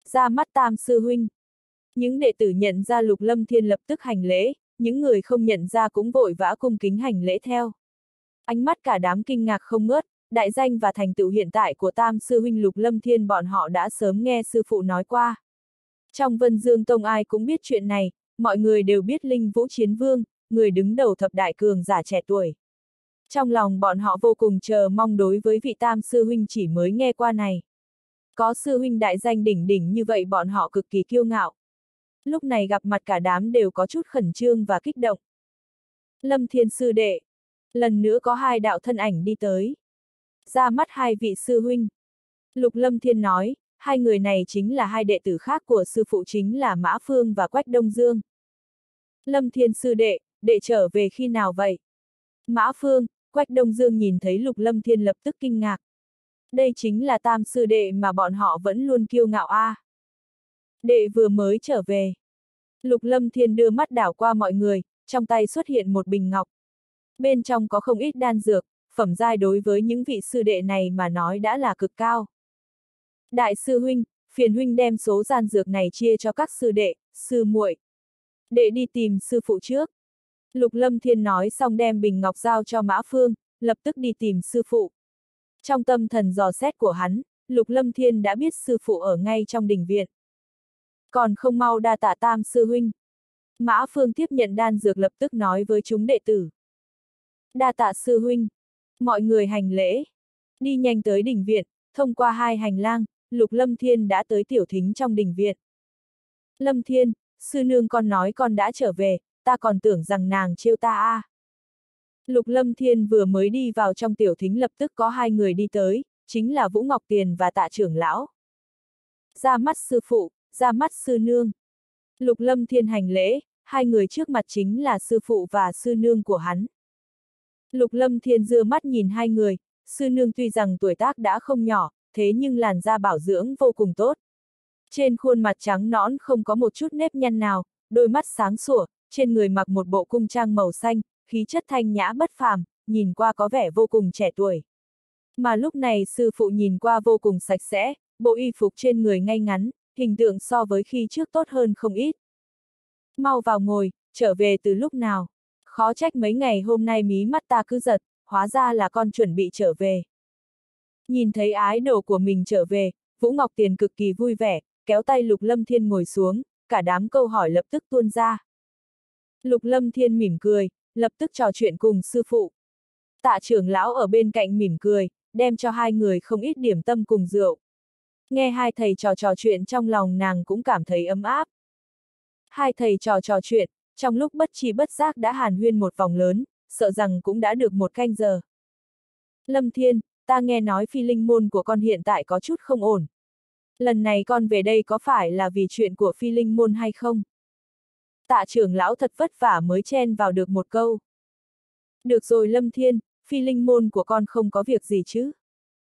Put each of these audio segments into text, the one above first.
Ra mắt Tam sư huynh. Những đệ tử nhận ra Lục Lâm Thiên lập tức hành lễ, những người không nhận ra cũng vội vã cung kính hành lễ theo. Ánh mắt cả đám kinh ngạc không ngớt, đại danh và thành tựu hiện tại của Tam sư huynh Lục Lâm Thiên bọn họ đã sớm nghe sư phụ nói qua. Trong Vân Dương Tông ai cũng biết chuyện này, mọi người đều biết Linh Vũ Chiến Vương, người đứng đầu thập đại cường giả trẻ tuổi. Trong lòng bọn họ vô cùng chờ mong đối với vị Tam sư huynh chỉ mới nghe qua này. Có sư huynh đại danh đỉnh đỉnh như vậy bọn họ cực kỳ kiêu ngạo. Lúc này gặp mặt cả đám đều có chút khẩn trương và kích động. Lâm Thiên sư đệ. Lần nữa có hai đạo thân ảnh đi tới. Ra mắt hai vị sư huynh. Lục Lâm Thiên nói, hai người này chính là hai đệ tử khác của sư phụ chính là Mã Phương và Quách Đông Dương. Lâm Thiên sư đệ, đệ trở về khi nào vậy? Mã Phương, Quách Đông Dương nhìn thấy Lục Lâm Thiên lập tức kinh ngạc. Đây chính là Tam sư đệ mà bọn họ vẫn luôn kiêu ngạo a. Đệ vừa mới trở về. Lục Lâm Thiên đưa mắt đảo qua mọi người, trong tay xuất hiện một bình ngọc. Bên trong có không ít đan dược, phẩm giai đối với những vị sư đệ này mà nói đã là cực cao. Đại sư huynh, phiền huynh đem số đan dược này chia cho các sư đệ, sư muội. Đệ đi tìm sư phụ trước. Lục Lâm Thiên nói xong đem bình ngọc giao cho Mã Phương, lập tức đi tìm sư phụ. Trong tâm thần dò xét của hắn, Lục Lâm Thiên đã biết sư phụ ở ngay trong đình viện. Còn không mau đa tạ Tam sư huynh. Mã Phương tiếp nhận đan dược lập tức nói với chúng đệ tử. Đa tạ sư huynh. Mọi người hành lễ. Đi nhanh tới đình viện, thông qua hai hành lang, Lục Lâm Thiên đã tới tiểu thính trong đình viện. Lâm Thiên, sư nương con nói con đã trở về, ta còn tưởng rằng nàng trêu ta a. Lục Lâm Thiên vừa mới đi vào trong tiểu thính lập tức có hai người đi tới, chính là Vũ Ngọc Tiền và Tạ trưởng lão. Ra mắt sư phụ, ra mắt sư nương. Lục Lâm Thiên hành lễ, hai người trước mặt chính là sư phụ và sư nương của hắn. Lục Lâm Thiên đưa mắt nhìn hai người, sư nương tuy rằng tuổi tác đã không nhỏ, thế nhưng làn da bảo dưỡng vô cùng tốt. Trên khuôn mặt trắng nõn không có một chút nếp nhăn nào, đôi mắt sáng sủa, trên người mặc một bộ cung trang màu xanh, khí chất thanh nhã bất phàm, nhìn qua có vẻ vô cùng trẻ tuổi. Mà lúc này sư phụ nhìn qua vô cùng sạch sẽ, bộ y phục trên người ngay ngắn, hình tượng so với khi trước tốt hơn không ít. Mau vào ngồi, trở về từ lúc nào? Khó trách mấy ngày hôm nay mí mắt ta cứ giật, hóa ra là con chuẩn bị trở về. Nhìn thấy ái đồ của mình trở về, Vũ Ngọc Tiền cực kỳ vui vẻ, kéo tay Lục Lâm Thiên ngồi xuống, cả đám câu hỏi lập tức tuôn ra. Lục Lâm Thiên mỉm cười, lập tức trò chuyện cùng sư phụ. Tạ trưởng lão ở bên cạnh mỉm cười, đem cho hai người không ít điểm tâm cùng rượu. Nghe hai thầy trò chuyện trong lòng nàng cũng cảm thấy ấm áp. Hai thầy trò chuyện, trong lúc bất tri bất giác đã hàn huyên một vòng lớn, sợ rằng cũng đã được một canh giờ. Lâm Thiên, ta nghe nói phi linh môn của con hiện tại có chút không ổn. Lần này con về đây có phải là vì chuyện của phi linh môn hay không? Tạ trưởng lão thật vất vả mới chen vào được một câu. Được rồi Lâm Thiên, phi linh môn của con không có việc gì chứ?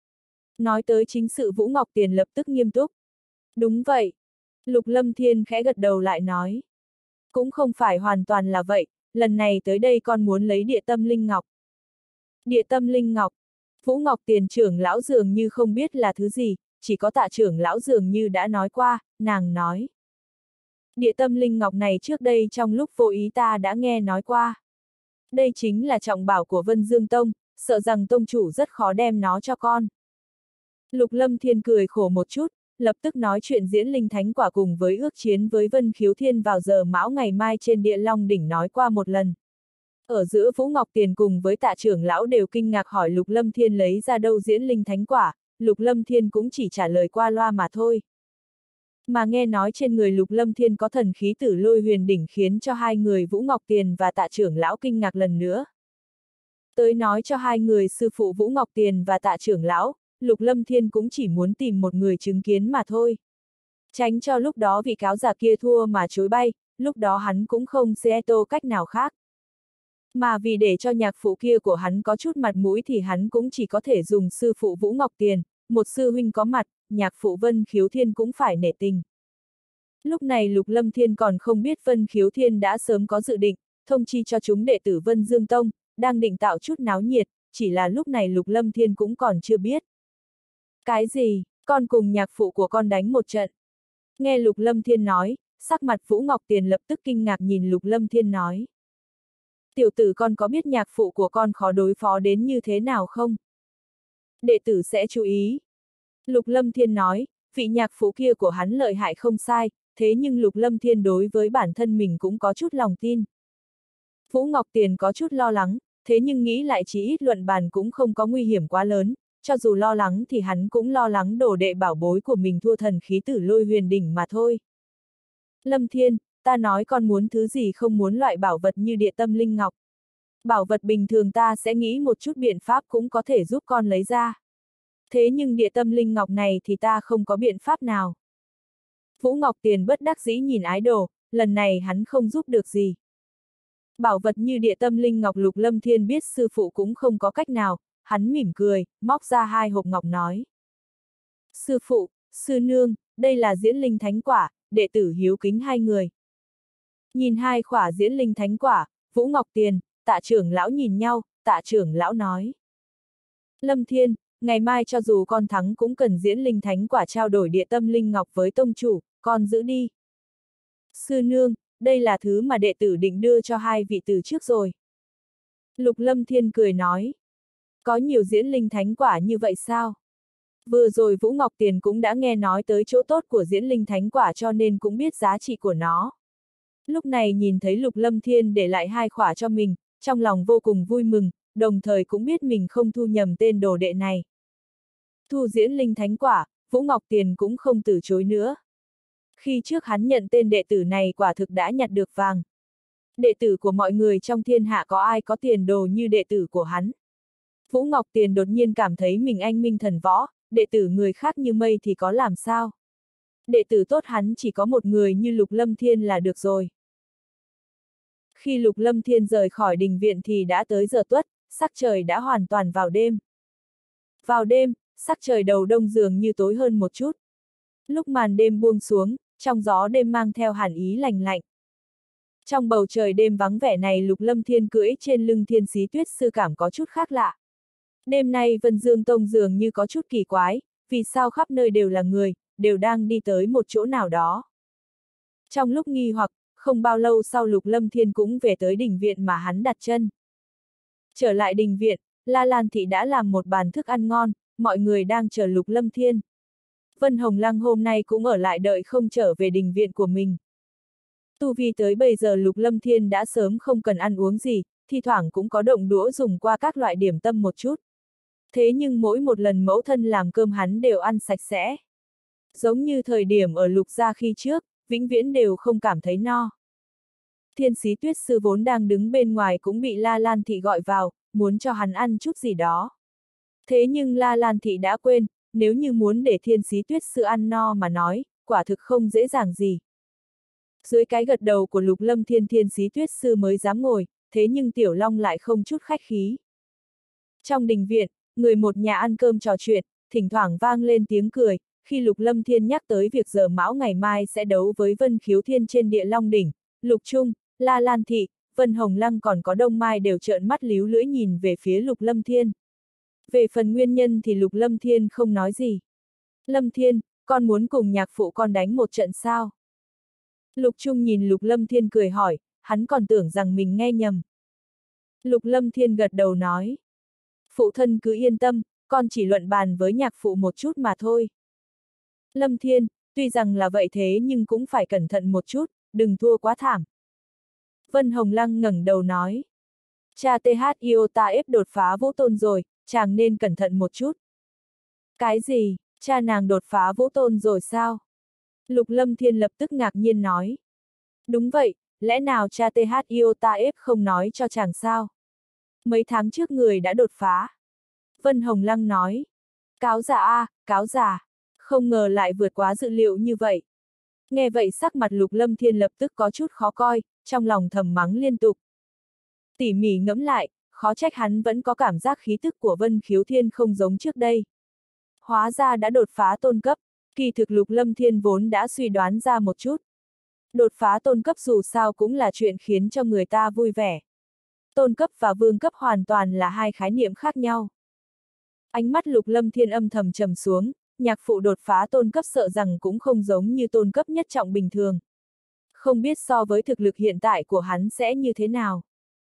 Nói tới chính sự Vũ Ngọc Tiền lập tức nghiêm túc. Đúng vậy. Lục Lâm Thiên khẽ gật đầu lại nói. Cũng không phải hoàn toàn là vậy, lần này tới đây con muốn lấy địa tâm linh ngọc. Địa tâm linh ngọc. Vũ Ngọc Tiền trưởng lão dường như không biết là thứ gì, chỉ có Tạ trưởng lão dường như đã nói qua, nàng nói. Địa tâm linh ngọc này trước đây trong lúc vô ý ta đã nghe nói qua. Đây chính là trọng bảo của Vân Dương Tông, sợ rằng tông chủ rất khó đem nó cho con. Lục Lâm Thiên cười khổ một chút, lập tức nói chuyện diễn linh thánh quả cùng với ước chiến với Vân Khiếu Thiên vào giờ mão ngày mai trên Địa Long đỉnh nói qua một lần. Ở giữa Vũ Ngọc Tiền cùng với Tạ trưởng lão đều kinh ngạc hỏi Lục Lâm Thiên lấy ra đâu diễn linh thánh quả, Lục Lâm Thiên cũng chỉ trả lời qua loa mà thôi. Mà nghe nói trên người Lục Lâm Thiên có thần khí Tử Lôi Huyền đỉnh khiến cho hai người Vũ Ngọc Tiền và Tạ trưởng lão kinh ngạc lần nữa. Tới nói cho hai người sư phụ Vũ Ngọc Tiền và Tạ trưởng lão, Lục Lâm Thiên cũng chỉ muốn tìm một người chứng kiến mà thôi. Tránh cho lúc đó vị cáo giả kia thua mà chối bay, lúc đó hắn cũng không sẽ tô cách nào khác. Mà vì để cho nhạc phụ kia của hắn có chút mặt mũi thì hắn cũng chỉ có thể dùng sư phụ Vũ Ngọc Tiền, một sư huynh có mặt, nhạc phụ Vân Khiếu Thiên cũng phải nể tình. Lúc này Lục Lâm Thiên còn không biết Vân Khiếu Thiên đã sớm có dự định, thông chi cho chúng đệ tử Vân Dương Tông, đang định tạo chút náo nhiệt, chỉ là lúc này Lục Lâm Thiên cũng còn chưa biết. Cái gì, con cùng nhạc phụ của con đánh một trận. Nghe Lục Lâm Thiên nói, sắc mặt Vũ Ngọc Tiền lập tức kinh ngạc nhìn Lục Lâm Thiên nói. Tiểu tử con có biết nhạc phụ của con khó đối phó đến như thế nào không? Đệ tử sẽ chú ý. Lục Lâm Thiên nói, vị nhạc phụ kia của hắn lợi hại không sai, thế nhưng Lục Lâm Thiên đối với bản thân mình cũng có chút lòng tin. Vũ Ngọc Tiền có chút lo lắng, thế nhưng nghĩ lại chí ít luận bàn cũng không có nguy hiểm quá lớn, cho dù lo lắng thì hắn cũng lo lắng đồ đệ bảo bối của mình thua thần khí tử lôi huyền đỉnh mà thôi. Lâm Thiên, ta nói con muốn thứ gì không muốn loại bảo vật như địa tâm linh ngọc. Bảo vật bình thường ta sẽ nghĩ một chút biện pháp cũng có thể giúp con lấy ra. Thế nhưng địa tâm linh ngọc này thì ta không có biện pháp nào. Vũ Ngọc Tiền bất đắc dĩ nhìn ái đồ, lần này hắn không giúp được gì. Bảo vật như địa tâm linh ngọc Lục Lâm Thiên biết sư phụ cũng không có cách nào, hắn mỉm cười, móc ra 2 hộp ngọc nói. Sư phụ, sư nương, đây là diễn linh thánh quả, đệ tử hiếu kính 2 người. Nhìn 2 khỏa diễn linh thánh quả, Vũ Ngọc Tiền, Tạ trưởng lão nhìn nhau, Tạ trưởng lão nói. Lâm Thiên, ngày mai cho dù con thắng cũng cần diễn linh thánh quả trao đổi địa tâm linh ngọc với tông chủ, con giữ đi. Sư nương, đây là thứ mà đệ tử định đưa cho 2 vị từ trước rồi. Lục Lâm Thiên cười nói. Có nhiều diễn linh thánh quả như vậy sao? Vừa rồi Vũ Ngọc Tiền cũng đã nghe nói tới chỗ tốt của diễn linh thánh quả cho nên cũng biết giá trị của nó. Lúc này nhìn thấy Lục Lâm Thiên để lại 2 khỏa cho mình, trong lòng vô cùng vui mừng, đồng thời cũng biết mình không thu nhầm tên đồ đệ này. Thu diễn linh thánh quả, Vũ Ngọc Tiền cũng không từ chối nữa. Khi trước hắn nhận tên đệ tử này quả thực đã nhặt được vàng. Đệ tử của mọi người trong thiên hạ có ai có tiền đồ như đệ tử của hắn. Vũ Ngọc Tiền đột nhiên cảm thấy mình anh minh thần võ, đệ tử người khác như mây thì có làm sao. Đệ tử tốt hắn chỉ có một người như Lục Lâm Thiên là được rồi. Khi Lục Lâm Thiên rời khỏi đình viện thì đã tới giờ tuất, sắc trời đã hoàn toàn vào đêm. Vào đêm, sắc trời đầu đông dường như tối hơn một chút. Lúc màn đêm buông xuống, trong gió đêm mang theo hàn ý lành lạnh. Trong bầu trời đêm vắng vẻ này Lục Lâm Thiên cưỡi trên lưng Thiên Xí Tuyết Sư cảm có chút khác lạ. Đêm nay Vân Dương Tông dường như có chút kỳ quái, vì sao khắp nơi đều là người, đều đang đi tới một chỗ nào đó. Trong lúc nghi hoặc, không bao lâu sau Lục Lâm Thiên cũng về tới đình viện mà hắn đặt chân. Trở lại đình viện, La Lan Thị đã làm một bàn thức ăn ngon, mọi người đang chờ Lục Lâm Thiên. Vân Hồng Lăng hôm nay cũng ở lại đợi không trở về đình viện của mình. Tu vi tới bây giờ Lục Lâm Thiên đã sớm không cần ăn uống gì, thi thoảng cũng có động đũa dùng qua các loại điểm tâm một chút. Thế nhưng mỗi một lần mẫu thân làm cơm hắn đều ăn sạch sẽ. Giống như thời điểm ở Lục gia khi trước, vĩnh viễn đều không cảm thấy no. Thiên Xí Tuyết Sư vốn đang đứng bên ngoài cũng bị La Lan Thị gọi vào, muốn cho hắn ăn chút gì đó. Thế nhưng La Lan Thị đã quên, nếu như muốn để Thiên Xí Tuyết Sư ăn no mà nói, quả thực không dễ dàng gì. Dưới cái gật đầu của Lục Lâm Thiên, Thiên Xí Tuyết Sư mới dám ngồi, thế nhưng Tiểu Long lại không chút khách khí. Trong đình viện, người một nhà ăn cơm trò chuyện, thỉnh thoảng vang lên tiếng cười, khi Lục Lâm Thiên nhắc tới việc giờ mão ngày mai sẽ đấu với Vân Khiếu Thiên trên Địa Long đỉnh, Lục Trung, La Lan Thị, Vân Hồng Lăng còn có Đông Mai đều trợn mắt líu lưỡi nhìn về phía Lục Lâm Thiên. Về phần nguyên nhân thì Lục Lâm Thiên không nói gì. Lâm Thiên, con muốn cùng nhạc phụ con đánh một trận sao? Lục Trung nhìn Lục Lâm Thiên cười hỏi, hắn còn tưởng rằng mình nghe nhầm. Lục Lâm Thiên gật đầu nói. Phụ thân cứ yên tâm, con chỉ luận bàn với nhạc phụ một chút mà thôi. Lâm Thiên, tuy rằng là vậy thế nhưng cũng phải cẩn thận một chút, đừng thua quá thảm. Vân Hồng Lăng ngẩng đầu nói. Cha TH Iota ép đột phá vũ tôn rồi, chàng nên cẩn thận một chút. Cái gì, cha nàng đột phá vũ tôn rồi sao? Lục Lâm Thiên lập tức ngạc nhiên nói. Đúng vậy, lẽ nào cha TH Iota ép không nói cho chàng sao? Mấy tháng trước người đã đột phá. Vân Hồng Lăng nói. Cáo già a, cáo già. Không ngờ lại vượt quá dự liệu như vậy. Nghe vậy sắc mặt Lục Lâm Thiên lập tức có chút khó coi, trong lòng thầm mắng liên tục. Tỉ mỉ ngẫm lại, khó trách hắn vẫn có cảm giác khí tức của Vân Khiếu Thiên không giống trước đây. Hóa ra đã đột phá tôn cấp, kỳ thực Lục Lâm Thiên vốn đã suy đoán ra một chút. Đột phá tôn cấp dù sao cũng là chuyện khiến cho người ta vui vẻ. Tôn cấp và vương cấp hoàn toàn là hai khái niệm khác nhau. Ánh mắt Lục Lâm Thiên âm thầm trầm xuống, nhạc phụ đột phá tôn cấp sợ rằng cũng không giống như tôn cấp nhất trọng bình thường. Không biết so với thực lực hiện tại của hắn sẽ như thế nào.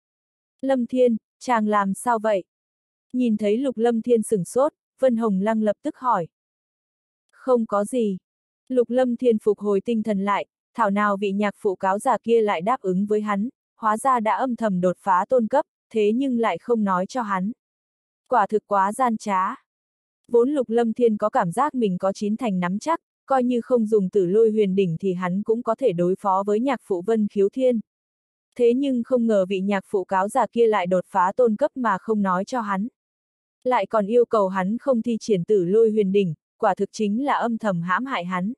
Lâm Thiên, chàng làm sao vậy? Nhìn thấy Lục Lâm Thiên sửng sốt, Vân Hồng Lăng lập tức hỏi. Không có gì. Lục Lâm Thiên phục hồi tinh thần lại, thảo nào vị nhạc phụ cáo già kia lại đáp ứng với hắn, hóa ra đã âm thầm đột phá tôn cấp, thế nhưng lại không nói cho hắn. Quả thực quá gian trá. Vốn Lục Lâm Thiên có cảm giác mình có chín thành nắm chắc, coi như không dùng Tử Lôi Huyền Đỉnh thì hắn cũng có thể đối phó với nhạc phụ Vân Khiếu Thiên. Thế nhưng không ngờ vị nhạc phụ cáo già kia lại đột phá tôn cấp mà không nói cho hắn. Lại còn yêu cầu hắn không thi triển Tử Lôi Huyền Đỉnh, quả thực chính là âm thầm hãm hại hắn.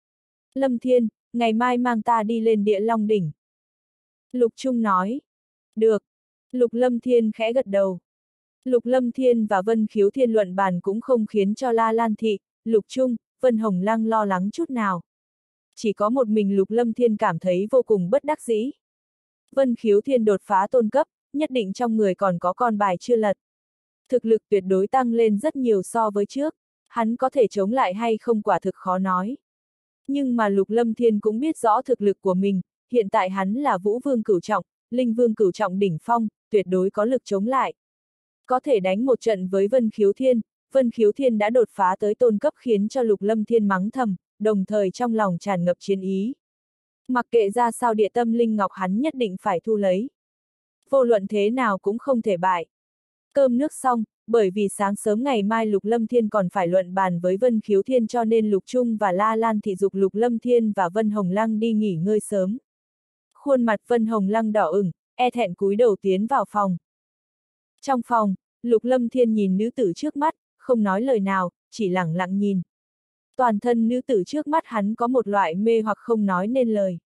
Lâm Thiên, ngày mai mang ta đi lên Địa Long Đỉnh. Lục Trung nói. Được. Lục Lâm Thiên khẽ gật đầu. Lục Lâm Thiên và Vân Khiếu Thiên luận bàn cũng không khiến cho La Lan Thị, Lục Trung, Vân Hồng Lăng lo lắng chút nào. Chỉ có một mình Lục Lâm Thiên cảm thấy vô cùng bất đắc dĩ. Vân Khiếu Thiên đột phá tôn cấp, nhất định trong người còn có con bài chưa lật. Thực lực tuyệt đối tăng lên rất nhiều so với trước, hắn có thể chống lại hay không quả thực khó nói. Nhưng mà Lục Lâm Thiên cũng biết rõ thực lực của mình, hiện tại hắn là Vũ Vương cửu trọng, Linh Vương cửu trọng đỉnh phong, tuyệt đối có lực chống lại. Có thể đánh một trận với Vân Khiếu Thiên đã đột phá tới tôn cấp khiến cho Lục Lâm Thiên mắng thầm, đồng thời trong lòng tràn ngập chiến ý. Mặc kệ ra sao địa tâm linh ngọc hắn nhất định phải thu lấy. Vô luận thế nào cũng không thể bại. Cơm nước xong, bởi vì sáng sớm ngày mai Lục Lâm Thiên còn phải luận bàn với Vân Khiếu Thiên cho nên Lục Trung và La Lan Thị dục Lục Lâm Thiên và Vân Hồng Lăng đi nghỉ ngơi sớm. Khuôn mặt Vân Hồng Lăng đỏ ửng, e thẹn cúi đầu tiến vào phòng. Trong phòng, Lục Lâm Thiên nhìn nữ tử trước mắt, không nói lời nào, chỉ lẳng lặng nhìn. Toàn thân nữ tử trước mắt hắn có một loại mê hoặc không nói nên lời.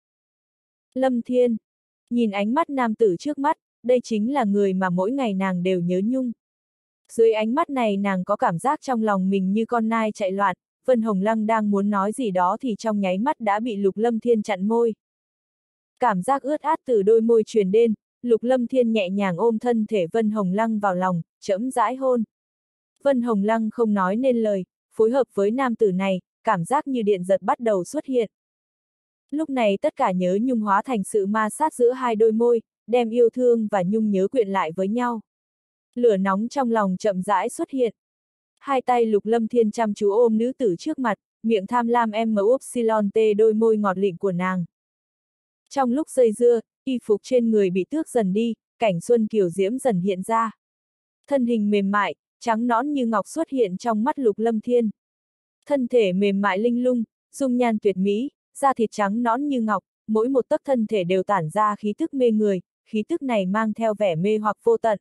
Lâm Thiên, nhìn ánh mắt nam tử trước mắt, đây chính là người mà mỗi ngày nàng đều nhớ nhung. Dưới ánh mắt này nàng có cảm giác trong lòng mình như con nai chạy loạn, Vân Hồng Lăng đang muốn nói gì đó thì trong nháy mắt đã bị Lục Lâm Thiên chặn môi. Cảm giác ướt át từ đôi môi truyền đến, Lục Lâm Thiên nhẹ nhàng ôm thân thể Vân Hồng Lăng vào lòng, chậm rãi hôn. Vân Hồng Lăng không nói nên lời, phối hợp với nam tử này, cảm giác như điện giật bắt đầu xuất hiện. Lúc này tất cả nhớ nhung hóa thành sự ma sát giữa hai đôi môi, đem yêu thương và nhung nhớ quyện lại với nhau. Lửa nóng trong lòng chậm rãi xuất hiện. Hai tay Lục Lâm Thiên chăm chú ôm nữ tử trước mặt, miệng tham lam MUPSILON T đôi môi ngọt lịm của nàng. Trong lúc dây dưa, y phục trên người bị tước dần đi, cảnh xuân kiều diễm dần hiện ra. Thân hình mềm mại, trắng nõn như ngọc xuất hiện trong mắt Lục Lâm Thiên. Thân thể mềm mại linh lung, dung nhan tuyệt mỹ, da thịt trắng nõn như ngọc, mỗi một tấc thân thể đều tản ra khí tức mê người, khí tức này mang theo vẻ mê hoặc vô tận.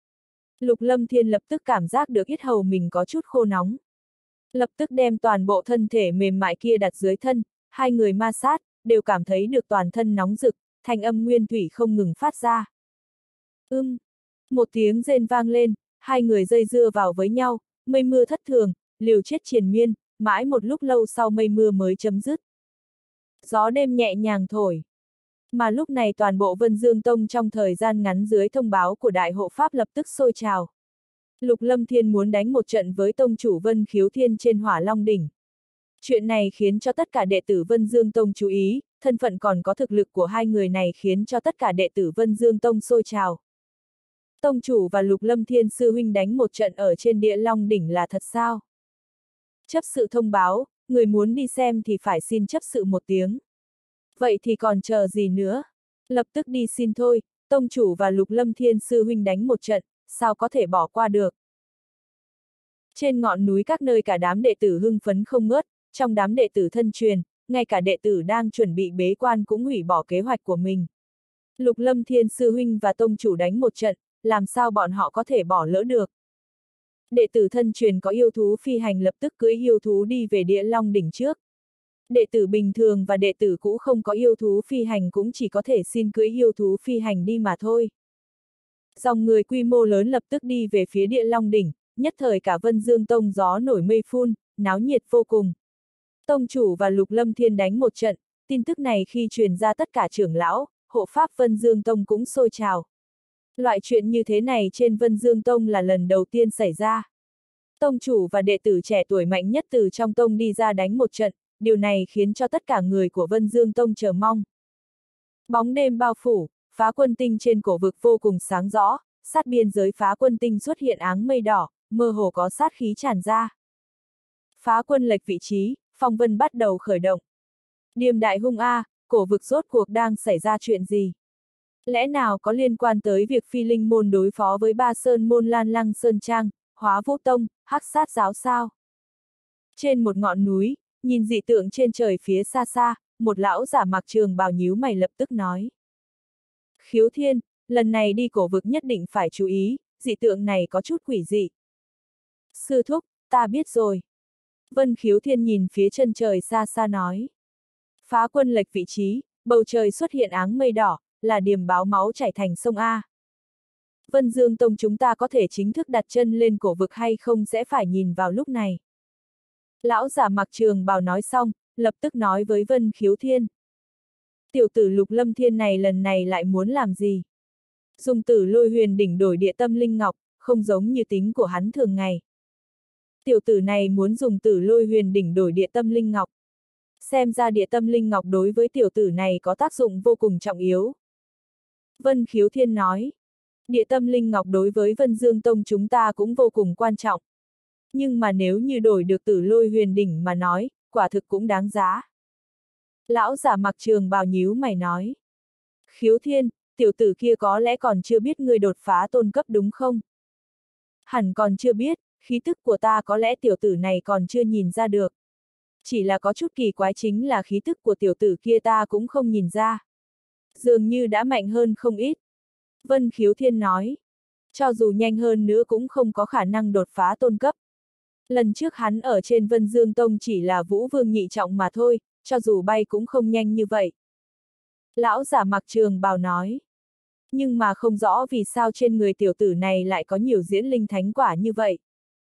Lục Lâm Thiên lập tức cảm giác được yết hầu mình có chút khô nóng. Lập tức đem toàn bộ thân thể mềm mại kia đặt dưới thân, hai người ma sát, đều cảm thấy được toàn thân nóng rực, thanh âm nguyên thủy không ngừng phát ra. Một tiếng rên vang lên, hai người dây dưa vào với nhau, mây mưa thất thường, liều chết triền miên, mãi một lúc lâu sau mây mưa mới chấm dứt. Gió đêm nhẹ nhàng thổi. Mà lúc này toàn bộ Vân Dương Tông trong thời gian ngắn dưới thông báo của Đại Hộ Pháp lập tức sôi trào. Lục Lâm Thiên muốn đánh một trận với tông chủ Vân Khiếu Thiên trên Hỏa Long Đỉnh. Chuyện này khiến cho tất cả đệ tử Vân Dương Tông chú ý, thân phận còn có thực lực của hai người này khiến cho tất cả đệ tử Vân Dương Tông sôi trào. Tông chủ và Lục Lâm Thiên sư huynh đánh một trận ở trên Địa Long Đỉnh là thật sao? Chấp sự thông báo, người muốn đi xem thì phải xin chấp sự một tiếng. Vậy thì còn chờ gì nữa? Lập tức đi xin thôi, tông chủ và Lục Lâm Thiên sư huynh đánh một trận, sao có thể bỏ qua được? Trên ngọn núi các nơi cả đám đệ tử hưng phấn không ngớt, trong đám đệ tử thân truyền, ngay cả đệ tử đang chuẩn bị bế quan cũng hủy bỏ kế hoạch của mình. Lục Lâm Thiên sư huynh và tông chủ đánh một trận, làm sao bọn họ có thể bỏ lỡ được? Đệ tử thân truyền có yêu thú phi hành lập tức cưỡi yêu thú đi về Địa Long Đỉnh trước. Đệ tử bình thường và đệ tử cũ không có yêu thú phi hành cũng chỉ có thể xin cưỡi yêu thú phi hành đi mà thôi. Dòng người quy mô lớn lập tức đi về phía Địa Long Đỉnh, nhất thời cả Vân Dương Tông gió nổi mây phun, náo nhiệt vô cùng. Tông chủ và Lục Lâm Thiên đánh một trận, tin tức này khi truyền ra tất cả trưởng lão, hộ pháp Vân Dương Tông cũng sôi trào. Loại chuyện như thế này trên Vân Dương Tông là lần đầu tiên xảy ra. Tông chủ và đệ tử trẻ tuổi mạnh nhất từ trong tông đi ra đánh một trận, điều này khiến cho tất cả người của Vân Dương Tông chờ mong. Bóng đêm bao phủ, phá quân tinh trên cổ vực vô cùng sáng rõ, sát biên giới phá quân tinh xuất hiện áng mây đỏ, mơ hồ có sát khí tràn ra. Phá quân lệch vị trí, phong vân bắt đầu khởi động. Điềm đại hung a, cổ vực rốt cuộc đang xảy ra chuyện gì? Lẽ nào có liên quan tới việc Phi Linh môn đối phó với Ba Sơn môn Lan Lăng Sơn Trang, Hóa Vũ Tông, Hắc Sát giáo sao? Trên một ngọn núi, nhìn dị tượng trên trời phía xa xa, một lão giả mặc trường bào nhíu mày lập tức nói. Khiếu Thiên, lần này đi cổ vực nhất định phải chú ý, dị tượng này có chút quỷ dị. Sư thúc, ta biết rồi. Vân Khiếu Thiên nhìn phía chân trời xa xa nói. Phá quân lệch vị trí, bầu trời xuất hiện áng mây đỏ, là điềm báo máu chảy thành sông A. Vân Dương Tông chúng ta có thể chính thức đặt chân lên cổ vực hay không sẽ phải nhìn vào lúc này. Lão giả mặc trường bào nói xong, lập tức nói với Vân Khiếu Thiên. Tiểu tử Lục Lâm Thiên này lần này lại muốn làm gì? Dùng Tử Lôi Huyền đỉnh đổi địa tâm linh ngọc, không giống như tính của hắn thường ngày. Tiểu tử này muốn dùng Tử Lôi Huyền đỉnh đổi địa tâm linh ngọc. Xem ra địa tâm linh ngọc đối với tiểu tử này có tác dụng vô cùng trọng yếu. Vân Khiếu Thiên nói. Địa tâm linh ngọc đối với Vân Dương Tông chúng ta cũng vô cùng quan trọng. Nhưng mà nếu như đổi được Tử Lôi Huyền đỉnh mà nói, quả thực cũng đáng giá. Lão giả mặc trường bào nhíu mày nói. Khiếu Thiên, tiểu tử kia có lẽ còn chưa biết ngươi đột phá tôn cấp đúng không? Hẳn còn chưa biết, khí tức của ta có lẽ tiểu tử này còn chưa nhìn ra được. Chỉ là có chút kỳ quái chính là khí tức của tiểu tử kia ta cũng không nhìn ra. Dường như đã mạnh hơn không ít. Vân Khiếu Thiên nói. Cho dù nhanh hơn nữa cũng không có khả năng đột phá tôn cấp. Lần trước hắn ở trên Vân Dương Tông chỉ là Vũ Vương nhị trọng mà thôi, cho dù bay cũng không nhanh như vậy. Lão giả mặc trường bào nói. Nhưng mà không rõ vì sao trên người tiểu tử này lại có nhiều diễn linh thánh quả như vậy.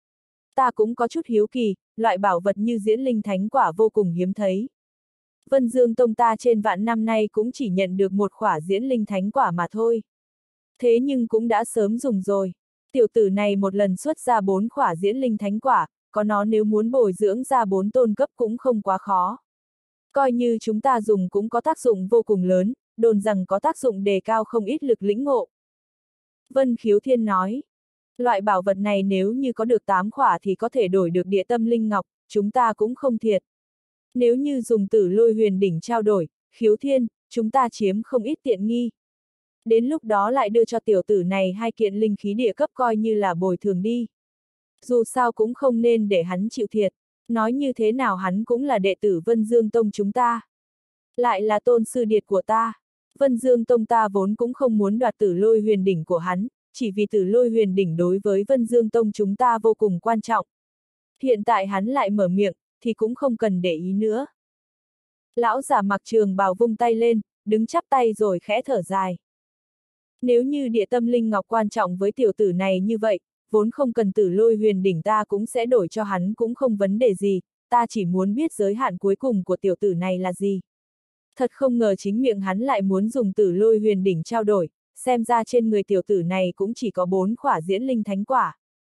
Ta cũng có chút hiếu kỳ, loại bảo vật như diễn linh thánh quả vô cùng hiếm thấy. Vân Dương Tông ta trên vạn năm nay cũng chỉ nhận được một khỏa diễn linh thánh quả mà thôi. Thế nhưng cũng đã sớm dùng rồi. Tiểu tử này một lần xuất ra 4 khỏa diễn linh thánh quả, có nó nếu muốn bồi dưỡng ra 4 tôn cấp cũng không quá khó. Coi như chúng ta dùng cũng có tác dụng vô cùng lớn, đồn rằng có tác dụng đề cao không ít lực lĩnh ngộ. Vân Khiếu Thiên nói. Loại bảo vật này nếu như có được 8 khỏa thì có thể đổi được địa tâm linh ngọc, chúng ta cũng không thiệt. Nếu như dùng Tử Lôi Huyền đỉnh trao đổi, Khiếu Thiên, chúng ta chiếm không ít tiện nghi. Đến lúc đó lại đưa cho tiểu tử này 2 kiện linh khí địa cấp coi như là bồi thường đi. Dù sao cũng không nên để hắn chịu thiệt, nói như thế nào hắn cũng là đệ tử Vân Dương Tông chúng ta. Lại là tôn sư điệt của ta. Vân Dương Tông ta vốn cũng không muốn đoạt Tử Lôi Huyền đỉnh của hắn, chỉ vì Tử Lôi Huyền đỉnh đối với Vân Dương Tông chúng ta vô cùng quan trọng. Hiện tại hắn lại mở miệng, thì cũng không cần để ý nữa. Lão giả mặc trường bào vung tay lên, đứng chắp tay rồi khẽ thở dài. Nếu như địa tâm linh ngọc quan trọng với tiểu tử này như vậy, vốn không cần Tử Lôi Huyền đỉnh ta cũng sẽ đổi cho hắn cũng không vấn đề gì, ta chỉ muốn biết giới hạn cuối cùng của tiểu tử này là gì. Thật không ngờ chính miệng hắn lại muốn dùng Tử Lôi Huyền đỉnh trao đổi, xem ra trên người tiểu tử này cũng chỉ có 4 khỏa diễn linh thánh quả.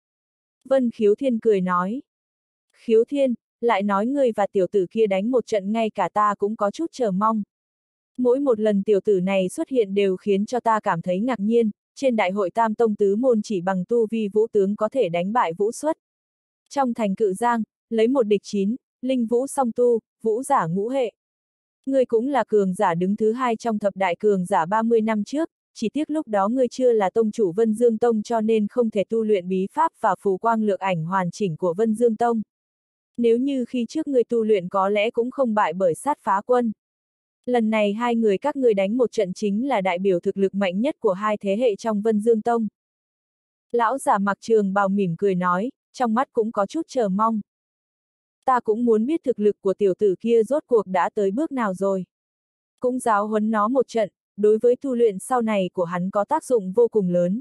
Vân Khiếu Thiên cười nói. Khiếu Thiên, lại nói ngươi và tiểu tử kia đánh một trận ngay cả ta cũng có chút chờ mong. Mỗi một lần tiểu tử này xuất hiện đều khiến cho ta cảm thấy ngạc nhiên, trên đại hội Tam Tông Tứ Môn chỉ bằng tu vi vũ tướng có thể đánh bại vũ xuất. Trong thành Cự Giang, lấy 1 địch 9, linh vũ song tu, vũ giả ngũ hệ. Ngươi cũng là cường giả đứng thứ 2 trong thập đại cường giả 30 năm trước, chỉ tiếc lúc đó ngươi chưa là tông chủ Vân Dương Tông cho nên không thể tu luyện bí pháp và phù quang lược ảnh hoàn chỉnh của Vân Dương Tông. Nếu như khi trước ngươi tu luyện có lẽ cũng không bại bởi sát phá quân. Lần này hai người các ngươi đánh một trận chính là đại biểu thực lực mạnh nhất của 2 thế hệ trong Vân Dương Tông. Lão giả mặc trường bào mỉm cười nói, trong mắt cũng có chút chờ mong. Ta cũng muốn biết thực lực của tiểu tử kia rốt cuộc đã tới bước nào rồi. Cũng giáo huấn nó một trận, đối với tu luyện sau này của hắn có tác dụng vô cùng lớn.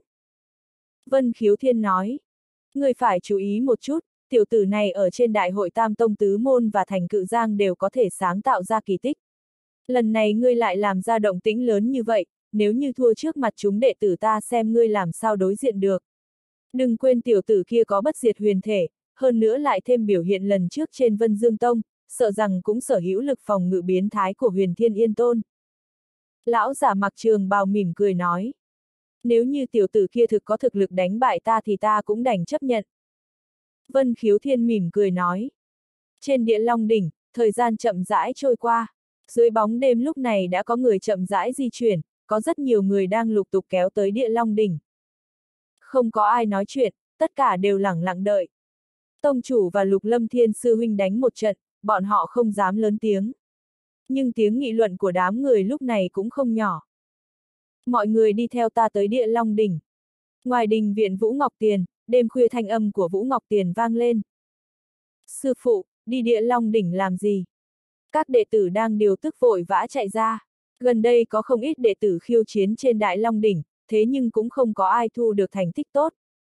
Vân Khiếu Thiên nói, ngươi phải chú ý một chút, tiểu tử này ở trên đại hội Tam Tông Tứ Môn và thành Cự Giang đều có thể sáng tạo ra kỳ tích. Lần này ngươi lại làm ra động tĩnh lớn như vậy, nếu như thua trước mặt chúng đệ tử ta xem ngươi làm sao đối diện được. Đừng quên tiểu tử kia có bất diệt huyền thể, hơn nữa lại thêm biểu hiện lần trước trên Vân Dương Tông, sợ rằng cũng sở hữu lực phòng ngự biến thái của Huyền Thiên Yên Tôn. Lão giả mặc trường bào mỉm cười nói. Nếu như tiểu tử kia thực có thực lực đánh bại ta thì ta cũng đành chấp nhận. Vân Khiếu Thiên mỉm cười nói. Trên Địa Long đỉnh, thời gian chậm rãi trôi qua. Dưới bóng đêm lúc này đã có người chậm rãi di chuyển, có rất nhiều người đang lục tục kéo tới Địa Long đỉnh. Không có ai nói chuyện, tất cả đều lẳng lặng đợi. Tông chủ và Lục Lâm Thiên sư huynh đánh một trận, bọn họ không dám lớn tiếng. Nhưng tiếng nghị luận của đám người lúc này cũng không nhỏ. Mọi người đi theo ta tới Địa Long đỉnh. Ngoài đình viện Vũ Ngọc Tiền, đêm khuya thanh âm của Vũ Ngọc Tiền vang lên. Sư phụ, đi Địa Long đỉnh làm gì? Các đệ tử đang điều tức vội vã chạy ra. Gần đây có không ít đệ tử khiêu chiến trên Đại Long đỉnh, thế nhưng cũng không có ai thu được thành tích tốt.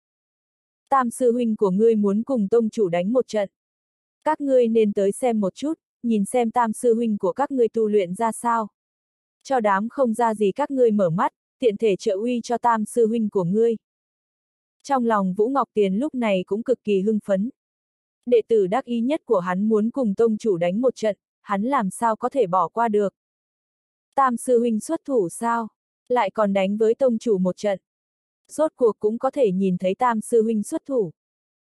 Tam sư huynh của ngươi muốn cùng tông chủ đánh một trận. Các ngươi nên tới xem một chút, nhìn xem tam sư huynh của các ngươi tu luyện ra sao. Cho đám không ra gì các ngươi mở mắt, tiện thể trợ uy cho tam sư huynh của ngươi. Trong lòng Vũ Ngọc Tiền lúc này cũng cực kỳ hưng phấn. Đệ tử đắc ý nhất của hắn muốn cùng tông chủ đánh một trận, hắn làm sao có thể bỏ qua được. Tam sư huynh xuất thủ sao? Lại còn đánh với tông chủ một trận. Rốt cuộc cũng có thể nhìn thấy tam sư huynh xuất thủ.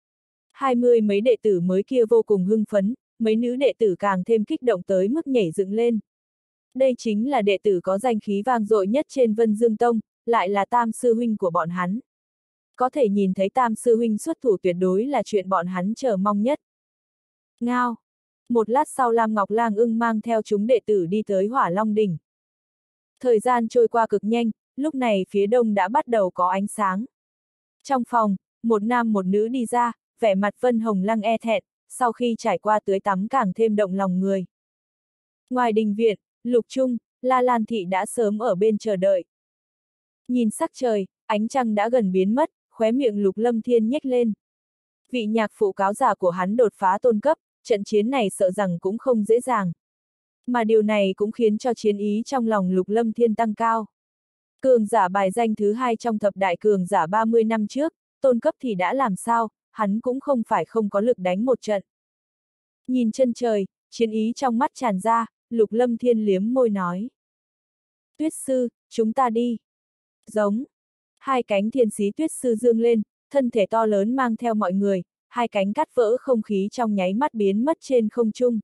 20 mấy đệ tử mới kia vô cùng hưng phấn, mấy nữ đệ tử càng thêm kích động tới mức nhảy dựng lên. Đây chính là đệ tử có danh khí vang dội nhất trên Vân Dương Tông, lại là tam sư huynh của bọn hắn. Có thể nhìn thấy tam sư huynh xuất thủ tuyệt đối là chuyện bọn hắn chờ mong nhất. Ngao! Một lát sau Lam Ngọc Lang Ưng mang theo chúng đệ tử đi tới Hỏa Long đỉnh. Thời gian trôi qua cực nhanh, lúc này phía đông đã bắt đầu có ánh sáng. Trong phòng, một nam một nữ đi ra, vẻ mặt Vân Hồng Lăng e thẹn, sau khi trải qua tưới tắm càng thêm động lòng người. Ngoài đình viện, Lục Trung, La Lan Thị đã sớm ở bên chờ đợi. Nhìn sắc trời, ánh trăng đã gần biến mất, khóe miệng Lục Lâm Thiên nhếch lên. Vị nhạc phụ cáo già của hắn đột phá tôn cấp, trận chiến này sợ rằng cũng không dễ dàng. Mà điều này cũng khiến cho chiến ý trong lòng Lục Lâm Thiên tăng cao. Cường giả bài danh thứ 2 trong thập đại cường giả 30 năm trước, tôn cấp thì đã làm sao, hắn cũng không phải không có lực đánh một trận. Nhìn chân trời, chiến ý trong mắt tràn ra, Lục Lâm Thiên liếm môi nói. Tuyết sư, chúng ta đi. Giống. Hai cánh thiên xí tuyết sư dương lên, thân thể to lớn mang theo mọi người, hai cánh cắt vỡ không khí trong nháy mắt biến mất trên không trung.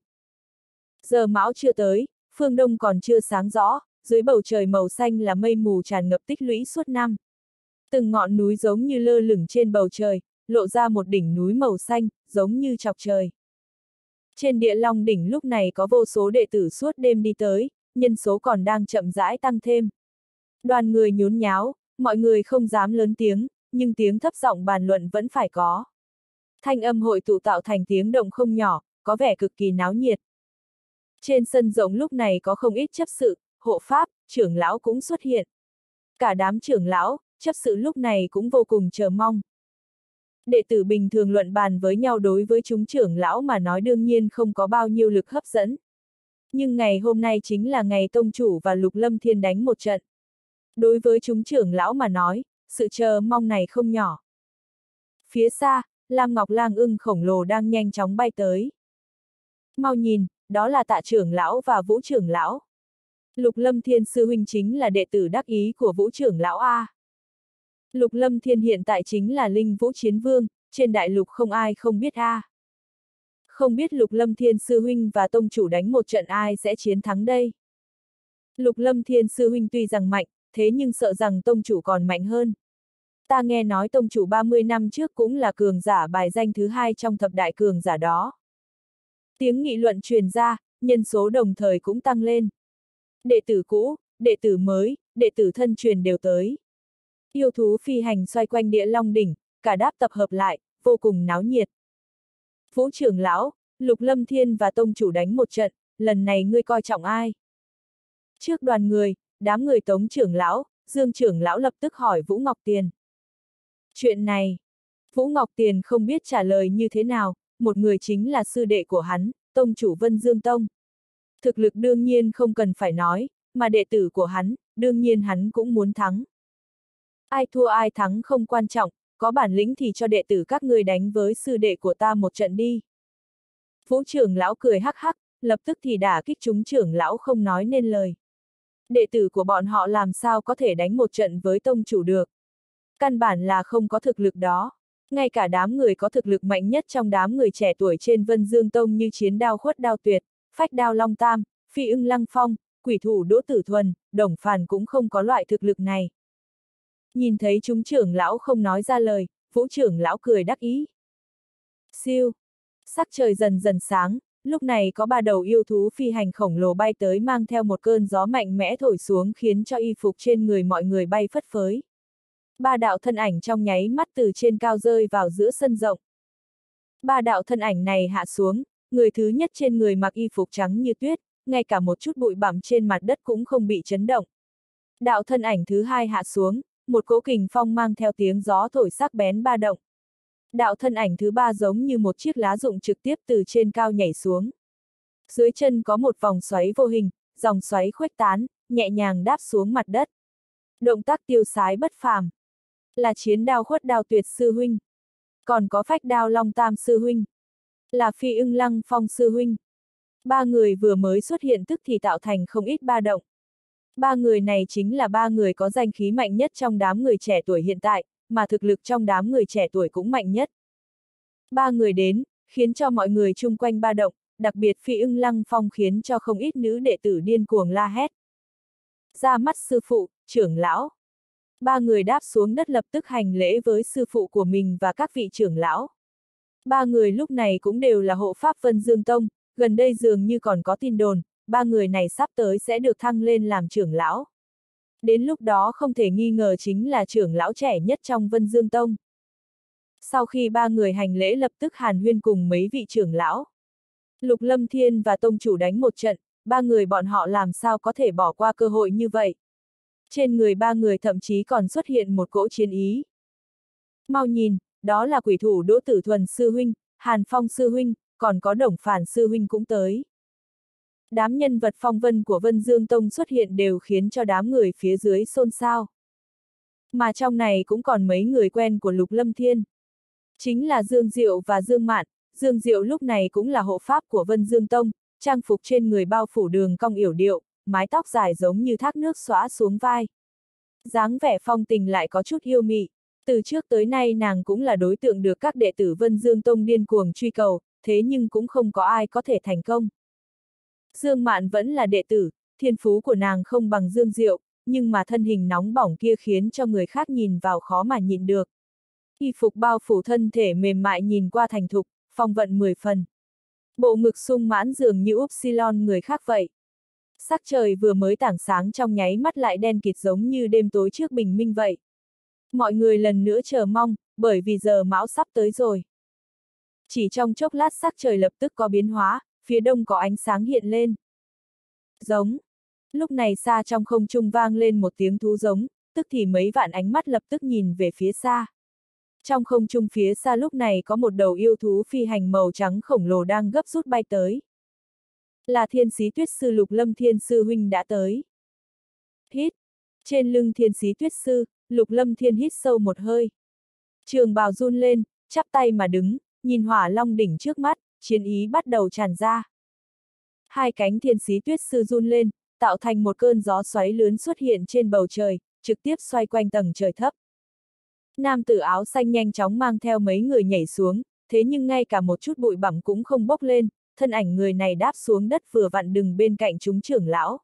Giờ mão chưa tới, phương đông còn chưa sáng rõ, dưới bầu trời màu xanh là mây mù tràn ngập tích lũy suốt năm. Từng ngọn núi giống như lơ lửng trên bầu trời, lộ ra một đỉnh núi màu xanh, giống như chọc trời. Trên Địa Long đỉnh lúc này có vô số đệ tử suốt đêm đi tới, nhân số còn đang chậm rãi tăng thêm. Đoàn người nhốn nháo, mọi người không dám lớn tiếng, nhưng tiếng thấp giọng bàn luận vẫn phải có. Thanh âm hội tụ tạo thành tiếng động không nhỏ, có vẻ cực kỳ náo nhiệt. Trên sân rộng lúc này có không ít chấp sự, hộ pháp, trưởng lão cũng xuất hiện. Cả đám trưởng lão, chấp sự lúc này cũng vô cùng chờ mong. Đệ tử bình thường luận bàn với nhau đối với chúng trưởng lão mà nói đương nhiên không có bao nhiêu lực hấp dẫn. Nhưng ngày hôm nay chính là ngày tông chủ và Lục Lâm Thiên đánh một trận. Đối với chúng trưởng lão mà nói, sự chờ mong này không nhỏ. Phía xa, Lam Ngọc Lang Ưng khổng lồ đang nhanh chóng bay tới. Mau nhìn, đó là Tạ trưởng lão và Vũ trưởng lão. Lục Lâm Thiên sư huynh chính là đệ tử đắc ý của Vũ trưởng lão A. Lục Lâm Thiên hiện tại chính là Linh Vũ Chiến Vương, trên đại lục không ai không biết A. Không biết Lục Lâm Thiên sư huynh và tông chủ đánh một trận ai sẽ chiến thắng đây. Lục Lâm Thiên sư huynh tuy rằng mạnh, thế nhưng sợ rằng tông chủ còn mạnh hơn. Ta nghe nói tông chủ 30 năm trước cũng là cường giả bài danh thứ 2 trong thập đại cường giả đó. Tiếng nghị luận truyền ra, nhân số đồng thời cũng tăng lên. Đệ tử cũ, đệ tử mới, đệ tử thân truyền đều tới. Yêu thú phi hành xoay quanh Địa Long đỉnh, cả đáp tập hợp lại, vô cùng náo nhiệt. Vũ trưởng lão, Lục Lâm Thiên và tông chủ đánh một trận, lần này ngươi coi trọng ai? Trước đoàn người, đám người Tống trưởng lão, Dương trưởng lão lập tức hỏi Vũ Ngọc Tiền. Chuyện này, Vũ Ngọc Tiền không biết trả lời như thế nào, một người chính là sư đệ của hắn, tông chủ Vân Dương Tông. Thực lực đương nhiên không cần phải nói, mà đệ tử của hắn, đương nhiên hắn cũng muốn thắng. Ai thua ai thắng không quan trọng, có bản lĩnh thì cho đệ tử các ngươi đánh với sư đệ của ta một trận đi. Vũ trưởng lão cười hắc hắc, lập tức thì đả kích chúng trưởng lão không nói nên lời. Đệ tử của bọn họ làm sao có thể đánh một trận với tông chủ được. Căn bản là không có thực lực đó. Ngay cả đám người có thực lực mạnh nhất trong đám người trẻ tuổi trên Vân Dương Tông như Chiến Đao Khuất Đao Tuyệt, Phách Đao Long Tam, Phi Ưng Lăng Phong, Quỷ Thủ Đỗ Tử Thuần, Đồng Phàn cũng không có loại thực lực này. Nhìn thấy chúng trưởng lão không nói ra lời, Vũ trưởng lão cười đắc ý. Siêu! Sắc trời dần dần sáng, lúc này có 3 đầu yêu thú phi hành khổng lồ bay tới mang theo một cơn gió mạnh mẽ thổi xuống khiến cho y phục trên người mọi người bay phất phới. 3 đạo thân ảnh trong nháy mắt từ trên cao rơi vào giữa sân rộng. 3 đạo thân ảnh này hạ xuống, người thứ nhất trên người mặc y phục trắng như tuyết, ngay cả một chút bụi bặm trên mặt đất cũng không bị chấn động. Đạo thân ảnh thứ hai hạ xuống, một cỗ kình phong mang theo tiếng gió thổi sắc bén ba động. Đạo thân ảnh thứ ba giống như một chiếc lá rụng trực tiếp từ trên cao nhảy xuống. Dưới chân có một vòng xoáy vô hình, dòng xoáy khuếch tán, nhẹ nhàng đáp xuống mặt đất. Động tác tiêu sái bất phàm. Là Chiến Đao Khuất Đao Tuyệt sư huynh. Còn có Phách Đao Long Tam sư huynh. Là Phi Ưng Lăng Phong sư huynh. 3 người vừa mới xuất hiện tức thì tạo thành không ít ba động. 3 người này chính là 3 người có danh khí mạnh nhất trong đám người trẻ tuổi hiện tại, mà thực lực trong đám người trẻ tuổi cũng mạnh nhất. 3 người đến, khiến cho mọi người chung quanh ba động, đặc biệt Phi Ưng Lăng Phong khiến cho không ít nữ đệ tử điên cuồng la hét. Ra mắt sư phụ, trưởng lão. 3 người đáp xuống đất lập tức hành lễ với sư phụ của mình và các vị trưởng lão. 3 người lúc này cũng đều là hộ pháp Vân Dương Tông, gần đây dường như còn có tin đồn, 3 người này sắp tới sẽ được thăng lên làm trưởng lão. Đến lúc đó không thể nghi ngờ chính là trưởng lão trẻ nhất trong Vân Dương Tông. Sau khi 3 người hành lễ lập tức hàn huyên cùng mấy vị trưởng lão. Lục Lâm Thiên và Tông chủ đánh một trận, 3 người bọn họ làm sao có thể bỏ qua cơ hội như vậy. Trên người 3 người thậm chí còn xuất hiện một cỗ chiến ý. Mau nhìn, đó là Quỷ Thủ Đỗ Tử Thuần sư huynh, Hàn Phong sư huynh, còn có Đồng Phàn sư huynh cũng tới. Đám nhân vật phong vân của Vân Dương Tông xuất hiện đều khiến cho đám người phía dưới xôn xao. Mà trong này cũng còn mấy người quen của Lục Lâm Thiên. Chính là Dương Diệu và Dương Mạn. Dương Diệu lúc này cũng là hộ pháp của Vân Dương Tông, trang phục trên người bao phủ đường cong yểu điệu, mái tóc dài giống như thác nước xõa xuống vai. Dáng vẻ phong tình lại có chút yêu mị. Từ trước tới nay nàng cũng là đối tượng được các đệ tử Vân Dương Tông điên cuồng truy cầu, thế nhưng cũng không có ai có thể thành công. Dương Mạn vẫn là đệ tử, thiên phú của nàng không bằng Dương Diệu, nhưng mà thân hình nóng bỏng kia khiến cho người khác nhìn vào khó mà nhịn được. Y phục bao phủ thân thể mềm mại nhìn qua thành thục, phong vận 10 phần. Bộ ngực sung mãn dường như upsilon người khác vậy. Sắc trời vừa mới tảng sáng trong nháy mắt lại đen kịt giống như đêm tối trước bình minh vậy. Mọi người lần nữa chờ mong, bởi vì giờ mão sắp tới rồi. Chỉ trong chốc lát sắc trời lập tức có biến hóa, phía đông có ánh sáng hiện lên. Giống. Lúc này xa trong không trung vang lên một tiếng thú giống, tức thì mấy vạn ánh mắt lập tức nhìn về phía xa. Trong không trung phía xa lúc này có một đầu yêu thú phi hành màu trắng khổng lồ đang gấp rút bay tới. Là Thiên Xí Tuyết sư Lục Lâm Thiên sư huynh đã tới. Hít. Trên lưng Thiên Xí Tuyết sư, Lục Lâm Thiên hít sâu một hơi. Trường bào run lên, chắp tay mà đứng, nhìn Hỏa Long đỉnh trước mắt, chiến ý bắt đầu tràn ra. Hai cánh Thiên Xí Tuyết sư run lên, tạo thành một cơn gió xoáy lớn xuất hiện trên bầu trời, trực tiếp xoay quanh tầng trời thấp. Nam tử áo xanh nhanh chóng mang theo mấy người nhảy xuống, thế nhưng ngay cả một chút bụi bặm cũng không bốc lên, thân ảnh người này đáp xuống đất vừa vặn đừng bên cạnh chúng trưởng lão.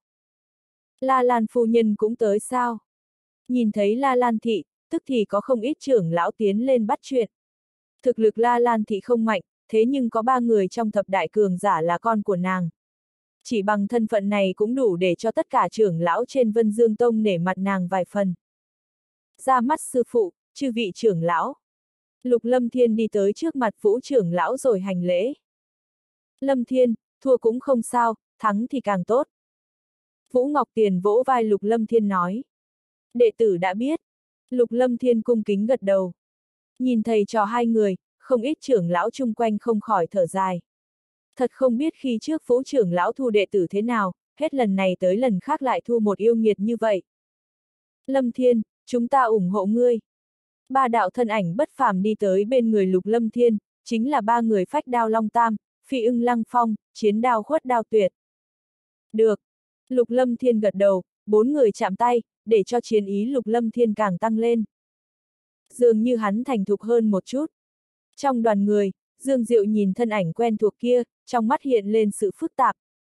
La Lan phu nhân cũng tới sao? Nhìn thấy La Lan thị, tức thì có không ít trưởng lão tiến lên bắt chuyện. Thực lực La Lan thị không mạnh, thế nhưng có 3 người trong thập đại cường giả là con của nàng. Chỉ bằng thân phận này cũng đủ để cho tất cả trưởng lão trên Vân Dương Tông nể mặt nàng vài phần. Ra mắt sư phụ, chư vị trưởng lão. Lục Lâm Thiên đi tới trước mặt Vũ trưởng lão rồi hành lễ. Lâm Thiên, thua cũng không sao, thắng thì càng tốt. Vũ Ngọc Tiền vỗ vai Lục Lâm Thiên nói. Đệ tử đã biết. Lục Lâm Thiên cung kính gật đầu. Nhìn thầy trò hai người, không ít trưởng lão chung quanh không khỏi thở dài. Thật không biết khi trước Vũ trưởng lão thu đệ tử thế nào, hết lần này tới lần khác lại thu một yêu nghiệt như vậy. Lâm Thiên, chúng ta ủng hộ ngươi. Ba đạo thân ảnh bất phàm đi tới bên người Lục Lâm Thiên, chính là ba người Phách Đao Long Tam, Phi Ưng Lăng Phong, Chiến Đao Khuất Đao Tuyệt. Được. Lục Lâm Thiên gật đầu, bốn người chạm tay, để cho chiến ý Lục Lâm Thiên càng tăng lên. Dường như hắn thành thục hơn một chút. Trong đoàn người, Dương Diệu nhìn thân ảnh quen thuộc kia, trong mắt hiện lên sự phức tạp.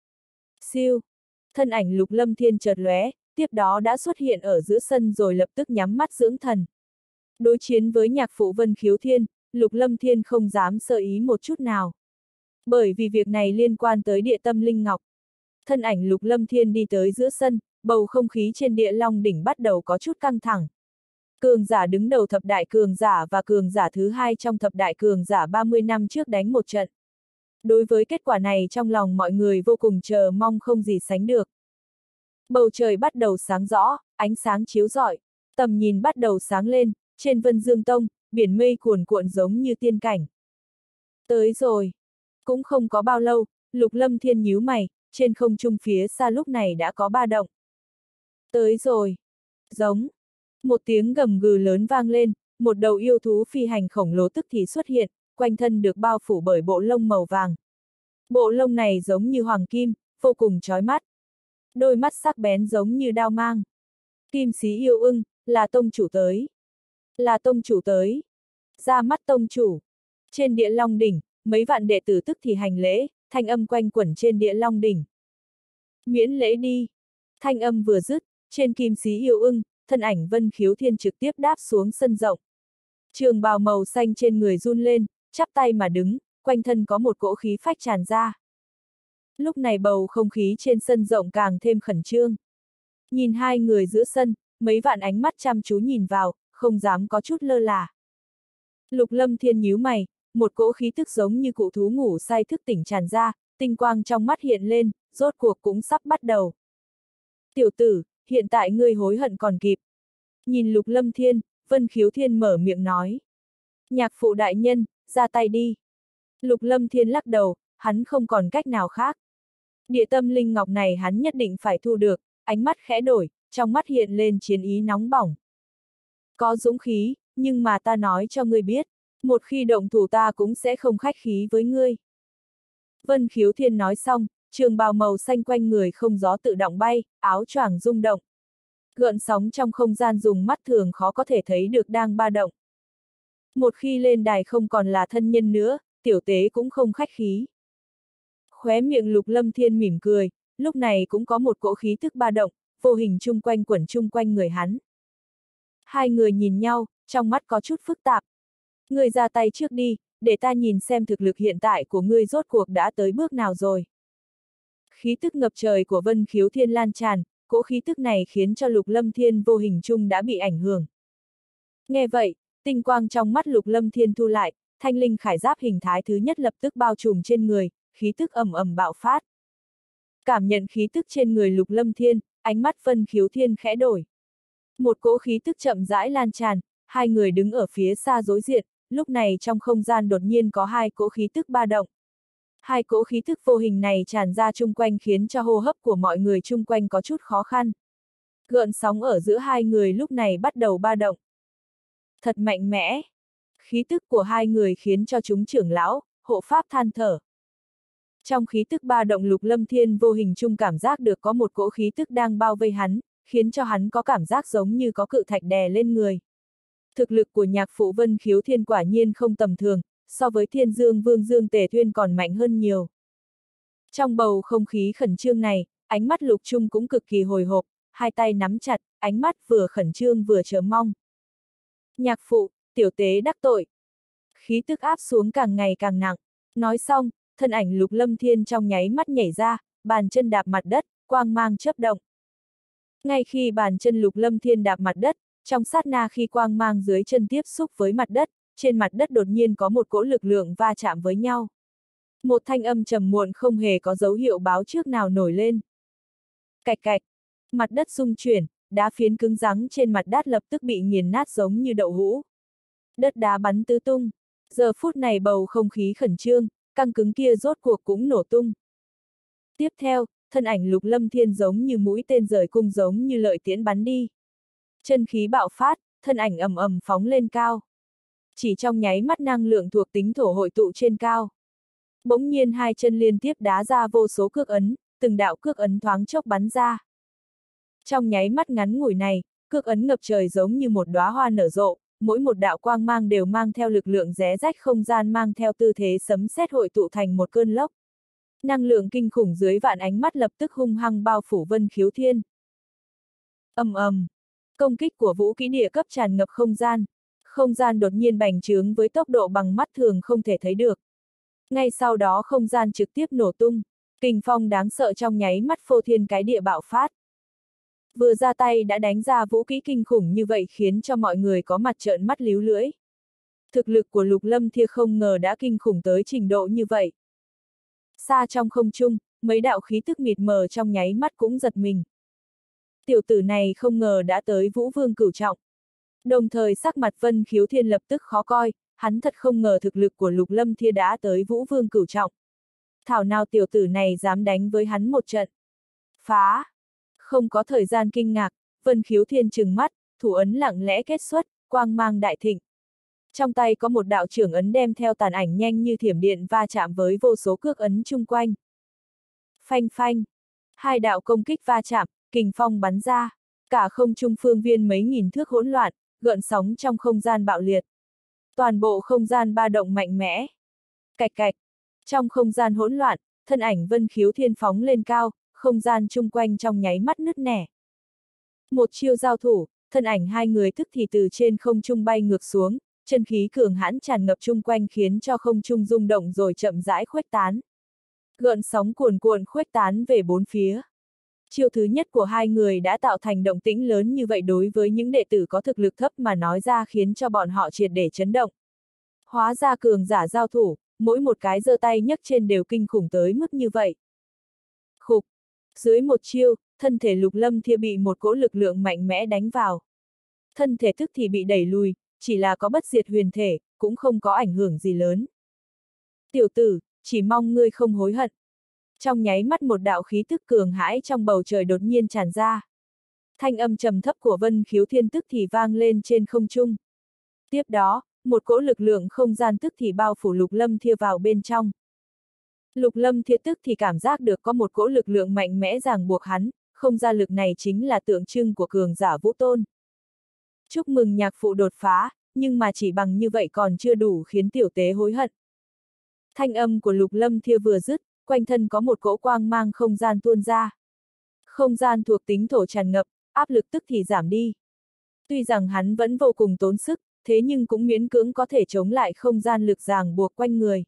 Siêu. Thân ảnh Lục Lâm Thiên chợt lóe, tiếp đó đã xuất hiện ở giữa sân rồi lập tức nhắm mắt dưỡng thần. Đối chiến với nhạc phụ Vân Khiếu Thiên, Lục Lâm Thiên không dám sơ ý một chút nào. Bởi vì việc này liên quan tới địa tâm linh ngọc. Thân ảnh Lục Lâm Thiên đi tới giữa sân, bầu không khí trên địa long đỉnh bắt đầu có chút căng thẳng. Cường giả đứng đầu thập đại cường giả và cường giả thứ hai trong thập đại cường giả 30 năm trước đánh một trận. Đối với kết quả này trong lòng mọi người vô cùng chờ mong không gì sánh được. Bầu trời bắt đầu sáng rõ, ánh sáng chiếu rọi, tầm nhìn bắt đầu sáng lên, trên Vân Dương Tông, biển mây cuồn cuộn giống như tiên cảnh. Tới rồi. Cũng không có bao lâu, Lục Lâm Thiên nhíu mày, trên không trung phía xa lúc này đã có ba động. Tới rồi. Giống. Một tiếng gầm gừ lớn vang lên, một đầu yêu thú phi hành khổng lồ tức thì xuất hiện, quanh thân được bao phủ bởi bộ lông màu vàng. Bộ lông này giống như hoàng kim, vô cùng chói mắt. Đôi mắt sắc bén giống như đao mang. Kim Xí Yêu Ưng, là tông chủ tới. Là tông chủ tới. Ra mắt tông chủ. Trên địa long đỉnh, mấy vạn đệ tử tức thì hành lễ, thanh âm quanh quẩn trên địa long đỉnh. Miễn lễ đi. Thanh âm vừa dứt, trên Kim Xí Yêu Ưng, thân ảnh Vân Khiếu Thiên trực tiếp đáp xuống sân rộng. Trường bào màu xanh trên người run lên, chắp tay mà đứng, quanh thân có một cỗ khí phách tràn ra. Lúc này bầu không khí trên sân rộng càng thêm khẩn trương. Nhìn hai người giữa sân, mấy vạn ánh mắt chăm chú nhìn vào, không dám có chút lơ là. Lục Lâm Thiên nhíu mày, một cỗ khí tức giống như cụ thú ngủ say thức tỉnh tràn ra, tinh quang trong mắt hiện lên, rốt cuộc cũng sắp bắt đầu. Tiểu tử, hiện tại ngươi hối hận còn kịp. Nhìn Lục Lâm Thiên, Vân Khiếu Thiên mở miệng nói. Nhạc phụ đại nhân, ra tay đi. Lục Lâm Thiên lắc đầu, hắn không còn cách nào khác. Địa tâm linh ngọc này hắn nhất định phải thu được, ánh mắt khẽ đổi, trong mắt hiện lên chiến ý nóng bỏng. Có dũng khí, nhưng mà ta nói cho ngươi biết, một khi động thủ ta cũng sẽ không khách khí với ngươi. Vân Khiếu Thiên nói xong, trường bào màu xanh quanh người không gió tự động bay, áo choàng rung động. Gợn sóng trong không gian dùng mắt thường khó có thể thấy được đang ba động. Một khi lên đài không còn là thân nhân nữa, tiểu tế cũng không khách khí. Khóe miệng Lục Lâm Thiên mỉm cười, lúc này cũng có một cỗ khí tức ba động, vô hình chung quanh quẩn chung quanh người hắn. Hai người nhìn nhau, trong mắt có chút phức tạp. Ngươi ra tay trước đi, để ta nhìn xem thực lực hiện tại của ngươi rốt cuộc đã tới bước nào rồi. Khí tức ngập trời của Vân Khiếu Thiên lan tràn, cỗ khí tức này khiến cho Lục Lâm Thiên vô hình chung đã bị ảnh hưởng. Nghe vậy, tinh quang trong mắt Lục Lâm Thiên thu lại, thanh linh khải giáp hình thái thứ nhất lập tức bao trùm trên người, khí tức ầm ầm bạo phát. Cảm nhận khí tức trên người Lục Lâm Thiên, ánh mắt Vân Khiếu Thiên khẽ đổi. Một cỗ khí tức chậm rãi lan tràn, hai người đứng ở phía xa đối diện, lúc này trong không gian đột nhiên có hai cỗ khí tức ba động. Hai cỗ khí tức vô hình này tràn ra chung quanh khiến cho hô hấp của mọi người chung quanh có chút khó khăn. Gợn sóng ở giữa hai người lúc này bắt đầu ba động. Thật mạnh mẽ. Khí tức của hai người khiến cho chúng trưởng lão, hộ pháp than thở. Trong khí tức ba động Lục Lâm Thiên vô hình chung cảm giác được có một cỗ khí tức đang bao vây hắn, khiến cho hắn có cảm giác giống như có cự thạch đè lên người. Thực lực của nhạc phụ Vân Khiếu Thiên quả nhiên không tầm thường, so với Thiên Dương Vương Dương Tề Thuyên còn mạnh hơn nhiều. Trong bầu không khí khẩn trương này, ánh mắt Lục Trung cũng cực kỳ hồi hộp, hai tay nắm chặt, ánh mắt vừa khẩn trương vừa chờ mong. Nhạc phụ, tiểu tế đắc tội. Khí tức áp xuống càng ngày càng nặng. Nói xong, thân ảnh Lục Lâm Thiên trong nháy mắt nhảy ra, bàn chân đạp mặt đất, quang mang chớp động. Ngay khi bàn chân Lục Lâm Thiên đạp mặt đất, trong sát na khi quang mang dưới chân tiếp xúc với mặt đất, trên mặt đất đột nhiên có một cỗ lực lượng va chạm với nhau. Một thanh âm trầm muộn không hề có dấu hiệu báo trước nào nổi lên. Cạch cạch, mặt đất rung chuyển, đá phiến cứng rắn trên mặt đất lập tức bị nghiền nát giống như đậu hũ. Đất đá bắn tứ tung. Giờ phút này bầu không khí khẩn trương, căng cứng kia rốt cuộc cũng nổ tung. Tiếp theo, thân ảnh Lục Lâm Thiên giống như mũi tên rời cung giống như lợi tiễn bắn đi. Chân khí bạo phát, thân ảnh ầm ầm phóng lên cao. Chỉ trong nháy mắt năng lượng thuộc tính thổ hội tụ trên cao. Bỗng nhiên hai chân liên tiếp đá ra vô số cước ấn, từng đạo cước ấn thoáng chốc bắn ra. Trong nháy mắt ngắn ngủi này, cước ấn ngập trời giống như một đóa hoa nở rộ, mỗi một đạo quang mang đều mang theo lực lượng rẽ rách không gian, mang theo tư thế sấm sét hội tụ thành một cơn lốc. Năng lượng kinh khủng dưới vạn ánh mắt lập tức hung hăng bao phủ Vân Khiếu Thiên. Ầm ầm, công kích của vũ kỹ địa cấp tràn ngập không gian đột nhiên bành trướng với tốc độ bằng mắt thường không thể thấy được. Ngay sau đó không gian trực tiếp nổ tung, kình phong đáng sợ trong nháy mắt phô thiên cái địa bạo phát. Vừa ra tay đã đánh ra vũ kỹ kinh khủng như vậy khiến cho mọi người có mặt trợn mắt líu lưỡi. Thực lực của Lục Lâm Thiên không ngờ đã kinh khủng tới trình độ như vậy. Xa trong không trung, mấy đạo khí tức mịt mờ trong nháy mắt cũng giật mình. Tiểu tử này không ngờ đã tới Vũ Vương cửu trọng. Đồng thời sắc mặt Vân Khiếu Thiên lập tức khó coi, hắn thật không ngờ thực lực của Lục Lâm Thiên đã tới Vũ Vương cửu trọng. Thảo nào tiểu tử này dám đánh với hắn một trận. Phá! Không có thời gian kinh ngạc, Vân Khiếu Thiên trừng mắt, thủ ấn lặng lẽ kết xuất, quang mang đại thịnh. Trong tay có một đạo trưởng ấn đem theo tàn ảnh nhanh như thiểm điện va chạm với vô số cước ấn chung quanh. Phanh phanh! Hai đạo công kích va chạm, kình phong bắn ra, cả không trung phương viên mấy nghìn thước hỗn loạn, gợn sóng trong không gian bạo liệt. Toàn bộ không gian ba động mạnh mẽ. Cạch cạch! Trong không gian hỗn loạn, thân ảnh Vân Khiếu Thiên phóng lên cao, không gian chung quanh trong nháy mắt nứt nẻ. Một chiêu giao thủ, thân ảnh hai người tức thì từ trên không trung bay ngược xuống, chân khí cường hãn tràn ngập chung quanh khiến cho không trung rung động rồi chậm rãi khuếch tán. Gợn sóng cuồn cuộn khuếch tán về bốn phía. Chiêu thứ nhất của hai người đã tạo thành động tĩnh lớn như vậy đối với những đệ tử có thực lực thấp mà nói ra khiến cho bọn họ triệt để chấn động. Hóa ra cường giả giao thủ, mỗi một cái giơ tay nhấc trên đều kinh khủng tới mức như vậy. Khục! Dưới một chiêu, thân thể Lục Lâm Thiên bị một cỗ lực lượng mạnh mẽ đánh vào. Thân thể tức thì bị đẩy lùi, chỉ là có bất diệt huyền thể, cũng không có ảnh hưởng gì lớn. Tiểu tử, chỉ mong ngươi không hối hận. Trong nháy mắt một đạo khí tức cường hãi trong bầu trời đột nhiên tràn ra. Thanh âm trầm thấp của Vân Khiếu Thiên tức thì vang lên trên không trung. Tiếp đó, một cỗ lực lượng không gian tức thì bao phủ Lục Lâm Thiên vào bên trong. Lục Lâm Thiên tức thì cảm giác được có một cỗ lực lượng mạnh mẽ ràng buộc hắn, không gian lực này chính là tượng trưng của cường giả Vũ Tôn. Chúc mừng nhạc phụ đột phá, nhưng mà chỉ bằng như vậy còn chưa đủ khiến tiểu tế hối hận. Thanh âm của Lục Lâm Thiên vừa dứt, quanh thân có một cỗ quang mang không gian tuôn ra. Không gian thuộc tính thổ tràn ngập, áp lực tức thì giảm đi. Tuy rằng hắn vẫn vô cùng tốn sức, thế nhưng cũng miễn cưỡng có thể chống lại không gian lực ràng buộc quanh người.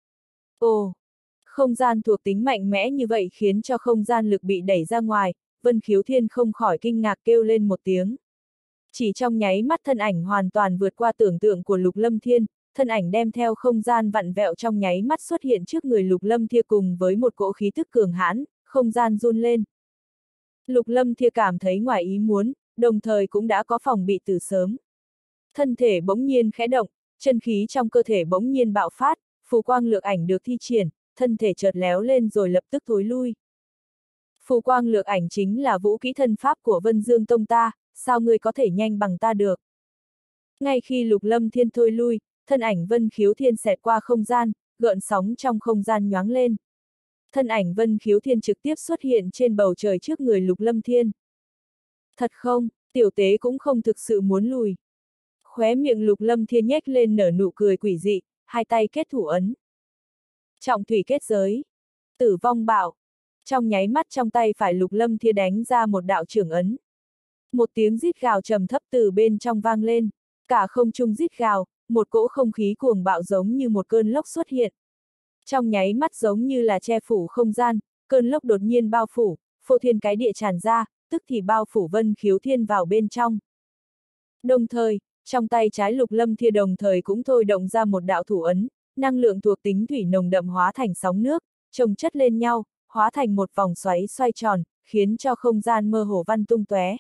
Ồ! Không gian thuộc tính mạnh mẽ như vậy khiến cho không gian lực bị đẩy ra ngoài, Vân Khiếu Thiên không khỏi kinh ngạc kêu lên một tiếng. Chỉ trong nháy mắt thân ảnh hoàn toàn vượt qua tưởng tượng của Lục Lâm Thiên, thân ảnh đem theo không gian vặn vẹo trong nháy mắt xuất hiện trước người Lục Lâm Thiên cùng với một cỗ khí tức cường hãn, không gian run lên. Lục Lâm Thiên cảm thấy ngoài ý muốn, đồng thời cũng đã có phòng bị từ sớm. Thân thể bỗng nhiên khẽ động, chân khí trong cơ thể bỗng nhiên bạo phát, phù quang lược ảnh được thi triển, thân thể chợt léo lên rồi lập tức thối lui. Phù quang lược ảnh chính là vũ kỹ thân pháp của Vân Dương Tông ta, sao ngươi có thể nhanh bằng ta được? Ngay khi Lục Lâm Thiên thôi lui, thân ảnh Vân Khiếu Thiên xẹt qua không gian, gợn sóng trong không gian nhoáng lên. Thân ảnh Vân Khiếu Thiên trực tiếp xuất hiện trên bầu trời trước người Lục Lâm Thiên. Thật không, tiểu tế cũng không thực sự muốn lùi. Khóe miệng Lục Lâm Thiên nhếch lên nở nụ cười quỷ dị, hai tay kết thủ ấn. Trọng thủy kết giới. Tử vong bạo. Trong nháy mắt trong tay phải Lục Lâm Thiên đánh ra một đạo trưởng ấn. Một tiếng rít gào trầm thấp từ bên trong vang lên. Cả không trung rít gào, một cỗ không khí cuồng bạo giống như một cơn lốc xuất hiện. Trong nháy mắt giống như là che phủ không gian, cơn lốc đột nhiên bao phủ, phô thiên cái địa tràn ra, tức thì bao phủ Vân Khiếu Thiên vào bên trong. Đồng thời, trong tay trái Lục Lâm Thiên đồng thời cũng thôi động ra một đạo thủ ấn, năng lượng thuộc tính thủy nồng đậm hóa thành sóng nước, chồng chất lên nhau, hóa thành một vòng xoáy xoay tròn, khiến cho không gian mơ hồ văn tung tóe.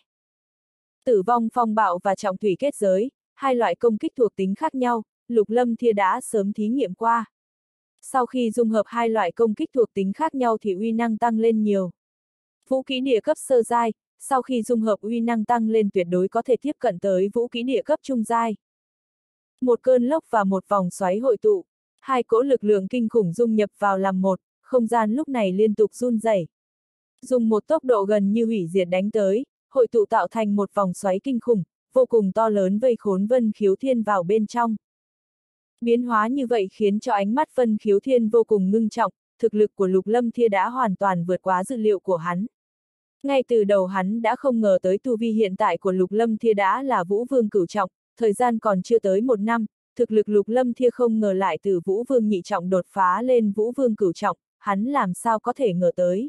Tử vong phong bạo và trọng thủy kết giới, hai loại công kích thuộc tính khác nhau, Lục Lâm Thiên đã sớm thí nghiệm qua. Sau khi dung hợp hai loại công kích thuộc tính khác nhau thì uy năng tăng lên nhiều. Vũ kỹ địa cấp sơ giai, sau khi dung hợp uy năng tăng lên tuyệt đối có thể tiếp cận tới vũ kỹ địa cấp trung giai. Một cơn lốc và một vòng xoáy hội tụ, hai cỗ lực lượng kinh khủng dung nhập vào làm một, không gian lúc này liên tục run rẩy. Dùng một tốc độ gần như hủy diệt đánh tới, hội tụ tạo thành một vòng xoáy kinh khủng, vô cùng to lớn vây khốn Vân Khiếu Thiên vào bên trong. Biến hóa như vậy khiến cho ánh mắt Vân Khiếu Thiên vô cùng ngưng trọng, thực lực của Lục Lâm Thia đã hoàn toàn vượt quá dự liệu của hắn. Ngay từ đầu hắn đã không ngờ tới tu vi hiện tại của Lục Lâm Thia đã là Vũ Vương cửu trọng, thời gian còn chưa tới 1 năm, thực lực Lục Lâm Thia không ngờ lại từ Vũ Vương nhị trọng đột phá lên Vũ Vương cửu trọng, hắn làm sao có thể ngờ tới.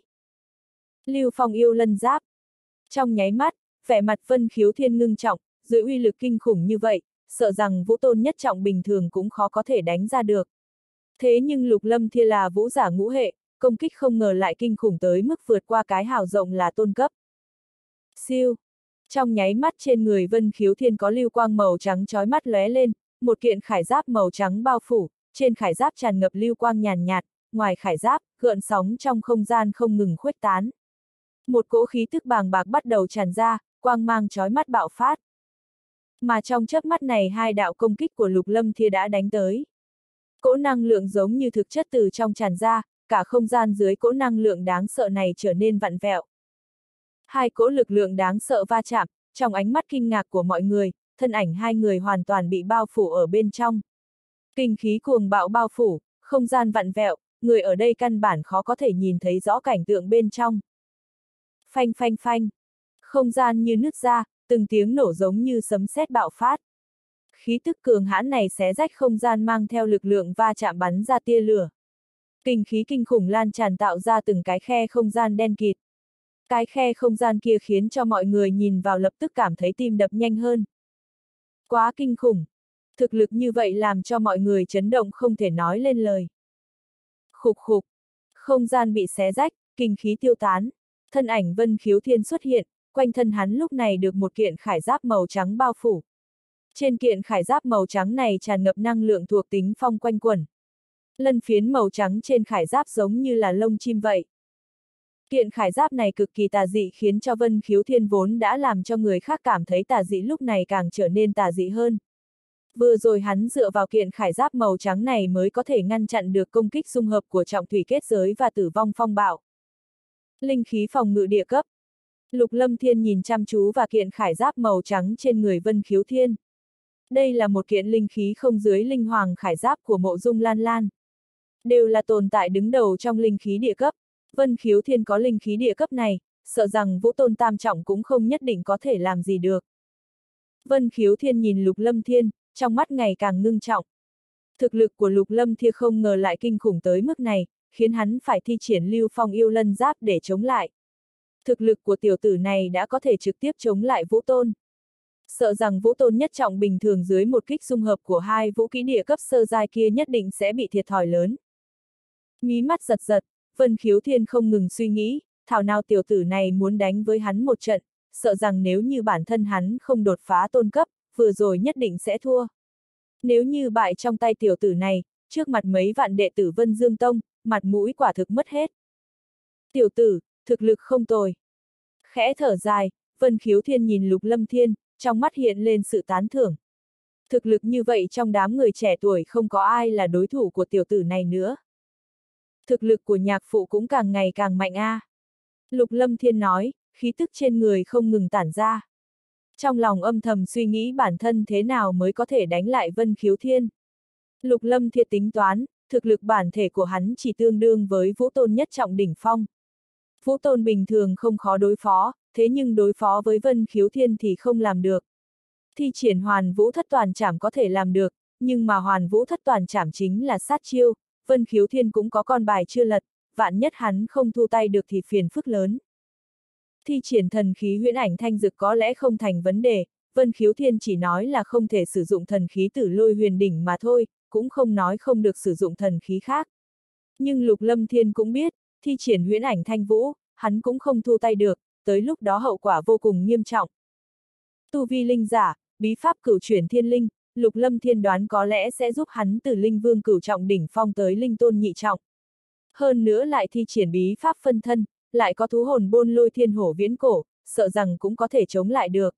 Lưu Phong yêu lân giáp. Trong nháy mắt, vẻ mặt Vân Khiếu Thiên ngưng trọng, dưới uy lực kinh khủng như vậy, sợ rằng Vũ Tôn nhất trọng bình thường cũng khó có thể đánh ra được. Thế nhưng Lục Lâm Thia là vũ giả ngũ hệ, công kích không ngờ lại kinh khủng tới mức vượt qua cái hào rộng là tôn cấp. Siêu. Trong nháy mắt trên người Vân Khiếu Thiên có lưu quang màu trắng chói mắt lóe lên, một kiện khải giáp màu trắng bao phủ, trên khải giáp tràn ngập lưu quang nhàn nhạt, ngoài khải giáp, gợn sóng trong không gian không ngừng khuếch tán. Một cỗ khí tức bàng bạc bắt đầu tràn ra, quang mang chói mắt bạo phát. Mà trong chớp mắt này hai đạo công kích của Lục Lâm Thia đã đánh tới. Cỗ năng lượng giống như thực chất từ trong tràn ra, cả không gian dưới cỗ năng lượng đáng sợ này trở nên vặn vẹo. Hai cỗ lực lượng đáng sợ va chạm, trong ánh mắt kinh ngạc của mọi người, thân ảnh hai người hoàn toàn bị bao phủ ở bên trong. Kinh khí cuồng bạo bao phủ, không gian vặn vẹo, người ở đây căn bản khó có thể nhìn thấy rõ cảnh tượng bên trong. Phanh phanh phanh, không gian như nứt ra, từng tiếng nổ giống như sấm sét bạo phát. Khí tức cường hãn này xé rách không gian mang theo lực lượng va chạm bắn ra tia lửa. Kinh khí kinh khủng lan tràn tạo ra từng cái khe không gian đen kịt. Cái khe không gian kia khiến cho mọi người nhìn vào lập tức cảm thấy tim đập nhanh hơn. Quá kinh khủng. Thực lực như vậy làm cho mọi người chấn động không thể nói lên lời. Khục khục. Không gian bị xé rách, kinh khí tiêu tán. Thân ảnh Vân Khiếu Thiên xuất hiện, quanh thân hắn lúc này được một kiện khải giáp màu trắng bao phủ. Trên kiện khải giáp màu trắng này tràn ngập năng lượng thuộc tính phong quanh quẩn. Lân phiến màu trắng trên khải giáp giống như là lông chim vậy. Kiện khải giáp này cực kỳ tà dị khiến cho Vân Khiếu Thiên vốn đã làm cho người khác cảm thấy tà dị lúc này càng trở nên tà dị hơn. Vừa rồi hắn dựa vào kiện khải giáp màu trắng này mới có thể ngăn chặn được công kích dung hợp của trọng thủy kết giới và tử vong phong bạo. Linh khí phòng ngự địa cấp. Lục Lâm Thiên nhìn chăm chú vào kiện khải giáp màu trắng trên người Vân Khiếu Thiên. Đây là một kiện linh khí không dưới linh hoàng khải giáp của Mộ Dung Lan Lan. Đều là tồn tại đứng đầu trong linh khí địa cấp. Vân Khiếu Thiên có linh khí địa cấp này, sợ rằng Vũ Tôn tam trọng cũng không nhất định có thể làm gì được. Vân Khiếu Thiên nhìn Lục Lâm Thiên, trong mắt ngày càng ngưng trọng. Thực lực của Lục Lâm Thiên không ngờ lại kinh khủng tới mức này, khiến hắn phải thi triển Lưu Phong yêu lân giáp để chống lại. Thực lực của tiểu tử này đã có thể trực tiếp chống lại Vũ Tôn. Sợ rằng Vũ Tôn nhất trọng bình thường dưới một kích dung hợp của hai vũ kỹ địa cấp sơ giai kia nhất định sẽ bị thiệt thòi lớn. Mí mắt giật giật, Vân Khiếu Thiên không ngừng suy nghĩ, thảo nào tiểu tử này muốn đánh với hắn một trận, sợ rằng nếu như bản thân hắn không đột phá tôn cấp, vừa rồi nhất định sẽ thua. Nếu như bại trong tay tiểu tử này, trước mặt mấy vạn đệ tử Vân Dương Tông, mặt mũi quả thực mất hết. Tiểu tử, thực lực không tồi. Khẽ thở dài, Vân Khiếu Thiên nhìn Lục Lâm Thiên, trong mắt hiện lên sự tán thưởng. Thực lực như vậy trong đám người trẻ tuổi không có ai là đối thủ của tiểu tử này nữa. Thực lực của nhạc phụ cũng càng ngày càng mạnh a. Lục Lâm Thiên nói, khí tức trên người không ngừng tản ra. Trong lòng âm thầm suy nghĩ bản thân thế nào mới có thể đánh lại Vân Khiếu Thiên. Lục Lâm Thiên tính toán, thực lực bản thể của hắn chỉ tương đương với Vũ Tôn nhất trọng đỉnh phong. Vũ Tôn bình thường không khó đối phó, thế nhưng đối phó với Vân Khiếu Thiên thì không làm được. Thi triển Hoàn Vũ Thất Toàn Trảm có thể làm được, nhưng mà Hoàn Vũ Thất Toàn Trảm chính là sát chiêu, Vân Khiếu Thiên cũng có con bài chưa lật, vạn nhất hắn không thu tay được thì phiền phức lớn. Thi triển thần khí huyễn ảnh thanh dực có lẽ không thành vấn đề, Vân Khiếu Thiên chỉ nói là không thể sử dụng thần khí Tử Lôi Huyền Đỉnh mà thôi, cũng không nói không được sử dụng thần khí khác. Nhưng Lục Lâm Thiên cũng biết, thi triển huyễn ảnh thanh vũ, hắn cũng không thu tay được, tới lúc đó hậu quả vô cùng nghiêm trọng. Tu vi linh giả, bí pháp cửu chuyển thiên linh, Lục Lâm Thiên đoán có lẽ sẽ giúp hắn từ linh vương cửu trọng đỉnh phong tới linh tôn nhị trọng. Hơn nữa lại thi triển bí pháp phân thân, lại có thú hồn bôn lôi thiên hổ viễn cổ, sợ rằng cũng có thể chống lại được.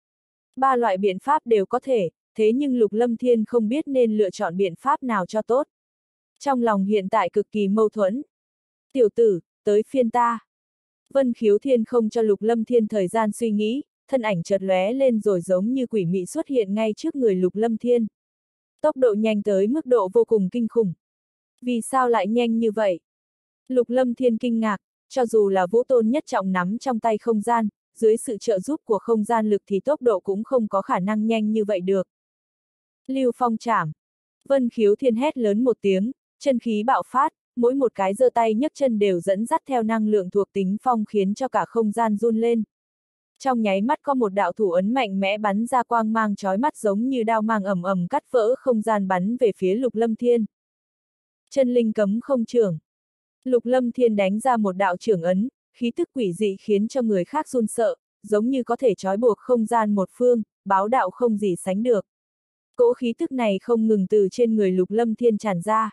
Ba loại biện pháp đều có thể, thế nhưng Lục Lâm Thiên không biết nên lựa chọn biện pháp nào cho tốt. Trong lòng hiện tại cực kỳ mâu thuẫn. Tiểu tử, tới phiên ta. Vân Khiếu Thiên không cho Lục Lâm Thiên thời gian suy nghĩ, thân ảnh chợt lóe lên rồi giống như quỷ mị xuất hiện ngay trước người Lục Lâm Thiên. Tốc độ nhanh tới mức độ vô cùng kinh khủng. Vì sao lại nhanh như vậy? Lục Lâm Thiên kinh ngạc, cho dù là Vũ Tôn nhất trọng nắm trong tay không gian, dưới sự trợ giúp của không gian lực thì tốc độ cũng không có khả năng nhanh như vậy được. Lưu Phong chảm. Vân Khiếu Thiên hét lớn một tiếng, chân khí bạo phát, mỗi một cái giơ tay nhấc chân đều dẫn dắt theo năng lượng thuộc tính phong khiến cho cả không gian run lên. Trong nháy mắt có một đạo thủ ấn mạnh mẽ bắn ra quang mang chói mắt giống như đao mang ầm ầm cắt vỡ không gian bắn về phía Lục Lâm Thiên. Chân linh cấm không trưởng. Lục Lâm Thiên đánh ra một đạo trưởng ấn, khí tức quỷ dị khiến cho người khác run sợ, giống như có thể trói buộc không gian một phương, báo đạo không gì sánh được. Cỗ khí tức này không ngừng từ trên người Lục Lâm Thiên tràn ra.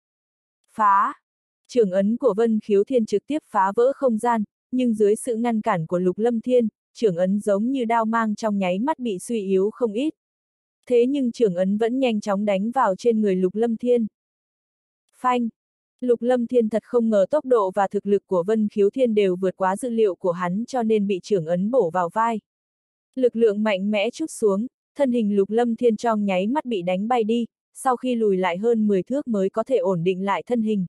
Phá! Trưởng ấn của Vân Khiếu Thiên trực tiếp phá vỡ không gian, nhưng dưới sự ngăn cản của Lục Lâm Thiên, trưởng ấn giống như đao mang trong nháy mắt bị suy yếu không ít. Thế nhưng trưởng ấn vẫn nhanh chóng đánh vào trên người Lục Lâm Thiên. Phanh! Lục Lâm Thiên thật không ngờ tốc độ và thực lực của Vân Khiếu Thiên đều vượt quá dự liệu của hắn cho nên bị trưởng ấn bổ vào vai. Lực lượng mạnh mẽ trút xuống, thân hình Lục Lâm Thiên trong nháy mắt bị đánh bay đi, sau khi lùi lại hơn 10 thước mới có thể ổn định lại thân hình.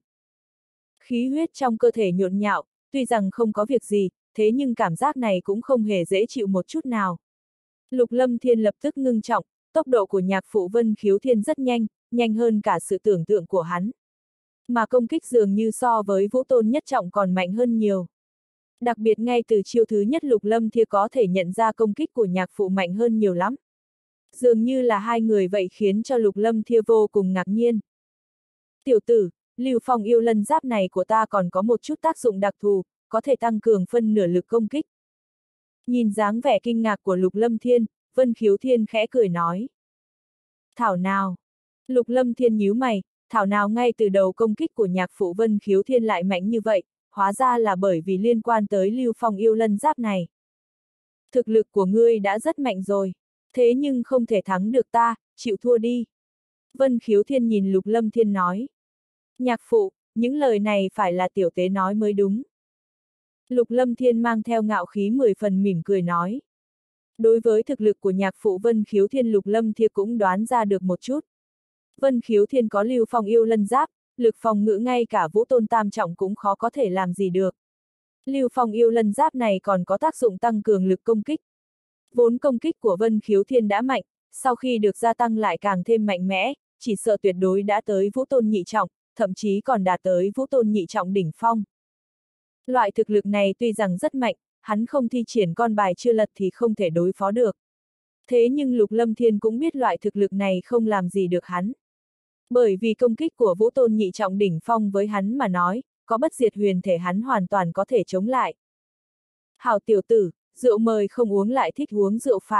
Khí huyết trong cơ thể nhộn nhạo, tuy rằng không có việc gì, thế nhưng cảm giác này cũng không hề dễ chịu một chút nào. Lục Lâm Thiên lập tức ngưng trọng, tốc độ của nhạc phụ Vân Khiếu Thiên rất nhanh, nhanh hơn cả sự tưởng tượng của hắn. Mà công kích dường như so với Vũ Tôn nhất trọng còn mạnh hơn nhiều. Đặc biệt ngay từ chiêu thứ nhất Lục Lâm Thiên có thể nhận ra công kích của nhạc phụ mạnh hơn nhiều lắm. Dường như là hai người vậy khiến cho Lục Lâm Thiên vô cùng ngạc nhiên. Tiểu tử, Lưu Phong yêu lân giáp này của ta còn có một chút tác dụng đặc thù, có thể tăng cường phân nửa lực công kích. Nhìn dáng vẻ kinh ngạc của Lục Lâm Thiên, Vân Khiếu Thiên khẽ cười nói. Thảo nào? Lục Lâm Thiên nhíu mày, thảo nào ngay từ đầu công kích của nhạc phụ Vân Khiếu Thiên lại mạnh như vậy, hóa ra là bởi vì liên quan tới Lưu Phong yêu lân giáp này. Thực lực của ngươi đã rất mạnh rồi, thế nhưng không thể thắng được ta, chịu thua đi. Vân Khiếu Thiên nhìn Lục Lâm Thiên nói. Nhạc phụ, những lời này phải là tiểu tế nói mới đúng. Lục Lâm Thiên mang theo ngạo khí 10 phần mỉm cười nói. Đối với thực lực của nhạc phụ Vân Khiếu Thiên Lục Lâm Thiên cũng đoán ra được một chút. Vân Khiếu Thiên có Lưu Phong yêu lân giáp, lực phòng ngự ngay cả Vũ Tôn tam trọng cũng khó có thể làm gì được. Lưu Phong yêu lân giáp này còn có tác dụng tăng cường lực công kích. Vốn công kích của Vân Khiếu Thiên đã mạnh, sau khi được gia tăng lại càng thêm mạnh mẽ, chỉ sợ tuyệt đối đã tới Vũ Tôn nhị trọng, thậm chí còn đạt tới Vũ Tôn nhị trọng đỉnh phong. Loại thực lực này tuy rằng rất mạnh, hắn không thi triển con bài chưa lật thì không thể đối phó được. Thế nhưng Lục Lâm Thiên cũng biết loại thực lực này không làm gì được hắn. Bởi vì công kích của Vũ Tôn nhị trọng đỉnh phong với hắn mà nói, có bất diệt huyền thể hắn hoàn toàn có thể chống lại. Hảo tiểu tử, rượu mời không uống lại thích uống rượu phạt.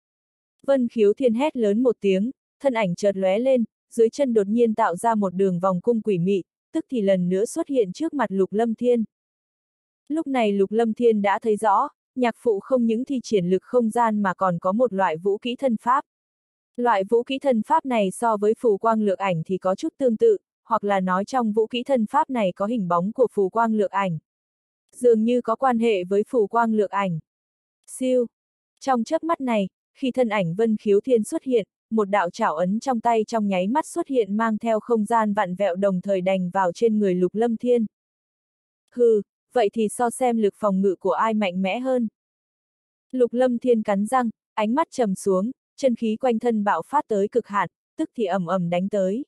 Vân Khiếu Thiên hét lớn một tiếng, thân ảnh chợt lóe lên, dưới chân đột nhiên tạo ra một đường vòng cung quỷ mị, tức thì lần nữa xuất hiện trước mặt Lục Lâm Thiên. Lúc này Lục Lâm Thiên đã thấy rõ, nhạc phụ không những thi triển lực không gian mà còn có một loại vũ kỹ thân pháp. Loại vũ kỹ thân pháp này so với phù quang lược ảnh thì có chút tương tự, hoặc là nói trong vũ kỹ thân pháp này có hình bóng của phù quang lược ảnh. Dường như có quan hệ với phù quang lược ảnh. Siêu! Trong chớp mắt này, khi thân ảnh Vân Khiếu Thiên xuất hiện, một đạo chảo ấn trong tay trong nháy mắt xuất hiện mang theo không gian vặn vẹo đồng thời đành vào trên người Lục Lâm Thiên. Hừ, vậy thì so xem lực phòng ngự của ai mạnh mẽ hơn. Lục Lâm Thiên cắn răng, ánh mắt trầm xuống, chân khí quanh thân bạo phát tới cực hạn, tức thì ầm ầm đánh tới.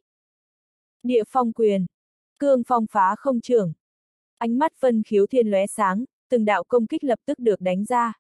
Địa phong quyền, cương phong phá không trưởng. Ánh mắt Vân Khiếu Thiên lóe sáng, từng đạo công kích lập tức được đánh ra.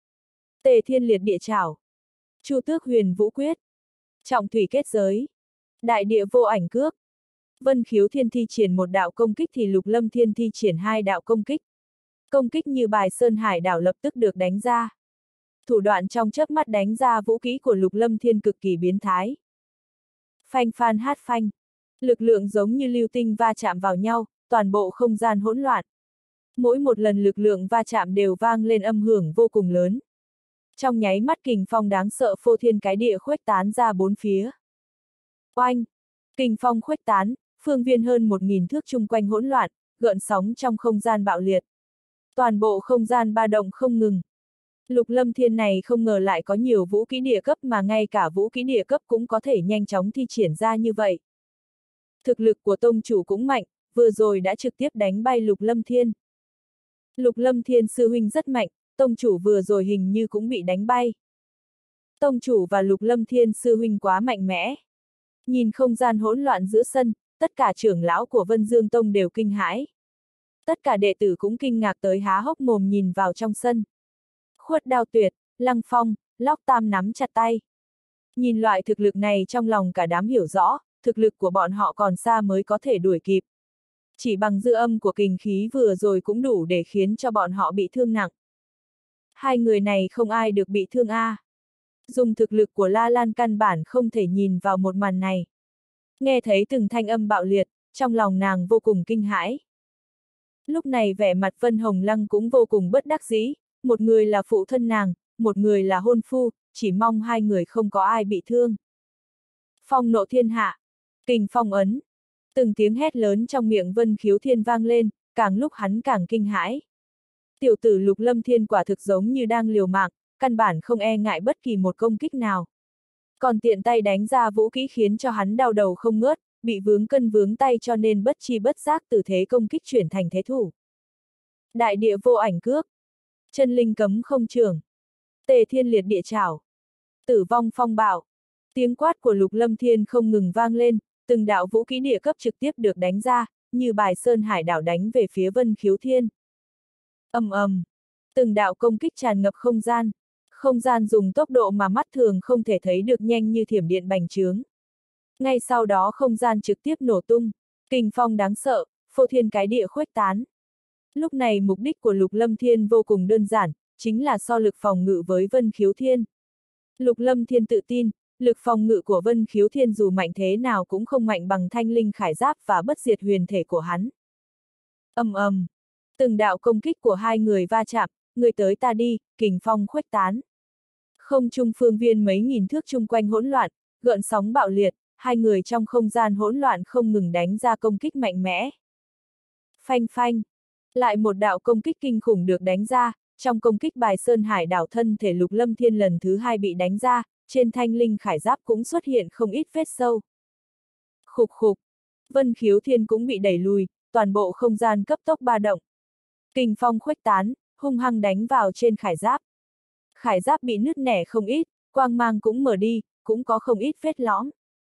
Tề Thiên liệt địa chảo, Chu Tước huyền vũ quyết, trọng thủy kết giới, đại địa vô ảnh cước. Vân Khiếu Thiên thi triển một đạo công kích thì Lục Lâm Thiên thi triển hai đạo công kích. Công kích như bài sơn hải đảo lập tức được đánh ra. Thủ đoạn trong chớp mắt đánh ra vũ khí của Lục Lâm Thiên cực kỳ biến thái. Phanh phan hát phanh. Lực lượng giống như lưu tinh va chạm vào nhau, toàn bộ không gian hỗn loạn. Mỗi một lần lực lượng va chạm đều vang lên âm hưởng vô cùng lớn. Trong nháy mắt kình phong đáng sợ phô thiên cái địa khuếch tán ra bốn phía. Oanh! Kình phong khuếch tán, phương viên hơn 1000 thước chung quanh hỗn loạn, gợn sóng trong không gian bạo liệt. Toàn bộ không gian ba động không ngừng. Lục Lâm Thiên này không ngờ lại có nhiều vũ kỹ địa cấp mà ngay cả vũ kỹ địa cấp cũng có thể nhanh chóng thi triển ra như vậy. Thực lực của tông chủ cũng mạnh, vừa rồi đã trực tiếp đánh bay Lục Lâm Thiên. Lục Lâm Thiên sư huynh rất mạnh, tông chủ vừa rồi hình như cũng bị đánh bay. Tông chủ và Lục Lâm Thiên sư huynh quá mạnh mẽ. Nhìn không gian hỗn loạn giữa sân, tất cả trưởng lão của Vân Dương Tông đều kinh hãi. Tất cả đệ tử cũng kinh ngạc tới há hốc mồm nhìn vào trong sân. Khuất Đao Tuyệt, Lăng Phong, Lóc Tam nắm chặt tay. Nhìn loại thực lực này trong lòng cả đám hiểu rõ, thực lực của bọn họ còn xa mới có thể đuổi kịp. Chỉ bằng dư âm của kình khí vừa rồi cũng đủ để khiến cho bọn họ bị thương nặng. Hai người này không ai được bị thương a. Dùng thực lực của La Lan căn bản không thể nhìn vào một màn này. Nghe thấy từng thanh âm bạo liệt, trong lòng nàng vô cùng kinh hãi. Lúc này vẻ mặt Vân Hồng Lăng cũng vô cùng bất đắc dĩ, một người là phụ thân nàng, một người là hôn phu, chỉ mong hai người không có ai bị thương. Phong nộ thiên hạ, kình phong ấn. Từng tiếng hét lớn trong miệng Vân Khiếu Thiên vang lên, càng lúc hắn càng kinh hãi. Tiểu tử Lục Lâm Thiên quả thực giống như đang liều mạng, căn bản không e ngại bất kỳ một công kích nào. Còn tiện tay đánh ra vũ kỹ khiến cho hắn đau đầu không ngớt, bị vướng cân vướng tay cho nên bất chi bất giác từ thế công kích chuyển thành thế thủ. Đại địa vô ảnh cước, chân linh cấm không trường, tề thiên liệt địa trảo, tử vong phong bạo. Tiếng quát của Lục Lâm Thiên không ngừng vang lên, từng đạo vũ kỹ địa cấp trực tiếp được đánh ra, như bài sơn hải đảo đánh về phía Vân Khiếu Thiên. Ầm ầm, từng đạo công kích tràn ngập không gian dùng tốc độ mà mắt thường không thể thấy được nhanh như thiểm điện bành trướng. Ngay sau đó không gian trực tiếp nổ tung, kình phong đáng sợ, phô thiên cái địa khuếch tán. Lúc này mục đích của Lục Lâm Thiên vô cùng đơn giản, chính là so lực phòng ngự với Vân Khiếu Thiên. Lục Lâm Thiên tự tin, lực phòng ngự của Vân Khiếu Thiên dù mạnh thế nào cũng không mạnh bằng thanh linh khải giáp và bất diệt huyền thể của hắn. Ầm ầm, từng đạo công kích của hai người va chạm, người tới ta đi, kình phong khuếch tán. Không trung phương viên mấy nghìn thước chung quanh hỗn loạn, gợn sóng bạo liệt, hai người trong không gian hỗn loạn không ngừng đánh ra công kích mạnh mẽ. Phanh phanh, lại một đạo công kích kinh khủng được đánh ra, trong công kích bài sơn hải đảo thân thể Lục Lâm Thiên lần thứ hai bị đánh ra, trên thanh linh khải giáp cũng xuất hiện không ít vết sâu. Khục khục, Vân Khiếu Thiên cũng bị đẩy lùi, toàn bộ không gian cấp tốc ba động. Kình phong khuếch tán, hung hăng đánh vào trên khải giáp. Khải giáp bị nứt nẻ không ít, quang mang cũng mở đi, cũng có không ít vết lõm.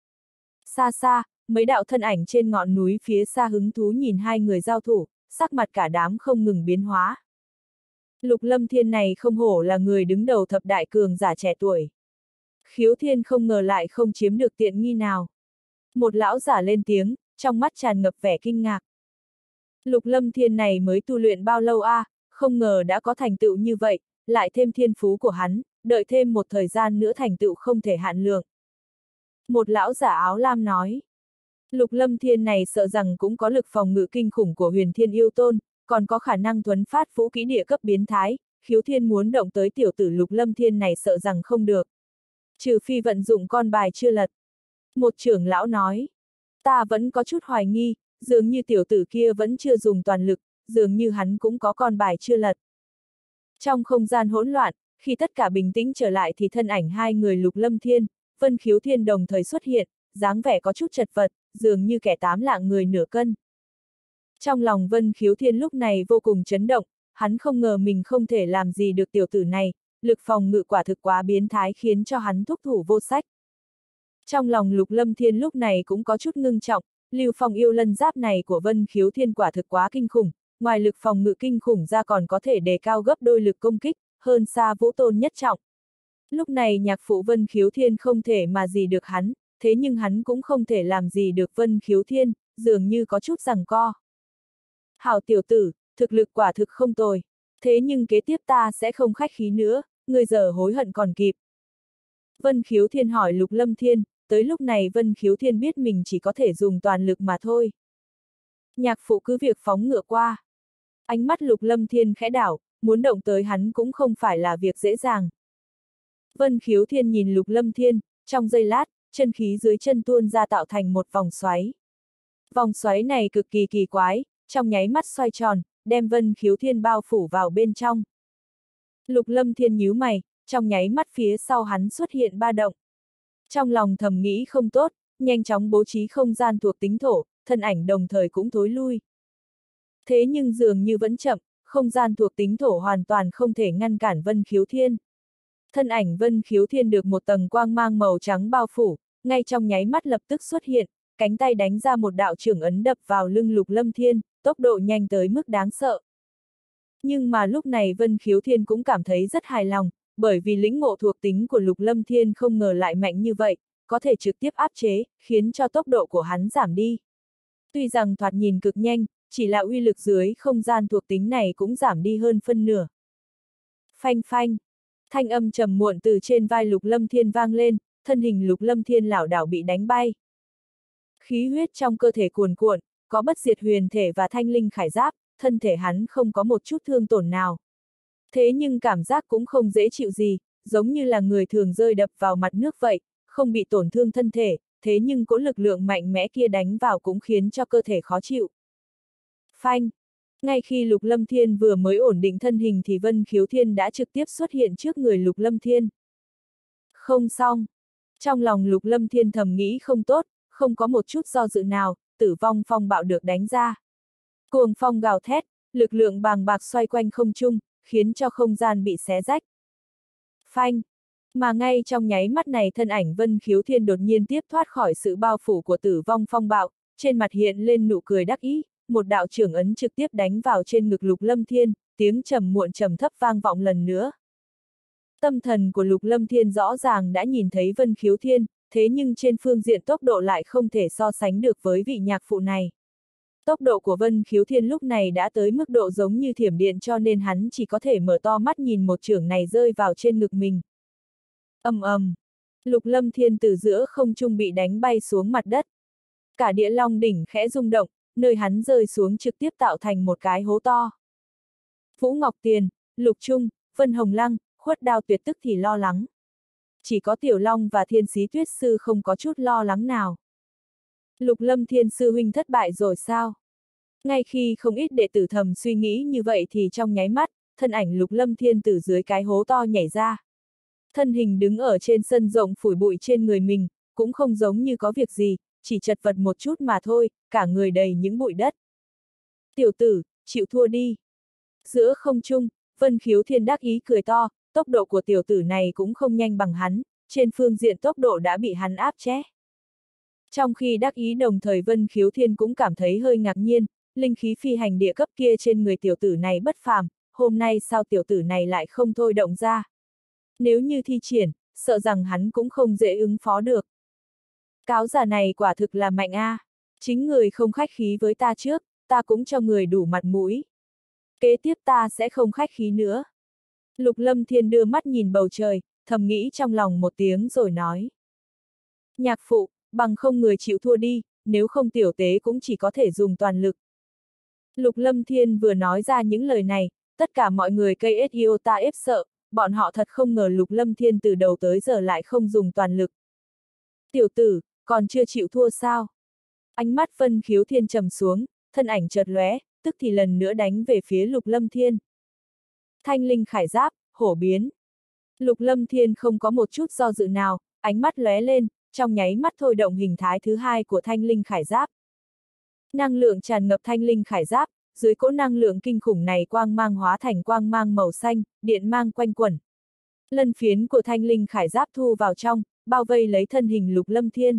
Xa xa, mấy đạo thân ảnh trên ngọn núi phía xa hứng thú nhìn hai người giao thủ, sắc mặt cả đám không ngừng biến hóa. Lục Lâm Thiên này không hổ là người đứng đầu thập đại cường giả trẻ tuổi. Khiếu Thiên không ngờ lại không chiếm được tiện nghi nào. Một lão giả lên tiếng, trong mắt tràn ngập vẻ kinh ngạc. Lục Lâm Thiên này mới tu luyện bao lâu a, không ngờ đã có thành tựu như vậy, lại thêm thiên phú của hắn, đợi thêm một thời gian nữa thành tựu không thể hạn lượng. Một lão giả áo lam nói. Lục Lâm Thiên này sợ rằng cũng có lực phòng ngự kinh khủng của Huyền Thiên Yêu Tôn, còn có khả năng thuấn phát vũ kỹ địa cấp biến thái, Khiếu Thiên muốn động tới tiểu tử Lục Lâm Thiên này sợ rằng không được. Trừ phi vận dụng con bài chưa lật. Một trưởng lão nói. Ta vẫn có chút hoài nghi, dường như tiểu tử kia vẫn chưa dùng toàn lực, dường như hắn cũng có con bài chưa lật. Trong không gian hỗn loạn, khi tất cả bình tĩnh trở lại thì thân ảnh hai người Lục Lâm Thiên, Vân Khiếu Thiên đồng thời xuất hiện, dáng vẻ có chút chật vật, dường như kẻ tám lạng người nửa cân. Trong lòng Vân Khiếu Thiên lúc này vô cùng chấn động, hắn không ngờ mình không thể làm gì được tiểu tử này, lực phòng ngự quả thực quá biến thái khiến cho hắn thúc thủ vô sách. Trong lòng Lục Lâm Thiên lúc này cũng có chút ngưng trọng, Lưu Phong yêu lân giáp này của Vân Khiếu Thiên quả thực quá kinh khủng, ngoài lực phòng ngự kinh khủng ra còn có thể đề cao gấp đôi lực công kích, hơn xa Vũ Tôn nhất trọng. Lúc này nhạc phụ Vân Khiếu Thiên không thể mà gì được hắn, thế nhưng hắn cũng không thể làm gì được Vân Khiếu Thiên, dường như có chút giằng co. Hảo tiểu tử, thực lực quả thực không tồi, thế nhưng kế tiếp ta sẽ không khách khí nữa, ngươi giờ hối hận còn kịp. Vân Khiếu Thiên hỏi Lục Lâm Thiên, tới lúc này Vân Khiếu Thiên biết mình chỉ có thể dùng toàn lực mà thôi. Nhạc phụ cứ việc phóng ngựa qua. Ánh mắt Lục Lâm Thiên khẽ đảo, muốn động tới hắn cũng không phải là việc dễ dàng. Vân Khiếu Thiên nhìn Lục Lâm Thiên, trong giây lát, chân khí dưới chân tuôn ra tạo thành một vòng xoáy. Vòng xoáy này cực kỳ kỳ quái, trong nháy mắt xoay tròn, đem Vân Khiếu Thiên bao phủ vào bên trong. Lục Lâm Thiên nhíu mày, trong nháy mắt phía sau hắn xuất hiện ba động. Trong lòng thầm nghĩ không tốt, nhanh chóng bố trí không gian thuộc tính thổ, thân ảnh đồng thời cũng thối lui. Thế nhưng dường như vẫn chậm, không gian thuộc tính thổ hoàn toàn không thể ngăn cản Vân Khiếu Thiên. Thân ảnh Vân Khiếu Thiên được một tầng quang mang màu trắng bao phủ, ngay trong nháy mắt lập tức xuất hiện, cánh tay đánh ra một đạo chưởng ấn đập vào lưng Lục Lâm Thiên, tốc độ nhanh tới mức đáng sợ. Nhưng mà lúc này Vân Khiếu Thiên cũng cảm thấy rất hài lòng, bởi vì lĩnh ngộ thuộc tính của Lục Lâm Thiên không ngờ lại mạnh như vậy, có thể trực tiếp áp chế, khiến cho tốc độ của hắn giảm đi. Tuy rằng thoạt nhìn cực nhanh, chỉ là uy lực dưới không gian thuộc tính này cũng giảm đi hơn phân nửa. Phanh phanh, thanh âm trầm muộn từ trên vai Lục Lâm Thiên vang lên, thân hình Lục Lâm Thiên lảo đảo bị đánh bay. Khí huyết trong cơ thể cuồn cuộn, có bất diệt huyền thể và thanh linh khải giáp, thân thể hắn không có một chút thương tổn nào. Thế nhưng cảm giác cũng không dễ chịu gì, giống như là người thường rơi đập vào mặt nước vậy, không bị tổn thương thân thể, thế nhưng cỗ lực lượng mạnh mẽ kia đánh vào cũng khiến cho cơ thể khó chịu. Phanh! Ngay khi Lục Lâm Thiên vừa mới ổn định thân hình thì Vân Khiếu Thiên đã trực tiếp xuất hiện trước người Lục Lâm Thiên. Không xong! Trong lòng Lục Lâm Thiên thầm nghĩ không tốt, không có một chút do dự nào, tử vong phong bạo được đánh ra. Cuồng phong gào thét, lực lượng bàng bạc xoay quanh không trung, khiến cho không gian bị xé rách. Phanh! Mà ngay trong nháy mắt này thân ảnh Vân Khiếu Thiên đột nhiên tiếp thoát khỏi sự bao phủ của tử vong phong bạo, trên mặt hiện lên nụ cười đắc ý, một đạo chưởng ấn trực tiếp đánh vào trên ngực Lục Lâm Thiên, tiếng trầm muộn trầm thấp vang vọng lần nữa. Tâm thần của Lục Lâm Thiên rõ ràng đã nhìn thấy Vân Khiếu Thiên, thế nhưng trên phương diện tốc độ lại không thể so sánh được với vị nhạc phụ này. Tốc độ của Vân Khiếu Thiên lúc này đã tới mức độ giống như thiểm điện cho nên hắn chỉ có thể mở to mắt nhìn một chưởng này rơi vào trên ngực mình. Ầm ầm, Lục Lâm Thiên từ giữa không trung bị đánh bay xuống mặt đất. Cả Địa Long đỉnh khẽ rung động, nơi hắn rơi xuống trực tiếp tạo thành một cái hố to. Vũ Ngọc Tiền, Lục Trung, Vân Hồng Lăng, Khuất Đao Tuyệt tức thì lo lắng. Chỉ có Tiểu Long và Thiên Xí Tuyết Sư không có chút lo lắng nào. Lục Lâm Thiên sư huynh thất bại rồi sao? Ngay khi không ít đệ tử thầm suy nghĩ như vậy thì trong nháy mắt, thân ảnh Lục Lâm Thiên từ dưới cái hố to nhảy ra. Thân hình đứng ở trên sân rộng phủi bụi trên người mình, cũng không giống như có việc gì, chỉ chật vật một chút mà thôi, cả người đầy những bụi đất. Tiểu tử, chịu thua đi. Giữa không trung, Vân Khiếu Thiên đắc ý cười to, tốc độ của tiểu tử này cũng không nhanh bằng hắn, trên phương diện tốc độ đã bị hắn áp chế. Trong khi đắc ý đồng thời Vân Khiếu Thiên cũng cảm thấy hơi ngạc nhiên, linh khí phi hành địa cấp kia trên người tiểu tử này bất phàm, hôm nay sao tiểu tử này lại không thôi động ra. Nếu như thi triển, sợ rằng hắn cũng không dễ ứng phó được. Cáo già này quả thực là mạnh a, chính người không khách khí với ta trước, ta cũng cho người đủ mặt mũi. Kế tiếp ta sẽ không khách khí nữa. Lục Lâm Thiên đưa mắt nhìn bầu trời, thầm nghĩ trong lòng một tiếng rồi nói. Nhạc phụ, bằng không người chịu thua đi, nếu không tiểu tế cũng chỉ có thể dùng toàn lực. Lục Lâm Thiên vừa nói ra những lời này, tất cả mọi người cây iota ép sợ, bọn họ thật không ngờ Lục Lâm Thiên từ đầu tới giờ lại không dùng toàn lực. Tiểu tử, còn chưa chịu thua sao? Ánh mắt Vân Khiếu Thiên trầm xuống, thân ảnh chợt lóe, tức thì lần nữa đánh về phía Lục Lâm Thiên. Thanh linh khải giáp, hổ biến. Lục Lâm Thiên không có một chút do dự nào, ánh mắt lóe lên, trong nháy mắt thôi động hình thái thứ hai của thanh linh khải giáp. Năng lượng tràn ngập thanh linh khải giáp, dưới cỗ năng lượng kinh khủng này quang mang hóa thành quang mang màu xanh, điện mang quanh quẩn. Lân phiến của thanh linh khải giáp thu vào trong, bao vây lấy thân hình Lục Lâm Thiên.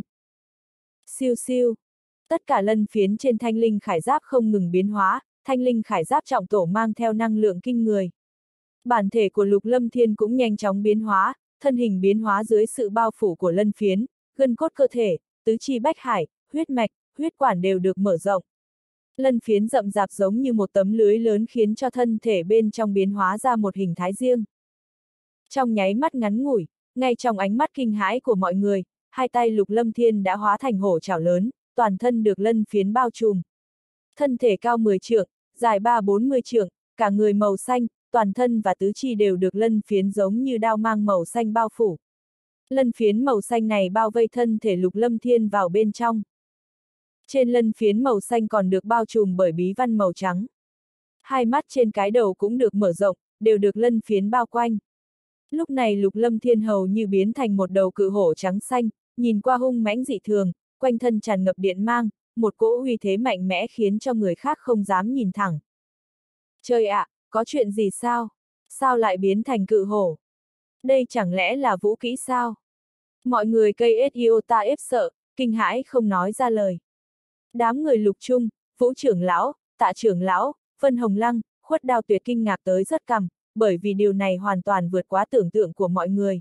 Siêu siêu. Tất cả lân phiến trên thanh linh khải giáp không ngừng biến hóa, thanh linh khải giáp trọng tổ mang theo năng lượng kinh người. Bản thể của Lục Lâm Thiên cũng nhanh chóng biến hóa, thân hình biến hóa dưới sự bao phủ của lân phiến, gân cốt cơ thể, tứ chi bách hải, huyết mạch, huyết quản đều được mở rộng. Lân phiến rậm rạp giống như một tấm lưới lớn khiến cho thân thể bên trong biến hóa ra một hình thái riêng. Trong nháy mắt ngắn ngủi, ngay trong ánh mắt kinh hãi của mọi người, hai tay Lục Lâm Thiên đã hóa thành hổ chảo lớn, toàn thân được lân phiến bao trùm. Thân thể cao 10 trượng, dài 3-40 trượng, cả người màu xanh, toàn thân và tứ chi đều được lân phiến giống như đao mang màu xanh bao phủ. Lân phiến màu xanh này bao vây thân thể Lục Lâm Thiên vào bên trong. Trên lân phiến màu xanh còn được bao trùm bởi bí văn màu trắng. Hai mắt trên cái đầu cũng được mở rộng, đều được lân phiến bao quanh. Lúc này Lục Lâm Thiên hầu như biến thành một đầu cự hổ trắng xanh, nhìn qua hung mãnh dị thường, quanh thân tràn ngập điện mang, một cỗ uy thế mạnh mẽ khiến cho người khác không dám nhìn thẳng. Trời ạ, có chuyện gì sao? Sao lại biến thành cự hổ? Đây chẳng lẽ là vũ kỹ sao? Mọi người cây iota ép sợ, kinh hãi không nói ra lời. Đám người Lục Trung, Vũ trưởng lão, Tạ trưởng lão, Vân Hồng Lăng, Khuất Đao Tuyệt kinh ngạc tới rất cằm, bởi vì điều này hoàn toàn vượt quá tưởng tượng của mọi người.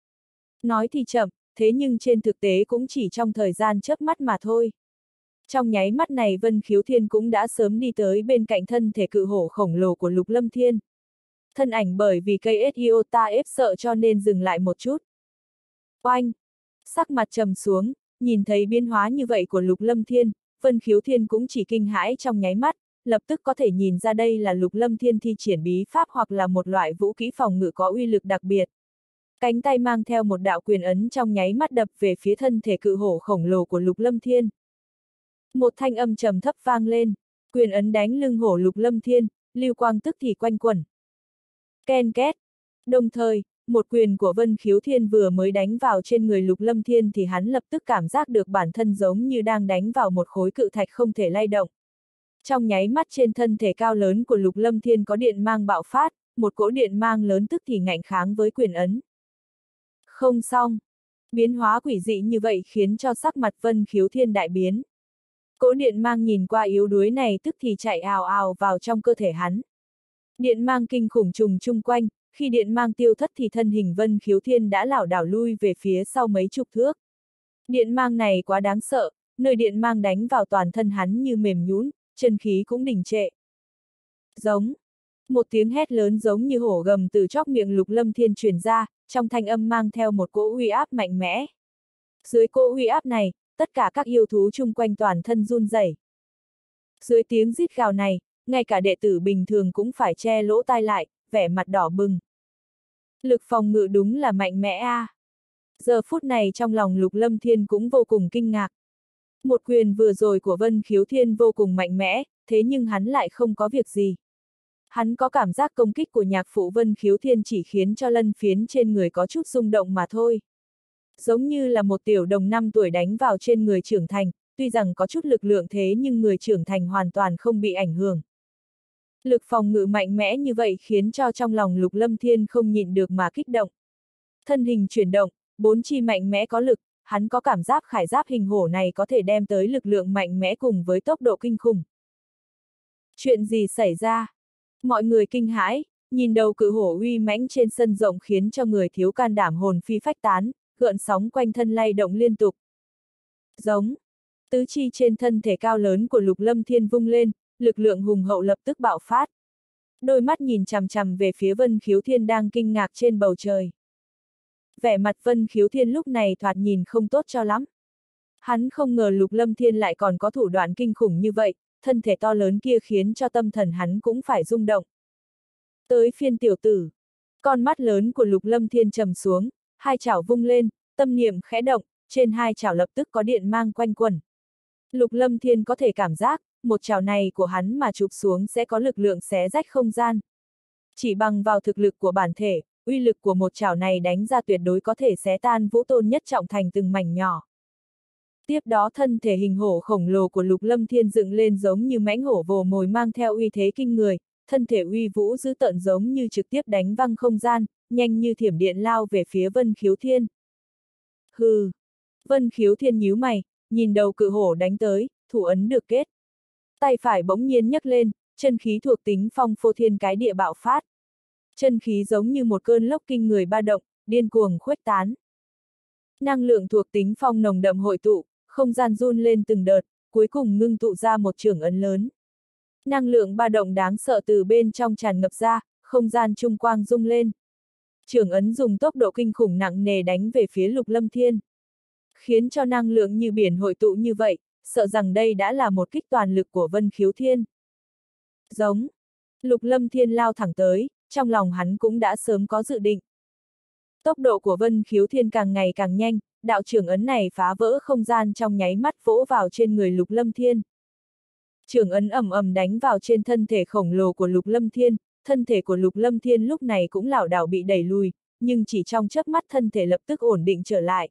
Nói thì chậm, thế nhưng trên thực tế cũng chỉ trong thời gian chớp mắt mà thôi. Trong nháy mắt này Vân Khiếu Thiên cũng đã sớm đi tới bên cạnh thân thể cự hổ khổng lồ của Lục Lâm Thiên. Thân ảnh bởi vì cây iota ép sợ cho nên dừng lại một chút. Oanh! Sắc mặt trầm xuống, nhìn thấy biến hóa như vậy của Lục Lâm Thiên, Vân Khiếu Thiên cũng chỉ kinh hãi trong nháy mắt, lập tức có thể nhìn ra đây là Lục Lâm Thiên thi triển bí pháp hoặc là một loại vũ kỹ phòng ngự có uy lực đặc biệt. Cánh tay mang theo một đạo quyền ấn trong nháy mắt đập về phía thân thể cự hổ khổng lồ của Lục Lâm Thiên. Một thanh âm trầm thấp vang lên, quyền ấn đánh lưng hổ Lục Lâm Thiên, lưu quang tức thì quanh quẩn. Ken két. Đồng thời, một quyền của Vân Khiếu Thiên vừa mới đánh vào trên người Lục Lâm Thiên thì hắn lập tức cảm giác được bản thân giống như đang đánh vào một khối cự thạch không thể lay động. Trong nháy mắt trên thân thể cao lớn của Lục Lâm Thiên có điện mang bạo phát, một cỗ điện mang lớn tức thì ngạnh kháng với quyền ấn. Không xong. Biến hóa quỷ dị như vậy khiến cho sắc mặt Vân Khiếu Thiên đại biến. Cỗ điện mang nhìn qua yếu đuối này tức thì chạy ào ào vào trong cơ thể hắn. Điện mang kinh khủng trùng chung quanh, khi điện mang tiêu thất thì thân hình Vân Khiếu Thiên đã lảo đảo lui về phía sau mấy chục thước. Điện mang này quá đáng sợ, nơi điện mang đánh vào toàn thân hắn như mềm nhũn, chân khí cũng đình trệ. Giống. Một tiếng hét lớn giống như hổ gầm từ chóp miệng Lục Lâm Thiên truyền ra, trong thanh âm mang theo một cỗ uy áp mạnh mẽ. Dưới cỗ uy áp này, tất cả các yêu thú chung quanh toàn thân run rẩy. Dưới tiếng rít gào này, ngay cả đệ tử bình thường cũng phải che lỗ tai lại, vẻ mặt đỏ bừng. Lực phòng ngự đúng là mạnh mẽ a. Giờ phút này trong lòng Lục Lâm Thiên cũng vô cùng kinh ngạc. Một quyền vừa rồi của Vân Khiếu Thiên vô cùng mạnh mẽ, thế nhưng hắn lại không có việc gì. Hắn có cảm giác công kích của nhạc phụ Vân Khiếu Thiên chỉ khiến cho lân phiến trên người có chút rung động mà thôi. Giống như là một tiểu đồng 5 tuổi đánh vào trên người trưởng thành, tuy rằng có chút lực lượng thế nhưng người trưởng thành hoàn toàn không bị ảnh hưởng. Lực phòng ngự mạnh mẽ như vậy khiến cho trong lòng Lục Lâm Thiên không nhịn được mà kích động. Thân hình chuyển động, bốn chi mạnh mẽ có lực, hắn có cảm giác khải giáp hình hổ này có thể đem tới lực lượng mạnh mẽ cùng với tốc độ kinh khủng. Chuyện gì xảy ra? Mọi người kinh hãi, nhìn đầu cự hổ uy mãnh trên sân rộng khiến cho người thiếu can đảm hồn phi phách tán, gợn sóng quanh thân lay động liên tục. Giống. Tứ chi trên thân thể cao lớn của Lục Lâm Thiên vung lên, lực lượng hùng hậu lập tức bạo phát. Đôi mắt nhìn chằm chằm về phía Vân Khiếu Thiên đang kinh ngạc trên bầu trời. Vẻ mặt Vân Khiếu Thiên lúc này thoạt nhìn không tốt cho lắm. Hắn không ngờ Lục Lâm Thiên lại còn có thủ đoạn kinh khủng như vậy, thân thể to lớn kia khiến cho tâm thần hắn cũng phải rung động. Tới phiên tiểu tử. Con mắt lớn của Lục Lâm Thiên trầm xuống, hai chảo vung lên, tâm niệm khẽ động, trên hai chảo lập tức có điện mang quanh quẩn. Lục Lâm Thiên có thể cảm giác, một chảo này của hắn mà chụp xuống sẽ có lực lượng xé rách không gian. Chỉ bằng vào thực lực của bản thể, uy lực của một chảo này đánh ra tuyệt đối có thể xé tan vũ tôn nhất trọng thành từng mảnh nhỏ. Tiếp đó thân thể hình hổ khổng lồ của Lục Lâm Thiên dựng lên giống như mãnh hổ vồ mồi mang theo uy thế kinh người, thân thể uy vũ dữ tợn giống như trực tiếp đánh văng không gian, nhanh như thiểm điện lao về phía Vân Khiếu Thiên. Hừ! Vân Khiếu Thiên nhíu mày, nhìn đầu cự hổ đánh tới, thủ ấn được kết. Tay phải bỗng nhiên nhấc lên, chân khí thuộc tính phong phô thiên cái địa bạo phát. Chân khí giống như một cơn lốc kinh người ba động, điên cuồng khuếch tán. Năng lượng thuộc tính phong nồng đậm hội tụ, không gian run lên từng đợt, cuối cùng ngưng tụ ra một chưởng ấn lớn. Năng lượng ba động đáng sợ từ bên trong tràn ngập ra, không gian trung quang rung lên. Chưởng ấn dùng tốc độ kinh khủng nặng nề đánh về phía Lục Lâm Thiên. Khiến cho năng lượng như biển hội tụ như vậy, sợ rằng đây đã là một kích toàn lực của Vân Khiếu Thiên. Giống. Lục Lâm Thiên lao thẳng tới, trong lòng hắn cũng đã sớm có dự định. Tốc độ của Vân Khiếu Thiên càng ngày càng nhanh, đạo trưởng ấn này phá vỡ không gian trong nháy mắt vỗ vào trên người Lục Lâm Thiên. Trưởng ấn ầm ầm đánh vào trên thân thể khổng lồ của Lục Lâm Thiên, thân thể của Lục Lâm Thiên lúc này cũng lảo đảo bị đẩy lùi, nhưng chỉ trong chớp mắt thân thể lập tức ổn định trở lại.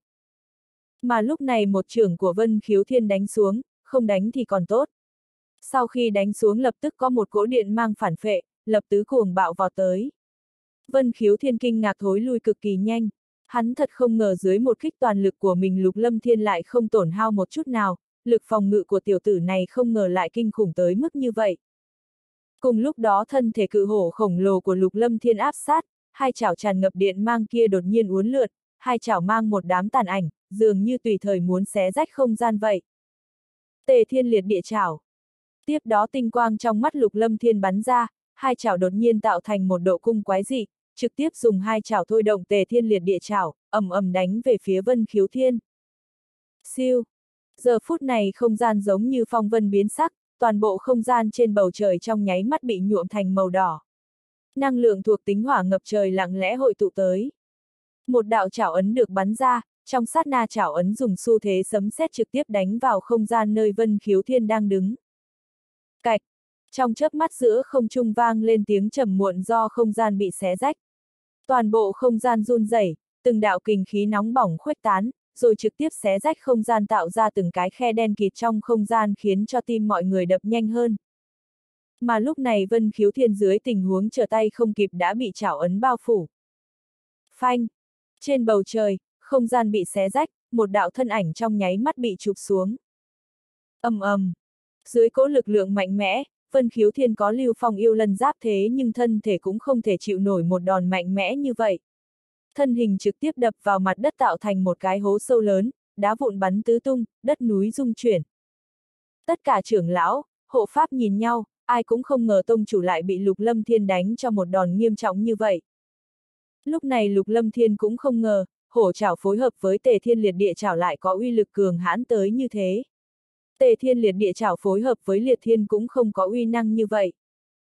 Mà lúc này một chưởng của Vân Khiếu Thiên đánh xuống, không đánh thì còn tốt. Sau khi đánh xuống lập tức có một cỗ điện mang phản phệ, lập tứ cuồng bạo vọt tới. Vân Khiếu Thiên kinh ngạc thối lui cực kỳ nhanh. Hắn thật không ngờ dưới một kích toàn lực của mình Lục Lâm Thiên lại không tổn hao một chút nào, lực phòng ngự của tiểu tử này không ngờ lại kinh khủng tới mức như vậy. Cùng lúc đó thân thể cự hổ khổng lồ của Lục Lâm Thiên áp sát, hai chảo tràn ngập điện mang kia đột nhiên uốn lượn, hai chảo mang một đám tàn ảnh, dường như tùy thời muốn xé rách không gian vậy. Tề Thiên Liệt Địa Chảo. Tiếp đó tinh quang trong mắt Lục Lâm Thiên bắn ra, hai chảo đột nhiên tạo thành một độ cung quái dị, trực tiếp dùng hai chảo thôi động Tề Thiên Liệt Địa Chảo, ầm ầm đánh về phía Vân Khiếu Thiên. Siêu. Giờ phút này không gian giống như phong vân biến sắc, toàn bộ không gian trên bầu trời trong nháy mắt bị nhuộm thành màu đỏ. Năng lượng thuộc tính hỏa ngập trời lặng lẽ hội tụ tới. Một đạo chảo ấn được bắn ra, trong sát na chảo ấn dùng xu thế sấm sét trực tiếp đánh vào không gian nơi Vân Khiếu Thiên đang đứng. Cạch. Trong chớp mắt giữa không trung vang lên tiếng trầm muộn do không gian bị xé rách. Toàn bộ không gian run rẩy, từng đạo kình khí nóng bỏng khuếch tán, rồi trực tiếp xé rách không gian tạo ra từng cái khe đen kịt trong không gian khiến cho tim mọi người đập nhanh hơn. Mà lúc này Vân Khiếu Thiên dưới tình huống trở tay không kịp đã bị chảo ấn bao phủ. Phanh! Trên bầu trời, không gian bị xé rách, một đạo thân ảnh trong nháy mắt bị chụp xuống. Ầm ầm! Dưới cỗ lực lượng mạnh mẽ, Vân Khiếu Thiên có Lưu Phong yêu lân giáp thế nhưng thân thể cũng không thể chịu nổi một đòn mạnh mẽ như vậy. Thân hình trực tiếp đập vào mặt đất tạo thành một cái hố sâu lớn, đá vụn bắn tứ tung, đất núi rung chuyển. Tất cả trưởng lão, hộ pháp nhìn nhau, ai cũng không ngờ tông chủ lại bị Lục Lâm Thiên đánh cho một đòn nghiêm trọng như vậy. Lúc này Lục Lâm Thiên cũng không ngờ, hổ chảo phối hợp với Tề Thiên Liệt Địa Chảo lại có uy lực cường hãn tới như thế. Tề Thiên Liệt Địa Chảo phối hợp với Liệt Thiên cũng không có uy năng như vậy.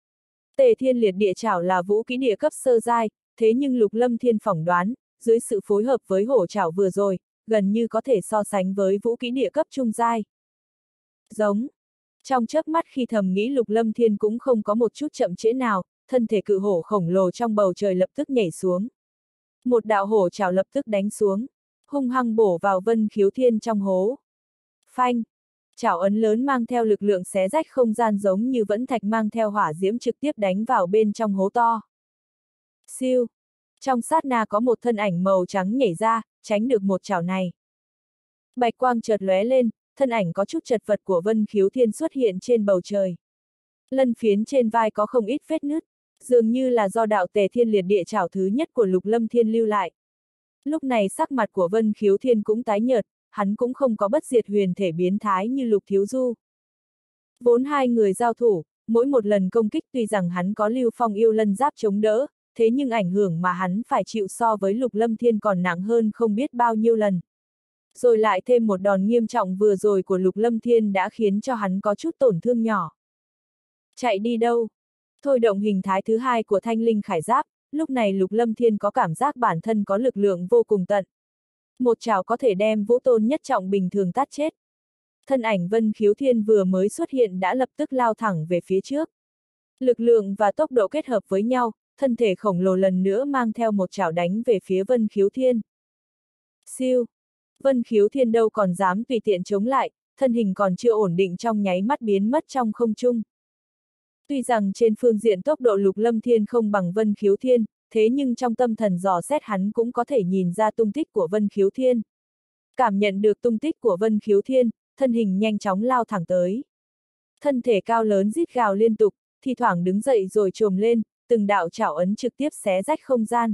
Tề Thiên Liệt Địa Chảo là vũ kỹ địa cấp sơ giai, thế nhưng Lục Lâm Thiên phỏng đoán, dưới sự phối hợp với hổ chảo vừa rồi, gần như có thể so sánh với vũ kỹ địa cấp trung giai. Giống. Trong chớp mắt khi thầm nghĩ Lục Lâm Thiên cũng không có một chút chậm trễ nào, thân thể cự hổ khổng lồ trong bầu trời lập tức nhảy xuống. Một đạo hổ chảo lập tức đánh xuống, hung hăng bổ vào Vân Khiếu Thiên trong hố. Phanh! Chảo ấn lớn mang theo lực lượng xé rách không gian giống như vẫn thạch mang theo hỏa diễm trực tiếp đánh vào bên trong hố to. Siêu! Trong sát na có một thân ảnh màu trắng nhảy ra, tránh được một chảo này. Bạch quang chợt lóe lên, thân ảnh có chút chật vật của Vân Khiếu Thiên xuất hiện trên bầu trời. Lân phiến trên vai có không ít vết nứt, dường như là do đạo Tề Thiên Liệt Địa Chảo thứ nhất của Lục Lâm Thiên lưu lại. Lúc này sắc mặt của Vân Khiếu Thiên cũng tái nhợt, hắn cũng không có bất diệt huyền thể biến thái như Lục Thiếu Du. Vốn hai người giao thủ, mỗi một lần công kích tuy rằng hắn có Lưu Phong yêu lân giáp chống đỡ, thế nhưng ảnh hưởng mà hắn phải chịu so với Lục Lâm Thiên còn nặng hơn không biết bao nhiêu lần. Rồi lại thêm một đòn nghiêm trọng vừa rồi của Lục Lâm Thiên đã khiến cho hắn có chút tổn thương nhỏ. Chạy đi đâu? Thôi động hình thái thứ hai của Thanh Linh Khải Giáp, lúc này Lục Lâm Thiên có cảm giác bản thân có lực lượng vô cùng tận. Một chảo có thể đem Vũ Tôn nhất trọng bình thường tát chết. Thân ảnh Vân Khiếu Thiên vừa mới xuất hiện đã lập tức lao thẳng về phía trước. Lực lượng và tốc độ kết hợp với nhau, thân thể khổng lồ lần nữa mang theo một chảo đánh về phía Vân Khiếu Thiên. Siêu! Vân Khiếu Thiên đâu còn dám tùy tiện chống lại, thân hình còn chưa ổn định trong nháy mắt biến mất trong không trung. Tuy rằng trên phương diện tốc độ Lục Lâm Thiên không bằng Vân Khiếu Thiên, thế nhưng trong tâm thần dò xét hắn cũng có thể nhìn ra tung tích của Vân Khiếu Thiên. Cảm nhận được tung tích của Vân Khiếu Thiên, thân hình nhanh chóng lao thẳng tới. Thân thể cao lớn rít gào liên tục, thi thoảng đứng dậy rồi trồm lên, từng đạo chảo ấn trực tiếp xé rách không gian.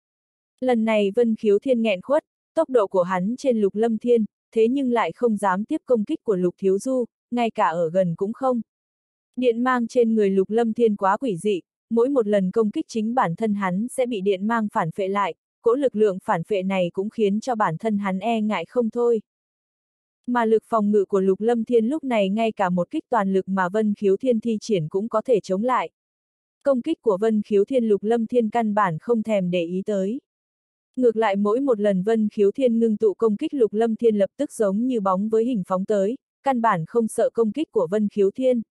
Lần này Vân Khiếu Thiên nghẹn khuất, tốc độ của hắn trên Lục Lâm Thiên, thế nhưng lại không dám tiếp công kích của Lục Thiếu Du, ngay cả ở gần cũng không. Điện mang trên người Lục Lâm Thiên quá quỷ dị, mỗi một lần công kích chính bản thân hắn sẽ bị điện mang phản phệ lại, cỗ lực lượng phản phệ này cũng khiến cho bản thân hắn e ngại không thôi. Mà lực phòng ngự của Lục Lâm Thiên lúc này ngay cả một kích toàn lực mà Vân Khiếu Thiên thi triển cũng có thể chống lại. Công kích của Vân Khiếu Thiên Lục Lâm Thiên căn bản không thèm để ý tới. Ngược lại mỗi một lần Vân Khiếu Thiên ngưng tụ công kích Lục Lâm Thiên lập tức giống như bóng với hình phóng tới, căn bản không sợ công kích của Vân Khiếu Thiên.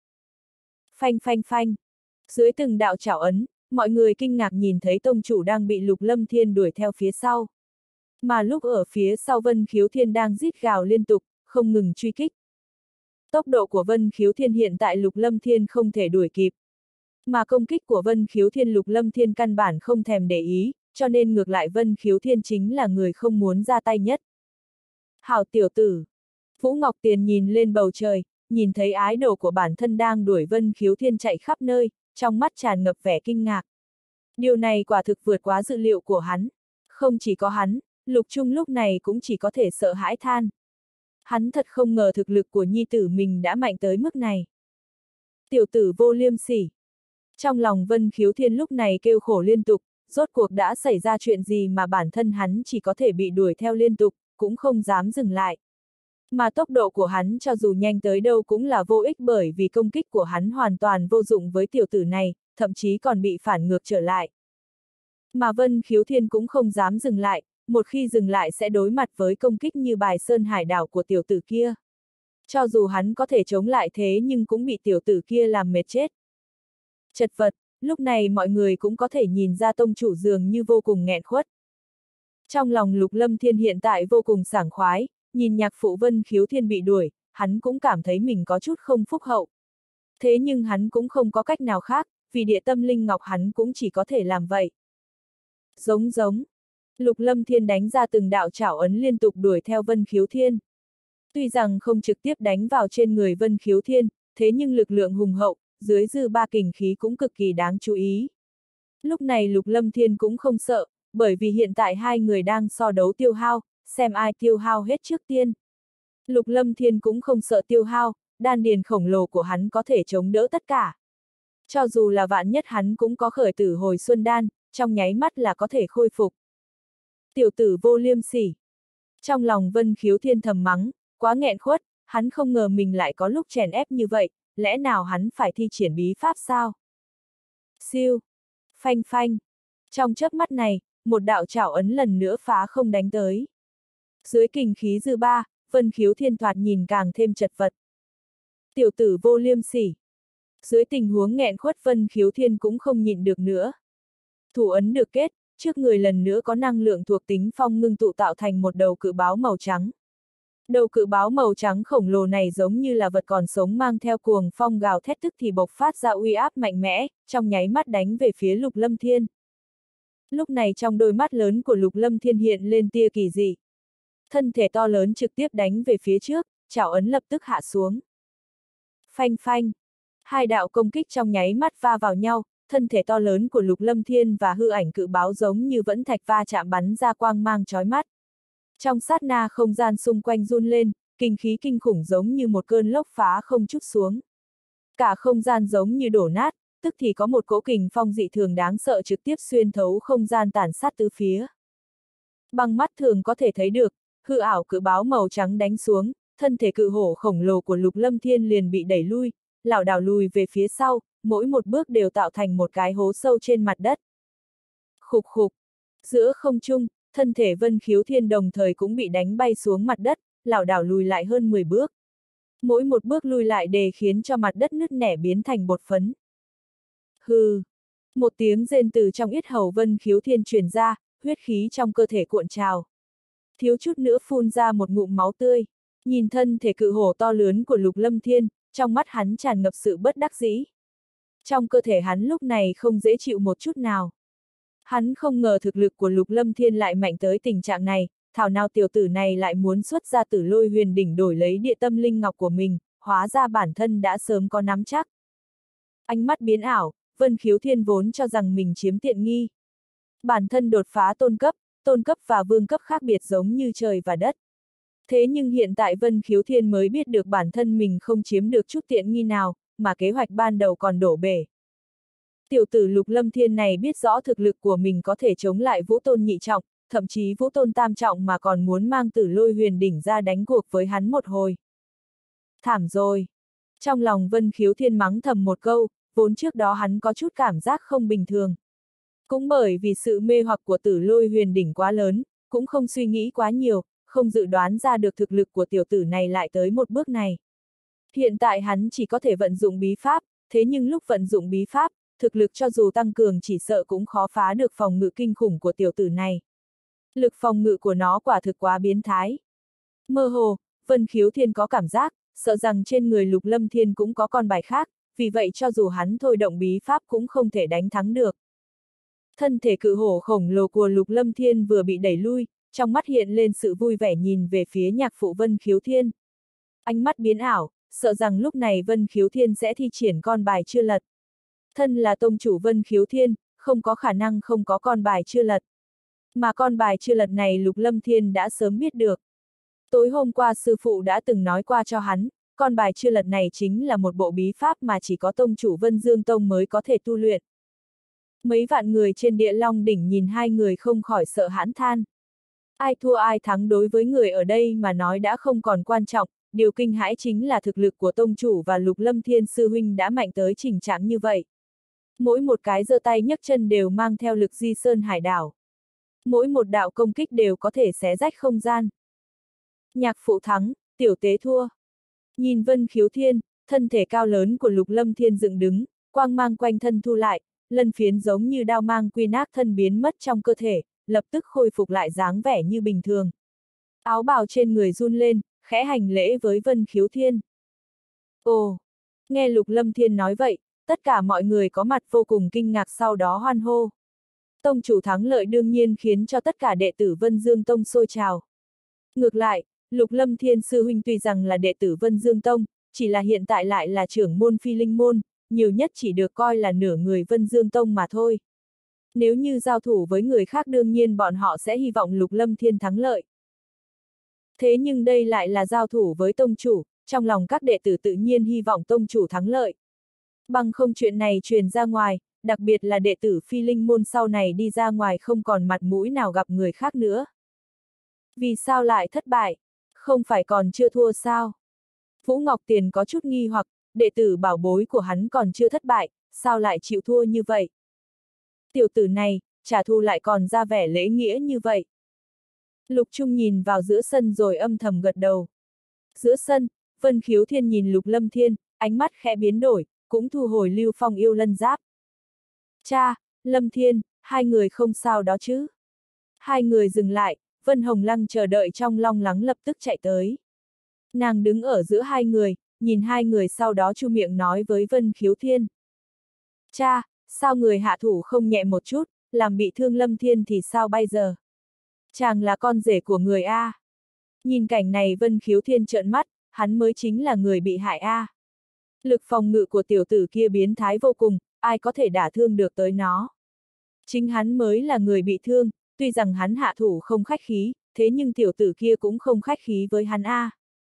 Phanh phanh phanh. Dưới từng đạo chảo ấn, mọi người kinh ngạc nhìn thấy tông chủ đang bị Lục Lâm Thiên đuổi theo phía sau. Mà lúc ở phía sau Vân Khiếu Thiên đang rít gào liên tục, không ngừng truy kích. Tốc độ của Vân Khiếu Thiên hiện tại Lục Lâm Thiên không thể đuổi kịp. Mà công kích của Vân Khiếu Thiên Lục Lâm Thiên căn bản không thèm để ý, cho nên ngược lại Vân Khiếu Thiên chính là người không muốn ra tay nhất. Hảo tiểu tử! Vũ Ngọc Tiền nhìn lên bầu trời, nhìn thấy ái đồ của bản thân đang đuổi Vân Khiếu Thiên chạy khắp nơi, trong mắt tràn ngập vẻ kinh ngạc. Điều này quả thực vượt quá dự liệu của hắn. Không chỉ có hắn, Lục Trung lúc này cũng chỉ có thể sợ hãi than. Hắn thật không ngờ thực lực của nhi tử mình đã mạnh tới mức này. Tiểu tử vô liêm sỉ! Trong lòng Vân Khiếu Thiên lúc này kêu khổ liên tục, rốt cuộc đã xảy ra chuyện gì mà bản thân hắn chỉ có thể bị đuổi theo liên tục, cũng không dám dừng lại. Mà tốc độ của hắn cho dù nhanh tới đâu cũng là vô ích bởi vì công kích của hắn hoàn toàn vô dụng với tiểu tử này, thậm chí còn bị phản ngược trở lại. Mà Vân Khiếu Thiên cũng không dám dừng lại, một khi dừng lại sẽ đối mặt với công kích như bài sơn hải đảo của tiểu tử kia. Cho dù hắn có thể chống lại thế nhưng cũng bị tiểu tử kia làm mệt chết. Chật vật, lúc này mọi người cũng có thể nhìn ra tông chủ dường như vô cùng nghẹn khuất. Trong lòng Lục Lâm Thiên hiện tại vô cùng sảng khoái, nhìn nhạc phụ Vân Khiếu Thiên bị đuổi, hắn cũng cảm thấy mình có chút không phúc hậu. Thế nhưng hắn cũng không có cách nào khác, vì địa tâm linh ngọc hắn cũng chỉ có thể làm vậy. Giống giống. Lục Lâm Thiên đánh ra từng đạo chảo ấn liên tục đuổi theo Vân Khiếu Thiên. Tuy rằng không trực tiếp đánh vào trên người Vân Khiếu Thiên, thế nhưng lực lượng hùng hậu, dưới dư ba kình khí cũng cực kỳ đáng chú ý. Lúc này Lục Lâm Thiên cũng không sợ, bởi vì hiện tại hai người đang so đấu tiêu hao, xem ai tiêu hao hết trước tiên. Lục Lâm Thiên cũng không sợ tiêu hao, đan điền khổng lồ của hắn có thể chống đỡ tất cả. Cho dù là vạn nhất hắn cũng có khởi tử hồi xuân đan, trong nháy mắt là có thể khôi phục. Tiểu tử vô liêm sỉ. Trong lòng Vân Khiếu Thiên thầm mắng, quá nghẹn khuất, hắn không ngờ mình lại có lúc chèn ép như vậy, lẽ nào hắn phải thi triển bí pháp sao? Siêu. Phanh phanh. Trong chớp mắt này, một đạo chảo ấn lần nữa phá không đánh tới. Dưới kình khí dư ba, Vân Khiếu Thiên thoạt nhìn càng thêm chật vật. Tiểu tử vô liêm sỉ. Dưới tình huống nghẹn khuất Vân Khiếu Thiên cũng không nhịn được nữa. Thủ ấn được kết, trước người lần nữa có năng lượng thuộc tính phong ngưng tụ tạo thành một đầu cự báo màu trắng. Đầu cự báo màu trắng khổng lồ này giống như là vật còn sống mang theo cuồng phong gào thét tức thì bộc phát ra uy áp mạnh mẽ, trong nháy mắt đánh về phía Lục Lâm Thiên. Lúc này trong đôi mắt lớn của Lục Lâm Thiên hiện lên tia kỳ dị. Thân thể to lớn trực tiếp đánh về phía trước, chảo ấn lập tức hạ xuống. Phanh phanh. Hai đạo công kích trong nháy mắt va vào nhau, thân thể to lớn của Lục Lâm Thiên và hư ảnh cự báo giống như vẫn thạch va chạm bắn ra quang mang chói mắt. Trong sát na không gian xung quanh run lên, kinh khí kinh khủng giống như một cơn lốc phá không trút xuống. Cả không gian giống như đổ nát, tức thì có một cỗ kình phong dị thường đáng sợ trực tiếp xuyên thấu không gian tàn sát tứ phía. Bằng mắt thường có thể thấy được, hư ảo cự báo màu trắng đánh xuống, thân thể cự hổ khổng lồ của Lục Lâm Thiên liền bị đẩy lui, lảo đảo lùi về phía sau, mỗi một bước đều tạo thành một cái hố sâu trên mặt đất. Khục khục. Giữa không trung, thân thể Vân Khiếu Thiên đồng thời cũng bị đánh bay xuống mặt đất, lảo đảo lùi lại hơn 10 bước. Mỗi một bước lùi lại đều khiến cho mặt đất nứt nẻ biến thành bột phấn. Hừ. Một tiếng rên từ trong yết hầu Vân Khiếu Thiên truyền ra, huyết khí trong cơ thể cuộn trào. Thiếu chút nữa phun ra một ngụm máu tươi. Nhìn thân thể cự hổ to lớn của Lục Lâm Thiên, trong mắt hắn tràn ngập sự bất đắc dĩ. Trong cơ thể hắn lúc này không dễ chịu một chút nào. Hắn không ngờ thực lực của Lục Lâm Thiên lại mạnh tới tình trạng này, thảo nào tiểu tử này lại muốn xuất ra Tử Lôi Huyền Đỉnh đổi lấy địa tâm linh ngọc của mình, hóa ra bản thân đã sớm có nắm chắc. Ánh mắt biến ảo, Vân Khiếu Thiên vốn cho rằng mình chiếm tiện nghi. Bản thân đột phá tôn cấp và vương cấp khác biệt giống như trời và đất. Thế nhưng hiện tại Vân Khiếu Thiên mới biết được bản thân mình không chiếm được chút tiện nghi nào, mà kế hoạch ban đầu còn đổ bể. Tiểu tử Lục Lâm Thiên này biết rõ thực lực của mình có thể chống lại Vũ Tôn nhị trọng, thậm chí vũ tôn tam trọng mà còn muốn mang Tử Lôi Huyền đỉnh ra đánh cuộc với hắn một hồi. Thảm rồi. Trong lòng Vân Khiếu Thiên mắng thầm một câu, vốn trước đó hắn có chút cảm giác không bình thường. Cũng bởi vì sự mê hoặc của Tử Lôi Huyền đỉnh quá lớn, cũng không suy nghĩ quá nhiều, không dự đoán ra được thực lực của tiểu tử này lại tới một bước này. Hiện tại hắn chỉ có thể vận dụng bí pháp, thế nhưng lúc vận dụng bí pháp, thực lực cho dù tăng cường chỉ sợ cũng khó phá được phòng ngự kinh khủng của tiểu tử này. Lực phòng ngự của nó quả thực quá biến thái. Mơ hồ, Vân Khiếu Thiên có cảm giác, sợ rằng trên người Lục Lâm Thiên cũng có con bài khác, vì vậy cho dù hắn thôi động bí pháp cũng không thể đánh thắng được. Thân thể cự hổ khổng lồ của Lục Lâm Thiên vừa bị đẩy lui, trong mắt hiện lên sự vui vẻ nhìn về phía nhạc phụ Vân Khiếu Thiên. Ánh mắt biến ảo, sợ rằng lúc này Vân Khiếu Thiên sẽ thi triển con bài chưa lật. Thân là tông chủ Vân Khiếu Thiên, không có khả năng không có con bài chưa lật. Mà con bài chưa lật này Lục Lâm Thiên đã sớm biết được. Tối hôm qua sư phụ đã từng nói qua cho hắn, con bài chưa lật này chính là một bộ bí pháp mà chỉ có tông chủ Vân Dương Tông mới có thể tu luyện. Mấy vạn người trên Địa Long đỉnh nhìn hai người không khỏi sợ hãi than. Ai thua ai thắng đối với người ở đây mà nói đã không còn quan trọng, điều kinh hãi chính là thực lực của tông chủ và Lục Lâm Thiên sư huynh đã mạnh tới trình trạng như vậy. Mỗi một cái giơ tay nhấc chân đều mang theo lực di sơn hải đảo. Mỗi một đạo công kích đều có thể xé rách không gian. Nhạc phụ thắng, tiểu tế thua. Nhìn Vân Khiếu Thiên, thân thể cao lớn của Lục Lâm Thiên dựng đứng, quang mang quanh thân thu lại, lân phiến giống như đao mang quy nát thân biến mất trong cơ thể, lập tức khôi phục lại dáng vẻ như bình thường. Áo bào trên người run lên, khẽ hành lễ với Vân Khiếu Thiên. Ồ! Nghe Lục Lâm Thiên nói vậy, tất cả mọi người có mặt vô cùng kinh ngạc sau đó hoan hô. Tông chủ thắng lợi đương nhiên khiến cho tất cả đệ tử Vân Dương Tông sôi trào. Ngược lại, Lục Lâm Thiên sư huynh tuy rằng là đệ tử Vân Dương Tông, chỉ là hiện tại lại là trưởng môn Phi Linh môn, nhiều nhất chỉ được coi là nửa người Vân Dương Tông mà thôi. Nếu như giao thủ với người khác đương nhiên bọn họ sẽ hy vọng Lục Lâm Thiên thắng lợi. Thế nhưng đây lại là giao thủ với tông chủ, trong lòng các đệ tử tự nhiên hy vọng tông chủ thắng lợi. Bằng không chuyện này truyền ra ngoài, đặc biệt là đệ tử Phi Linh môn sau này đi ra ngoài không còn mặt mũi nào gặp người khác nữa. Vì sao lại thất bại? Không phải còn chưa thua sao? Vũ Ngọc Tiền có chút nghi hoặc, đệ tử bảo bối của hắn còn chưa thất bại, sao lại chịu thua như vậy? Tiểu tử này, trả thù lại còn ra vẻ lễ nghĩa như vậy. Lục Trung nhìn vào giữa sân rồi âm thầm gật đầu. Giữa sân, Vân Khiếu Thiên nhìn Lục Lâm Thiên, ánh mắt khẽ biến đổi, cũng thu hồi Lưu Phong yêu lân giáp. Cha, Lâm Thiên, hai người không sao đó chứ? Hai người dừng lại, Vân Hồng Lăng chờ đợi trong long lắng lập tức chạy tới. Nàng đứng ở giữa hai người, nhìn hai người sau đó chu miệng nói với Vân Khiếu Thiên. Cha, sao người hạ thủ không nhẹ một chút, làm bị thương Lâm Thiên thì sao bây giờ? Chàng là con rể của người A. Nhìn cảnh này Vân Khiếu Thiên trợn mắt, hắn mới chính là người bị hại A. Lực phòng ngự của tiểu tử kia biến thái vô cùng, ai có thể đả thương được tới nó. Chính hắn mới là người bị thương, tuy rằng hắn hạ thủ không khách khí, thế nhưng tiểu tử kia cũng không khách khí với hắn A.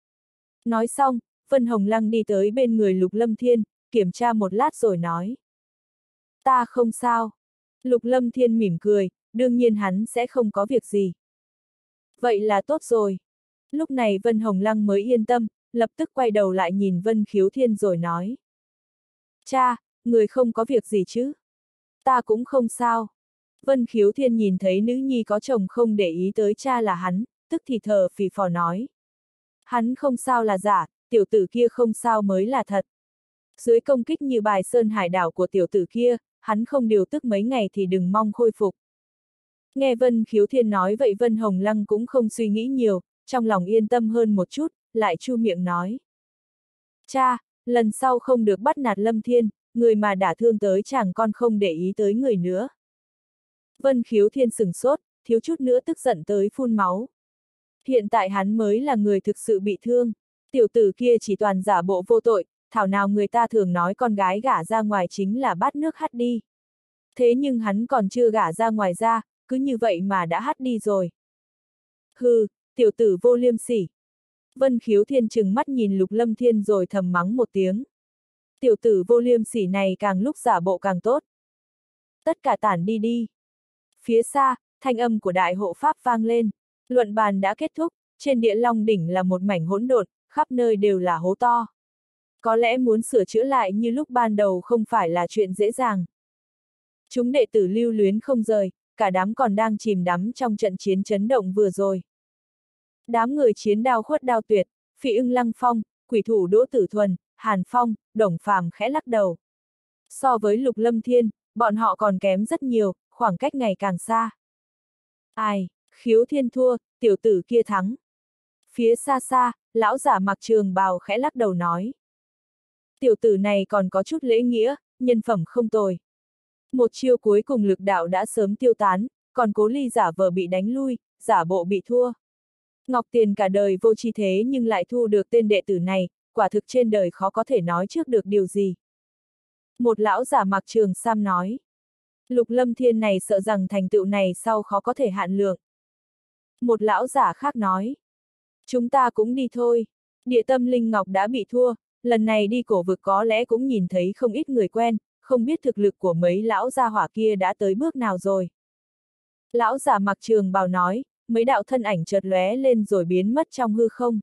Nói xong, Vân Hồng Lăng đi tới bên người Lục Lâm Thiên, kiểm tra một lát rồi nói. Ta không sao. Lục Lâm Thiên mỉm cười, đương nhiên hắn sẽ không có việc gì. Vậy là tốt rồi. Lúc này Vân Hồng Lăng mới yên tâm, lập tức quay đầu lại nhìn Vân Khiếu Thiên rồi nói. Cha, người không có việc gì chứ? Ta cũng không sao. Vân Khiếu Thiên nhìn thấy nữ nhi có chồng không để ý tới cha là hắn, tức thì thở phì phò nói. Hắn không sao là giả, tiểu tử kia không sao mới là thật. Dưới công kích như bài sơn hải đảo của tiểu tử kia, hắn không điều tức mấy ngày thì đừng mong khôi phục. Nghe Vân Khiếu Thiên nói vậy Vân Hồng Lăng cũng không suy nghĩ nhiều, trong lòng yên tâm hơn một chút, lại chu miệng nói. Cha, lần sau không được bắt nạt Lâm Thiên, người mà đả thương tới chàng con không để ý tới người nữa. Vân Khiếu Thiên sửng sốt, thiếu chút nữa tức giận tới phun máu. Hiện tại hắn mới là người thực sự bị thương, tiểu tử kia chỉ toàn giả bộ vô tội, thảo nào người ta thường nói con gái gả ra ngoài chính là bát nước hắt đi. Thế nhưng hắn còn chưa gả ra ngoài ra, cứ như vậy mà đã hắt đi rồi. Hừ, tiểu tử vô liêm sỉ. Vân Khiếu Thiên trừng mắt nhìn Lục Lâm Thiên rồi thầm mắng một tiếng. Tiểu tử vô liêm sỉ này càng lúc giả bộ càng tốt. Tất cả tản đi đi. Phía xa, thanh âm của đại hộ pháp vang lên. Luận bàn đã kết thúc, trên Địa Long đỉnh là một mảnh hỗn độn, khắp nơi đều là hố to. Có lẽ muốn sửa chữa lại như lúc ban đầu không phải là chuyện dễ dàng. Chúng đệ tử lưu luyến không rời, cả đám còn đang chìm đắm trong trận chiến chấn động vừa rồi. Đám người chiến đao khuất đao tuyệt, Phỉ Ưng Lăng Phong, quỷ thủ Đỗ Tử Thuần, Hàn Phong, Đồng Phàm khẽ lắc đầu. So với Lục Lâm Thiên, bọn họ còn kém rất nhiều, khoảng cách ngày càng xa. Ai, Khiếu Thiên thua, tiểu tử kia thắng. Phía xa xa, lão giả mặc trường bào khẽ lắc đầu nói. Tiểu tử này còn có chút lễ nghĩa, nhân phẩm không tồi. Một chiêu cuối cùng lực đạo đã sớm tiêu tán, còn Cố Ly giả vờ bị đánh lui, giả bộ bị thua. Ngọc Tiền cả đời vô tri thế nhưng lại thu được tên đệ tử này, quả thực trên đời khó có thể nói trước được điều gì. Một lão giả mặc trường sam nói. Lục Lâm Thiên này sợ rằng thành tựu này sau khó có thể hạn lượng. Một lão giả khác nói. Chúng ta cũng đi thôi. Địa tâm linh ngọc đã bị thua, lần này đi cổ vực có lẽ cũng nhìn thấy không ít người quen, không biết thực lực của mấy lão gia hỏa kia đã tới bước nào rồi. Lão giả mặc trường bào nói, mấy đạo thân ảnh chợt lóe lên rồi biến mất trong hư không.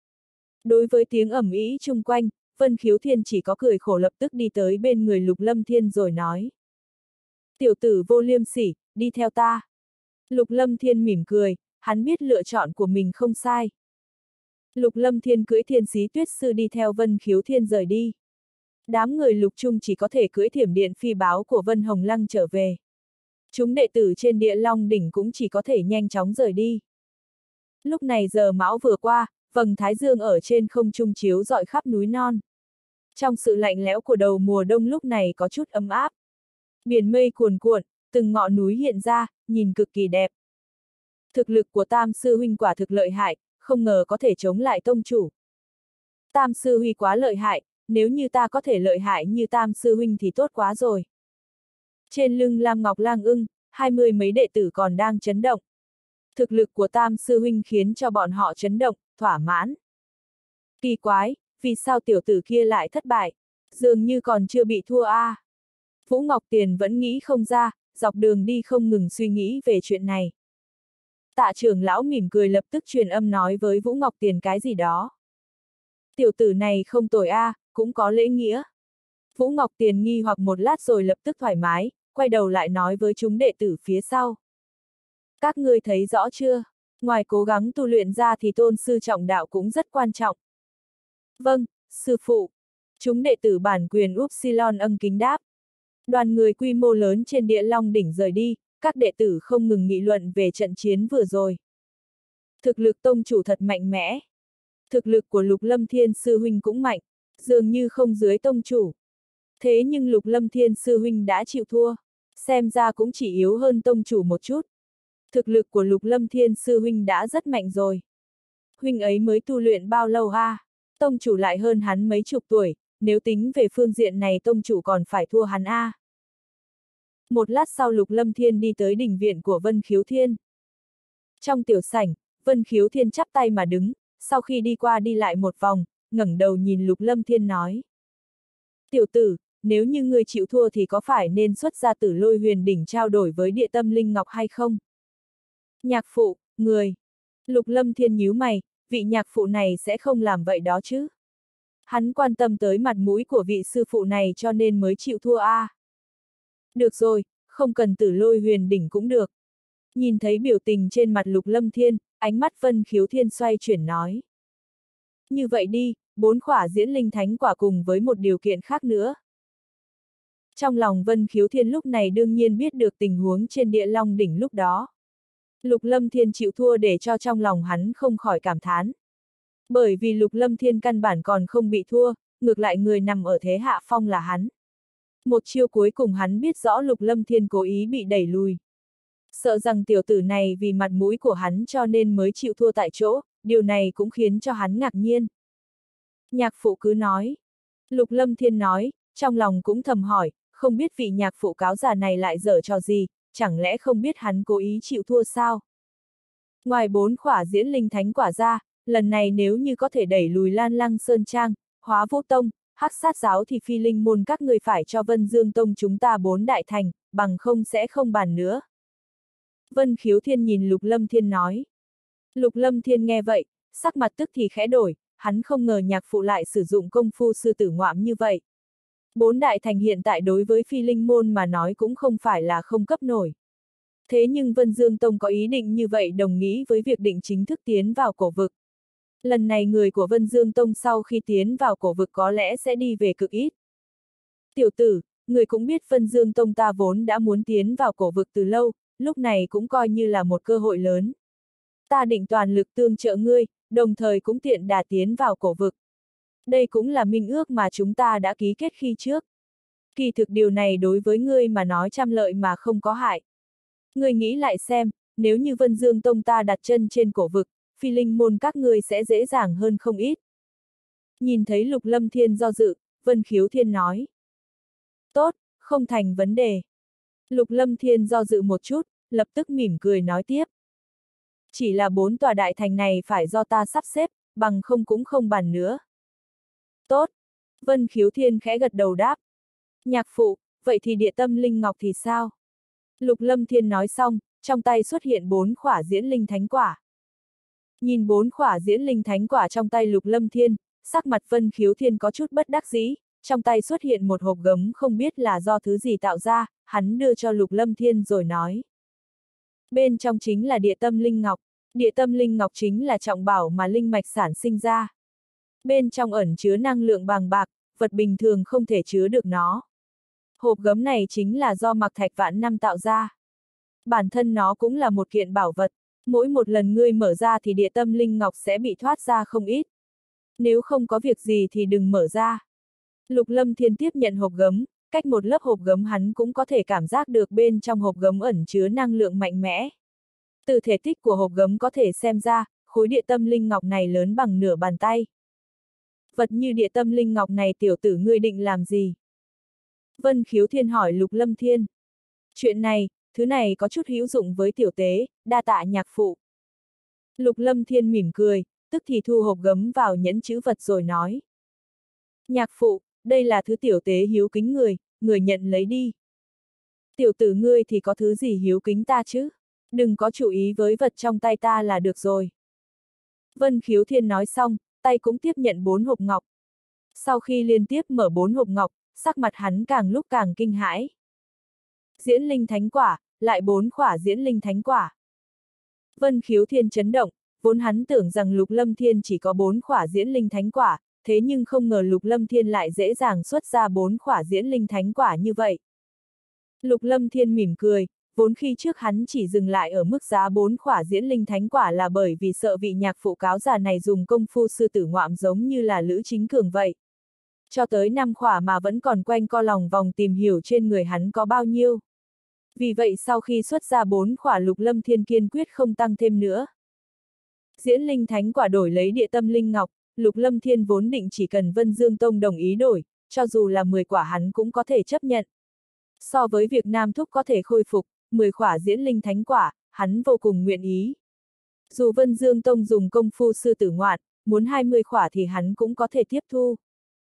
Đối với tiếng ầm ĩ chung quanh, Vân Khiếu Thiên chỉ có cười khổ lập tức đi tới bên người Lục Lâm Thiên rồi nói. Tiểu tử vô liêm sỉ, đi theo ta. Lục Lâm Thiên mỉm cười, hắn biết lựa chọn của mình không sai. Lục Lâm Thiên cưỡi Thiên Xí Tuyết Sư đi theo Vân Khiếu Thiên rời đi. Đám người Lục Trung chỉ có thể cưỡi thiểm điện phi báo của Vân Hồng Lăng trở về. Chúng đệ tử trên Địa Long đỉnh cũng chỉ có thể nhanh chóng rời đi. Lúc này giờ mão vừa qua, vầng thái dương ở trên không trung chiếu rọi khắp núi non. Trong sự lạnh lẽo của đầu mùa đông lúc này có chút ấm áp. Biển mây cuồn cuộn, từng ngọn núi hiện ra, nhìn cực kỳ đẹp. Thực lực của Tam Sư Huynh quả thực lợi hại, không ngờ có thể chống lại tông chủ. Tam Sư Huynh quá lợi hại, nếu như ta có thể lợi hại như Tam Sư Huynh thì tốt quá rồi. Trên lưng Lam Ngọc Lang Ưng, 20 mấy đệ tử còn đang chấn động. Thực lực của Tam Sư Huynh khiến cho bọn họ chấn động, thỏa mãn. Kỳ quái, vì sao tiểu tử kia lại thất bại? Dường như còn chưa bị thua a. Vũ Ngọc Tiền vẫn nghĩ không ra, dọc đường đi không ngừng suy nghĩ về chuyện này. Tạ trưởng lão mỉm cười lập tức truyền âm nói với Vũ Ngọc Tiền cái gì đó. Tiểu tử này không tồi a, cũng có lễ nghĩa. Vũ Ngọc Tiền nghi hoặc một lát rồi lập tức thoải mái, quay đầu lại nói với chúng đệ tử phía sau. Các ngươi thấy rõ chưa? Ngoài cố gắng tu luyện ra thì tôn sư trọng đạo cũng rất quan trọng. Vâng, sư phụ. Chúng đệ tử bản quyền Upsilon ân kính đáp. Đoàn người quy mô lớn trên Địa Long đỉnh rời đi, các đệ tử không ngừng nghị luận về trận chiến vừa rồi. Thực lực tông chủ thật mạnh mẽ. Thực lực của Lục Lâm Thiên sư huynh cũng mạnh, dường như không dưới tông chủ. Thế nhưng Lục Lâm Thiên sư huynh đã chịu thua, xem ra cũng chỉ yếu hơn tông chủ một chút. Thực lực của Lục Lâm Thiên sư huynh đã rất mạnh rồi. Huynh ấy mới tu luyện bao lâu ha? Tông chủ lại hơn hắn mấy chục tuổi, nếu tính về phương diện này tông chủ còn phải thua hắn a. Một lát sau Lục Lâm Thiên đi tới đình viện của Vân Khiếu Thiên. Trong tiểu sảnh, Vân Khiếu Thiên chắp tay mà đứng, sau khi đi qua đi lại một vòng, ngẩng đầu nhìn Lục Lâm Thiên nói. Tiểu tử, nếu như ngươi chịu thua thì có phải nên xuất ra Tử Lôi Huyền đỉnh trao đổi với Địa Tâm Linh Ngọc hay không? Nhạc phụ, người. Lục Lâm Thiên nhíu mày, vị nhạc phụ này sẽ không làm vậy đó chứ. Hắn quan tâm tới mặt mũi của vị sư phụ này cho nên mới chịu thua a. Được rồi, không cần Tử Lôi Huyền đỉnh cũng được. Nhìn thấy biểu tình trên mặt Lục Lâm Thiên, ánh mắt Vân Khiếu Thiên xoay chuyển nói. Như vậy đi, 4 khỏa diễn linh thánh quả cùng với một điều kiện khác nữa. Trong lòng Vân Khiếu Thiên lúc này đương nhiên biết được tình huống trên Địa Long đỉnh lúc đó. Lục Lâm Thiên chịu thua để cho trong lòng hắn không khỏi cảm thán. Bởi vì Lục Lâm Thiên căn bản còn không bị thua, ngược lại người nằm ở thế hạ phong là hắn. Một chiêu cuối cùng hắn biết rõ Lục Lâm Thiên cố ý bị đẩy lùi. Sợ rằng tiểu tử này vì mặt mũi của hắn cho nên mới chịu thua tại chỗ, điều này cũng khiến cho hắn ngạc nhiên. Nhạc phụ cứ nói. Lục Lâm Thiên nói, trong lòng cũng thầm hỏi, không biết vị nhạc phụ cáo già này lại giở trò gì, chẳng lẽ không biết hắn cố ý chịu thua sao? Ngoài 4 khỏa diễn linh thánh quả ra, lần này nếu như có thể đẩy lùi Lan Lăng Sơn Trang, Hóa Vũ Tông, Hắc Sát Giáo thì Phi Linh môn các người phải cho Vân Dương Tông chúng ta 4 đại thành, bằng không sẽ không bàn nữa. Vân Khiếu Thiên nhìn Lục Lâm Thiên nói. Lục Lâm Thiên nghe vậy, sắc mặt tức thì khẽ đổi, hắn không ngờ nhạc phụ lại sử dụng công phu sư tử ngoạm như vậy. 4 đại thành hiện tại đối với Phi Linh môn mà nói cũng không phải là không cấp nổi. Thế nhưng Vân Dương Tông có ý định như vậy đồng nghĩ với việc định chính thức tiến vào cổ vực. Lần này người của Vân Dương Tông sau khi tiến vào cổ vực có lẽ sẽ đi về cực ít. Tiểu tử, người cũng biết Vân Dương Tông ta vốn đã muốn tiến vào cổ vực từ lâu, lúc này cũng coi như là một cơ hội lớn. Ta định toàn lực tương trợ ngươi, đồng thời cũng tiện đà tiến vào cổ vực. Đây cũng là minh ước mà chúng ta đã ký kết khi trước. Kỳ thực điều này đối với ngươi mà nói trăm lợi mà không có hại. Ngươi nghĩ lại xem, nếu như Vân Dương Tông ta đặt chân trên cổ vực, Phi Linh môn các ngươi sẽ dễ dàng hơn không ít. Nhìn thấy Lục Lâm Thiên do dự, Vân Khiếu Thiên nói. Tốt, không thành vấn đề. Lục Lâm Thiên do dự một chút, lập tức mỉm cười nói tiếp. Chỉ là 4 tòa đại thành này phải do ta sắp xếp, bằng không cũng không bàn nữa. Tốt. Vân Khiếu Thiên khẽ gật đầu đáp. Nhạc phụ, vậy thì địa tâm linh ngọc thì sao? Lục Lâm Thiên nói xong, trong tay xuất hiện 4 khỏa diễn linh thánh quả. Nhìn 4 khỏa diễn linh thánh quả trong tay Lục Lâm Thiên, sắc mặt Vân Khiếu Thiên có chút bất đắc dĩ, trong tay xuất hiện một hộp gấm không biết là do thứ gì tạo ra, hắn đưa cho Lục Lâm Thiên rồi nói. Bên trong chính là địa tâm linh ngọc, địa tâm linh ngọc chính là trọng bảo mà linh mạch sản sinh ra. Bên trong ẩn chứa năng lượng bàng bạc, vật bình thường không thể chứa được nó. Hộp gấm này chính là do Mạc Thạch vạn năm tạo ra. Bản thân nó cũng là một kiện bảo vật, mỗi một lần ngươi mở ra thì địa tâm linh ngọc sẽ bị thoát ra không ít. Nếu không có việc gì thì đừng mở ra. Lục Lâm Thiên tiếp nhận hộp gấm, cách một lớp hộp gấm hắn cũng có thể cảm giác được bên trong hộp gấm ẩn chứa năng lượng mạnh mẽ. Từ thể tích của hộp gấm có thể xem ra, khối địa tâm linh ngọc này lớn bằng nửa bàn tay. Vật như địa tâm linh ngọc này tiểu tử ngươi định làm gì? Vân Khiếu Thiên hỏi Lục Lâm Thiên. Chuyện này, thứ này có chút hữu dụng với tiểu tế, đa tạ nhạc phụ. Lục Lâm Thiên mỉm cười, tức thì thu hộp gấm vào nhẫn chữ vật rồi nói. Nhạc phụ, đây là thứ tiểu tế hiếu kính người nhận lấy đi. Tiểu tử ngươi thì có thứ gì hiếu kính ta chứ? Đừng có chú ý với vật trong tay ta là được rồi. Vân Khiếu Thiên nói xong, tay cũng tiếp nhận 4 hộp ngọc. Sau khi liên tiếp mở 4 hộp ngọc, sắc mặt hắn càng lúc càng kinh hãi. Diễn linh thánh quả, lại 4 khỏa diễn linh thánh quả. Vân Khiếu Thiên chấn động, vốn hắn tưởng rằng Lục Lâm Thiên chỉ có 4 khỏa diễn linh thánh quả, thế nhưng không ngờ Lục Lâm Thiên lại dễ dàng xuất ra 4 khỏa diễn linh thánh quả như vậy. Lục Lâm Thiên mỉm cười, vốn khi trước hắn chỉ dừng lại ở mức giá 4 khỏa diễn linh thánh quả là bởi vì sợ vị nhạc phụ cáo già này dùng công phu sư tử ngoạm giống như là Lữ Chính Cường vậy. Cho tới 5 khỏa mà vẫn còn quanh co lòng vòng tìm hiểu trên người hắn có bao nhiêu. Vì vậy sau khi xuất ra 4 khỏa Lục Lâm Thiên kiên quyết không tăng thêm nữa. Diễn linh thánh quả đổi lấy địa tâm linh ngọc, Lục Lâm Thiên vốn định chỉ cần Vân Dương Tông đồng ý đổi, cho dù là 10 quả hắn cũng có thể chấp nhận. So với việc Nam Thúc có thể khôi phục, 10 khỏa diễn linh thánh quả, hắn vô cùng nguyện ý. Dù Vân Dương Tông dùng công phu sư tử ngoạn, muốn 20 khỏa thì hắn cũng có thể tiếp thu.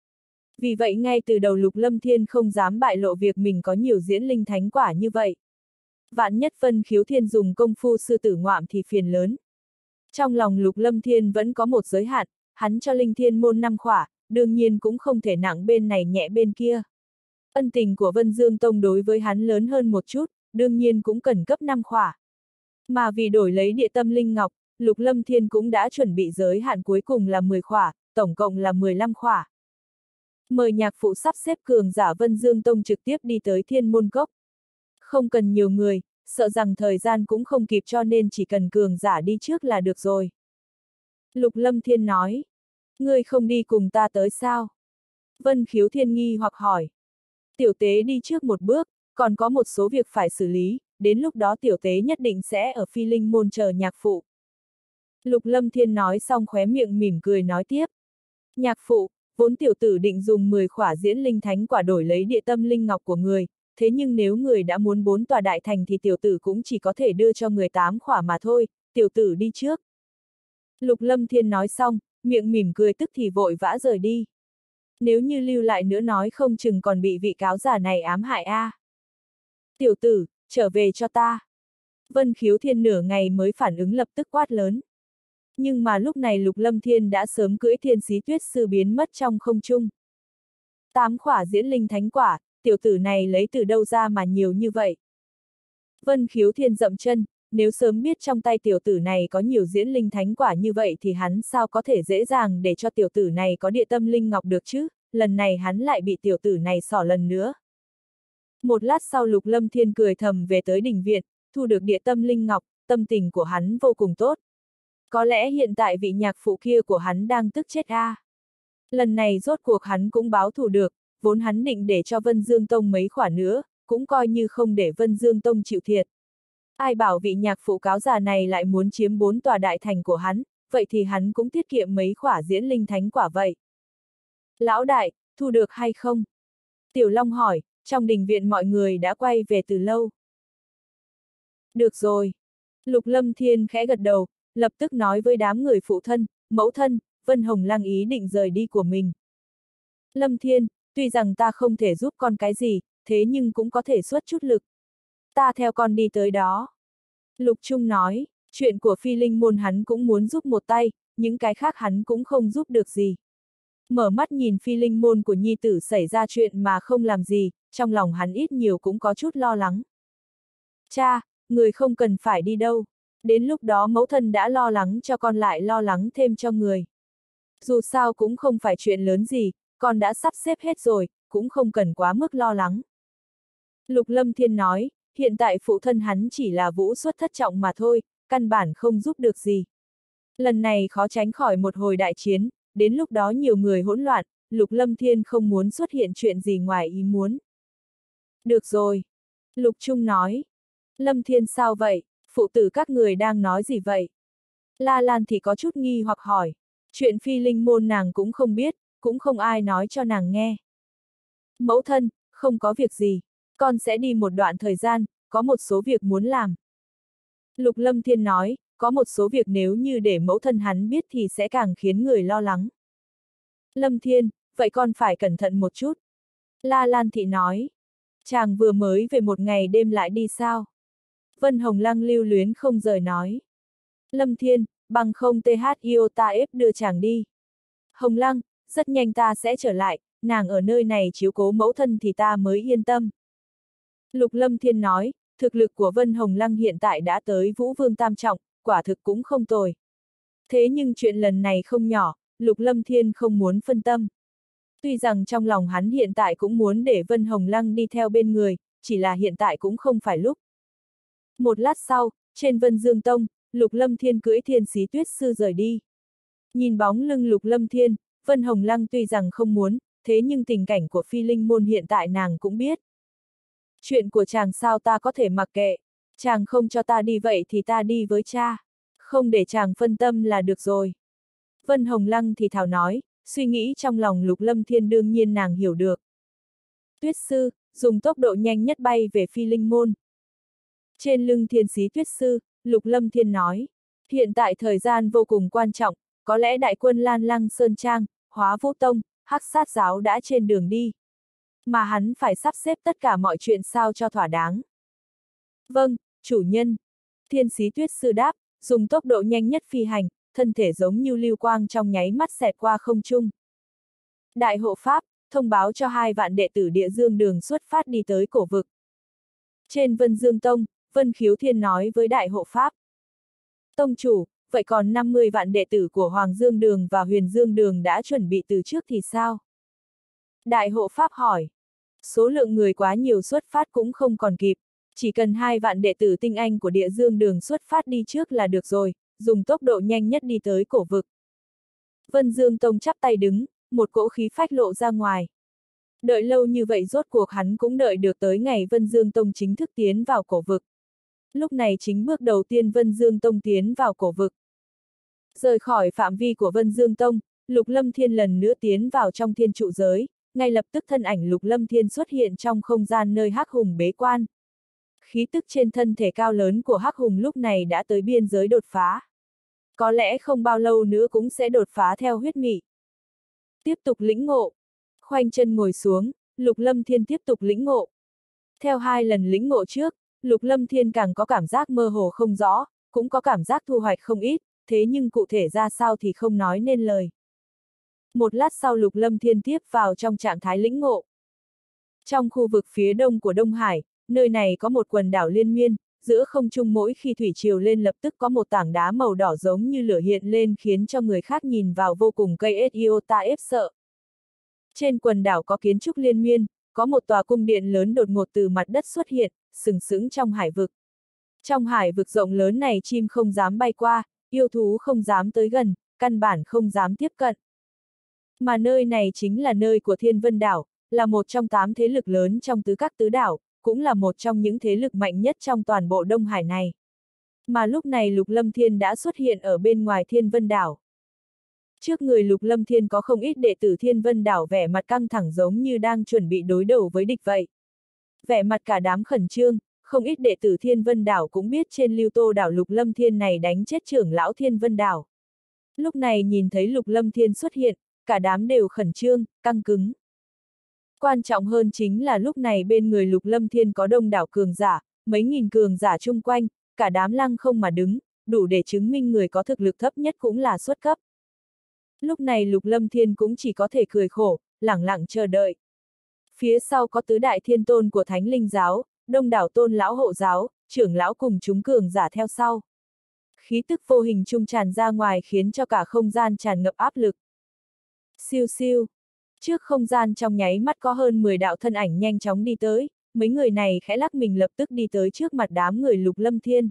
Vì vậy ngay từ đầu Lục Lâm Thiên không dám bại lộ việc mình có nhiều diễn linh thánh quả như vậy. Vạn nhất Vân Khiếu Thiên dùng công phu sư tử ngoạm thì phiền lớn. Trong lòng Lục Lâm Thiên vẫn có một giới hạn, hắn cho linh thiên môn 5 khỏa, đương nhiên cũng không thể nặng bên này nhẹ bên kia. Ân tình của Vân Dương Tông đối với hắn lớn hơn một chút, đương nhiên cũng cần cấp 5 khỏa. Mà vì đổi lấy địa tâm linh ngọc, Lục Lâm Thiên cũng đã chuẩn bị giới hạn cuối cùng là 10 khỏa, tổng cộng là 15 khỏa. Mời nhạc phụ sắp xếp cường giả Vân Dương Tông trực tiếp đi tới Thiên Môn Cốc. Không cần nhiều người, sợ rằng thời gian cũng không kịp cho nên chỉ cần cường giả đi trước là được rồi. Lục Lâm Thiên nói, ngươi không đi cùng ta tới sao? Vân Khiếu Thiên nghi hoặc hỏi. Tiểu tế đi trước một bước, còn có một số việc phải xử lý, đến lúc đó tiểu tế nhất định sẽ ở Phi Linh môn chờ nhạc phụ. Lục Lâm Thiên nói xong khóe miệng mỉm cười nói tiếp. Nhạc phụ, vốn tiểu tử định dùng 10 khỏa diễn linh thánh quả đổi lấy địa tâm linh ngọc của người, thế nhưng nếu người đã muốn 4 tòa đại thành thì tiểu tử cũng chỉ có thể đưa cho người 8 khỏa mà thôi, tiểu tử đi trước. Lục Lâm Thiên nói xong, miệng mỉm cười tức thì vội vã rời đi. Nếu như lưu lại nữa nói không chừng còn bị vị cáo giả này ám hại a. Tiểu tử, trở về cho ta. Vân Khiếu Thiên nửa ngày mới phản ứng lập tức quát lớn. Nhưng mà lúc này Lục Lâm Thiên đã sớm cưỡi Thiên Xí Tuyết Sư biến mất trong không trung. 8 khỏa diễn linh thánh quả, tiểu tử này lấy từ đâu ra mà nhiều như vậy? Vân Khiếu Thiên dậm chân, nếu sớm biết trong tay tiểu tử này có nhiều diễn linh thánh quả như vậy thì hắn sao có thể dễ dàng để cho tiểu tử này có địa tâm linh ngọc được chứ, lần này hắn lại bị tiểu tử này xỏ lần nữa. Một lát sau Lục Lâm Thiên cười thầm về tới đình viện, thu được địa tâm linh ngọc, tâm tình của hắn vô cùng tốt. Có lẽ hiện tại vị nhạc phụ kia của hắn đang tức chết a. Lần này rốt cuộc hắn cũng báo thù được, vốn hắn định để cho Vân Dương Tông mấy khỏa nữa, cũng coi như không để Vân Dương Tông chịu thiệt. Ai bảo vị nhạc phụ cáo già này lại muốn chiếm 4 tòa đại thành của hắn, vậy thì hắn cũng tiết kiệm mấy khỏa diễn linh thánh quả vậy. Lão đại, thu được hay không? Tiểu Long hỏi, trong đình viện mọi người đã quay về từ lâu. Được rồi. Lục Lâm Thiên khẽ gật đầu, lập tức nói với đám người phụ thân, mẫu thân, Vân Hồng Lăng ý định rời đi của mình. Lâm Thiên, tuy rằng ta không thể giúp con cái gì, thế nhưng cũng có thể xuất chút lực. Ta theo con đi tới đó. Lục Trung nói, chuyện của Phi Linh môn hắn cũng muốn giúp một tay, những cái khác hắn cũng không giúp được gì. Mở mắt nhìn Phi Linh môn của nhi tử xảy ra chuyện mà không làm gì, trong lòng hắn ít nhiều cũng có chút lo lắng. Cha, người không cần phải đi đâu. Đến lúc đó mẫu thân đã lo lắng cho con lại lo lắng thêm cho người. Dù sao cũng không phải chuyện lớn gì, con đã sắp xếp hết rồi, cũng không cần quá mức lo lắng. Lục Lâm Thiên nói, hiện tại phụ thân hắn chỉ là vũ xuất thất trọng mà thôi, căn bản không giúp được gì. Lần này khó tránh khỏi một hồi đại chiến, đến lúc đó nhiều người hỗn loạn, Lục Lâm Thiên không muốn xuất hiện chuyện gì ngoài ý muốn. Được rồi. Lục Trung nói. Lâm Thiên sao vậy? Phụ tử các người đang nói gì vậy? La Lan thì có chút nghi hoặc hỏi. Chuyện Phi Linh môn nàng cũng không biết, cũng không ai nói cho nàng nghe. Mẫu thân, không có việc gì. Con sẽ đi một đoạn thời gian, có một số việc muốn làm. Lục Lâm Thiên nói, có một số việc nếu như để mẫu thân hắn biết thì sẽ càng khiến người lo lắng. Lâm Thiên, vậy con phải cẩn thận một chút. La Lan Thị nói, chàng vừa mới về một ngày đêm lại đi sao? Vân Hồng Lăng lưu luyến không rời nói. Lâm Thiên, bằng không THIO ta ép đưa chàng đi. Hồng Lăng, rất nhanh ta sẽ trở lại, nàng ở nơi này chiếu cố mẫu thân thì ta mới yên tâm. Lục Lâm Thiên nói, thực lực của Vân Hồng Lăng hiện tại đã tới Vũ Vương Tam Trọng, quả thực cũng không tồi. Thế nhưng chuyện lần này không nhỏ, Lục Lâm Thiên không muốn phân tâm. Tuy rằng trong lòng hắn hiện tại cũng muốn để Vân Hồng Lăng đi theo bên người, chỉ là hiện tại cũng không phải lúc. Một lát sau, trên Vân Dương Tông, Lục Lâm Thiên cưỡi Thiên Xí Tuyết Sư rời đi. Nhìn bóng lưng Lục Lâm Thiên, Vân Hồng Lăng tuy rằng không muốn, thế nhưng tình cảnh của Phi Linh môn hiện tại nàng cũng biết. Chuyện của chàng sao ta có thể mặc kệ, chàng không cho ta đi vậy thì ta đi với cha, không để chàng phân tâm là được rồi. Vân Hồng Lăng thì thào nói, suy nghĩ trong lòng Lục Lâm Thiên đương nhiên nàng hiểu được. Tuyết Sư, dùng tốc độ nhanh nhất bay về Phi Linh môn. Trên lưng Thiên Xí Tuyết Sư, Lục Lâm Thiên nói, hiện tại thời gian vô cùng quan trọng, có lẽ đại quân Lan Lăng Sơn Trang, Hóa Vũ Tông, Hắc Sát Giáo đã trên đường đi. Mà hắn phải sắp xếp tất cả mọi chuyện sao cho thỏa đáng. Vâng, chủ nhân. Thiên Xí Tuyết Sư đáp, dùng tốc độ nhanh nhất phi hành, thân thể giống như lưu quang trong nháy mắt xẹt qua không trung. Đại hộ pháp, thông báo cho 2 vạn đệ tử Địa Dương Đường xuất phát đi tới cổ vực. Trên Vân Dương Tông, Vân Khiếu Thiên nói với đại hộ pháp. Tông chủ, vậy còn 50 vạn đệ tử của Hoàng Dương Đường và Huyền Dương Đường đã chuẩn bị từ trước thì sao? Đại hộ pháp hỏi. Số lượng người quá nhiều xuất phát cũng không còn kịp, chỉ cần 2 vạn đệ tử tinh anh của Địa Dương Đường xuất phát đi trước là được rồi, dùng tốc độ nhanh nhất đi tới cổ vực. Vân Dương Tông chắp tay đứng, một cỗ khí phách lộ ra ngoài. Đợi lâu như vậy rốt cuộc hắn cũng đợi được tới ngày Vân Dương Tông chính thức tiến vào cổ vực. Lúc này chính bước đầu tiên Vân Dương Tông tiến vào cổ vực. Rời khỏi phạm vi của Vân Dương Tông, Lục Lâm Thiên lần nữa tiến vào trong thiên trụ giới, ngay lập tức thân ảnh Lục Lâm Thiên xuất hiện trong không gian nơi Hắc Hùng bế quan. Khí tức trên thân thể cao lớn của Hắc Hùng lúc này đã tới biên giới đột phá. Có lẽ không bao lâu nữa cũng sẽ đột phá theo huyết mị. Tiếp tục lĩnh ngộ. Khoanh chân ngồi xuống, Lục Lâm Thiên tiếp tục lĩnh ngộ. Theo 2 lần lĩnh ngộ trước, Lục Lâm Thiên càng có cảm giác mơ hồ không rõ, cũng có cảm giác thu hoạch không ít, thế nhưng cụ thể ra sao thì không nói nên lời. Một lát sau Lục Lâm Thiên tiếp vào trong trạng thái lĩnh ngộ. Trong khu vực phía đông của Đông Hải, nơi này có một quần đảo liên miên, giữa không trung mỗi khi thủy triều lên lập tức có một tảng đá màu đỏ giống như lửa hiện lên khiến cho người khác nhìn vào vô cùng cây iota ép sợ. Trên quần đảo có kiến trúc liên miên, có một tòa cung điện lớn đột ngột từ mặt đất xuất hiện, sừng sững trong hải vực. Trong hải vực rộng lớn này chim không dám bay qua, yêu thú không dám tới gần, căn bản không dám tiếp cận. Mà nơi này chính là nơi của Thiên Vân Đảo, là một trong 8 thế lực lớn trong tứ các tứ đảo, cũng là một trong những thế lực mạnh nhất trong toàn bộ Đông Hải này. Mà lúc này Lục Lâm Thiên đã xuất hiện ở bên ngoài Thiên Vân Đảo. Trước người Lục Lâm Thiên có không ít đệ tử Thiên Vân Đảo vẻ mặt căng thẳng giống như đang chuẩn bị đối đầu với địch vậy. Vẻ mặt cả đám khẩn trương, không ít đệ tử Thiên Vân Đảo cũng biết trên Lưu Tô Đảo Lục Lâm Thiên này đánh chết trưởng lão Thiên Vân Đảo. Lúc này nhìn thấy Lục Lâm Thiên xuất hiện, cả đám đều khẩn trương, căng cứng. Quan trọng hơn chính là lúc này bên người Lục Lâm Thiên có đông đảo cường giả, mấy nghìn cường giả chung quanh, cả đám lăng không mà đứng, đủ để chứng minh người có thực lực thấp nhất cũng là xuất cấp. Lúc này Lục Lâm Thiên cũng chỉ có thể cười khổ, lẳng lặng chờ đợi. Phía sau có tứ đại thiên tôn của Thánh Linh Giáo, đông đảo tôn lão hộ giáo, trưởng lão cùng chúng cường giả theo sau. Khí tức vô hình trung tràn ra ngoài khiến cho cả không gian tràn ngập áp lực. Siêu siêu. Trước không gian trong nháy mắt có hơn 10 đạo thân ảnh nhanh chóng đi tới, mấy người này khẽ lắc mình lập tức đi tới trước mặt đám người Lục Lâm Thiên.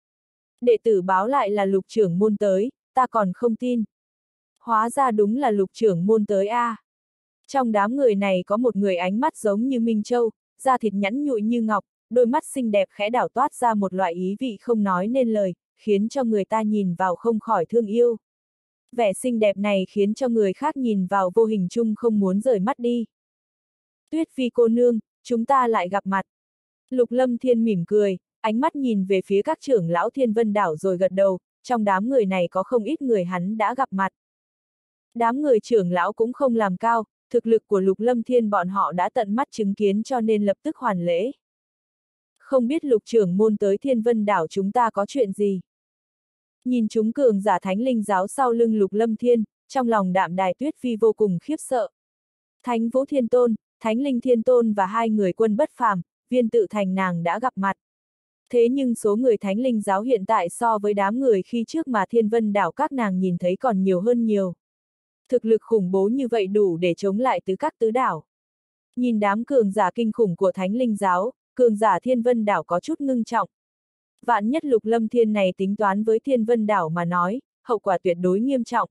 Đệ tử báo lại là Lục trưởng môn tới, ta còn không tin. Hóa ra đúng là Lục trưởng môn tới a. Trong đám người này có một người ánh mắt giống như Minh Châu, da thịt nhẵn nhụi như ngọc, đôi mắt xinh đẹp khẽ đảo toát ra một loại ý vị không nói nên lời, khiến cho người ta nhìn vào không khỏi thương yêu. Vẻ xinh đẹp này khiến cho người khác nhìn vào vô hình chung không muốn rời mắt đi. Tuyết Phi cô nương, chúng ta lại gặp mặt. Lục Lâm Thiên mỉm cười, ánh mắt nhìn về phía các trưởng lão Thiên Vân Đảo rồi gật đầu, trong đám người này có không ít người hắn đã gặp mặt. Đám người trưởng lão cũng không làm cao, thực lực của Lục Lâm Thiên bọn họ đã tận mắt chứng kiến cho nên lập tức hoàn lễ. Không biết Lục trưởng môn tới Thiên Vân Đảo chúng ta có chuyện gì? Nhìn chúng cường giả Thánh Linh Giáo sau lưng Lục Lâm Thiên, trong lòng Đạm Đài Tuyết Phi vô cùng khiếp sợ. Thánh Vũ Thiên Tôn, Thánh Linh Thiên Tôn và hai người quân bất phàm, Viên Tự Thành nàng đã gặp mặt. Thế nhưng số người Thánh Linh Giáo hiện tại so với đám người khi trước mà Thiên Vân Đảo các nàng nhìn thấy còn nhiều hơn nhiều. Thực lực khủng bố như vậy đủ để chống lại tứ các tứ đảo. Nhìn đám cường giả kinh khủng của Thánh Linh Giáo, cường giả Thiên Vân Đảo có chút ngưng trọng. Vạn nhất Lục Lâm Thiên này tính toán với Thiên Vân Đảo mà nói, hậu quả tuyệt đối nghiêm trọng.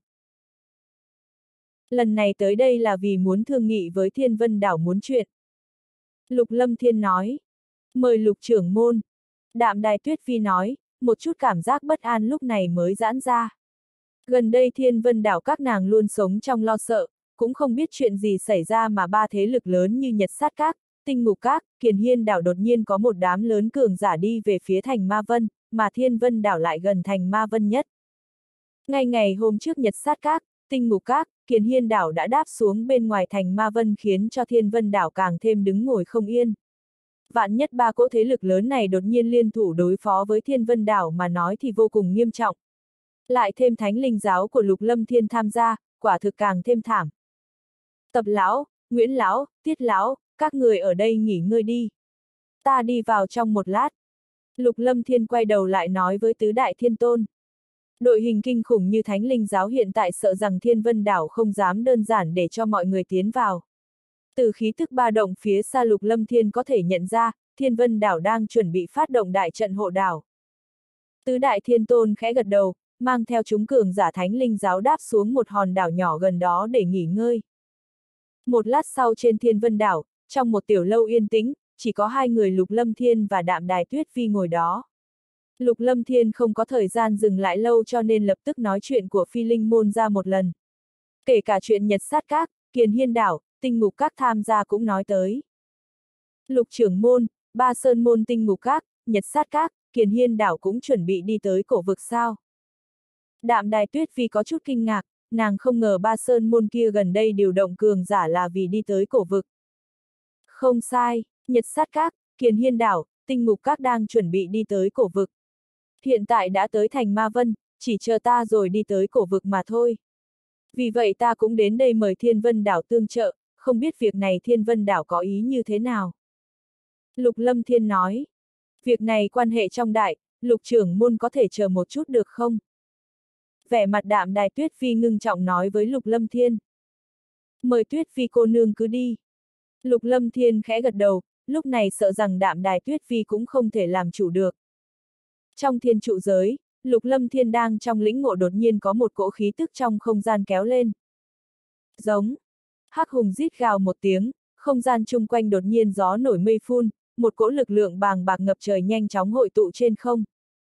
Lần này tới đây là vì muốn thương nghị với Thiên Vân Đảo muốn chuyện. Lục Lâm Thiên nói, mời Lục trưởng môn. Đạm Đài Tuyết Phi nói, một chút cảm giác bất an lúc này mới giãn ra. Gần đây Thiên Vân Đảo các nàng luôn sống trong lo sợ, cũng không biết chuyện gì xảy ra mà ba thế lực lớn như Nhật Sát Các, Tinh Ngục Các, Kiền Hiên Đảo đột nhiên có một đám lớn cường giả đi về phía thành Ma Vân, mà Thiên Vân Đảo lại gần thành Ma Vân nhất. Ngay ngày hôm trước Nhật Sát Các, Tinh Ngục Các, Kiền Hiên Đảo đã đáp xuống bên ngoài thành Ma Vân khiến cho Thiên Vân Đảo càng thêm đứng ngồi không yên. Vạn nhất ba cỗ thế lực lớn này đột nhiên liên thủ đối phó với Thiên Vân Đảo mà nói thì vô cùng nghiêm trọng. Lại thêm Thánh Linh Giáo của Lục Lâm Thiên tham gia, quả thực càng thêm thảm. Tập lão, Nguyễn lão, Tiết lão, các người ở đây nghỉ ngơi đi. Ta đi vào trong một lát. Lục Lâm Thiên quay đầu lại nói với tứ đại thiên tôn. Đội hình kinh khủng như Thánh Linh Giáo hiện tại sợ rằng Thiên Vân Đảo không dám đơn giản để cho mọi người tiến vào. Từ khí tức ba động phía xa Lục Lâm Thiên có thể nhận ra, Thiên Vân Đảo đang chuẩn bị phát động đại trận hộ đảo. Tứ đại thiên tôn khẽ gật đầu, mang theo chúng cường giả Thánh Linh Giáo đáp xuống một hòn đảo nhỏ gần đó để nghỉ ngơi. Một lát sau trên Thiên Vân Đảo, trong một tiểu lâu yên tĩnh, chỉ có hai người Lục Lâm Thiên và Đạm Đài Tuyết Phi ngồi đó. Lục Lâm Thiên không có thời gian dừng lại lâu cho nên lập tức nói chuyện của Phi Linh Môn ra một lần. Kể cả chuyện Nhật Sát Các, Kiền Hiên Đảo, Tinh Ngục Các tham gia cũng nói tới. Lục trưởng môn, Ba Sơn môn Tinh Ngục Các, Nhật Sát Các, Kiền Hiên Đảo cũng chuẩn bị đi tới cổ vực sao. Đạm Đài Tuyết Phi có chút kinh ngạc, nàng không ngờ Ba Sơn môn kia gần đây điều động cường giả là vì đi tới cổ vực. Không sai, Nhật Sát Các, Kiền Hiên Đảo, Tinh Ngục Các đang chuẩn bị đi tới cổ vực. Hiện tại đã tới thành Ma Vân, chỉ chờ ta rồi đi tới cổ vực mà thôi. Vì vậy ta cũng đến đây mời Thiên Vân Đảo tương trợ, không biết việc này Thiên Vân Đảo có ý như thế nào. Lục Lâm Thiên nói, việc này quan hệ trọng đại, Lục trưởng môn có thể chờ một chút được không? Vẻ mặt Đạm Đài Tuyết Phi ngưng trọng nói với Lục Lâm Thiên. Mời Tuyết Phi cô nương cứ đi. Lục Lâm Thiên khẽ gật đầu, lúc này sợ rằng Đạm Đài Tuyết Phi cũng không thể làm chủ được. Trong thiên trụ giới, Lục Lâm Thiên đang trong lĩnh ngộ đột nhiên có một cỗ khí tức trong không gian kéo lên. Giống. Hắc hùng rít gào một tiếng, không gian chung quanh đột nhiên gió nổi mây phun, một cỗ lực lượng bàng bạc ngập trời nhanh chóng hội tụ trên không.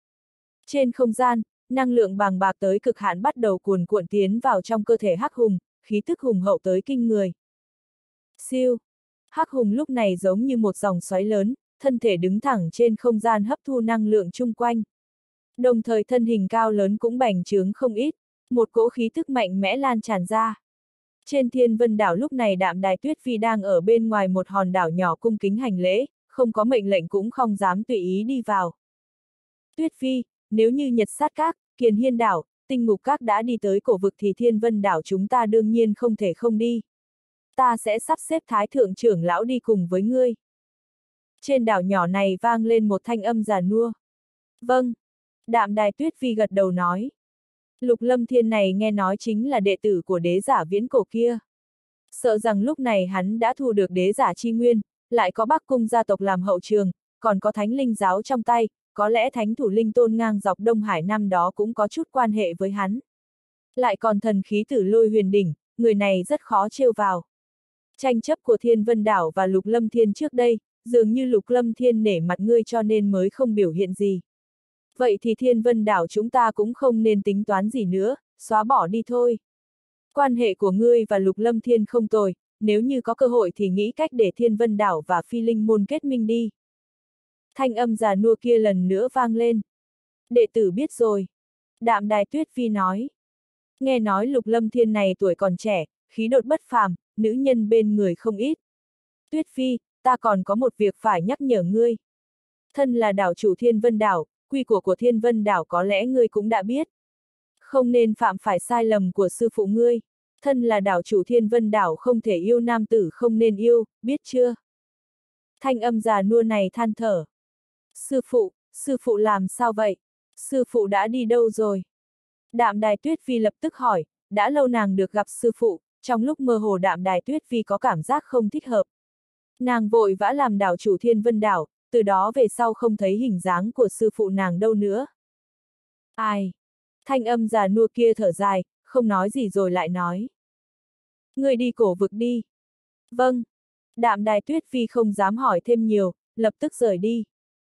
Trên không gian, năng lượng bàng bạc tới cực hạn bắt đầu cuồn cuộn tiến vào trong cơ thể Hắc hùng, khí tức hùng hậu tới kinh người. Siêu. Hắc hùng lúc này giống như một dòng xoáy lớn, thân thể đứng thẳng trên không gian hấp thu năng lượng chung quanh. Đồng thời thân hình cao lớn cũng bành trướng không ít, một cỗ khí tức mạnh mẽ lan tràn ra. Trên Thiên Vân Đảo lúc này Đạm Đài Tuyết Phi đang ở bên ngoài một hòn đảo nhỏ cung kính hành lễ, không có mệnh lệnh cũng không dám tùy ý đi vào. Tuyết Phi, nếu như Nhật Sát Các, Kiền Hiên Đảo, Tinh Ngục Các đã đi tới cổ vực thì Thiên Vân Đảo chúng ta đương nhiên không thể không đi. Ta sẽ sắp xếp Thái Thượng trưởng lão đi cùng với ngươi. Trên đảo nhỏ này vang lên một thanh âm già nua. Vâng. Đạm Đài Tuyết Phi gật đầu nói. Lục Lâm Thiên này nghe nói chính là đệ tử của đế giả viễn cổ kia. Sợ rằng lúc này hắn đã thu được đế giả chi nguyên, lại có Bắc Cung gia tộc làm hậu trường, còn có thánh linh giáo trong tay, có lẽ thánh thủ linh tôn ngang dọc Đông Hải năm đó cũng có chút quan hệ với hắn. Lại còn thần khí tử lôi huyền đỉnh, người này rất khó trêu vào. Tranh chấp của Thiên Vân Đảo và Lục Lâm Thiên trước đây, dường như Lục Lâm Thiên nể mặt ngươi cho nên mới không biểu hiện gì. Vậy thì Thiên Vân Đảo chúng ta cũng không nên tính toán gì nữa, xóa bỏ đi thôi. Quan hệ của ngươi và Lục Lâm Thiên không tồi, nếu như có cơ hội thì nghĩ cách để Thiên Vân Đảo và Phi Linh môn kết minh đi. Thanh âm già nua kia lần nữa vang lên. Đệ tử biết rồi. Đạm Đài Tuyết Phi nói. Nghe nói Lục Lâm Thiên này tuổi còn trẻ, khí đột bất phàm, nữ nhân bên người không ít. Tuyết Phi, ta còn có một việc phải nhắc nhở ngươi. Thân là đảo chủ Thiên Vân Đảo, quy củ của Thiên Vân Đảo có lẽ ngươi cũng đã biết. Không nên phạm phải sai lầm của sư phụ ngươi. Thân là đảo chủ Thiên Vân Đảo không thể yêu nam tử không nên yêu, biết chưa? Thanh âm già nua này than thở. Sư phụ làm sao vậy? Sư phụ đã đi đâu rồi? Đạm Đài Tuyết Phi lập tức hỏi, đã lâu nàng được gặp sư phụ, trong lúc mơ hồ Đạm Đài Tuyết Phi có cảm giác không thích hợp. Nàng vội vã làm đảo chủ Thiên Vân Đảo, từ đó về sau không thấy hình dáng của sư phụ nàng đâu nữa. Ai? Thanh âm già nua kia thở dài, không nói gì rồi lại nói. Người đi cổ vực đi. Vâng. Đạm Đài Tuyết Phi không dám hỏi thêm nhiều, lập tức rời đi.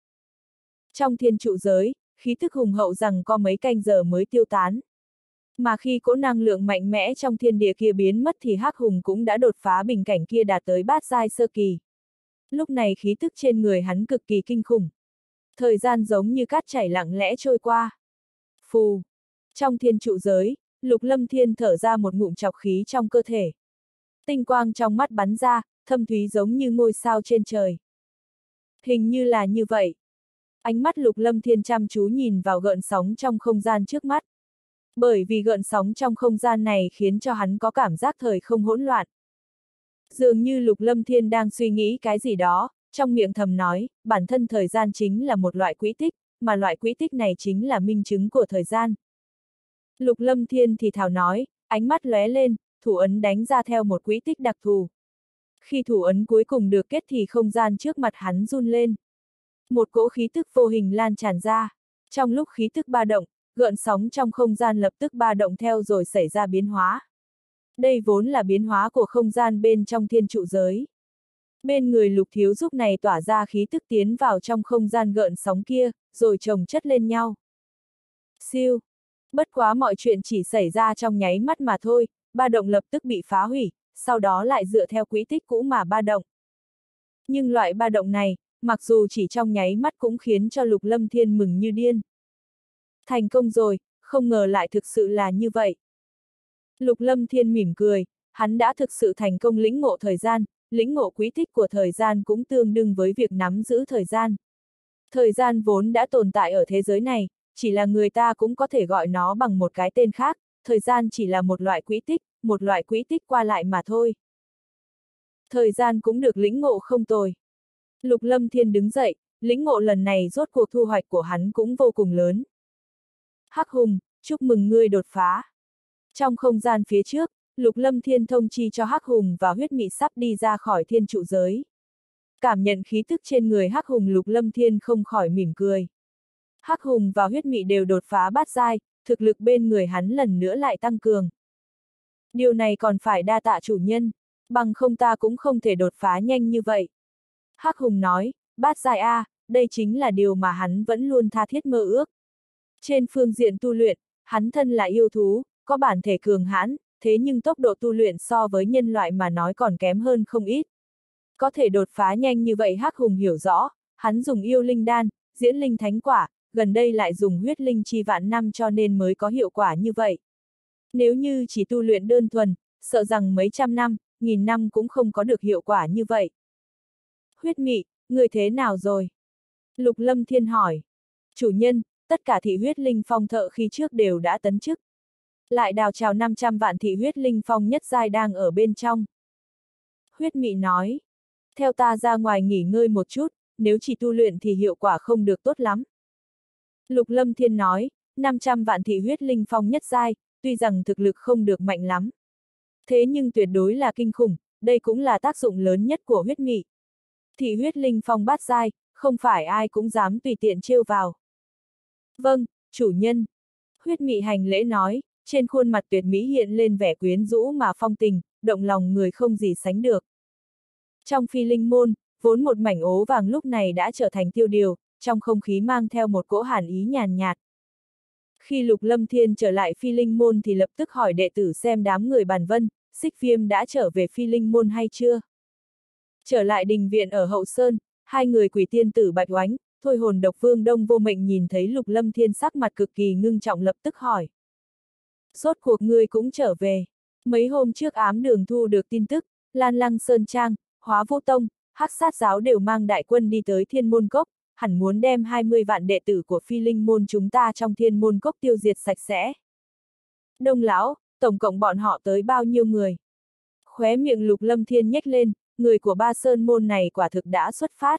Trong thiên trụ giới, khí tức hùng hậu rằng có mấy canh giờ mới tiêu tán. Mà khi cỗ năng lượng mạnh mẽ trong thiên địa kia biến mất thì Hắc Hùng cũng đã đột phá bình cảnh kia đạt tới bát giai sơ kỳ. Lúc này khí tức trên người hắn cực kỳ kinh khủng. Thời gian giống như cát chảy lặng lẽ trôi qua. Phù. Trong thiên trụ giới, Lục Lâm Thiên thở ra một ngụm trọc khí trong cơ thể. Tinh quang trong mắt bắn ra, thâm thúy giống như ngôi sao trên trời. Hình như là như vậy. Ánh mắt Lục Lâm Thiên chăm chú nhìn vào gợn sóng trong không gian trước mắt. Bởi vì gợn sóng trong không gian này khiến cho hắn có cảm giác thời không hỗn loạn. Dường như Lục Lâm Thiên đang suy nghĩ cái gì đó, trong miệng thầm nói, bản thân thời gian chính là một loại quỹ tích, mà loại quỹ tích này chính là minh chứng của thời gian. Lục Lâm Thiên thì thào nói, ánh mắt lóe lên, thủ ấn đánh ra theo một quỹ tích đặc thù. Khi thủ ấn cuối cùng được kết thì không gian trước mặt hắn run lên. Một cỗ khí tức vô hình lan tràn ra. Trong lúc khí tức ba động, gợn sóng trong không gian lập tức ba động theo rồi xảy ra biến hóa. Đây vốn là biến hóa của không gian bên trong thiên trụ giới. Bên người Lục Thiếu Giúp này tỏa ra khí tức tiến vào trong không gian gợn sóng kia, rồi chồng chất lên nhau. Siêu! Bất quá mọi chuyện chỉ xảy ra trong nháy mắt mà thôi, ba động lập tức bị phá hủy, sau đó lại dựa theo quỹ tích cũ mà ba động. Nhưng loại ba động này, mặc dù chỉ trong nháy mắt cũng khiến cho Lục Lâm Thiên mừng như điên. Thành công rồi, không ngờ lại thực sự là như vậy. Lục Lâm Thiên mỉm cười, hắn đã thực sự thành công lĩnh ngộ thời gian, lĩnh ngộ quỹ tích của thời gian cũng tương đương với việc nắm giữ thời gian. Thời gian vốn đã tồn tại ở thế giới này, chỉ là người ta cũng có thể gọi nó bằng một cái tên khác, thời gian chỉ là một loại quỹ tích qua lại mà thôi. Thời gian cũng được lĩnh ngộ không tồi. Lục Lâm Thiên đứng dậy, lĩnh ngộ lần này rốt cuộc thu hoạch của hắn cũng vô cùng lớn. Hắc Hùng, chúc mừng ngươi đột phá. Trong không gian phía trước, Lục Lâm Thiên thông chi cho Hắc Hùng và huyết mị sắp đi ra khỏi thiên trụ giới. Cảm nhận khí tức trên người Hắc Hùng, Lục Lâm Thiên không khỏi mỉm cười. Hắc Hùng và huyết mị đều đột phá bát giai, thực lực bên người hắn lần nữa lại tăng cường. Điều này còn phải đa tạ chủ nhân, bằng không ta cũng không thể đột phá nhanh như vậy. Hắc Hùng nói, bát giai A, đây chính là điều mà hắn vẫn luôn tha thiết mơ ước. Trên phương diện tu luyện, hắn thân là yêu thú, có bản thể cường hãn, thế nhưng tốc độ tu luyện so với nhân loại mà nói còn kém hơn không ít. Có thể đột phá nhanh như vậy Hắc Hùng hiểu rõ, hắn dùng yêu linh đan, diễn linh thánh quả, gần đây lại dùng huyết linh chi vạn năm cho nên mới có hiệu quả như vậy. Nếu như chỉ tu luyện đơn thuần, sợ rằng mấy trăm năm, nghìn năm cũng không có được hiệu quả như vậy. Huyết mị, người thế nào rồi? Lục Lâm Thiên hỏi. Chủ nhân, tất cả thị huyết linh phong thợ khi trước đều đã tấn chức. Lại đào trào 500 vạn thị huyết linh phong nhất giai đang ở bên trong. Huyết mị nói. Theo ta ra ngoài nghỉ ngơi một chút, nếu chỉ tu luyện thì hiệu quả không được tốt lắm. Lục Lâm Thiên nói, 500 vạn thị huyết linh phong nhất giai, tuy rằng thực lực không được mạnh lắm. Thế nhưng tuyệt đối là kinh khủng, đây cũng là tác dụng lớn nhất của huyết mị. Thị huyết linh phong bát giai, không phải ai cũng dám tùy tiện trêu vào. Vâng, chủ nhân. Huyết mị hành lễ nói, trên khuôn mặt tuyệt mỹ hiện lên vẻ quyến rũ mà phong tình, động lòng người không gì sánh được. Trong phi linh môn, vốn một mảnh ố vàng lúc này đã trở thành tiêu điều, trong không khí mang theo một cỗ hàn ý nhàn nhạt. Khi Lục Lâm Thiên trở lại phi linh môn thì lập tức hỏi đệ tử xem đám người Bàn Vân, Xích Viêm đã trở về phi linh môn hay chưa. Trở lại đình viện ở Hậu Sơn, hai người quỷ tiên tử Bạch Oánh, Thôi Hồn Độc Vương Đông Vô Mệnh nhìn thấy Lục Lâm Thiên sắc mặt cực kỳ ngưng trọng lập tức hỏi. Rốt cuộc ngươi cũng trở về. Mấy hôm trước ám đường thu được tin tức, Lan Lăng Sơn Trang, Hóa Vũ Tông, Hắc Sát Giáo đều mang đại quân đi tới Thiên Môn Cốc, hẳn muốn đem 20 vạn đệ tử của phi linh môn chúng ta trong Thiên Môn Cốc tiêu diệt sạch sẽ. Đông lão, tổng cộng bọn họ tới bao nhiêu người? Khóe miệng Lục Lâm Thiên nhếch lên, người của Ba Sơn môn này quả thực đã xuất phát.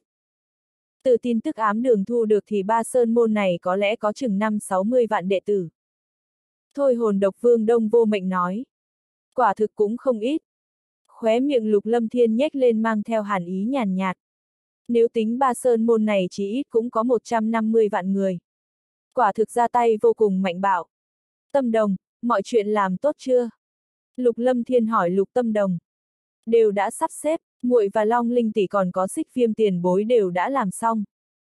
Từ tin tức ám đường thu được thì Ba Sơn môn này có lẽ có chừng 5-60 vạn đệ tử. Thôi Hồn Độc Vương Đông Vô Mệnh nói. Quả thực cũng không ít. Khóe miệng Lục Lâm Thiên nhếch lên mang theo hàn ý nhàn nhạt. Nếu tính Ba Sơn môn này chỉ ít cũng có 150 vạn người. Quả thực ra tay vô cùng mạnh bạo. Tâm Đồng, mọi chuyện làm tốt chưa? Lục Lâm Thiên hỏi Lục Tâm Đồng. Đều đã sắp xếp, muội và Long Linh tỷ còn có Xích Viêm tiền bối đều đã làm xong.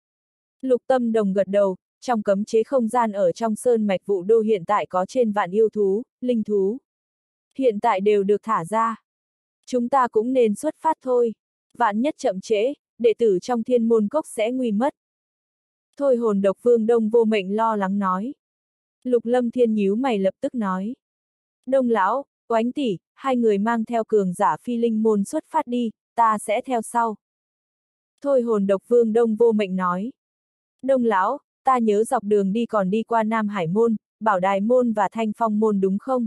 Lục Tâm Đồng gật đầu, trong cấm chế không gian ở trong sơn mạch Vũ Đô hiện tại có trên vạn yêu thú, linh thú. Hiện tại đều được thả ra. Chúng ta cũng nên xuất phát thôi. Vạn nhất chậm trễ, đệ tử trong Thiên Môn Cốc sẽ nguy mất. Thôi Hồn Độc Vương Đông Vô Mệnh lo lắng nói. Lục Lâm Thiên nhíu mày lập tức nói. Đông lão, Oánh tỷ, hai người mang theo cường giả phi linh môn xuất phát đi, ta sẽ theo sau. Thôi Hồn Độc Vương Đông Vô Mệnh nói. Đông lão, ta nhớ dọc đường đi còn đi qua Nam Hải môn, Bảo Đài môn và Thanh Phong môn đúng không?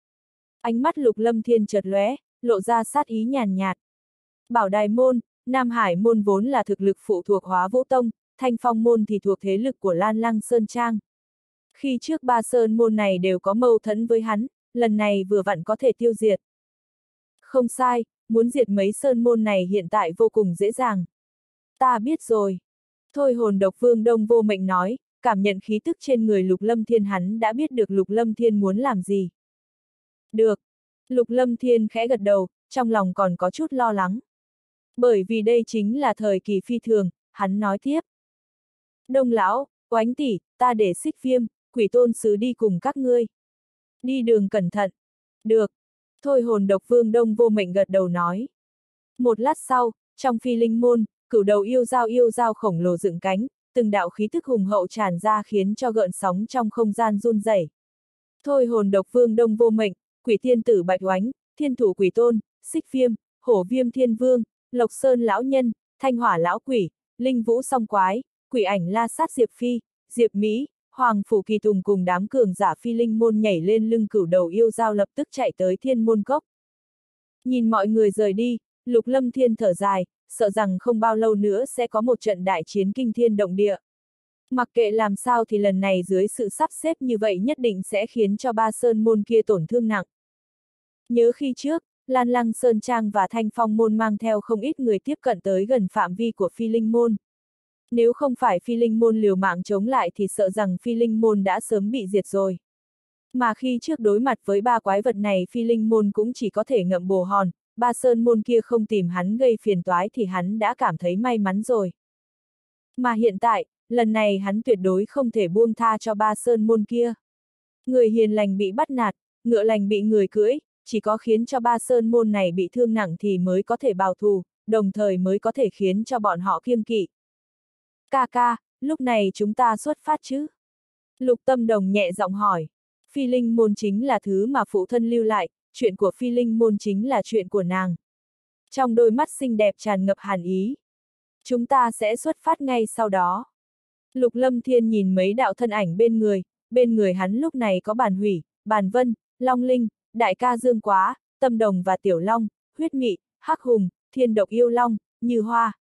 Ánh mắt Lục Lâm Thiên chợt lóe, lộ ra sát ý nhàn nhạt. Bảo Đài môn, Nam Hải môn vốn là thực lực phụ thuộc Hóa Vũ Tông, Thanh Phong môn thì thuộc thế lực của Lan Lăng Sơn Trang. Khi trước ba sơn môn này đều có mâu thuẫn với hắn, lần này vừa vặn có thể tiêu diệt. Không sai, muốn diệt mấy sơn môn này hiện tại vô cùng dễ dàng. Ta biết rồi. Thôi Hồn Độc Vương Đông Vô Mệnh nói, cảm nhận khí tức trên người Lục Lâm Thiên hắn đã biết được Lục Lâm Thiên muốn làm gì. Được. Lục Lâm Thiên khẽ gật đầu, trong lòng còn có chút lo lắng. Bởi vì đây chính là thời kỳ phi thường, hắn nói tiếp. Đông lão, Oánh tỷ, ta để Xích Viêm, Quỷ Tôn Sứ đi cùng các ngươi. Đi đường cẩn thận. Được. Thôi Hồn Độc Vương Đông Vô Mệnh gật đầu nói. Một lát sau, trong phi linh môn, cửu đầu yêu dao khổng lồ dựng cánh, từng đạo khí tức hùng hậu tràn ra khiến cho gợn sóng trong không gian run rẩy. Thôi Hồn Độc Vương Đông Vô Mệnh, Quỷ Tiên Tử Bạch Oánh, Thiên Thủ Quỷ Tôn, Xích Viêm, Hổ Viêm Thiên Vương, Lộc Sơn Lão Nhân, Thanh Hỏa Lão Quỷ, Linh Vũ Song Quái, Quỷ Ảnh la sát Diệp Phi, Diệp Mỹ, Hoàng Phủ Kỳ Tùng cùng đám cường giả phi linh môn nhảy lên lưng cửu đầu yêu dao lập tức chạy tới thiên môn cốc. Nhìn mọi người rời đi, Lục Lâm Thiên thở dài, sợ rằng không bao lâu nữa sẽ có một trận đại chiến kinh thiên động địa. Mặc kệ làm sao thì lần này dưới sự sắp xếp như vậy nhất định sẽ khiến cho ba sơn môn kia tổn thương nặng. Nhớ khi trước, Lan Lăng Sơn Trang và Thanh Phong môn mang theo không ít người tiếp cận tới gần phạm vi của phi linh môn. Nếu không phải phi linh môn liều mạng chống lại thì sợ rằng phi linh môn đã sớm bị diệt rồi. Mà khi trước đối mặt với ba quái vật này phi linh môn cũng chỉ có thể ngậm bồ hòn, ba sơn môn kia không tìm hắn gây phiền toái thì hắn đã cảm thấy may mắn rồi. Mà hiện tại, lần này hắn tuyệt đối không thể buông tha cho ba sơn môn kia. Người hiền lành bị bắt nạt, ngựa lành bị người cưỡi, chỉ có khiến cho ba sơn môn này bị thương nặng thì mới có thể báo thù, đồng thời mới có thể khiến cho bọn họ kiêng kỵ. Ca ca, lúc này chúng ta xuất phát chứ? Lục Tâm Đồng nhẹ giọng hỏi. Phi linh môn chính là thứ mà phụ thân lưu lại, chuyện của phi linh môn chính là chuyện của nàng. Trong đôi mắt xinh đẹp tràn ngập hàn ý. Chúng ta sẽ xuất phát ngay sau đó. Lục Lâm Thiên nhìn mấy đạo thân ảnh bên người hắn lúc này có Bàn Hủy, Bàn Vân, Long Linh, Đại ca Dương Quá, Tâm Đồng và Tiểu Long, Huyết Mị, Hắc Hùng, Thiên Độc Yêu Long, Như Hoa.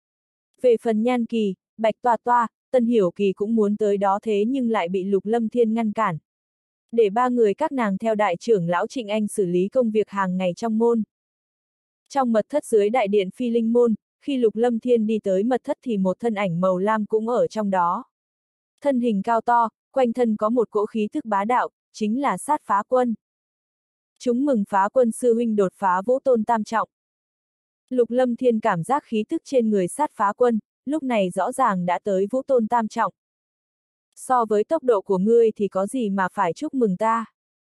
Về phần Nhan Kỳ, Bạch Toa Toa, Tân Hiểu Kỳ cũng muốn tới đó thế nhưng lại bị Lục Lâm Thiên ngăn cản. Để ba người các nàng theo đại trưởng lão Trịnh Anh xử lý công việc hàng ngày trong môn. Trong mật thất dưới đại điện phi linh môn, khi Lục Lâm Thiên đi tới mật thất thì một thân ảnh màu lam cũng ở trong đó. Thân hình cao to, quanh thân có một cỗ khí thức bá đạo, chính là Sát Phá Quân. Chúng mừng Phá Quân sư huynh đột phá Vũ Tôn tam trọng. Lục Lâm Thiên cảm giác khí thức trên người Sát Phá Quân, lúc này rõ ràng đã tới Vũ Tôn tam trọng. So với tốc độ của ngươi thì có gì mà phải chúc mừng ta?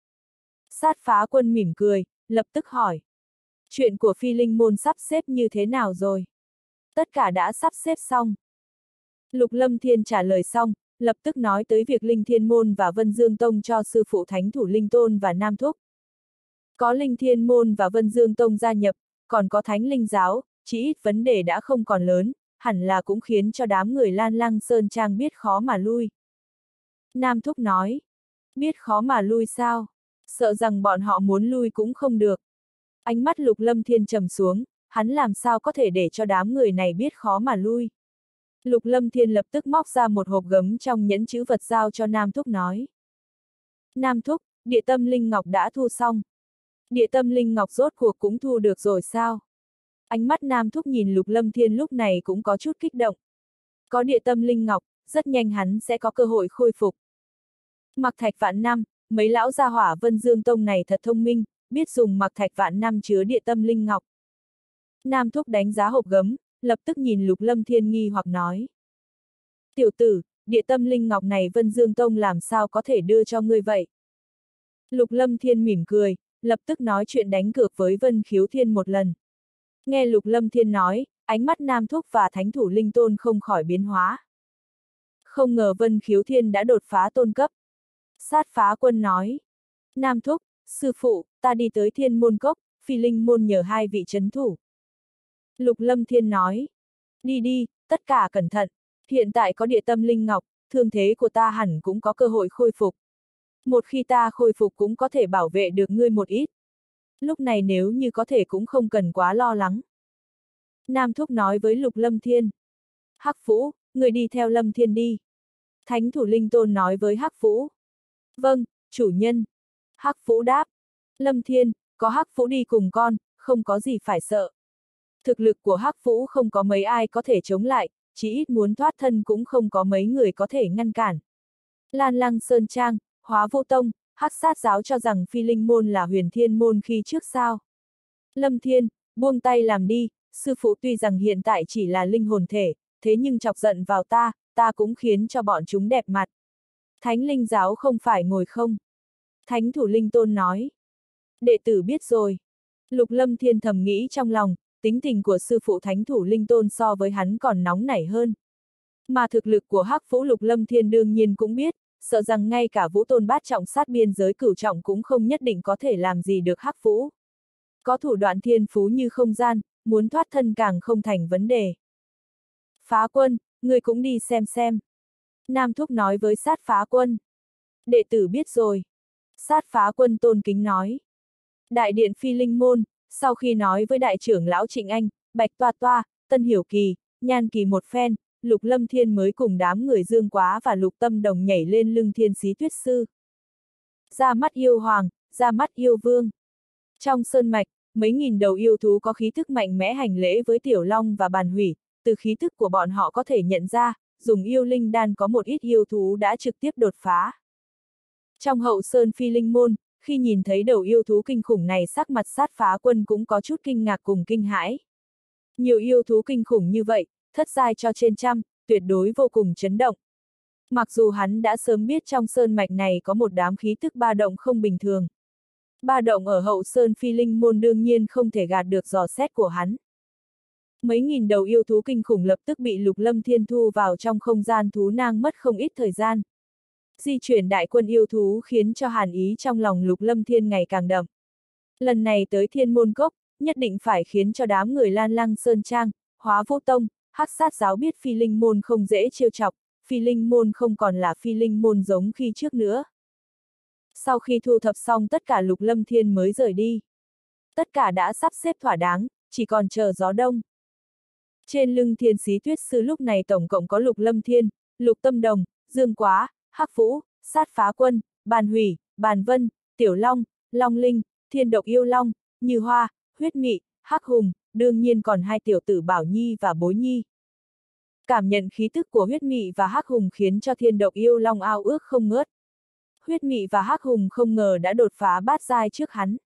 Sát Phá Quân mỉm cười, lập tức hỏi. Chuyện của phi linh môn sắp xếp như thế nào rồi? Tất cả đã sắp xếp xong. Lục Lâm Thiên trả lời xong, lập tức nói tới việc Linh Thiên Môn và Vân Dương Tông cho sư phụ Thánh Thủ Linh Tôn và Nam Thúc. Có Linh Thiên Môn và Vân Dương Tông gia nhập, còn có Thánh Linh Giáo, chỉ ít vấn đề đã không còn lớn, hẳn là cũng khiến cho đám người Lan Lăng Sơn Trang biết khó mà lui. Nam Thúc nói, biết khó mà lui sao? Sợ rằng bọn họ muốn lui cũng không được. Ánh mắt Lục Lâm Thiên trầm xuống, hắn làm sao có thể để cho đám người này biết khó mà lui. Lục Lâm Thiên lập tức móc ra một hộp gấm trong nhẫn chữ vật giao cho Nam Thúc nói. Nam Thúc, địa tâm linh ngọc đã thu xong. Địa tâm linh ngọc rốt cuộc cũng thu được rồi sao? Ánh mắt Nam Thúc nhìn Lục Lâm Thiên lúc này cũng có chút kích động. Có địa tâm linh ngọc, rất nhanh hắn sẽ có cơ hội khôi phục. Mặc Thạch Vạn Năm, mấy lão gia hỏa Vân Dương Tông này thật thông minh, biết dùng Mặc Thạch Vạn Năm chứa địa tâm linh ngọc. Nam Thúc đánh giá hộp gấm, lập tức nhìn Lục Lâm Thiên nghi hoặc nói. Tiểu tử, địa tâm linh ngọc này Vân Dương Tông làm sao có thể đưa cho ngươi vậy? Lục Lâm Thiên mỉm cười, lập tức nói chuyện đánh cược với Vân Khiếu Thiên một lần. Nghe Lục Lâm Thiên nói, ánh mắt Nam Thúc và Thánh Thủ Linh Tôn không khỏi biến hóa. Không ngờ Vân Khiếu Thiên đã đột phá tôn cấp. Sát Phá Quân nói. Nam Thúc, sư phụ, ta đi tới Thiên Môn Cốc, phi linh môn nhờ hai vị trấn thủ. Lục Lâm Thiên nói. Đi đi, tất cả cẩn thận. Hiện tại có địa tâm linh ngọc, thương thế của ta hẳn cũng có cơ hội khôi phục. Một khi ta khôi phục cũng có thể bảo vệ được ngươi một ít. Lúc này nếu như có thể cũng không cần quá lo lắng. Nam Thúc nói với Lục Lâm Thiên. Hắc Vũ, người đi theo Lâm Thiên đi. Thánh Thủ Linh Tôn nói với Hắc Vũ. Vâng, chủ nhân. Hắc Vũ đáp. Lâm Thiên, có Hắc Vũ đi cùng con, không có gì phải sợ. Thực lực của Hắc Vũ không có mấy ai có thể chống lại, chỉ ít muốn thoát thân cũng không có mấy người có thể ngăn cản. Lan Lăng Sơn Trang, Hóa Vô Tông, Hắc Sát Giáo cho rằng phi linh môn là Huyền Thiên môn khi trước sao. Lâm Thiên, buông tay làm đi, sư phụ tuy rằng hiện tại chỉ là linh hồn thể, thế nhưng chọc giận vào ta cũng khiến cho bọn chúng đẹp mặt. Thánh Linh Giáo không phải ngồi không. Thánh Thủ Linh Tôn nói. Đệ tử biết rồi. Lục Lâm Thiên thầm nghĩ trong lòng, tính tình của sư phụ Thánh Thủ Linh Tôn so với hắn còn nóng nảy hơn. Mà thực lực của Hắc Vũ Lục Lâm Thiên đương nhiên cũng biết, sợ rằng ngay cả Vũ Tôn bát trọng sát biên giới cửu trọng cũng không nhất định có thể làm gì được Hắc Vũ. Có thủ đoạn thiên phú như không gian, muốn thoát thân càng không thành vấn đề. Phá Quân, ngươi cũng đi xem. Nam Thúc nói với Sát Phá Quân. Đệ tử biết rồi. Sát Phá Quân tôn kính nói. Đại điện Phi Linh Môn, sau khi nói với đại trưởng lão Trịnh Anh, Bạch Toa Toa, Tân Hiểu Kỳ, Nhan Kỳ một phen, Lục Lâm Thiên mới cùng đám người Dương Quá và Lục Tâm Đồng nhảy lên lưng Thiên Xí Tuyết Sư. Ra mắt yêu hoàng, ra mắt yêu vương. Trong sơn mạch, mấy nghìn đầu yêu thú có khí thức mạnh mẽ hành lễ với Tiểu Long và Bàn Hủy, từ khí thức của bọn họ có thể nhận ra, dùng yêu linh đan có một ít yêu thú đã trực tiếp đột phá. Trong hậu sơn Phi Linh Môn, khi nhìn thấy đầu yêu thú kinh khủng này, sắc mặt Sát Phá Quân cũng có chút kinh ngạc cùng kinh hãi. Nhiều yêu thú kinh khủng như vậy, thất giai cho trên trăm, tuyệt đối vô cùng chấn động. Mặc dù hắn đã sớm biết trong sơn mạch này có một đám khí tức ba động không bình thường. Ba động ở hậu sơn Phi Linh Môn đương nhiên không thể gạt được dò xét của hắn. Mấy nghìn đầu yêu thú kinh khủng lập tức bị Lục Lâm Thiên thu vào trong không gian thú nang, mất không ít thời gian. Di chuyển đại quân yêu thú khiến cho hàn ý trong lòng Lục Lâm Thiên ngày càng đậm. Lần này tới Thiên Môn Cốc, nhất định phải khiến cho đám người Lan Lăng Sơn Trang, Hóa Vũ Tông, Hắc Sát Giáo biết Phi Linh Môn không dễ trêu chọc, Phi Linh Môn không còn là Phi Linh Môn giống khi trước nữa. Sau khi thu thập xong tất cả, Lục Lâm Thiên mới rời đi. Tất cả đã sắp xếp thỏa đáng, chỉ còn chờ gió đông. Trên lưng Thiên Xí Tuyết Sư lúc này tổng cộng có Lục Lâm Thiên, Lục Tâm Đồng, Dương Quá, Hắc Vũ, Sát Phá Quân, Bàn Hủy, Bàn Vân, Tiểu Long, Long Linh, Thiên Độc Yêu Long, Như Hoa, Huyết Mị, Hắc Hùng, đương nhiên còn hai tiểu tử Bảo Nhi và Bối Nhi. Cảm nhận khí tức của Huyết Mị và Hắc Hùng khiến cho Thiên Độc Yêu Long ao ước không ngớt. Huyết Mị và Hắc Hùng không ngờ đã đột phá bát giai trước hắn.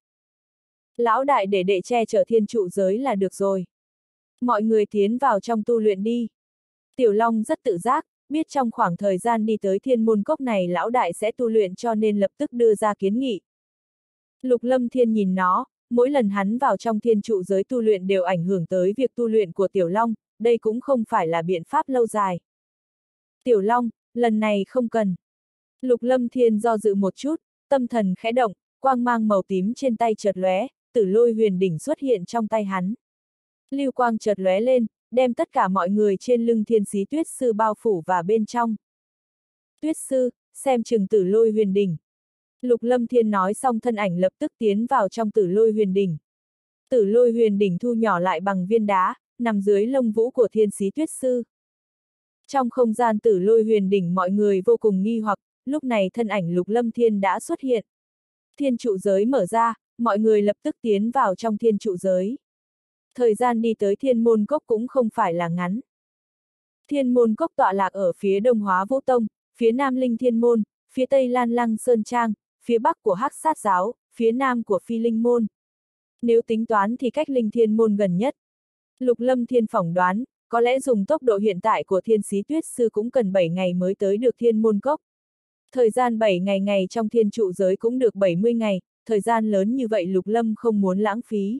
Lão đại để đệ che chở thiên trụ giới là được rồi. Mọi người tiến vào trong tu luyện đi. Tiểu Long rất tự giác, biết trong khoảng thời gian đi tới Thiên Môn Cốc này lão đại sẽ tu luyện cho nên lập tức đưa ra kiến nghị. Lục Lâm Thiên nhìn nó, mỗi lần hắn vào trong thiên trụ giới tu luyện đều ảnh hưởng tới việc tu luyện của Tiểu Long, đây cũng không phải là biện pháp lâu dài. Tiểu Long, lần này không cần. Lục Lâm Thiên do dự một chút, tâm thần khẽ động, quang mang màu tím trên tay chợt lóe, Tử Lôi Huyền Đỉnh xuất hiện trong tay hắn. Lưu quang chợt lóe lên, đem tất cả mọi người trên lưng Thiên Xí Tuyết Sư bao phủ vào bên trong. Tuyết Sư, xem chừng Tử Lôi Huyền Đỉnh. Lục Lâm Thiên nói xong thân ảnh lập tức tiến vào trong Tử Lôi Huyền Đỉnh. Tử Lôi Huyền Đỉnh thu nhỏ lại bằng viên đá, nằm dưới lông vũ của Thiên Xí Tuyết Sư. Trong không gian Tử Lôi Huyền Đỉnh mọi người vô cùng nghi hoặc, lúc này thân ảnh Lục Lâm Thiên đã xuất hiện. Thiên trụ giới mở ra, mọi người lập tức tiến vào trong thiên trụ giới. Thời gian đi tới Thiên Môn Cốc cũng không phải là ngắn. Thiên Môn Cốc tọa lạc ở phía đông Hóa Vũ Tông, phía nam Linh Thiên Môn, phía tây Lan Lăng Sơn Trang, phía bắc của Hắc Sát Giáo, phía nam của Phi Linh Môn. Nếu tính toán thì cách Linh Thiên Môn gần nhất. Lục Lâm Thiên phỏng đoán, có lẽ dùng tốc độ hiện tại của Thiên Xí Tuyết Sư cũng cần 7 ngày mới tới được Thiên Môn Cốc. Thời gian 7 ngày trong thiên trụ giới cũng được 70 ngày, thời gian lớn như vậy Lục Lâm không muốn lãng phí.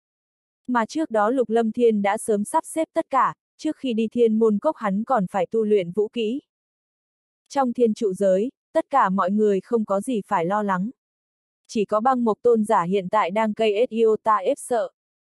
Mà trước đó Lục Lâm Thiên đã sớm sắp xếp tất cả, trước khi đi Thiên Môn Cốc hắn còn phải tu luyện vũ kỹ. Trong thiên trụ giới, tất cả mọi người không có gì phải lo lắng. Chỉ có Băng Mộc Tôn giả hiện tại đang gây iota ép sợ.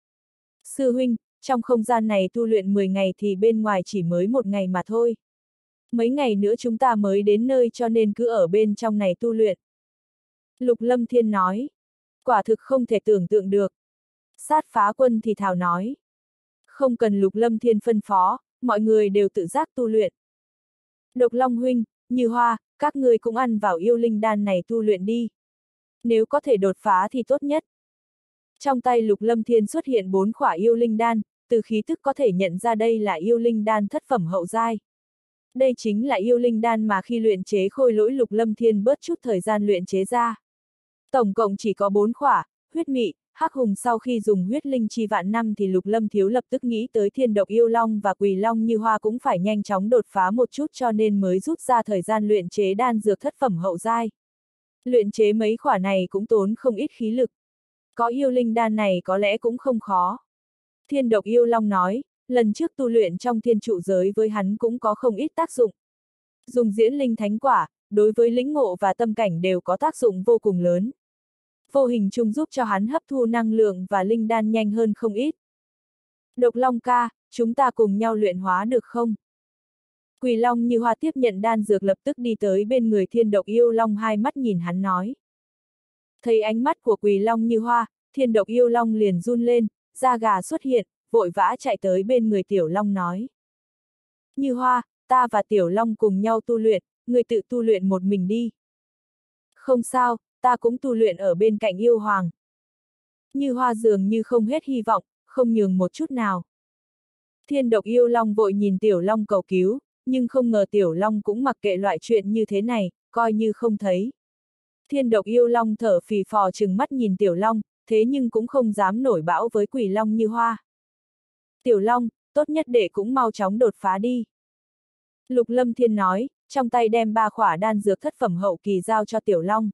Sư huynh, trong không gian này tu luyện 10 ngày thì bên ngoài chỉ mới 1 ngày mà thôi. Mấy ngày nữa chúng ta mới đến nơi cho nên cứ ở bên trong này tu luyện. Lục Lâm Thiên nói. Quả thực không thể tưởng tượng được. Sát Phá Quân thì thào nói. Không cần Lục Lâm Thiên phân phó, mọi người đều tự giác tu luyện. Độc Long huynh, Như Hoa, các người cũng ăn vào yêu linh đan này tu luyện đi. Nếu có thể đột phá thì tốt nhất. Trong tay Lục Lâm Thiên xuất hiện 4 khỏa yêu linh đan, từ khí tức có thể nhận ra đây là yêu linh đan thất phẩm hậu giai. Đây chính là yêu linh đan mà khi luyện chế khôi lỗi Lục Lâm Thiên bớt chút thời gian luyện chế ra. Tổng cộng chỉ có 4 khỏa, Huyết Mị, Hắc Hùng sau khi dùng huyết linh chi vạn năm thì Lục Lâm Thiếu lập tức nghĩ tới Thiên Độc Yêu Long và Quỳ Long Như Hoa cũng phải nhanh chóng đột phá một chút cho nên mới rút ra thời gian luyện chế đan dược thất phẩm hậu giai. Luyện chế mấy khỏa này cũng tốn không ít khí lực. Có yêu linh đan này có lẽ cũng không khó. Thiên Độc Yêu Long nói, lần trước tu luyện trong thiên trụ giới với hắn cũng có không ít tác dụng. Dùng diễn linh thánh quả, đối với lĩnh ngộ và tâm cảnh đều có tác dụng vô cùng lớn. Vô hình chung giúp cho hắn hấp thu năng lượng và linh đan nhanh hơn không ít. Độc Long ca, chúng ta cùng nhau luyện hóa được không? Quỳ Long Như Hoa tiếp nhận đan dược lập tức đi tới bên người Thiên Độc Yêu Long, hai mắt nhìn hắn nói. Thấy ánh mắt của Quỳ Long Như Hoa, Thiên Độc Yêu Long liền run lên, da gà xuất hiện, vội vã chạy tới bên người Tiểu Long nói. Như Hoa, ta và Tiểu Long cùng nhau tu luyện, người tự tu luyện một mình đi. Không sao, ta cũng tu luyện ở bên cạnh Yêu Hoàng. Như Hoa dường như không hết hy vọng, không nhường một chút nào. Thiên Độc Yêu Long vội nhìn Tiểu Long cầu cứu, nhưng không ngờ Tiểu Long cũng mặc kệ loại chuyện như thế này, coi như không thấy. Thiên Độc Yêu Long thở phì phò trừng mắt nhìn Tiểu Long, thế nhưng cũng không dám nổi bão với Quỷ Long Như Hoa. Tiểu Long, tốt nhất đệ cũng mau chóng đột phá đi. Lục Lâm Thiên nói, trong tay đem 3 khỏa đan dược thất phẩm hậu kỳ giao cho Tiểu Long.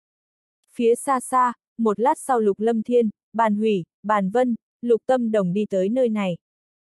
Phía xa xa, một lát sau Lục Lâm Thiên, Bàn Hủy, Bàn Vân, Lục Tâm Đồng đi tới nơi này.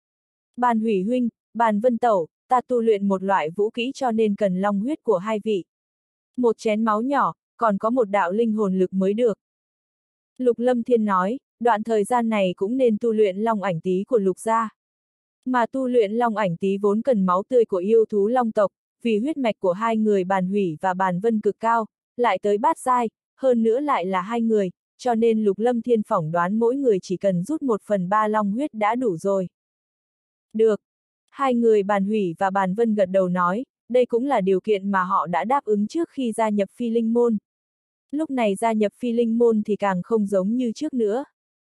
Bàn Hủy huynh, Bàn Vân tẩu, ta tu luyện một loại vũ kỹ cho nên cần long huyết của hai vị. Một chén máu nhỏ, còn có một đạo linh hồn lực mới được. Lục Lâm Thiên nói, đoạn thời gian này cũng nên tu luyện long ảnh tý của Lục gia. Mà tu luyện long ảnh tý vốn cần máu tươi của yêu thú long tộc, vì huyết mạch của hai người Bàn Hủy và Bàn Vân cực cao, lại tới bát giai, hơn nữa lại là hai người, cho nên Lục Lâm Thiên phỏng đoán mỗi người chỉ cần rút 1/3 long huyết đã đủ rồi. Được. Hai người Bàn Hủy và Bàn Vân gật đầu nói, đây cũng là điều kiện mà họ đã đáp ứng trước khi gia nhập Phi Linh Môn. Lúc này gia nhập Phi Linh Môn thì càng không giống như trước nữa.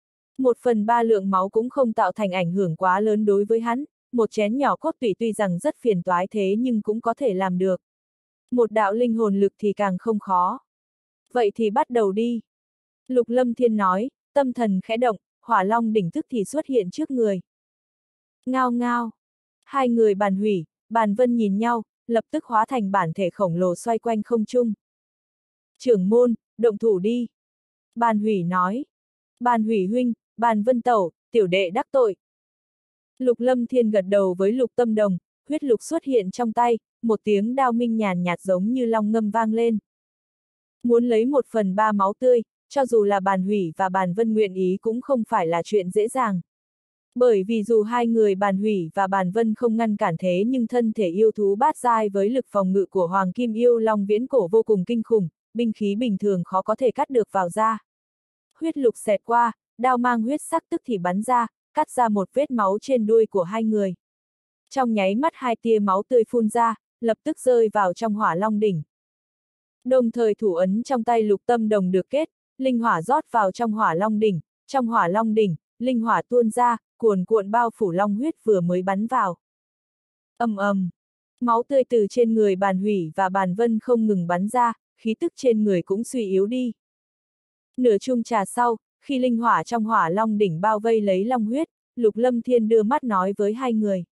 1/3 lượng máu cũng không tạo thành ảnh hưởng quá lớn đối với hắn, một chén nhỏ cốt tủy tuy rằng rất phiền toái thế nhưng cũng có thể làm được. Một đạo linh hồn lực thì càng không khó. Vậy thì bắt đầu đi. Lục Lâm Thiên nói, tâm thần khẽ động, hỏa long đỉnh tức thì xuất hiện trước người. Ngao ngao. Hai người Bàn Hủy, Bàn Vân nhìn nhau, lập tức hóa thành bản thể khổng lồ xoay quanh không trung. Trưởng môn, động thủ đi. Bàn Hủy nói. Bàn Hủy huynh, Bàn Vân tẩu, tiểu đệ đắc tội. Lục Lâm Thiên gật đầu với Lục Tâm Đồng, huyết lục xuất hiện trong tay, một tiếng đao minh nhàn nhạt giống như long ngâm vang lên. Muốn lấy 1/3 máu tươi, cho dù là Bàn Hủy và Bàn Vân nguyện ý cũng không phải là chuyện dễ dàng. Bởi vì dù hai người Bàn Hủy và Bàn Vân không ngăn cản thế nhưng thân thể yêu thú bát giai với lực phòng ngự của Hoàng Kim Yêu Long viễn cổ vô cùng kinh khủng, binh khí bình thường khó có thể cắt được vào da. Huyết lục xẹt qua, đao mang huyết sắc tức thì bắn ra, cắt ra một vết máu trên đuôi của hai người. Trong nháy mắt 2 tia máu tươi phun ra, lập tức rơi vào trong hỏa long đỉnh. Đồng thời thủ ấn trong tay Lục Tâm Đồng được kết, linh hỏa rót vào trong hỏa long đỉnh, trong hỏa long đỉnh, linh hỏa tuôn ra, cuồn cuộn bao phủ long huyết vừa mới bắn vào. Ầm ầm, máu tươi từ trên người Bàn Hủy và Bàn Vân không ngừng bắn ra, khí tức trên người cũng suy yếu đi. Nửa chung trà sau, khi linh hỏa trong hỏa long đỉnh bao vây lấy long huyết, Lục Lâm Thiên đưa mắt nói với hai người.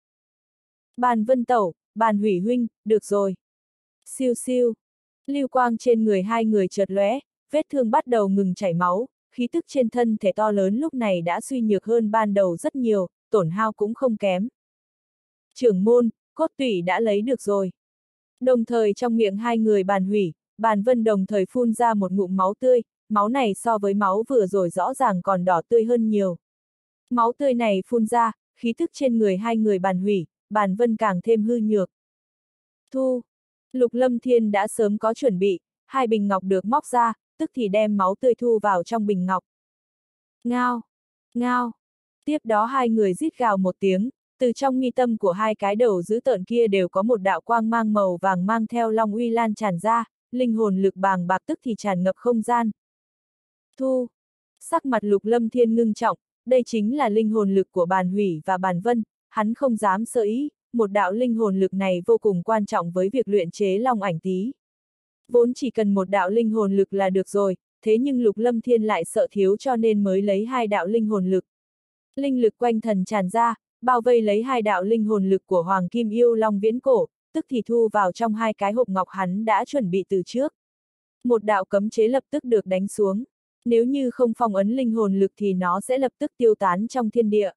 Bàn Vân tẩu, Bàn Hủy huynh, được rồi. Siêu siêu, lưu quang trên người hai người chợt lóe, vết thương bắt đầu ngừng chảy máu, khí tức trên thân thể to lớn lúc này đã suy nhược hơn ban đầu rất nhiều, tổn hao cũng không kém. Trưởng môn, cốt tủy đã lấy được rồi. Đồng thời trong miệng hai người Bàn Hủy, Bàn Vân đồng thời phun ra một ngụm máu tươi, máu này so với máu vừa rồi rõ ràng còn đỏ tươi hơn nhiều. Máu tươi này phun ra, khí tức trên người hai người Bàn Hủy, Bàn Vân càng thêm hư nhược. Thu. Lục Lâm Thiên đã sớm có chuẩn bị, 2 bình ngọc được móc ra, tức thì đem máu tươi thu vào trong bình ngọc. Ngao! Ngao! Tiếp đó hai người rít gào một tiếng, từ trong mi tâm của hai cái đầu dữ tợn kia đều có một đạo quang mang màu vàng mang theo long uy lan tràn ra, linh hồn lực bàng bạc tức thì tràn ngập không gian. Thu! Sắc mặt Lục Lâm Thiên ngưng trọng, đây chính là linh hồn lực của Bàn Hủy và Bàn Vân, hắn không dám sơ ý, một đạo linh hồn lực này vô cùng quan trọng với việc luyện chế long ảnh tý. Vốn chỉ cần một đạo linh hồn lực là được rồi, thế nhưng Lục Lâm Thiên lại sợ thiếu cho nên mới lấy 2 đạo linh hồn lực. Linh lực quanh thần tràn ra, bao vây lấy 2 đạo linh hồn lực của Hoàng Kim Yêu Long viễn cổ, tức thì thu vào trong 2 cái hộp ngọc hắn đã chuẩn bị từ trước. Một đạo cấm chế lập tức được đánh xuống. Nếu như không phong ấn linh hồn lực thì nó sẽ lập tức tiêu tán trong thiên địa.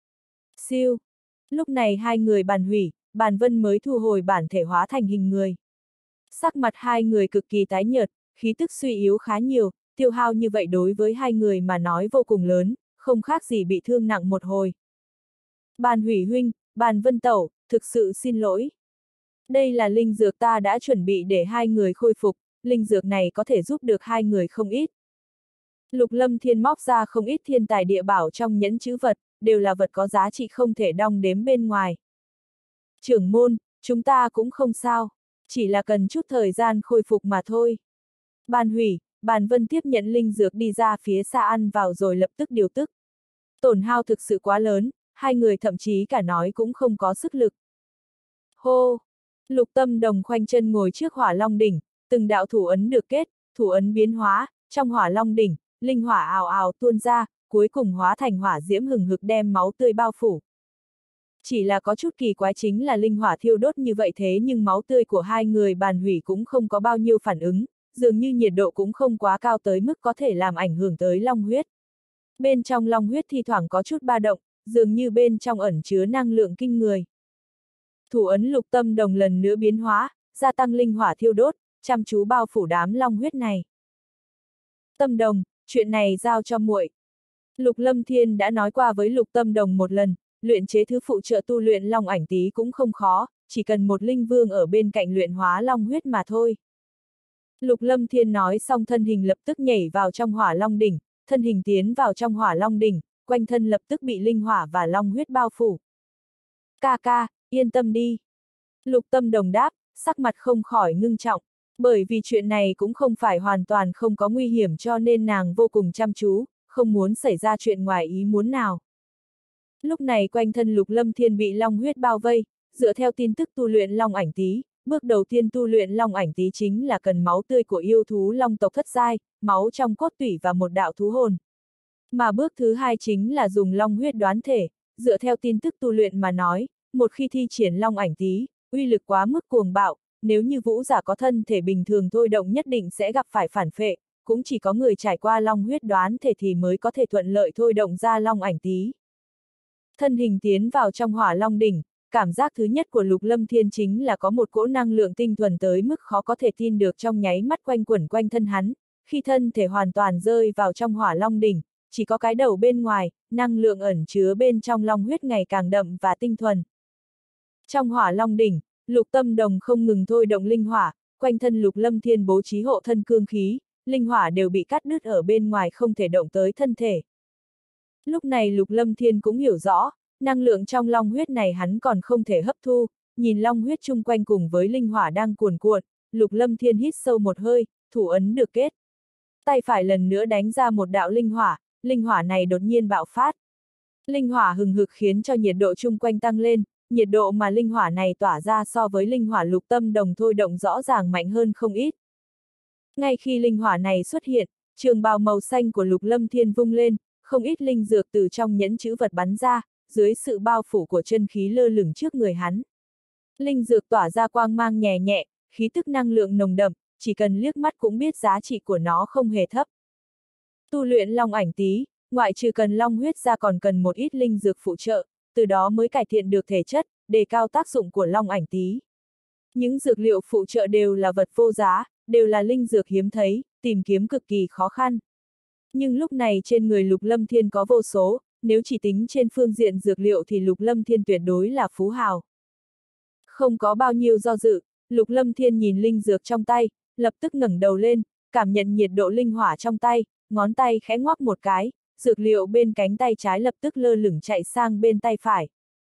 Siêu! Lúc này hai người Bàn Hủy, Bàn Vân mới thu hồi bản thể hóa thành hình người. Sắc mặt hai người cực kỳ tái nhợt, khí tức suy yếu khá nhiều, tiêu hao như vậy đối với hai người mà nói vô cùng lớn, không khác gì bị thương nặng một hồi. Bàn Hủy huynh, Bàn Vân tẩu, thực sự xin lỗi. Đây là linh dược ta đã chuẩn bị để hai người khôi phục, linh dược này có thể giúp được hai người không ít. Lục Lâm Thiên móc ra không ít thiên tài địa bảo trong nhẫn trữ vật, đều là vật có giá trị không thể đong đếm bên ngoài. Trưởng môn, chúng ta cũng không sao, chỉ là cần chút thời gian khôi phục mà thôi. Bàn Hủy, Bàn Vân tiếp nhận linh dược đi ra phía xa ăn vào rồi lập tức điều tức. Tổn hao thực sự quá lớn, hai người thậm chí cả nói cũng không có sức lực. Hô! Lục Tâm Đồng khoanh chân ngồi trước Hỏa Long đỉnh, từng đạo thủ ấn được kết, thủ ấn biến hóa, trong Hỏa Long đỉnh, linh hỏa ào ào tuôn ra, cuối cùng hóa thành hỏa diễm hừng hực đem máu tươi bao phủ. Chỉ là có chút kỳ quái chính là linh hỏa thiêu đốt như vậy thế nhưng máu tươi của hai người Bàn Hủy cũng không có bao nhiêu phản ứng, dường như nhiệt độ cũng không quá cao tới mức có thể làm ảnh hưởng tới long huyết. Bên trong long huyết thi thoảng có chút ba động, dường như bên trong ẩn chứa năng lượng kinh người. Thủ ấn Lục Tâm Đồng lần nữa biến hóa, gia tăng linh hỏa thiêu đốt, chăm chú bao phủ đám long huyết này. Tâm Đồng, chuyện này giao cho muội. Lục Lâm Thiên đã nói qua với Lục Tâm Đồng một lần, luyện chế thứ phụ trợ tu luyện long ảnh tí cũng không khó, chỉ cần một linh vương ở bên cạnh luyện hóa long huyết mà thôi. Lục Lâm Thiên nói xong thân hình lập tức nhảy vào trong Hỏa Long đỉnh, thân hình tiến vào trong Hỏa Long đỉnh, quanh thân lập tức bị linh hỏa và long huyết bao phủ. Ca ca, yên tâm đi. Lục Tâm Đồng đáp, sắc mặt không khỏi ngưng trọng, bởi vì chuyện này cũng không phải hoàn toàn không có nguy hiểm cho nên nàng vô cùng chăm chú, không muốn xảy ra chuyện ngoài ý muốn nào. Lúc này quanh thân Lục Lâm Thiên bị long huyết bao vây, dựa theo tin tức tu luyện long ảnh tí, bước đầu tiên tu luyện long ảnh tí chính là cần máu tươi của yêu thú long tộc thất giai, máu trong cốt tủy và một đạo thú hồn. Mà bước thứ hai chính là dùng long huyết đoán thể, dựa theo tin tức tu luyện mà nói, một khi thi triển long ảnh tí, uy lực quá mức cuồng bạo, nếu như vũ giả có thân thể bình thường thôi động nhất định sẽ gặp phải phản phệ, cũng chỉ có người trải qua long huyết đoán thể thì mới có thể thuận lợi thôi động ra long ảnh tí. Thân hình tiến vào trong Hỏa Long đỉnh, cảm giác thứ nhất của Lục Lâm Thiên chính là có một cỗ năng lượng tinh thuần tới mức khó có thể tin được trong nháy mắt quanh quẩn quanh thân hắn, khi thân thể hoàn toàn rơi vào trong Hỏa Long đỉnh, chỉ có cái đầu bên ngoài, năng lượng ẩn chứa bên trong long huyết ngày càng đậm và tinh thuần. Trong Hỏa Long đỉnh, Lục Tâm Đồng không ngừng thôi động linh hỏa, quanh thân Lục Lâm Thiên bố trí hộ thân cương khí, linh hỏa đều bị cắt đứt ở bên ngoài không thể động tới thân thể. Lúc này Lục Lâm Thiên cũng hiểu rõ, năng lượng trong long huyết này hắn còn không thể hấp thu, nhìn long huyết chung quanh cùng với linh hỏa đang cuồn cuộn, Lục Lâm Thiên hít sâu một hơi, thủ ấn được kết. Tay phải lần nữa đánh ra một đạo linh hỏa này đột nhiên bạo phát. Linh hỏa hừng hực khiến cho nhiệt độ chung quanh tăng lên, nhiệt độ mà linh hỏa này tỏa ra so với linh hỏa Lục Tâm Đồng thôi động rõ ràng mạnh hơn không ít. Ngay khi linh hỏa này xuất hiện, trường bào màu xanh của Lục Lâm Thiên vung lên, không ít linh dược từ trong nhẫn trữ vật bắn ra, dưới sự bao phủ của chân khí lơ lửng trước người hắn. Linh dược tỏa ra quang mang nhẹ nhẹ, khí tức năng lượng nồng đậm, chỉ cần liếc mắt cũng biết giá trị của nó không hề thấp. Tu luyện long ảnh tí, ngoại trừ cần long huyết ra còn cần một ít linh dược phụ trợ, từ đó mới cải thiện được thể chất, đề cao tác dụng của long ảnh tí. Những dược liệu phụ trợ đều là vật vô giá, đều là linh dược hiếm thấy, tìm kiếm cực kỳ khó khăn. Nhưng lúc này trên người Lục Lâm Thiên có vô số, nếu chỉ tính trên phương diện dược liệu thì Lục Lâm Thiên tuyệt đối là phú hào. Không có bao nhiêu do dự, Lục Lâm Thiên nhìn linh dược trong tay, lập tức ngẩng đầu lên, cảm nhận nhiệt độ linh hỏa trong tay, ngón tay khẽ ngoắc một cái, dược liệu bên cánh tay trái lập tức lơ lửng chạy sang bên tay phải.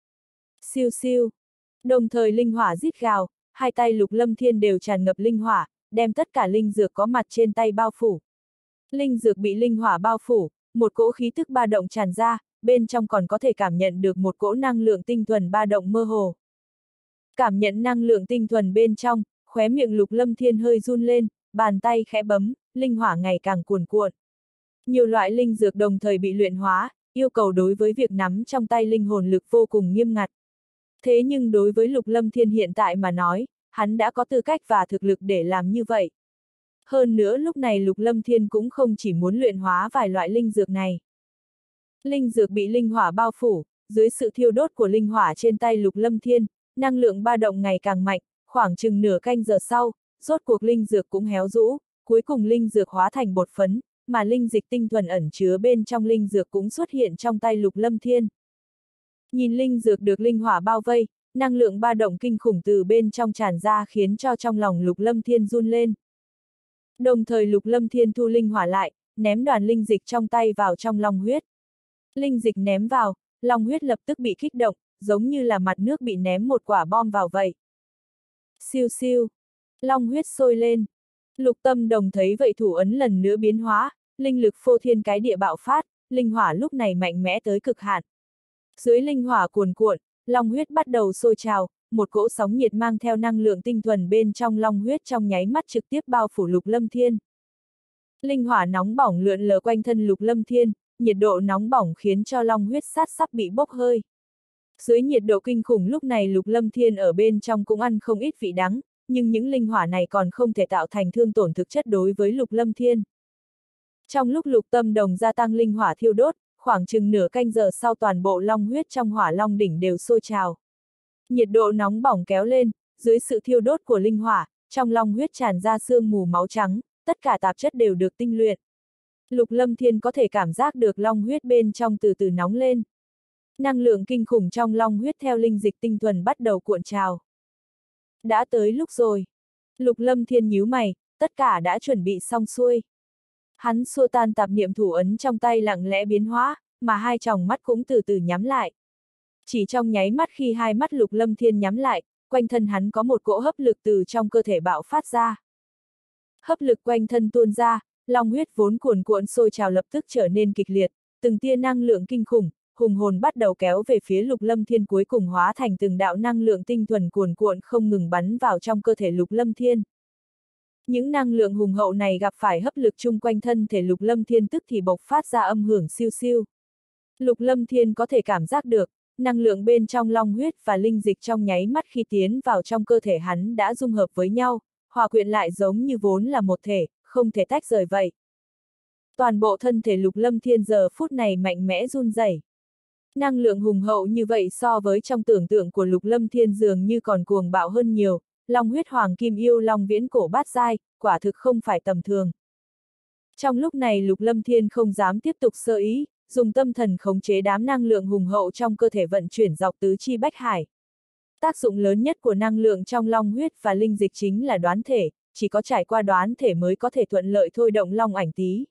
Siêu siêu. Đồng thời linh hỏa rít gào, hai tay Lục Lâm Thiên đều tràn ngập linh hỏa, đem tất cả linh dược có mặt trên tay bao phủ. Linh dược bị linh hỏa bao phủ, một cỗ khí tức ba động tràn ra, bên trong còn có thể cảm nhận được một cỗ năng lượng tinh thuần ba động mơ hồ. Cảm nhận năng lượng tinh thuần bên trong, khóe miệng Lục Lâm Thiên hơi run lên, bàn tay khẽ bấm, linh hỏa ngày càng cuồn cuộn. Nhiều loại linh dược đồng thời bị luyện hóa, yêu cầu đối với việc nắm trong tay linh hồn lực vô cùng nghiêm ngặt. Thế nhưng đối với Lục Lâm Thiên hiện tại mà nói, hắn đã có tư cách và thực lực để làm như vậy. Hơn nữa lúc này Lục Lâm Thiên cũng không chỉ muốn luyện hóa vài loại linh dược này. Linh dược bị linh hỏa bao phủ, dưới sự thiêu đốt của linh hỏa trên tay Lục Lâm Thiên, năng lượng ba động ngày càng mạnh, khoảng chừng nửa canh giờ sau, rốt cuộc linh dược cũng héo rũ, cuối cùng linh dược hóa thành bột phấn, mà linh dịch tinh thuần ẩn chứa bên trong linh dược cũng xuất hiện trong tay Lục Lâm Thiên. Nhìn linh dược được linh hỏa bao vây, năng lượng ba động kinh khủng từ bên trong tràn ra khiến cho trong lòng Lục Lâm Thiên run lên. Đồng thời Lục Lâm Thiên thu linh hỏa lại, ném đoàn linh dịch trong tay vào trong long huyết. Linh dịch ném vào, long huyết lập tức bị kích động, giống như là mặt nước bị ném một quả bom vào vậy. Siêu siêu, long huyết sôi lên. Lục Tâm Đồng thấy vậy thủ ấn lần nữa biến hóa, linh lực phô thiên cái địa bạo phát, linh hỏa lúc này mạnh mẽ tới cực hạn. Dưới linh hỏa cuồn cuộn, long huyết bắt đầu sôi trào, một cỗ sóng nhiệt mang theo năng lượng tinh thuần bên trong long huyết trong nháy mắt trực tiếp bao phủ Lục Lâm Thiên. Linh hỏa nóng bỏng lượn lờ quanh thân Lục Lâm Thiên, nhiệt độ nóng bỏng khiến cho long huyết sát sắp bị bốc hơi. Dưới nhiệt độ kinh khủng lúc này Lục Lâm Thiên ở bên trong cũng ăn không ít vị đắng, nhưng những linh hỏa này còn không thể tạo thành thương tổn thực chất đối với Lục Lâm Thiên. Trong lúc Lục Tâm Đồng gia tăng linh hỏa thiêu đốt, khoảng chừng nửa canh giờ sau toàn bộ long huyết trong hỏa long đỉnh đều sôi trào. Nhiệt độ nóng bỏng kéo lên, dưới sự thiêu đốt của linh hỏa, trong long huyết tràn ra sương mù máu trắng, tất cả tạp chất đều được tinh luyện. Lục Lâm Thiên có thể cảm giác được long huyết bên trong từ từ nóng lên. Năng lượng kinh khủng trong long huyết theo linh dịch tinh thuần bắt đầu cuộn trào. Đã tới lúc rồi. Lục Lâm Thiên nhíu mày, tất cả đã chuẩn bị xong xuôi. Hắn xua tan tạp niệm thủ ấn trong tay lặng lẽ biến hóa, mà hai tròng mắt cũng từ từ nhắm lại. Chỉ trong nháy mắt khi hai mắt Lục Lâm Thiên nhắm lại, quanh thân hắn có một cỗ hấp lực từ trong cơ thể bạo phát ra. Hấp lực quanh thân tuôn ra, long huyết vốn cuồn cuộn sôi trào lập tức trở nên kịch liệt, từng tia năng lượng kinh khủng, hùng hồn bắt đầu kéo về phía Lục Lâm Thiên cuối cùng hóa thành từng đạo năng lượng tinh thuần cuồn cuộn không ngừng bắn vào trong cơ thể Lục Lâm Thiên. Những năng lượng hùng hậu này gặp phải hấp lực chung quanh thân thể Lục Lâm Thiên tức thì bộc phát ra âm hưởng siêu siêu. Lục Lâm Thiên có thể cảm giác được, năng lượng bên trong long huyết và linh dịch trong nháy mắt khi tiến vào trong cơ thể hắn đã dung hợp với nhau, hòa quyện lại giống như vốn là một thể, không thể tách rời vậy. Toàn bộ thân thể Lục Lâm Thiên giờ phút này mạnh mẽ run rẩy. Năng lượng hùng hậu như vậy so với trong tưởng tượng của Lục Lâm Thiên dường như còn cuồng bạo hơn nhiều, long huyết hoàng kim yêu long viễn cổ bát giai, quả thực không phải tầm thường. Trong lúc này Lục Lâm Thiên không dám tiếp tục sơ ý, dùng tâm thần khống chế đám năng lượng hùng hậu trong cơ thể vận chuyển dọc tứ chi bách hải. Tác dụng lớn nhất của năng lượng trong long huyết và linh dịch chính là đoán thể, chỉ có trải qua đoán thể mới có thể thuận lợi thôi động long ảnh tý.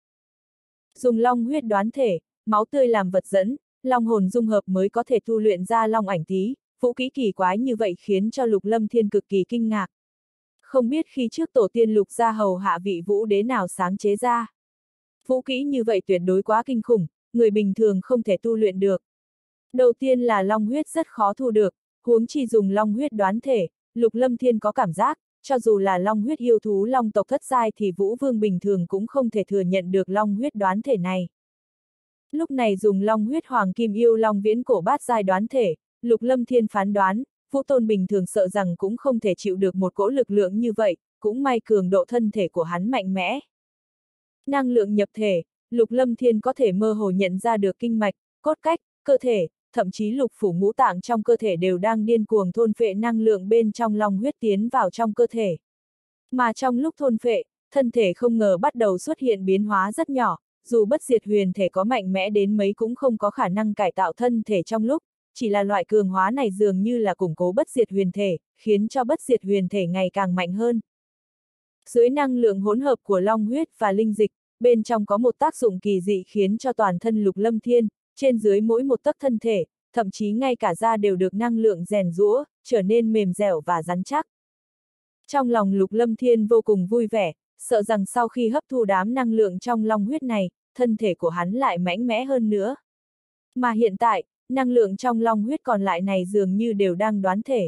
Dùng long huyết đoán thể, máu tươi làm vật dẫn, long hồn dung hợp mới có thể tu luyện ra long ảnh tý, vũ kỹ kỳ quái như vậy khiến cho Lục Lâm Thiên cực kỳ kinh ngạc. Không biết khi trước tổ tiên Lục gia hầu hạ vị vũ đế nào sáng chế ra. Vũ kỹ như vậy tuyệt đối quá kinh khủng, người bình thường không thể tu luyện được. Đầu tiên là long huyết rất khó thu được, huống chi dùng long huyết đoán thể, Lục Lâm Thiên có cảm giác, cho dù là long huyết yêu thú long tộc thất giai thì Vũ Vương bình thường cũng không thể thừa nhận được long huyết đoán thể này. Lúc này dùng long huyết hoàng kim yêu long viễn cổ bát giai đoán thể, Lục Lâm Thiên phán đoán, Vũ Tôn bình thường sợ rằng cũng không thể chịu được một cỗ lực lượng như vậy, cũng may cường độ thân thể của hắn mạnh mẽ. Năng lượng nhập thể, Lục Lâm Thiên có thể mơ hồ nhận ra được kinh mạch, cốt cách, cơ thể, thậm chí lục phủ ngũ tạng trong cơ thể đều đang điên cuồng thôn phệ năng lượng bên trong long huyết tiến vào trong cơ thể. Mà trong lúc thôn phệ, thân thể không ngờ bắt đầu xuất hiện biến hóa rất nhỏ, dù bất diệt huyền thể có mạnh mẽ đến mấy cũng không có khả năng cải tạo thân thể trong lúc, chỉ là loại cường hóa này dường như là củng cố bất diệt huyền thể, khiến cho bất diệt huyền thể ngày càng mạnh hơn. Dưới năng lượng hỗn hợp của long huyết và linh dịch, bên trong có một tác dụng kỳ dị khiến cho toàn thân Lục Lâm Thiên, trên dưới mỗi một tấc thân thể, thậm chí ngay cả da đều được năng lượng rèn giũa, trở nên mềm dẻo và rắn chắc. Trong lòng Lục Lâm Thiên vô cùng vui vẻ, sợ rằng sau khi hấp thu đám năng lượng trong long huyết này, thân thể của hắn lại mạnh mẽ hơn nữa. Mà hiện tại, năng lượng trong long huyết còn lại này dường như đều đang đoán thể.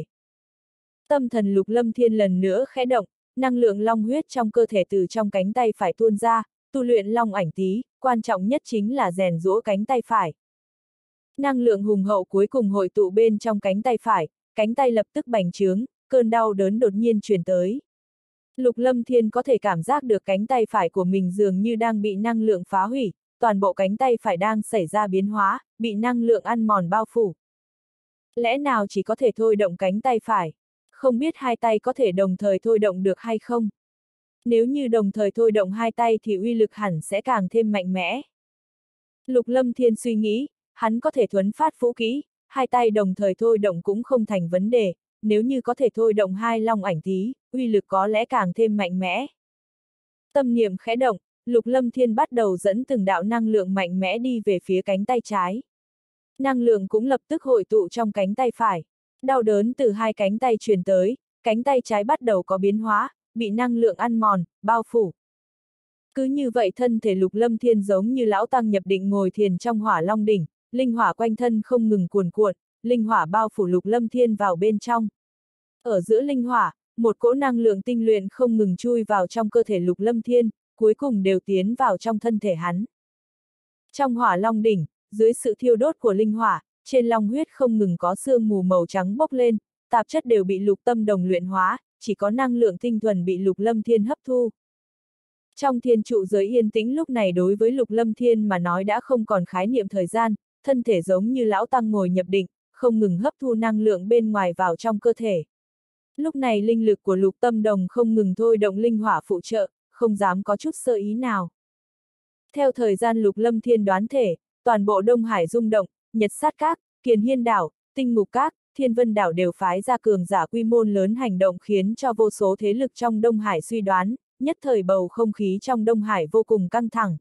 Tâm thần Lục Lâm Thiên lần nữa khẽ động, năng lượng long huyết trong cơ thể từ trong cánh tay phải tuôn ra, tu luyện long ảnh tý, quan trọng nhất chính là rèn giũa cánh tay phải. Năng lượng hùng hậu cuối cùng hội tụ bên trong cánh tay phải, cánh tay lập tức bành trướng, cơn đau đớn đột nhiên truyền tới. Lục Lâm Thiên có thể cảm giác được cánh tay phải của mình dường như đang bị năng lượng phá hủy, toàn bộ cánh tay phải đang xảy ra biến hóa, bị năng lượng ăn mòn bao phủ. Lẽ nào chỉ có thể thôi động cánh tay phải? Không biết hai tay có thể đồng thời thôi động được hay không? Nếu như đồng thời thôi động hai tay thì uy lực hẳn sẽ càng thêm mạnh mẽ. Lục Lâm Thiên suy nghĩ, hắn có thể thuấn phát vũ kỹ, hai tay đồng thời thôi động cũng không thành vấn đề, nếu như có thể thôi động hai long ảnh thí, uy lực có lẽ càng thêm mạnh mẽ. Tâm niệm khẽ động, Lục Lâm Thiên bắt đầu dẫn từng đạo năng lượng mạnh mẽ đi về phía cánh tay trái. Năng lượng cũng lập tức hội tụ trong cánh tay phải. Đau đớn từ hai cánh tay truyền tới, cánh tay trái bắt đầu có biến hóa, bị năng lượng ăn mòn, bao phủ. Cứ như vậy thân thể Lục Lâm Thiên giống như lão tăng nhập định ngồi thiền trong hỏa long đỉnh, linh hỏa quanh thân không ngừng cuồn cuộn, linh hỏa bao phủ Lục Lâm Thiên vào bên trong. Ở giữa linh hỏa, một cỗ năng lượng tinh luyện không ngừng chui vào trong cơ thể Lục Lâm Thiên, cuối cùng đều tiến vào trong thân thể hắn. Trong hỏa long đỉnh, dưới sự thiêu đốt của linh hỏa, trên long huyết không ngừng có sương mù màu trắng bốc lên, tạp chất đều bị Lục Tâm Đồng luyện hóa, chỉ có năng lượng tinh thuần bị Lục Lâm Thiên hấp thu. Trong thiên trụ giới yên tĩnh lúc này đối với Lục Lâm Thiên mà nói đã không còn khái niệm thời gian, thân thể giống như lão tăng ngồi nhập định, không ngừng hấp thu năng lượng bên ngoài vào trong cơ thể. Lúc này linh lực của Lục Tâm Đồng không ngừng thôi động linh hỏa phụ trợ, không dám có chút sơ ý nào. Theo thời gian Lục Lâm Thiên đoán thể, toàn bộ Đông Hải rung động, Nhật Sát Các, Kiền Hiên Đảo, Tinh Ngục Các, Thiên Vân Đảo đều phái ra cường giả quy mô lớn hành động khiến cho vô số thế lực trong Đông Hải suy đoán, nhất thời bầu không khí trong Đông Hải vô cùng căng thẳng.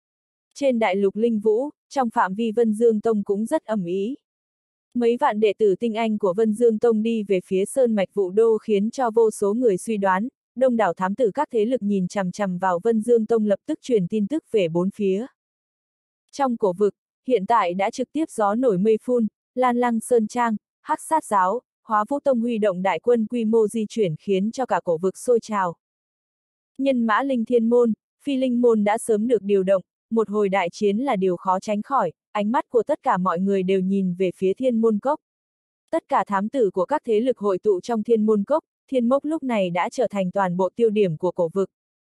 Trên đại lục Linh Vũ, trong phạm vi Vân Dương Tông cũng rất ầm ĩ. Mấy vạn đệ tử tinh anh của Vân Dương Tông đi về phía Sơn Mạch Vũ Đô khiến cho vô số người suy đoán, đông đảo thám tử các thế lực nhìn chằm chằm vào Vân Dương Tông lập tức truyền tin tức về bốn phía. Trong cổ vực, hiện tại đã trực tiếp gió nổi mây phun, Lan Lăng Sơn Trang, Hắc Sát Giáo, Hóa Vũ Tông huy động đại quân quy mô di chuyển khiến cho cả cổ vực sôi trào. Nhân mã Linh Thiên Môn, Phi Linh Môn đã sớm được điều động, một hồi đại chiến là điều khó tránh khỏi, ánh mắt của tất cả mọi người đều nhìn về phía Thiên Môn Cốc. Tất cả thám tử của các thế lực hội tụ trong Thiên Môn Cốc, Thiên Mốc lúc này đã trở thành toàn bộ tiêu điểm của cổ vực.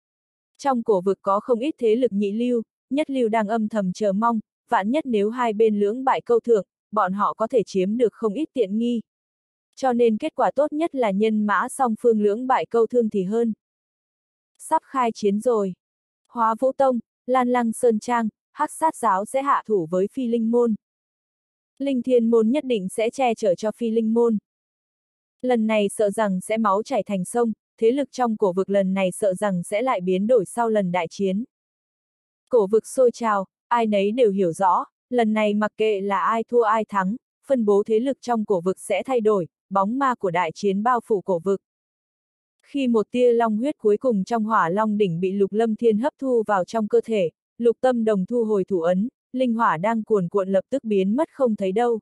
Trong cổ vực có không ít thế lực nhị lưu, nhất lưu đang âm thầm chờ mong, vạn nhất nếu hai bên lưỡng bại câu thượng, bọn họ có thể chiếm được không ít tiện nghi. Cho nên kết quả tốt nhất là nhân mã song phương lưỡng bại câu thương thì hơn. Sắp khai chiến rồi. Hóa Vũ Tông, Lan Lăng Sơn Trang, Hắc Sát Giáo sẽ hạ thủ với Phi Linh Môn. Linh Thiên Môn nhất định sẽ che chở cho Phi Linh Môn. Lần này sợ rằng sẽ máu chảy thành sông, thế lực trong cổ vực lần này sợ rằng sẽ lại biến đổi sau lần đại chiến. Cổ vực sôi trào, ai nấy đều hiểu rõ, lần này mặc kệ là ai thua ai thắng, phân bố thế lực trong cổ vực sẽ thay đổi, bóng ma của đại chiến bao phủ cổ vực. Khi một tia long huyết cuối cùng trong hỏa long đỉnh bị Lục Lâm Thiên hấp thu vào trong cơ thể, Lục Tâm Đồng thu hồi thủ ấn, linh hỏa đang cuồn cuộn lập tức biến mất không thấy đâu.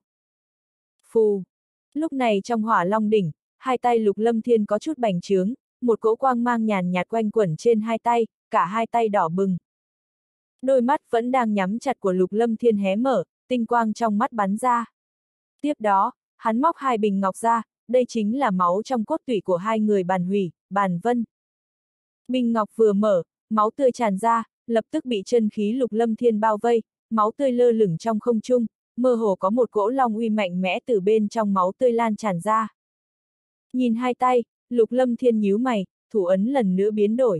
Phù! Lúc này trong hỏa long đỉnh, hai tay Lục Lâm Thiên có chút bành trướng, một cỗ quang mang nhàn nhạt quanh quẩn trên hai tay, cả hai tay đỏ bừng. Đôi mắt vẫn đang nhắm chặt của Lục Lâm Thiên hé mở, tinh quang trong mắt bắn ra. Tiếp đó, hắn móc hai bình ngọc ra, đây chính là máu trong cốt tủy của hai người Bàn Hủy, Bàn Vân. Bình ngọc vừa mở, máu tươi tràn ra, lập tức bị chân khí Lục Lâm Thiên bao vây, máu tươi lơ lửng trong không trung, mơ hồ có một cỗ long uy mạnh mẽ từ bên trong máu tươi lan tràn ra. Nhìn hai tay, Lục Lâm Thiên nhíu mày, thủ ấn lần nữa biến đổi.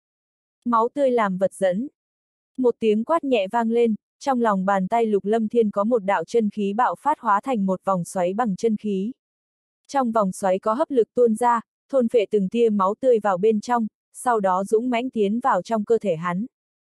Máu tươi làm vật dẫn. Một tiếng quát nhẹ vang lên, trong lòng bàn tay Lục Lâm Thiên có một đạo chân khí bạo phát hóa thành một vòng xoáy bằng chân khí. Trong vòng xoáy có hấp lực tuôn ra, thôn phệ từng tia máu tươi vào bên trong, sau đó dũng mãnh tiến vào trong cơ thể hắn.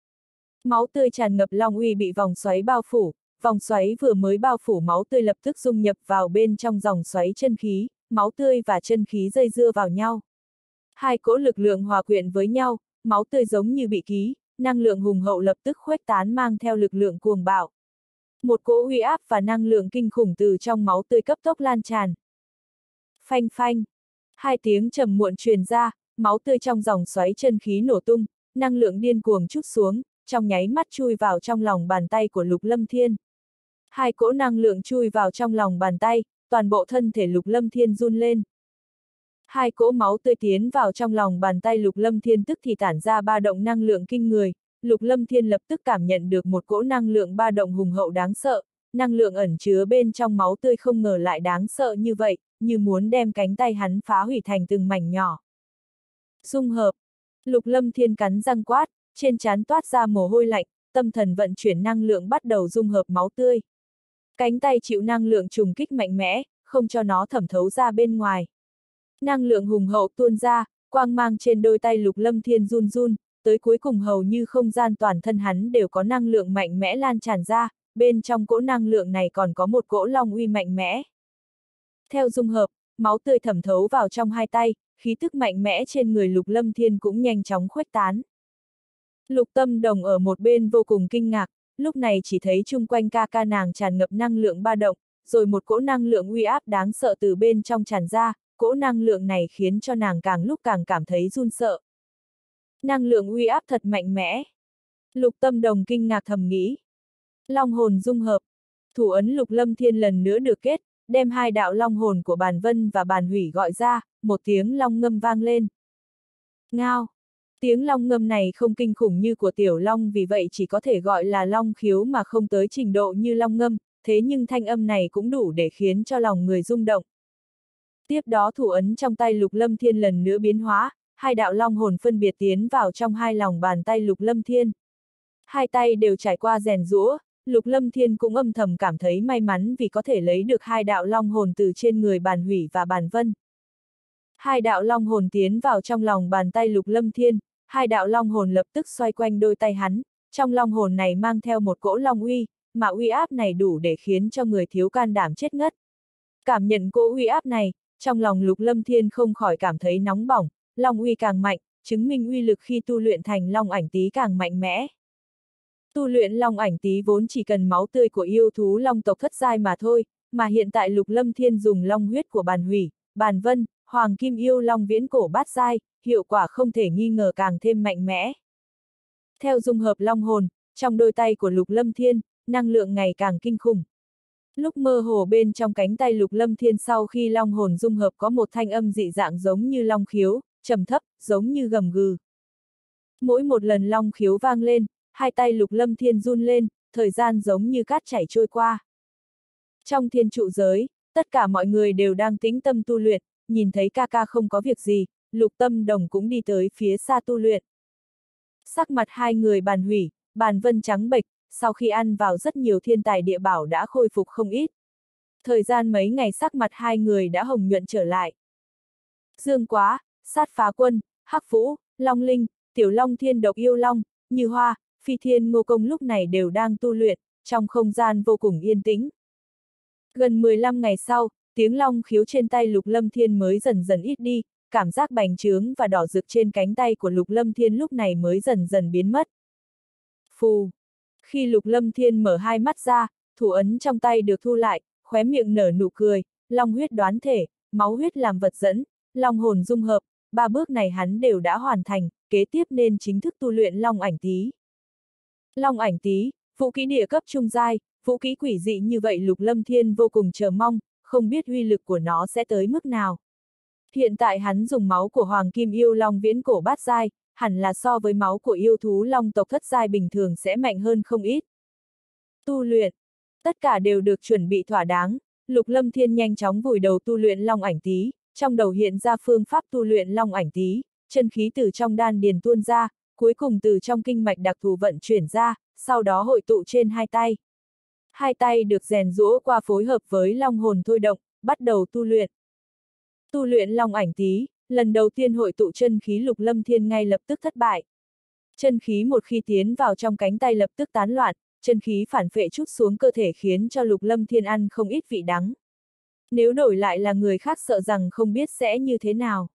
Máu tươi tràn ngập long uy bị vòng xoáy bao phủ, vòng xoáy vừa mới bao phủ máu tươi lập tức dung nhập vào bên trong dòng xoáy chân khí, máu tươi và chân khí dây dưa vào nhau. Hai cỗ lực lượng hòa quyện với nhau, máu tươi giống như bị ký, năng lượng hùng hậu lập tức khuếch tán mang theo lực lượng cuồng bạo. Một cỗ uy áp và năng lượng kinh khủng từ trong máu tươi cấp tốc lan tràn. Phanh phanh. Hai tiếng trầm muộn truyền ra, máu tươi trong dòng xoáy chân khí nổ tung, năng lượng điên cuồng trút xuống, trong nháy mắt chui vào trong lòng bàn tay của Lục Lâm Thiên. Hai cỗ năng lượng chui vào trong lòng bàn tay, toàn bộ thân thể Lục Lâm Thiên run lên. Hai cỗ máu tươi tiến vào trong lòng bàn tay Lục Lâm Thiên tức thì tản ra ba động năng lượng kinh người, Lục Lâm Thiên lập tức cảm nhận được một cỗ năng lượng ba động hùng hậu đáng sợ, năng lượng ẩn chứa bên trong máu tươi không ngờ lại đáng sợ như vậy, như muốn đem cánh tay hắn phá hủy thành từng mảnh nhỏ. Dung hợp. Lục Lâm Thiên cắn răng quát, trên trán toát ra mồ hôi lạnh, tâm thần vận chuyển năng lượng bắt đầu dung hợp máu tươi. Cánh tay chịu năng lượng trùng kích mạnh mẽ, không cho nó thẩm thấu ra bên ngoài. Năng lượng hùng hậu tuôn ra, quang mang trên đôi tay Lục Lâm Thiên run run, tới cuối cùng hầu như không gian toàn thân hắn đều có năng lượng mạnh mẽ lan tràn ra, bên trong cỗ năng lượng này còn có một cỗ long uy mạnh mẽ. Theo dung hợp, máu tươi thẩm thấu vào trong hai tay, khí tức mạnh mẽ trên người Lục Lâm Thiên cũng nhanh chóng khuếch tán. Lục Tâm Đồng ở một bên vô cùng kinh ngạc, lúc này chỉ thấy chung quanh ca ca nàng tràn ngập năng lượng ba động, rồi một cỗ năng lượng uy áp đáng sợ từ bên trong tràn ra, cỗ năng lượng này khiến cho nàng càng lúc càng cảm thấy run sợ. Năng lượng uy áp thật mạnh mẽ. Lục Tâm Đồng kinh ngạc thầm nghĩ. Long hồn dung hợp. Thủ ấn Lục Lâm Thiên lần nữa được kết, đem hai đạo long hồn của Bàn Vân và Bàn Hủy gọi ra, một tiếng long ngâm vang lên. Ngao. Tiếng long ngâm này không kinh khủng như của tiểu long, vì vậy chỉ có thể gọi là long khiếu mà không tới trình độ như long ngâm, thế nhưng thanh âm này cũng đủ để khiến cho lòng người rung động. Tiếp đó thủ ấn trong tay Lục Lâm Thiên lần nữa biến hóa, hai đạo long hồn phân biệt tiến vào trong hai lòng bàn tay Lục Lâm Thiên. Hai tay đều trải qua rèn giũa, Lục Lâm Thiên cũng âm thầm cảm thấy may mắn vì có thể lấy được hai đạo long hồn từ trên người Bàn Hủy và Bàn Vân. Hai đạo long hồn tiến vào trong lòng bàn tay Lục Lâm Thiên, hai đạo long hồn lập tức xoay quanh đôi tay hắn, trong long hồn này mang theo một cỗ long uy, mà uy áp này đủ để khiến cho người thiếu can đảm chết ngất. Cảm nhận cỗ uy áp này, trong lòng Lục Lâm Thiên không khỏi cảm thấy nóng bỏng, long uy càng mạnh, chứng minh uy lực khi tu luyện thành long ảnh tý càng mạnh mẽ. Tu luyện long ảnh tý vốn chỉ cần máu tươi của yêu thú long tộc thất giai mà thôi, mà hiện tại Lục Lâm Thiên dùng long huyết của Bàn Hủy, Bàn Vân, Hoàng Kim Yêu Long viễn cổ bát giai, hiệu quả không thể nghi ngờ càng thêm mạnh mẽ. Theo dung hợp long hồn, trong đôi tay của Lục Lâm Thiên, năng lượng ngày càng kinh khủng. Lúc mơ hồ bên trong cánh tay Lục Lâm Thiên sau khi long hồn dung hợp có một thanh âm dị dạng giống như long khiếu, trầm thấp, giống như gầm gừ. Mỗi một lần long khiếu vang lên, hai tay Lục Lâm Thiên run lên, thời gian giống như cát chảy trôi qua. Trong thiên trụ giới, tất cả mọi người đều đang tĩnh tâm tu luyện, nhìn thấy ca ca không có việc gì, Lục Tâm Đồng cũng đi tới phía xa tu luyện. Sắc mặt hai người Bàn Hủy, Bàn Vân trắng bệch, sau khi ăn vào rất nhiều thiên tài địa bảo đã khôi phục không ít. Thời gian mấy ngày sắc mặt hai người đã hồng nhuận trở lại. Dương Quá, Sát Phá Quân, Hắc Vũ, Long Linh, Tiểu Long Thiên Độc Yêu Long, Như Hoa, Phi Thiên Ngô Công lúc này đều đang tu luyện, trong không gian vô cùng yên tĩnh. Gần 15 ngày sau, tiếng long khiếu trên tay Lục Lâm Thiên mới dần dần ít đi, cảm giác bành trướng và đỏ rực trên cánh tay của Lục Lâm Thiên lúc này mới dần dần biến mất. Phù! Khi Lục Lâm Thiên mở hai mắt ra, thủ ấn trong tay được thu lại, khóe miệng nở nụ cười, long huyết đoán thể, máu huyết làm vật dẫn, long hồn dung hợp, ba bước này hắn đều đã hoàn thành, kế tiếp nên chính thức tu luyện long ảnh tý. Long ảnh tý, vũ kỹ địa cấp trung giai, vũ kỹ quỷ dị như vậy Lục Lâm Thiên vô cùng chờ mong, không biết uy lực của nó sẽ tới mức nào. Hiện tại hắn dùng máu của Hoàng Kim Yêu Long viễn cổ bát giai, hẳn là so với máu của yêu thú long tộc thất giai bình thường sẽ mạnh hơn không ít. Tu luyện. Tất cả đều được chuẩn bị thỏa đáng, Lục Lâm Thiên nhanh chóng vùi đầu tu luyện long ảnh tý, trong đầu hiện ra phương pháp tu luyện long ảnh tý, chân khí từ trong đan điền tuôn ra, cuối cùng từ trong kinh mạch đặc thù vận chuyển ra, sau đó hội tụ trên hai tay. Hai tay được rèn giũa qua phối hợp với long hồn thôi động, bắt đầu tu luyện. Tu luyện long ảnh tý, lần đầu tiên hội tụ chân khí Lục Lâm Thiên ngay lập tức thất bại. Chân khí một khi tiến vào trong cánh tay lập tức tán loạn, chân khí phản phệ trút xuống cơ thể khiến cho Lục Lâm Thiên ăn không ít vị đắng. Nếu đổi lại là người khác sợ rằng không biết sẽ như thế nào.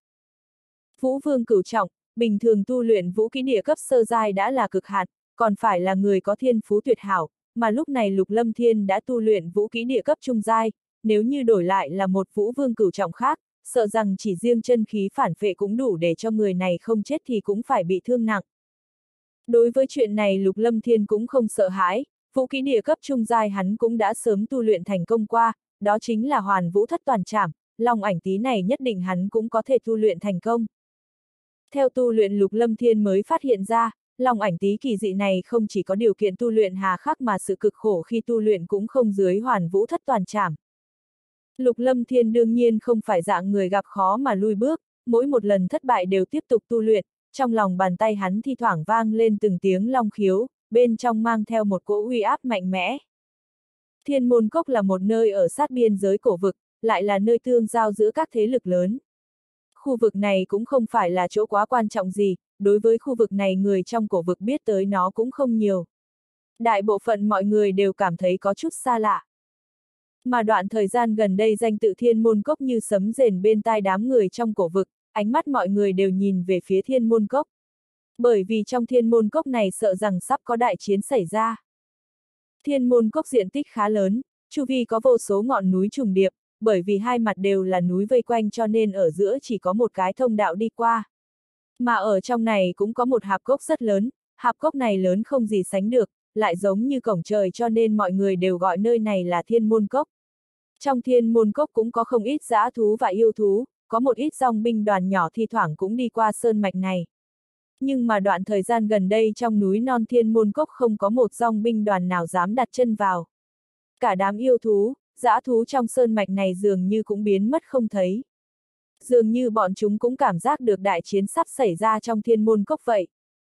Vũ Vương cửu trọng, bình thường tu luyện vũ kỹ địa cấp sơ giai đã là cực hạn, còn phải là người có thiên phú tuyệt hảo, mà lúc này Lục Lâm Thiên đã tu luyện vũ kỹ địa cấp trung giai, nếu như đổi lại là một Vũ Vương cửu trọng khác, sợ rằng chỉ riêng chân khí phản phệ cũng đủ để cho người này không chết thì cũng phải bị thương nặng. Đối với chuyện này Lục Lâm Thiên cũng không sợ hãi, vũ kỹ địa cấp trung giai hắn cũng đã sớm tu luyện thành công qua, đó chính là Hoàn Vũ Thất Toàn Trảm, long ảnh tý này nhất định hắn cũng có thể tu luyện thành công. Theo tu luyện Lục Lâm Thiên mới phát hiện ra, long ảnh tý kỳ dị này không chỉ có điều kiện tu luyện hà khắc mà sự cực khổ khi tu luyện cũng không dưới Hoàn Vũ Thất Toàn Trảm. Lục Lâm Thiên đương nhiên không phải dạng người gặp khó mà lui bước, mỗi một lần thất bại đều tiếp tục tu luyện, trong lòng bàn tay hắn thi thoảng vang lên từng tiếng long khiếu, bên trong mang theo một cỗ uy áp mạnh mẽ. Thiên Môn Cốc là một nơi ở sát biên giới cổ vực, lại là nơi tương giao giữa các thế lực lớn. Khu vực này cũng không phải là chỗ quá quan trọng gì, đối với khu vực này người trong cổ vực biết tới nó cũng không nhiều. Đại bộ phận mọi người đều cảm thấy có chút xa lạ. Mà đoạn thời gian gần đây danh tự Thiên Môn Cốc như sấm rền bên tai đám người trong cổ vực, ánh mắt mọi người đều nhìn về phía Thiên Môn Cốc. Bởi vì trong Thiên Môn Cốc này sợ rằng sắp có đại chiến xảy ra. Thiên Môn Cốc diện tích khá lớn, chu vi có vô số ngọn núi trùng điệp, bởi vì hai mặt đều là núi vây quanh cho nên ở giữa chỉ có một cái thông đạo đi qua. Mà ở trong này cũng có một hạp cốc rất lớn, hạp cốc này lớn không gì sánh được, lại giống như cổng trời cho nên mọi người đều gọi nơi này là Thiên Môn Cốc. Trong Thiên Môn Cốc cũng có không ít dã thú và yêu thú, có một ít dòng binh đoàn nhỏ thi thoảng cũng đi qua sơn mạch này. Nhưng mà đoạn thời gian gần đây trong núi non Thiên Môn Cốc không có một dòng binh đoàn nào dám đặt chân vào. Cả đám yêu thú, dã thú trong sơn mạch này dường như cũng biến mất không thấy. Dường như bọn chúng cũng cảm giác được đại chiến sắp xảy ra trong Thiên Môn Cốc vậy.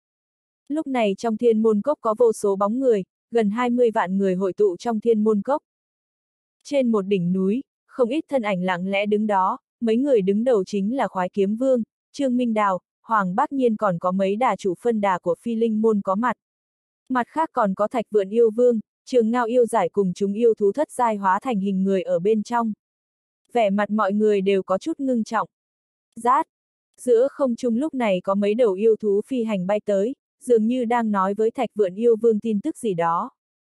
Lúc này trong Thiên Môn Cốc có vô số bóng người, gần 20 vạn người hội tụ trong Thiên Môn Cốc. Trên một đỉnh núi, không ít thân ảnh lặng lẽ đứng đó, mấy người đứng đầu chính là Khoái Kiếm Vương, Trương Minh Đào, Hoàng Bác Nhiên còn có mấy đà chủ phân đà của Phi Linh Môn có mặt. Mặt khác còn có Thạch Vượn Yêu Vương, Trường Ngao Yêu Giải cùng chúng yêu thú thất giai hóa thành hình người ở bên trong. Vẻ mặt mọi người đều có chút ngưng trọng. Rát! Giữa không trung lúc này có mấy đầu yêu thú phi hành bay tới, dường như đang nói với Thạch Vượn Yêu Vương tin tức gì đó.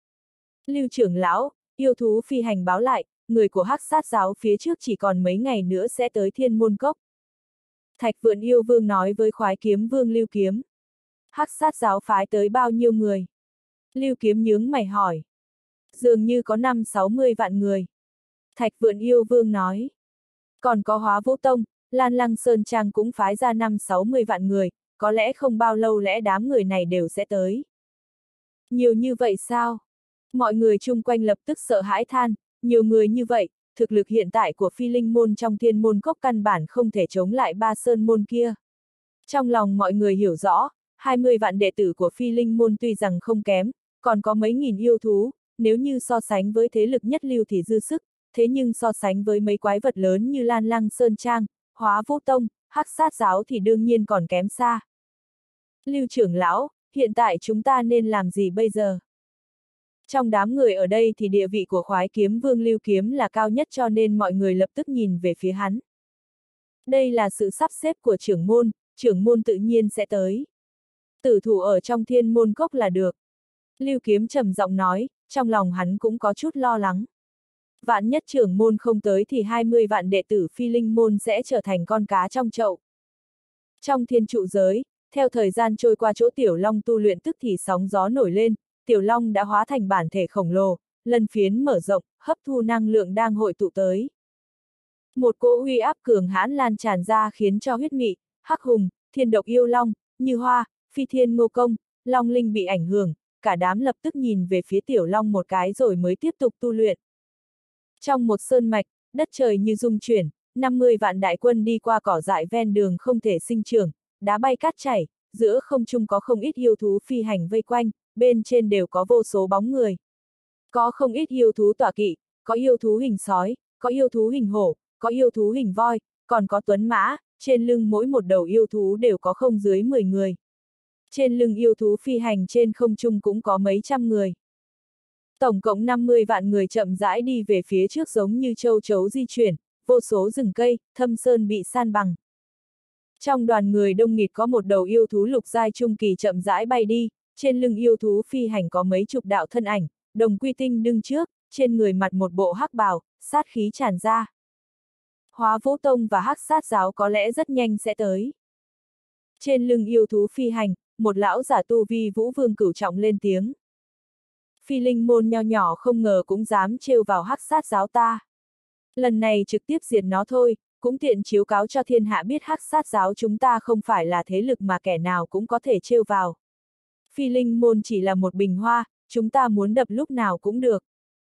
Lưu trưởng lão, yêu thú phi hành báo lại, người của Hắc Sát giáo phía trước chỉ còn mấy ngày nữa sẽ tới Thiên Môn Cốc. Thạch Vượn Yêu Vương nói với Khoái Kiếm Vương Lưu Kiếm. Hắc Sát giáo phái tới bao nhiêu người? Lưu Kiếm nhướng mày hỏi. Dường như có 50-60 vạn người. Thạch Vượn Yêu Vương nói. Còn có Hóa Vũ Tông, Lan Lăng Sơn Trang cũng phái ra 50-60 vạn người, có lẽ không bao lâu lẽ đám người này đều sẽ tới. Nhiều như vậy sao? Mọi người chung quanh lập tức sợ hãi than, nhiều người như vậy, thực lực hiện tại của Phi Linh Môn trong Thiên Môn Cốc căn bản không thể chống lại ba sơn môn kia. Trong lòng mọi người hiểu rõ, 20 vạn đệ tử của Phi Linh Môn tuy rằng không kém, còn có mấy nghìn yêu thú, nếu như so sánh với thế lực nhất lưu thì dư sức, thế nhưng so sánh với mấy quái vật lớn như Lan Lăng Sơn Trang, Hóa Vũ Tông, Hắc Sát giáo thì đương nhiên còn kém xa. Lưu trưởng lão, hiện tại chúng ta nên làm gì bây giờ? Trong đám người ở đây thì địa vị của Khoái Kiếm Vương Lưu Kiếm là cao nhất cho nên mọi người lập tức nhìn về phía hắn. Đây là sự sắp xếp của trưởng môn tự nhiên sẽ tới. Tử thủ ở trong Thiên Môn Cốc là được. Lưu Kiếm trầm giọng nói, trong lòng hắn cũng có chút lo lắng. Vạn nhất trưởng môn không tới thì 20 vạn đệ tử Phi Linh Môn sẽ trở thành con cá trong chậu. Trong thiên trụ giới, theo thời gian trôi qua chỗ Tiểu Long tu luyện tức thì sóng gió nổi lên, Tiểu Long đã hóa thành bản thể khổng lồ, lân phiến mở rộng, hấp thu năng lượng đang hội tụ tới. Một cỗ uy áp cường hãn lan tràn ra khiến cho huyết mị, hắc hùng, thiên độc yêu long, như hoa, phi thiên ngô công, long linh bị ảnh hưởng, cả đám lập tức nhìn về phía Tiểu Long một cái rồi mới tiếp tục tu luyện. Trong một sơn mạch, đất trời như rung chuyển, 50 vạn đại quân đi qua cỏ dại ven đường không thể sinh trưởng, đá bay cát chảy, giữa không trung có không ít yêu thú phi hành vây quanh, bên trên đều có vô số bóng người. Có không ít yêu thú tọa kỵ, có yêu thú hình sói, có yêu thú hình hổ, có yêu thú hình voi, còn có tuấn mã, trên lưng mỗi một đầu yêu thú đều có không dưới 10 người. Trên lưng yêu thú phi hành trên không trung cũng có mấy trăm người. Tổng cộng 50 vạn người chậm rãi đi về phía trước giống như châu chấu di chuyển, vô số rừng cây, thâm sơn bị san bằng. Trong đoàn người đông nghịt có một đầu yêu thú lục giai trung kỳ chậm rãi bay đi, trên lưng yêu thú phi hành có mấy chục đạo thân ảnh, Đồng Quy Tinh đứng trước, trên người mặc một bộ hắc bào, sát khí tràn ra. Hóa Vũ Tông và Hắc Sát giáo có lẽ rất nhanh sẽ tới. Trên lưng yêu thú phi hành, một lão giả tu vi Vũ Vương cửu trọng lên tiếng. Phi Linh Môn nho nhỏ không ngờ cũng dám trêu vào Hắc Sát giáo ta. Lần này trực tiếp diệt nó thôi, cũng tiện chiếu cáo cho thiên hạ biết Hắc Sát giáo chúng ta không phải là thế lực mà kẻ nào cũng có thể trêu vào. Phi Linh Môn chỉ là một bình hoa, chúng ta muốn đập lúc nào cũng được.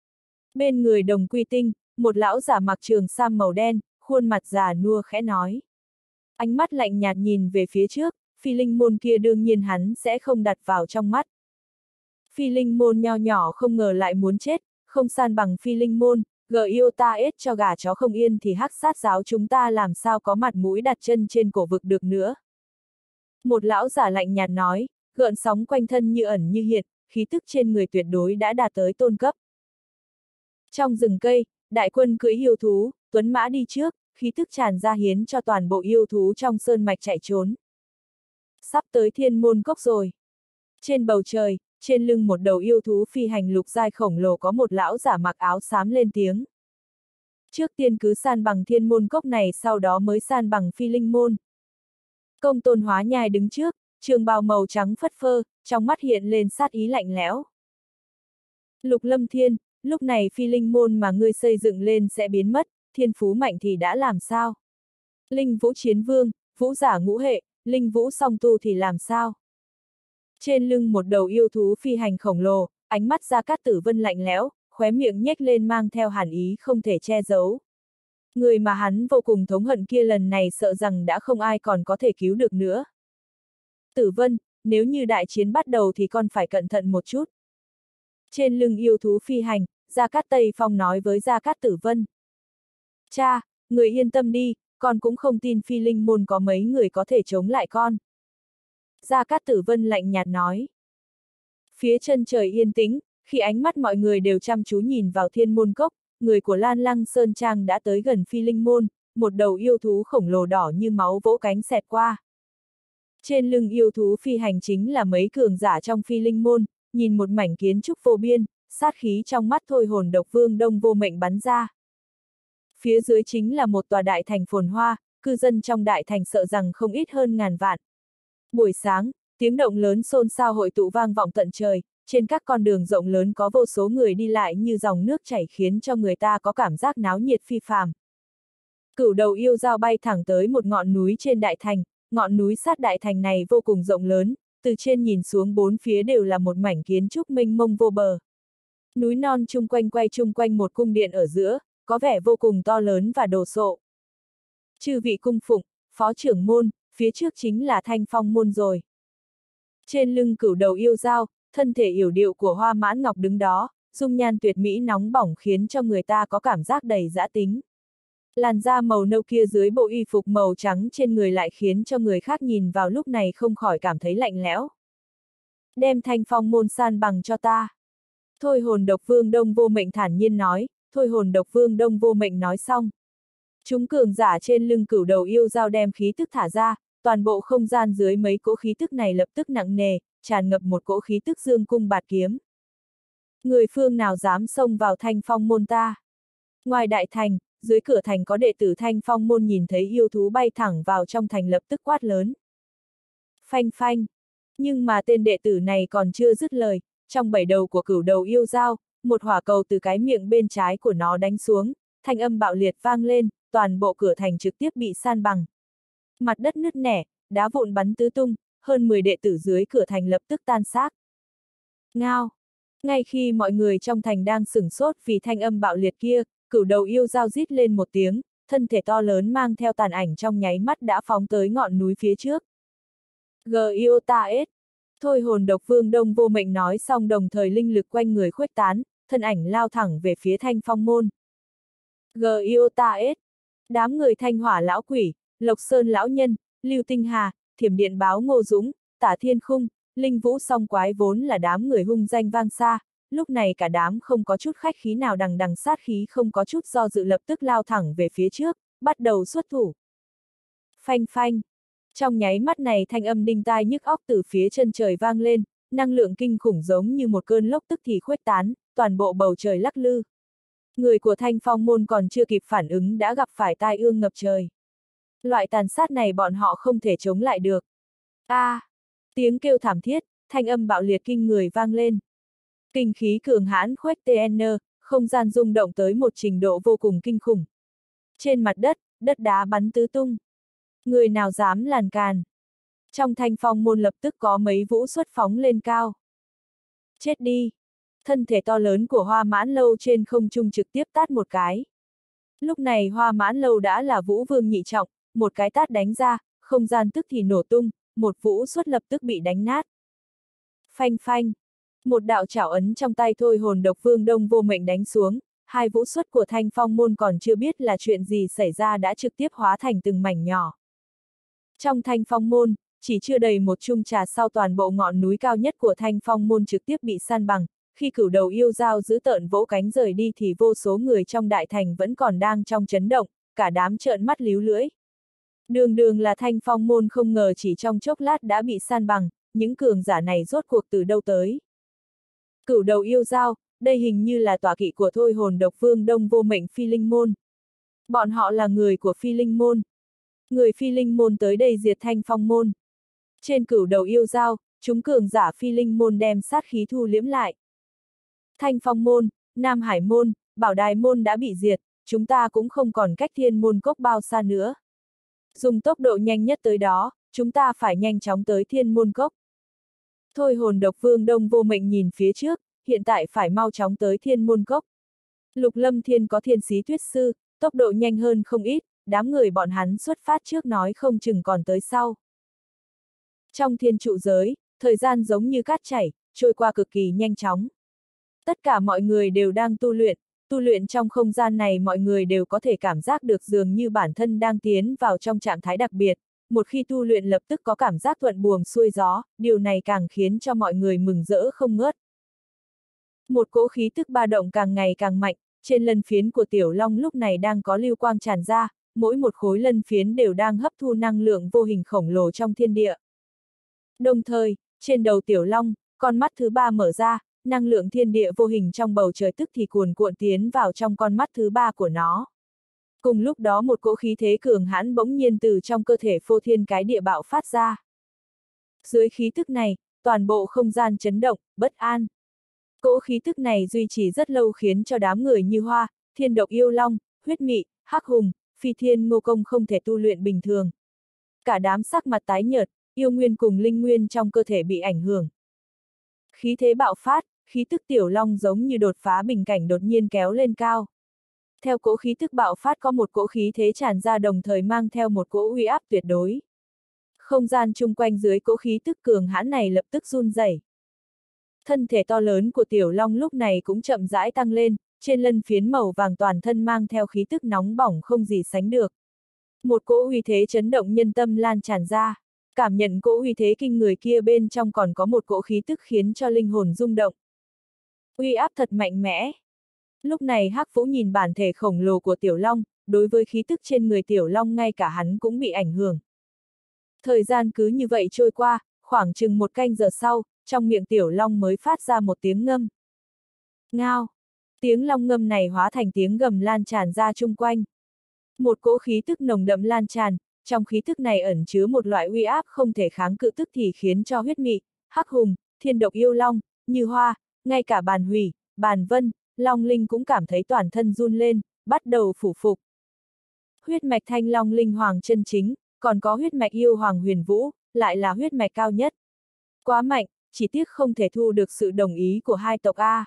Bên người Đồng Quy Tinh, một lão giả mặc trường sam màu đen, khuôn mặt già nua khẽ nói. Ánh mắt lạnh nhạt nhìn về phía trước, Phi Linh Môn kia đương nhiên hắn sẽ không đặt vào trong mắt. Phi Linh Môn nho nhỏ không ngờ lại muốn chết, không san bằng Phi Linh môn, yêu ta ết cho gà chó không yên thì hắc sát giáo chúng ta làm sao có mặt mũi đặt chân trên cổ vực được nữa. Một lão giả lạnh nhạt nói, gợn sóng quanh thân như ẩn như hiện, khí tức trên người tuyệt đối đã đạt tới tôn cấp. Trong rừng cây, đại quân cưỡi yêu thú, tuấn mã đi trước, khí tức tràn ra hiến cho toàn bộ yêu thú trong sơn mạch chạy trốn. Sắp tới thiên môn cốc rồi. Trên bầu trời, trên lưng một đầu yêu thú phi hành lục giai khổng lồ có một lão giả mặc áo xám lên tiếng. Trước tiên cứ san bằng thiên môn cốc này sau đó mới san bằng Phi Linh môn. Công Tôn Hóa Nhai đứng trước, trường bào màu trắng phất phơ, trong mắt hiện lên sát ý lạnh lẽo. Lục Lâm Thiên, lúc này Phi Linh môn mà ngươi xây dựng lên sẽ biến mất, thiên phú mạnh thì đã làm sao? Linh Vũ Chiến Vương, Vũ giả ngũ hệ, Linh Vũ song tu thì làm sao? Trên lưng một đầu yêu thú phi hành khổng lồ, ánh mắt Gia Cát Tử Vân lạnh lẽo, khóe miệng nhếch lên mang theo hàn ý không thể che giấu. Người mà hắn vô cùng thống hận kia lần này sợ rằng đã không ai còn có thể cứu được nữa. Tử Vân, nếu như đại chiến bắt đầu thì con phải cẩn thận một chút. Trên lưng yêu thú phi hành, Gia Cát Tây Phong nói với Gia Cát Tử Vân. Cha, người yên tâm đi, con cũng không tin Phi Linh môn có mấy người có thể chống lại con. Gia Cát Tử Vân lạnh nhạt nói. Phía chân trời yên tĩnh, khi ánh mắt mọi người đều chăm chú nhìn vào thiên môn cốc, người của Lan Lăng Sơn Trang đã tới gần Phi Linh môn, một đầu yêu thú khổng lồ đỏ như máu vỗ cánh xẹt qua. Trên lưng yêu thú phi hành chính là mấy cường giả trong Phi Linh môn, nhìn một mảnh kiến trúc vô biên, sát khí trong mắt Thôi Hồn Độc Vương Đông Vô Mệnh bắn ra. Phía dưới chính là một tòa đại thành phồn hoa, cư dân trong đại thành sợ rằng không ít hơn ngàn vạn. Buổi sáng, tiếng động lớn xôn xao hội tụ vang vọng tận trời, trên các con đường rộng lớn có vô số người đi lại như dòng nước chảy khiến cho người ta có cảm giác náo nhiệt phi phàm. Cửu đầu yêu dao bay thẳng tới một ngọn núi trên đại thành, ngọn núi sát đại thành này vô cùng rộng lớn, từ trên nhìn xuống bốn phía đều là một mảnh kiến trúc mênh mông vô bờ. Núi non chung quanh quay chung quanh một cung điện ở giữa, có vẻ vô cùng to lớn và đồ sộ. Chư vị cung phụng, phó trưởng môn, phía trước chính là Thanh Phong môn rồi. Trên lưng cửu đầu yêu dao, thân thể yểu điệu của Hoa Mãn Ngọc đứng đó, dung nhan tuyệt mỹ nóng bỏng khiến cho người ta có cảm giác đầy dã tính. Làn da màu nâu kia dưới bộ y phục màu trắng trên người lại khiến cho người khác nhìn vào lúc này không khỏi cảm thấy lạnh lẽo. Đem Thanh Phong môn san bằng cho ta. Thôi Hồn Độc Vương Đông Vô Mệnh thản nhiên nói, Thôi Hồn Độc Vương Đông Vô Mệnh nói xong. Chúng cường giả trên lưng cửu đầu yêu dao đem khí tức thả ra, toàn bộ không gian dưới mấy cỗ khí tức này lập tức nặng nề, tràn ngập một cỗ khí tức dương cung bạt kiếm. Người phương nào dám xông vào Thanh Phong môn ta? Ngoài đại thành, dưới cửa thành có đệ tử Thanh Phong môn nhìn thấy yêu thú bay thẳng vào trong thành lập tức quát lớn. Phanh phanh. Nhưng mà tên đệ tử này còn chưa dứt lời, trong bảy đầu của cửu đầu yêu dao, một hỏa cầu từ cái miệng bên trái của nó đánh xuống, thanh âm bạo liệt vang lên, toàn bộ cửa thành trực tiếp bị san bằng. Mặt đất nứt nẻ, đá vụn bắn tứ tung, hơn 10 đệ tử dưới cửa thành lập tức tan xác. Ngao! Ngay khi mọi người trong thành đang sửng sốt vì thanh âm bạo liệt kia, cửu đầu yêu dao rít lên một tiếng, thân thể to lớn mang theo tàn ảnh trong nháy mắt đã phóng tới ngọn núi phía trước. G.I.O.T.A.S. Thôi Hồn Độc Vương Đông Vô Mệnh nói xong đồng thời linh lực quanh người khuếch tán, thân ảnh lao thẳng về phía Thanh Phong môn. G.I.O.T.A.S. Đám người Thanh Hỏa lão quỷ, Lộc Sơn lão nhân, Lưu Tinh Hà, Thiểm Điện báo Ngô Dũng, Tả Thiên Khung, Linh Vũ song quái vốn là đám người hung danh vang xa, lúc này cả đám không có chút khách khí nào đằng đằng sát khí không có chút do dự lập tức lao thẳng về phía trước, bắt đầu xuất thủ. Phanh phanh. Trong nháy mắt này thanh âm đinh tai nhức óc từ phía chân trời vang lên, năng lượng kinh khủng giống như một cơn lốc tức thì khuếch tán, toàn bộ bầu trời lắc lư. Người của Thanh Phong môn còn chưa kịp phản ứng đã gặp phải tai ương ngập trời. Loại tàn sát này bọn họ không thể chống lại được. Tiếng kêu thảm thiết, thanh âm bạo liệt kinh người vang lên. Kinh khí cường hãn khuếch TN, không gian rung động tới một trình độ vô cùng kinh khủng. Trên mặt đất, đất đá bắn tứ tung. Người nào dám làn càn. Trong Thanh Phong môn lập tức có mấy vũ xuất phóng lên cao. Chết đi. Thân thể to lớn của Hoa Mãn Lâu trên không trung trực tiếp tát một cái. Lúc này Hoa Mãn Lâu đã là vũ vương nhị trọng, một cái tát đánh ra, không gian tức thì nổ tung, một vũ xuất lập tức bị đánh nát. Phanh phanh. Một đạo chảo ấn trong tay thôi hồn độc vương Đông Vô Mệnh đánh xuống, hai vũ xuất của Thanh Phong môn còn chưa biết là chuyện gì xảy ra đã trực tiếp hóa thành từng mảnh nhỏ. Trong Thanh Phong môn, chỉ chưa đầy một chung trà sau toàn bộ ngọn núi cao nhất của Thanh Phong môn trực tiếp bị san bằng, khi cửu đầu yêu dao dữ tợn vỗ cánh rời đi thì vô số người trong đại thành vẫn còn đang trong chấn động, cả đám trợn mắt líu lưỡi. Đường đường là Thanh Phong môn không ngờ chỉ trong chốc lát đã bị san bằng, những cường giả này rốt cuộc từ đâu tới. Cửu đầu yêu dao, đây hình như là tọa kỵ của thôi hồn độc vương Đông Vô Mệnh Phi Linh môn. Bọn họ là người của Phi Linh môn. Người Phi Linh môn tới đây diệt Thanh Phong môn. Trên cửu đầu yêu dao, chúng cường giả Phi Linh môn đem sát khí thu liễm lại. Thanh Phong môn, Nam Hải môn, Bảo Đài môn đã bị diệt, chúng ta cũng không còn cách Thiên Môn Cốc bao xa nữa. Dùng tốc độ nhanh nhất tới đó, chúng ta phải nhanh chóng tới Thiên Môn Cốc. Thôi hồn độc vương Đông Vô Mệnh nhìn phía trước, hiện tại phải mau chóng tới Thiên Môn Cốc. Lục Lâm Thiên có Thiên Xí Tuyết Sư, tốc độ nhanh hơn không ít, đám người bọn hắn xuất phát trước nói không chừng còn tới sau. Trong thiên trụ giới, thời gian giống như cát chảy, trôi qua cực kỳ nhanh chóng. Tất cả mọi người đều đang tu luyện trong không gian này mọi người đều có thể cảm giác được dường như bản thân đang tiến vào trong trạng thái đặc biệt, một khi tu luyện lập tức có cảm giác thuận buồm xuôi gió, điều này càng khiến cho mọi người mừng rỡ không ngớt. Một cỗ khí tức ba động càng ngày càng mạnh, trên lân phiến của Tiểu Long lúc này đang có lưu quang tràn ra, mỗi một khối lân phiến đều đang hấp thu năng lượng vô hình khổng lồ trong thiên địa. Đồng thời, trên đầu Tiểu Long, con mắt thứ ba mở ra, năng lượng thiên địa vô hình trong bầu trời tức thì cuồn cuộn tiến vào trong con mắt thứ ba của nó. Cùng lúc đó một cỗ khí thế cường hãn bỗng nhiên từ trong cơ thể phô thiên cái địa bạo phát ra. Dưới khí tức này, toàn bộ không gian chấn động, bất an. Cỗ khí tức này duy trì rất lâu khiến cho đám người như Hoa, Thiên Độc Yêu Long, Huyết Mị, Hắc Hùng, Phi Thiên Ngô Công không thể tu luyện bình thường. Cả đám sắc mặt tái nhợt, yêu nguyên cùng linh nguyên trong cơ thể bị ảnh hưởng. Khí thế bạo phát, khí tức Tiểu Long giống như đột phá bình cảnh đột nhiên kéo lên cao. Theo cỗ khí tức bạo phát có một cỗ khí thế tràn ra đồng thời mang theo một cỗ uy áp tuyệt đối. Không gian chung quanh dưới cỗ khí tức cường hãn này lập tức run rẩy. Thân thể to lớn của Tiểu Long lúc này cũng chậm rãi tăng lên, trên lân phiến màu vàng toàn thân mang theo khí tức nóng bỏng không gì sánh được. Một cỗ uy thế chấn động nhân tâm lan tràn ra, cảm nhận cỗ uy thế kinh người kia bên trong còn có một cỗ khí tức khiến cho linh hồn rung động. Uy áp thật mạnh mẽ. Lúc này Hắc Vũ nhìn bản thể khổng lồ của Tiểu Long, đối với khí tức trên người Tiểu Long ngay cả hắn cũng bị ảnh hưởng. Thời gian cứ như vậy trôi qua, khoảng chừng một canh giờ sau, trong miệng Tiểu Long mới phát ra một tiếng ngâm. Ngao! Tiếng long ngâm này hóa thành tiếng gầm lan tràn ra chung quanh. Một cỗ khí tức nồng đậm lan tràn, trong khí tức này ẩn chứa một loại uy áp không thể kháng cự tức thì khiến cho Huyết Mị, Hắc Hùng, Thiên Độc Yêu Long, Như Hoa, ngay cả Bàn Hủy, Bàn Vân, Long Linh cũng cảm thấy toàn thân run lên, bắt đầu phủ phục. Huyết mạch Thanh Long Linh Hoàng chân chính, còn có huyết mạch Yêu Hoàng Huyền Vũ, lại là huyết mạch cao nhất. Quá mạnh, chỉ tiếc không thể thu được sự đồng ý của hai tộc A.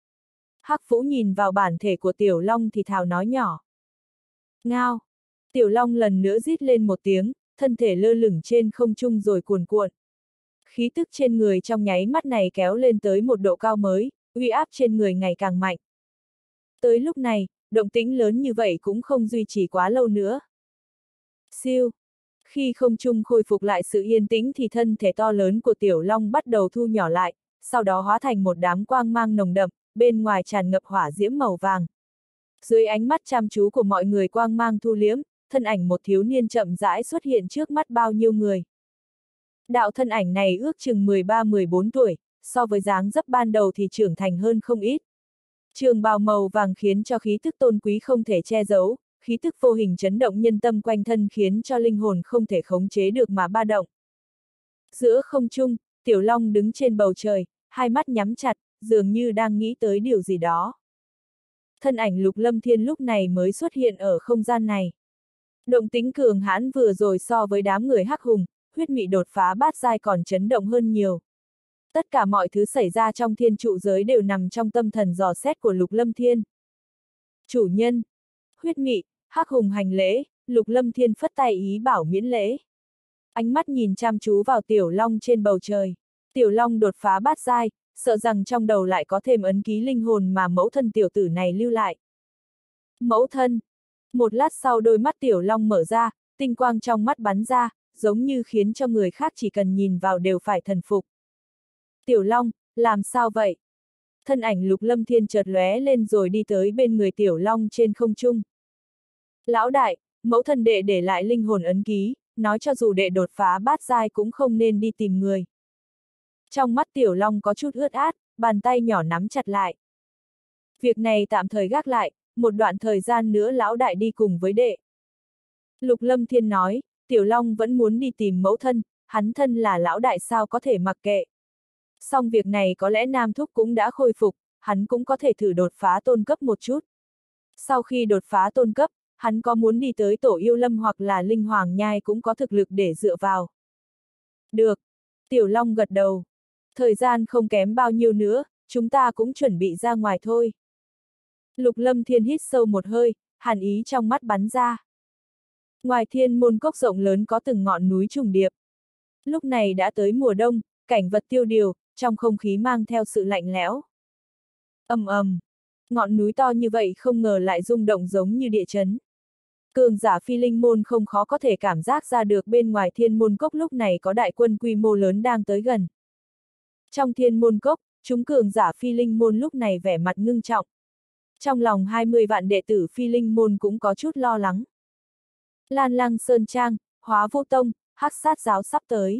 Hắc Vũ nhìn vào bản thể của Tiểu Long thì thào nói nhỏ. Ngao! Tiểu Long lần nữa rít lên một tiếng, thân thể lơ lửng trên không trung rồi cuồn cuộn. Khí tức trên người trong nháy mắt này kéo lên tới một độ cao mới, uy áp trên người ngày càng mạnh. Tới lúc này, động tĩnh lớn như vậy cũng không duy trì quá lâu nữa. Siêu! Khi không trung khôi phục lại sự yên tĩnh thì thân thể to lớn của Tiểu Long bắt đầu thu nhỏ lại, sau đó hóa thành một đám quang mang nồng đậm, bên ngoài tràn ngập hỏa diễm màu vàng. Dưới ánh mắt chăm chú của mọi người quang mang thu liễm, thân ảnh một thiếu niên chậm rãi xuất hiện trước mắt bao nhiêu người. Đạo thân ảnh này ước chừng 13-14 tuổi, so với dáng dấp ban đầu thì trưởng thành hơn không ít. Trường bào màu vàng khiến cho khí tức tôn quý không thể che giấu, khí tức vô hình chấn động nhân tâm quanh thân khiến cho linh hồn không thể khống chế được mà ba động. Giữa không trung, Tiểu Long đứng trên bầu trời, hai mắt nhắm chặt, dường như đang nghĩ tới điều gì đó. Thân ảnh Lục Lâm Thiên lúc này mới xuất hiện ở không gian này. Động tính cường hãn vừa rồi so với đám người Hắc Hùng, Huyết Mị đột phá bát giai còn chấn động hơn nhiều. Tất cả mọi thứ xảy ra trong thiên trụ giới đều nằm trong tâm thần dò xét của Lục Lâm Thiên. Chủ nhân! Huyết Mị, Hắc Hùng hành lễ, Lục Lâm Thiên phất tay ý bảo miễn lễ. Ánh mắt nhìn chăm chú vào Tiểu Long trên bầu trời. Tiểu Long đột phá bát giai, sợ rằng trong đầu lại có thêm ấn ký linh hồn mà mẫu thân tiểu tử này lưu lại. Mẫu thân! Một lát sau đôi mắt Tiểu Long mở ra, tinh quang trong mắt bắn ra, giống như khiến cho người khác chỉ cần nhìn vào đều phải thần phục. Tiểu Long, làm sao vậy? Thân ảnh Lục Lâm Thiên chợt lóe lên rồi đi tới bên người Tiểu Long trên không trung. Lão đại, mẫu thân đệ để lại linh hồn ấn ký, nói cho dù đệ đột phá bát giai cũng không nên đi tìm người. Trong mắt Tiểu Long có chút ướt át, bàn tay nhỏ nắm chặt lại. Việc này tạm thời gác lại, một đoạn thời gian nữa lão đại đi cùng với đệ. Lục Lâm Thiên nói, Tiểu Long vẫn muốn đi tìm mẫu thân, hắn thân là lão đại sao có thể mặc kệ. Song việc này có lẽ Nam Thúc cũng đã khôi phục, hắn cũng có thể thử đột phá tôn cấp một chút. Sau khi đột phá tôn cấp, hắn có muốn đi tới Tổ Yêu Lâm hoặc là Linh Hoàng Nhai cũng có thực lực để dựa vào. Được. Tiểu Long gật đầu. Thời gian không kém bao nhiêu nữa, chúng ta cũng chuẩn bị ra ngoài thôi. Lục Lâm Thiên hít sâu một hơi, hàn ý trong mắt bắn ra. Ngoài Thiên Môn Cốc rộng lớn có từng ngọn núi trùng điệp. Lúc này đã tới mùa đông, cảnh vật tiêu điều, trong không khí mang theo sự lạnh lẽo. Ầm ầm, ngọn núi to như vậy không ngờ lại rung động giống như địa chấn. Cường giả Phi Linh Môn không khó có thể cảm giác ra được bên ngoài Thiên Môn Cốc lúc này có đại quân quy mô lớn đang tới gần. Trong Thiên Môn Cốc, chúng cường giả Phi Linh Môn lúc này vẻ mặt ngưng trọng. Trong lòng 20 vạn đệ tử Phi Linh Môn cũng có chút lo lắng. Lan Lăng Sơn Trang, Hóa Vũ Tông, Hắc Sát Giáo sắp tới.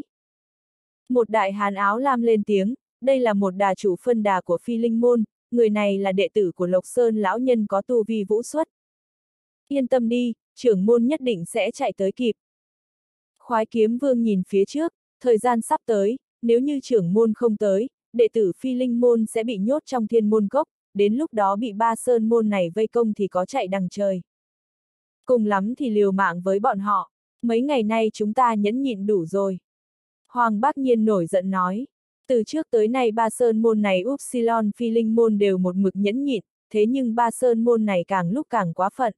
Một đại hán áo lam lên tiếng, đây là một đà chủ phân đà của Phi Linh Môn, người này là đệ tử của Lộc Sơn lão nhân có tu vi vũ xuất. Yên tâm đi, trưởng môn nhất định sẽ chạy tới kịp. Khoái Kiếm Vương nhìn phía trước, thời gian sắp tới, nếu như trưởng môn không tới, đệ tử Phi Linh Môn sẽ bị nhốt trong Thiên Môn Cốc, đến lúc đó bị ba sơn môn này vây công thì có chạy đằng trời. Cùng lắm thì liều mạng với bọn họ, mấy ngày nay chúng ta nhẫn nhịn đủ rồi. Hoàng Bác Nhiên nổi giận nói, từ trước tới nay ba sơn môn này Upsilon Phi Linh Môn đều một mực nhẫn nhịn, thế nhưng ba sơn môn này càng lúc càng quá phận.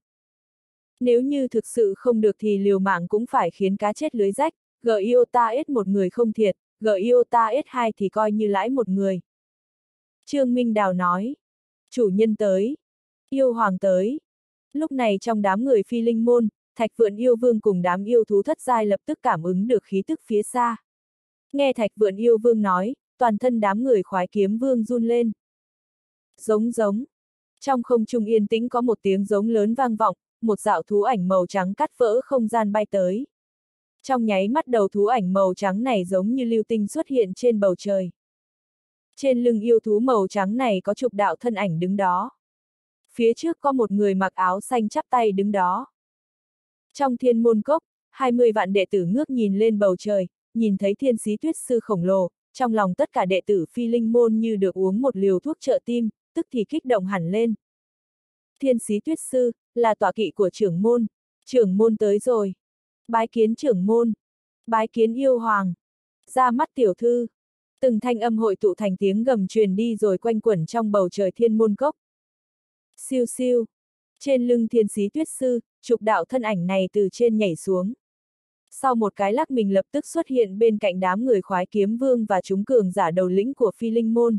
Nếu như thực sự không được thì liều mạng cũng phải khiến cá chết lưới rách, Giota S một người không thiệt, Giota S2 thì coi như lãi một người. Trương Minh Đào nói, chủ nhân tới, yêu hoàng tới. Lúc này trong đám người Phi Linh Môn, Thạch Vượn Yêu Vương cùng đám yêu thú thất giai lập tức cảm ứng được khí tức phía xa. Nghe Thạch Vượn Yêu Vương nói, toàn thân đám người Khoái Kiếm Vương run lên. Giống giống. Trong không trung yên tĩnh có một tiếng giống lớn vang vọng, một dạo thú ảnh màu trắng cắt vỡ không gian bay tới. Trong nháy mắt đầu thú ảnh màu trắng này giống như lưu tinh xuất hiện trên bầu trời. Trên lưng yêu thú màu trắng này có chục đạo thân ảnh đứng đó. Phía trước có một người mặc áo xanh chắp tay đứng đó. Trong Thiên Môn Cốc, 20 vạn đệ tử ngước nhìn lên bầu trời, nhìn thấy Thiên Xí Tuyết Sư khổng lồ, trong lòng tất cả đệ tử Phi Linh Môn như được uống một liều thuốc trợ tim, tức thì kích động hẳn lên. Thiên Xí Tuyết Sư, là tọa kỵ của trưởng môn tới rồi. Bái kiến trưởng môn, bái kiến yêu hoàng, ra mắt tiểu thư. Từng thanh âm hội tụ thành tiếng gầm truyền đi rồi quanh quẩn trong bầu trời Thiên Môn Cốc. Siêu siêu, trên lưng Thiên Xí Tuyết Sư, chục đạo thân ảnh này từ trên nhảy xuống. Sau một cái lắc mình lập tức xuất hiện bên cạnh đám người Khoái Kiếm Vương và chúng cường giả đầu lĩnh của Phi Linh Môn.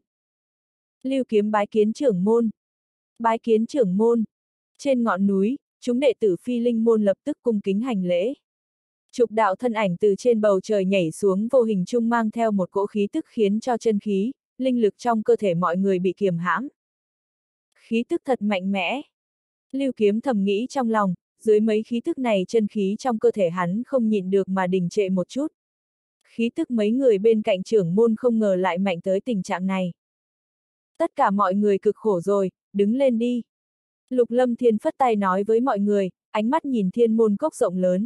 Lưu Kiếm bái kiến trưởng môn. Bái kiến trưởng môn. Trên ngọn núi, chúng đệ tử Phi Linh Môn lập tức cung kính hành lễ. Chục đạo thân ảnh từ trên bầu trời nhảy xuống vô hình chung mang theo một cỗ khí tức khiến cho chân khí, linh lực trong cơ thể mọi người bị kiềm hãm. Khí tức thật mạnh mẽ. Lưu Kiếm thầm nghĩ trong lòng, dưới mấy khí tức này chân khí trong cơ thể hắn không nhịn được mà đình trệ một chút. Khí tức mấy người bên cạnh trưởng môn không ngờ lại mạnh tới tình trạng này. Tất cả mọi người cực khổ rồi, đứng lên đi. Lục Lâm Thiên phất tay nói với mọi người, ánh mắt nhìn Thiên Môn Cốc rộng lớn.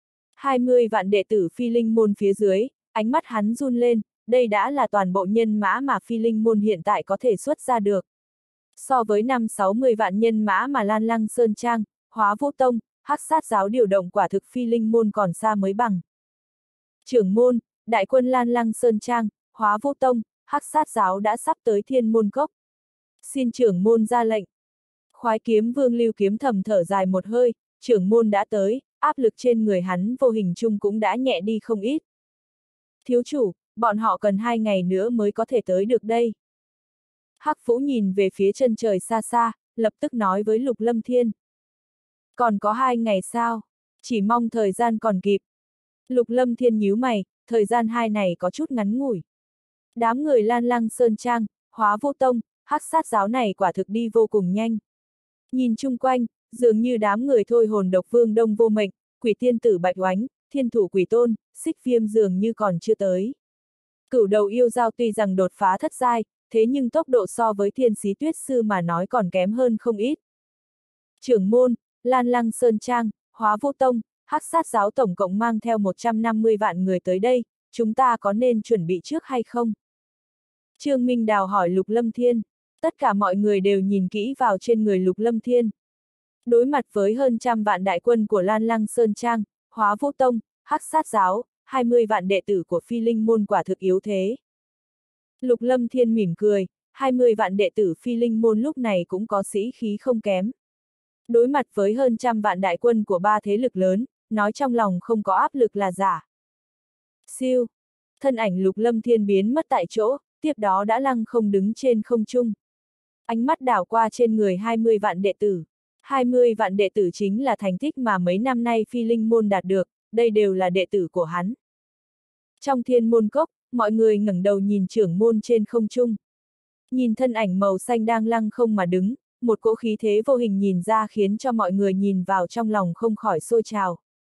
20 vạn đệ tử Phi Linh Môn phía dưới, ánh mắt hắn run lên, đây đã là toàn bộ nhân mã mà Phi Linh Môn hiện tại có thể xuất ra được. So với 5-60 vạn nhân mã mà Lan Lăng Sơn Trang, Hóa Vũ Tông, Hắc Sát Giáo điều động quả thực Phi Linh Môn còn xa mới bằng. Trưởng môn, đại quân Lan Lăng Sơn Trang, Hóa Vũ Tông, Hắc Sát Giáo đã sắp tới Thiên Môn Cốc. Xin trưởng môn ra lệnh. Khoái Kiếm Vương Lưu Kiếm thầm thở dài một hơi, trưởng môn đã tới, áp lực trên người hắn vô hình chung cũng đã nhẹ đi không ít. Thiếu chủ, bọn họ cần 2 ngày nữa mới có thể tới được đây. Hắc Vũ nhìn về phía chân trời xa xa, lập tức nói với Lục Lâm Thiên. Còn có 2 ngày sao? Chỉ mong thời gian còn kịp. Lục Lâm Thiên nhíu mày, thời gian 2 này có chút ngắn ngủi. Đám người Lan Lăng Sơn Trang, Hóa Vô Tông, Hắc Sát Giáo này quả thực đi vô cùng nhanh. Nhìn chung quanh, dường như đám người thôi hồn độc vương Đông Vô Mệnh, Quỷ Tiên Tử Bạch Oánh, Thiên Thủ Quỷ Tôn, Xích Viêm dường như còn chưa tới. Cửu đầu yêu dao tuy rằng đột phá thất giai, thế nhưng tốc độ so với Thiên Xí Tuyết Sư mà nói còn kém hơn không ít. Trưởng môn, Lan Lăng Sơn Trang, Hóa Vô Tông, Hắc Sát Giáo tổng cộng mang theo 150 vạn người tới đây, chúng ta có nên chuẩn bị trước hay không? Trương Minh Đào hỏi Lục Lâm Thiên. Tất cả mọi người đều nhìn kỹ vào trên người Lục Lâm Thiên. Đối mặt với hơn 100 vạn đại quân của Lan Lăng Sơn Trang, Hóa Vô Tông, Hắc Sát Giáo, 20 vạn đệ tử của Phi Linh Môn quả thực yếu thế. Lục Lâm Thiên mỉm cười, 20 vạn đệ tử Phi Linh Môn lúc này cũng có sĩ khí không kém. Đối mặt với hơn 100 vạn đại quân của 3 thế lực lớn, nói trong lòng không có áp lực là giả. Siêu! Thân ảnh Lục Lâm Thiên biến mất tại chỗ, tiếp đó đã lăng không đứng trên không trung. Ánh mắt đảo qua trên người 20 vạn đệ tử. 20 vạn đệ tử chính là thành tích mà mấy năm nay Phi Linh Môn đạt được, đây đều là đệ tử của hắn. Trong Thiên Môn Cốc, mọi người ngẩng đầu nhìn trưởng môn trên không trung. Nhìn thân ảnh màu xanh đang lăng không mà đứng, một cỗ khí thế vô hình nhìn ra khiến cho mọi người nhìn vào trong lòng không khỏi sôi trào.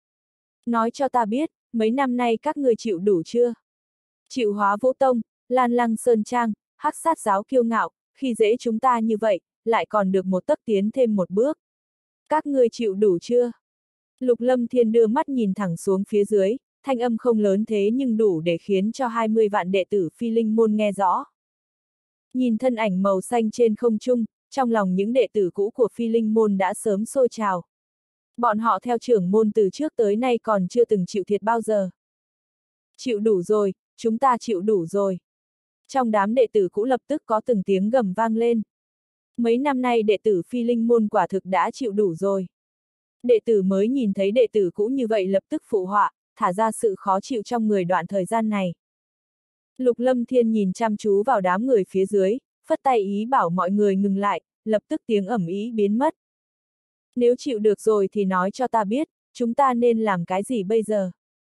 Nói cho ta biết, mấy năm nay các người chịu đủ chưa? Chịu Hóa Vô Tông, Lan Lăng Sơn Trang, Hắc Sát Giáo kiêu ngạo, khi dễ chúng ta như vậy, lại còn được một tấc tiến thêm một bước. Các ngươi chịu đủ chưa? Lục Lâm Thiên đưa mắt nhìn thẳng xuống phía dưới, thanh âm không lớn thế nhưng đủ để khiến cho 20 vạn đệ tử Phi Linh Môn nghe rõ. Nhìn thân ảnh màu xanh trên không trung, trong lòng những đệ tử cũ của Phi Linh Môn đã sớm sôi trào. Bọn họ theo trưởng môn từ trước tới nay còn chưa từng chịu thiệt bao giờ. Chịu đủ rồi, chúng ta chịu đủ rồi. Trong đám đệ tử cũ lập tức có từng tiếng gầm vang lên. Mấy năm nay đệ tử Phi Linh Môn quả thực đã chịu đủ rồi. Đệ tử mới nhìn thấy đệ tử cũ như vậy lập tức phụ họa, thả ra sự khó chịu trong người đoạn thời gian này. Lục Lâm Thiên nhìn chăm chú vào đám người phía dưới, phất tay ý bảo mọi người ngừng lại, lập tức tiếng ầm ĩ biến mất. Nếu chịu được rồi thì nói cho ta biết, chúng ta nên làm cái gì bây giờ?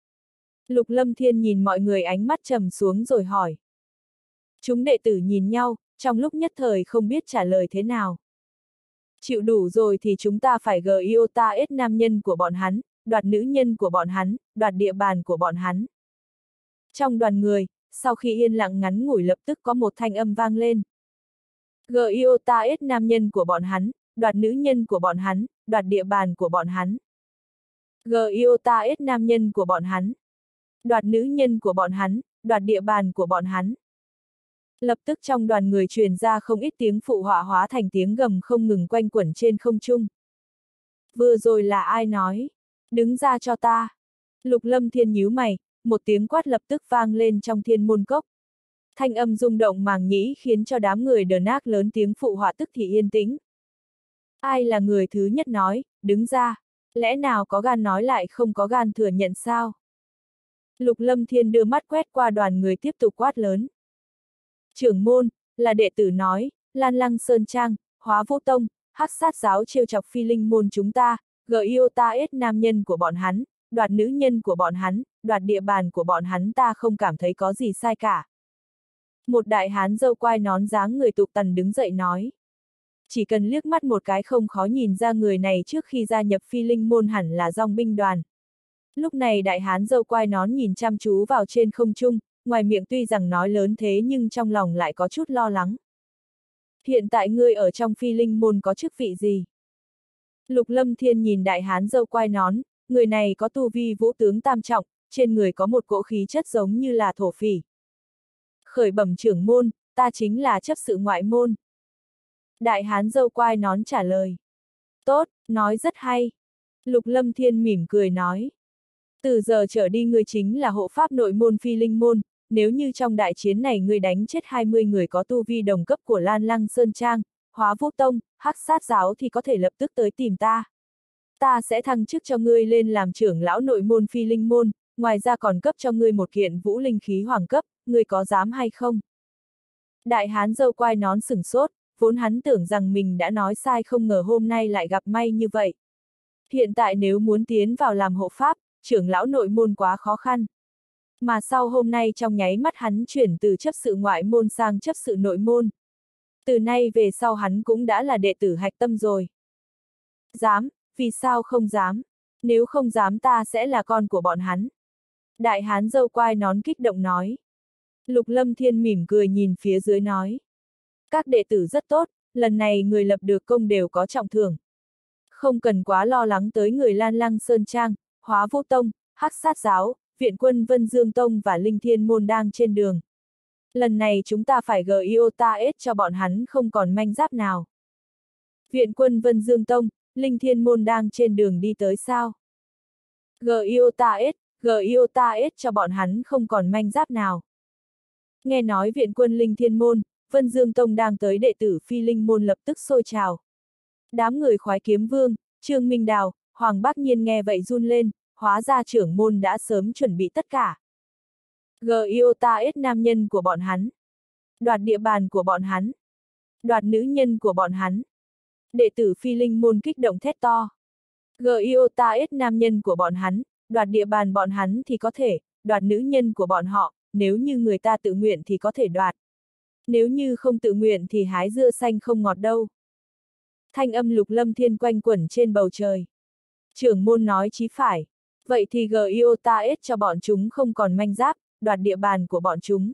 Lục Lâm Thiên nhìn mọi người ánh mắt trầm xuống rồi hỏi. Chúng đệ tử nhìn nhau, trong lúc nhất thời không biết trả lời thế nào. Chịu đủ rồi thì chúng ta phải Giota ết nam nhân của bọn hắn, đoạt nữ nhân của bọn hắn, đoạt địa bàn của bọn hắn. Trong đoàn người, sau khi yên lặng ngắn ngủi lập tức có một thanh âm vang lên. Giota ết nam nhân của bọn hắn, đoạt nữ nhân của bọn hắn, đoạt địa bàn của bọn hắn. Giota ết nam nhân của bọn hắn, đoạt nữ nhân của bọn hắn, đoạt địa bàn của bọn hắn. Lập tức trong đoàn người truyền ra không ít tiếng phụ họa hóa thành tiếng gầm không ngừng quanh quẩn trên không trung. Vừa rồi là ai nói? Đứng ra cho ta! Lục Lâm Thiên nhíu mày, một tiếng quát lập tức vang lên trong Thiên Môn Cốc. Thanh âm rung động màng nhĩ khiến cho đám người đờn ác lớn tiếng phụ họa tức thì yên tĩnh. Ai là người thứ nhất nói, đứng ra, lẽ nào có gan nói lại không có gan thừa nhận sao? Lục Lâm Thiên đưa mắt quét qua đoàn người tiếp tục quát lớn. Trưởng môn, là đệ tử nói, Lan Lăng Sơn Trang, Hóa Vô Tông, Hắc Sát Giáo trêu chọc Phi Linh Môn chúng ta, Giota ết nam nhân của bọn hắn, đoạt nữ nhân của bọn hắn, đoạt địa bàn của bọn hắn ta không cảm thấy có gì sai cả. Một đại hán râu quai nón dáng người tục tằn đứng dậy nói. Chỉ cần liếc mắt một cái không khó nhìn ra người này trước khi gia nhập Phi Linh Môn hẳn là dòng binh đoàn. Lúc này đại hán râu quai nón nhìn chăm chú vào trên không trung, ngoài miệng tuy rằng nói lớn thế nhưng trong lòng lại có chút lo lắng. Hiện tại ngươi ở trong Phi Linh Môn có chức vị gì? Lục Lâm Thiên nhìn đại hán râu quai nón, người này có tu vi vũ tướng tam trọng, trên người có một cỗ khí chất giống như là thổ phỉ. Khởi bẩm trưởng môn, ta chính là chấp sự ngoại môn. Đại hán râu quai nón trả lời. Tốt, nói rất hay. Lục Lâm Thiên mỉm cười nói. Từ giờ trở đi ngươi chính là hộ pháp nội môn Phi Linh Môn, nếu như trong đại chiến này ngươi đánh chết 20 người có tu vi đồng cấp của Lan Lăng Sơn Trang, Hóa Vô Tông, Hắc Sát Giáo thì có thể lập tức tới tìm ta. Ta sẽ thăng chức cho ngươi lên làm trưởng lão nội môn Phi Linh Môn, ngoài ra còn cấp cho ngươi một kiện vũ linh khí hoàng cấp, ngươi có dám hay không? Đại hán râu quai nón sửng sốt, vốn hắn tưởng rằng mình đã nói sai, không ngờ hôm nay lại gặp may như vậy. Hiện tại nếu muốn tiến vào làm hộ pháp, trưởng lão nội môn quá khó khăn. Mà sau hôm nay trong nháy mắt hắn chuyển từ chấp sự ngoại môn sang chấp sự nội môn. Từ nay về sau hắn cũng đã là đệ tử hạch tâm rồi. Dám, vì sao không dám? Nếu không dám ta sẽ là con của bọn hắn. Đại hán râu quai nón kích động nói. Lục Lâm Thiên mỉm cười nhìn phía dưới nói. Các đệ tử rất tốt, lần này người lập được công đều có trọng thưởng. Không cần quá lo lắng tới người Lan Lăng Sơn Trang, Hóa Vũ Tông, Hắc Sát Giáo, Viện Quân Vân Dương Tông và Linh Thiên Môn đang trên đường. Lần này chúng ta phải GIOTA-S cho bọn hắn không còn manh giáp nào. Viện Quân Vân Dương Tông, Linh Thiên Môn đang trên đường đi tới sao? GIOTA-S cho bọn hắn không còn manh giáp nào. Nghe nói Viện Quân Linh Thiên Môn, Vân Dương Tông đang tới, đệ tử Phi Linh Môn lập tức sôi trào. Đám người Khoái Kiếm Vương, Trương Minh Đào, Hoàng Bác Nhiên nghe vậy run lên, hóa ra trưởng môn đã sớm chuẩn bị tất cả. GIOTA-S nam nhân của bọn hắn. Đoạt địa bàn của bọn hắn. Đoạt nữ nhân của bọn hắn. Đệ tử Phi Linh Môn kích động thét to. GIOTA-S nam nhân của bọn hắn, đoạt địa bàn bọn hắn thì có thể, đoạt nữ nhân của bọn họ, nếu như người ta tự nguyện thì có thể đoạt. Nếu như không tự nguyện thì hái dưa xanh không ngọt đâu. Thanh âm Lục Lâm Thiên quanh quẩn trên bầu trời. Trưởng môn nói chí phải. Vậy thì GIOTA-S cho bọn chúng không còn manh giáp, đoạt địa bàn của bọn chúng.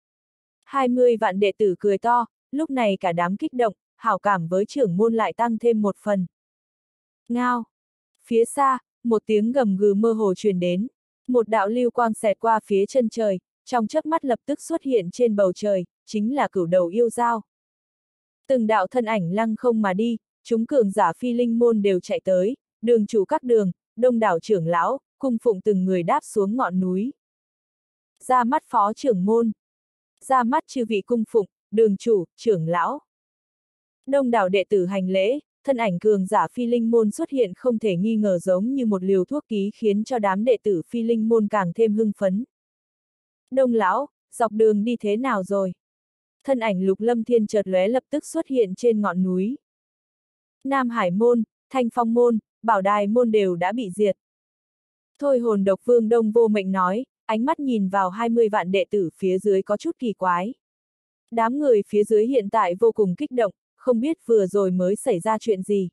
20 vạn đệ tử cười to, lúc này cả đám kích động, hảo cảm với trưởng môn lại tăng thêm một phần. Ngao. Phía xa, một tiếng gầm gừ mơ hồ truyền đến. Một đạo lưu quang xẹt qua phía chân trời, trong chớp mắt lập tức xuất hiện trên bầu trời, chính là Cửu Đầu yêu dao. Từng đạo thân ảnh lăng không mà đi, chúng cường giả Phi Linh Môn đều chạy tới, đường chủ các đường, đông đảo trưởng lão, cung phụng từng người đáp xuống ngọn núi. Ra mắt phó trưởng môn. Ra mắt chư vị cung phụng, đường chủ, trưởng lão. Đông đảo đệ tử hành lễ, thân ảnh cường giả Phi Linh Môn xuất hiện không thể nghi ngờ giống như một liều thuốc ký khiến cho đám đệ tử Phi Linh Môn càng thêm hưng phấn. Đông lão, dọc đường đi thế nào rồi? Thân ảnh Lục Lâm Thiên chợt lóe lập tức xuất hiện trên ngọn núi. Nam Hải Môn, Thanh Phong Môn, Bảo Đài Môn đều đã bị diệt. Thôi Hồn Độc Vương Đông Vô Mệnh nói, ánh mắt nhìn vào 20 vạn đệ tử phía dưới có chút kỳ quái. Đám người phía dưới hiện tại vô cùng kích động, không biết vừa rồi mới xảy ra chuyện gì.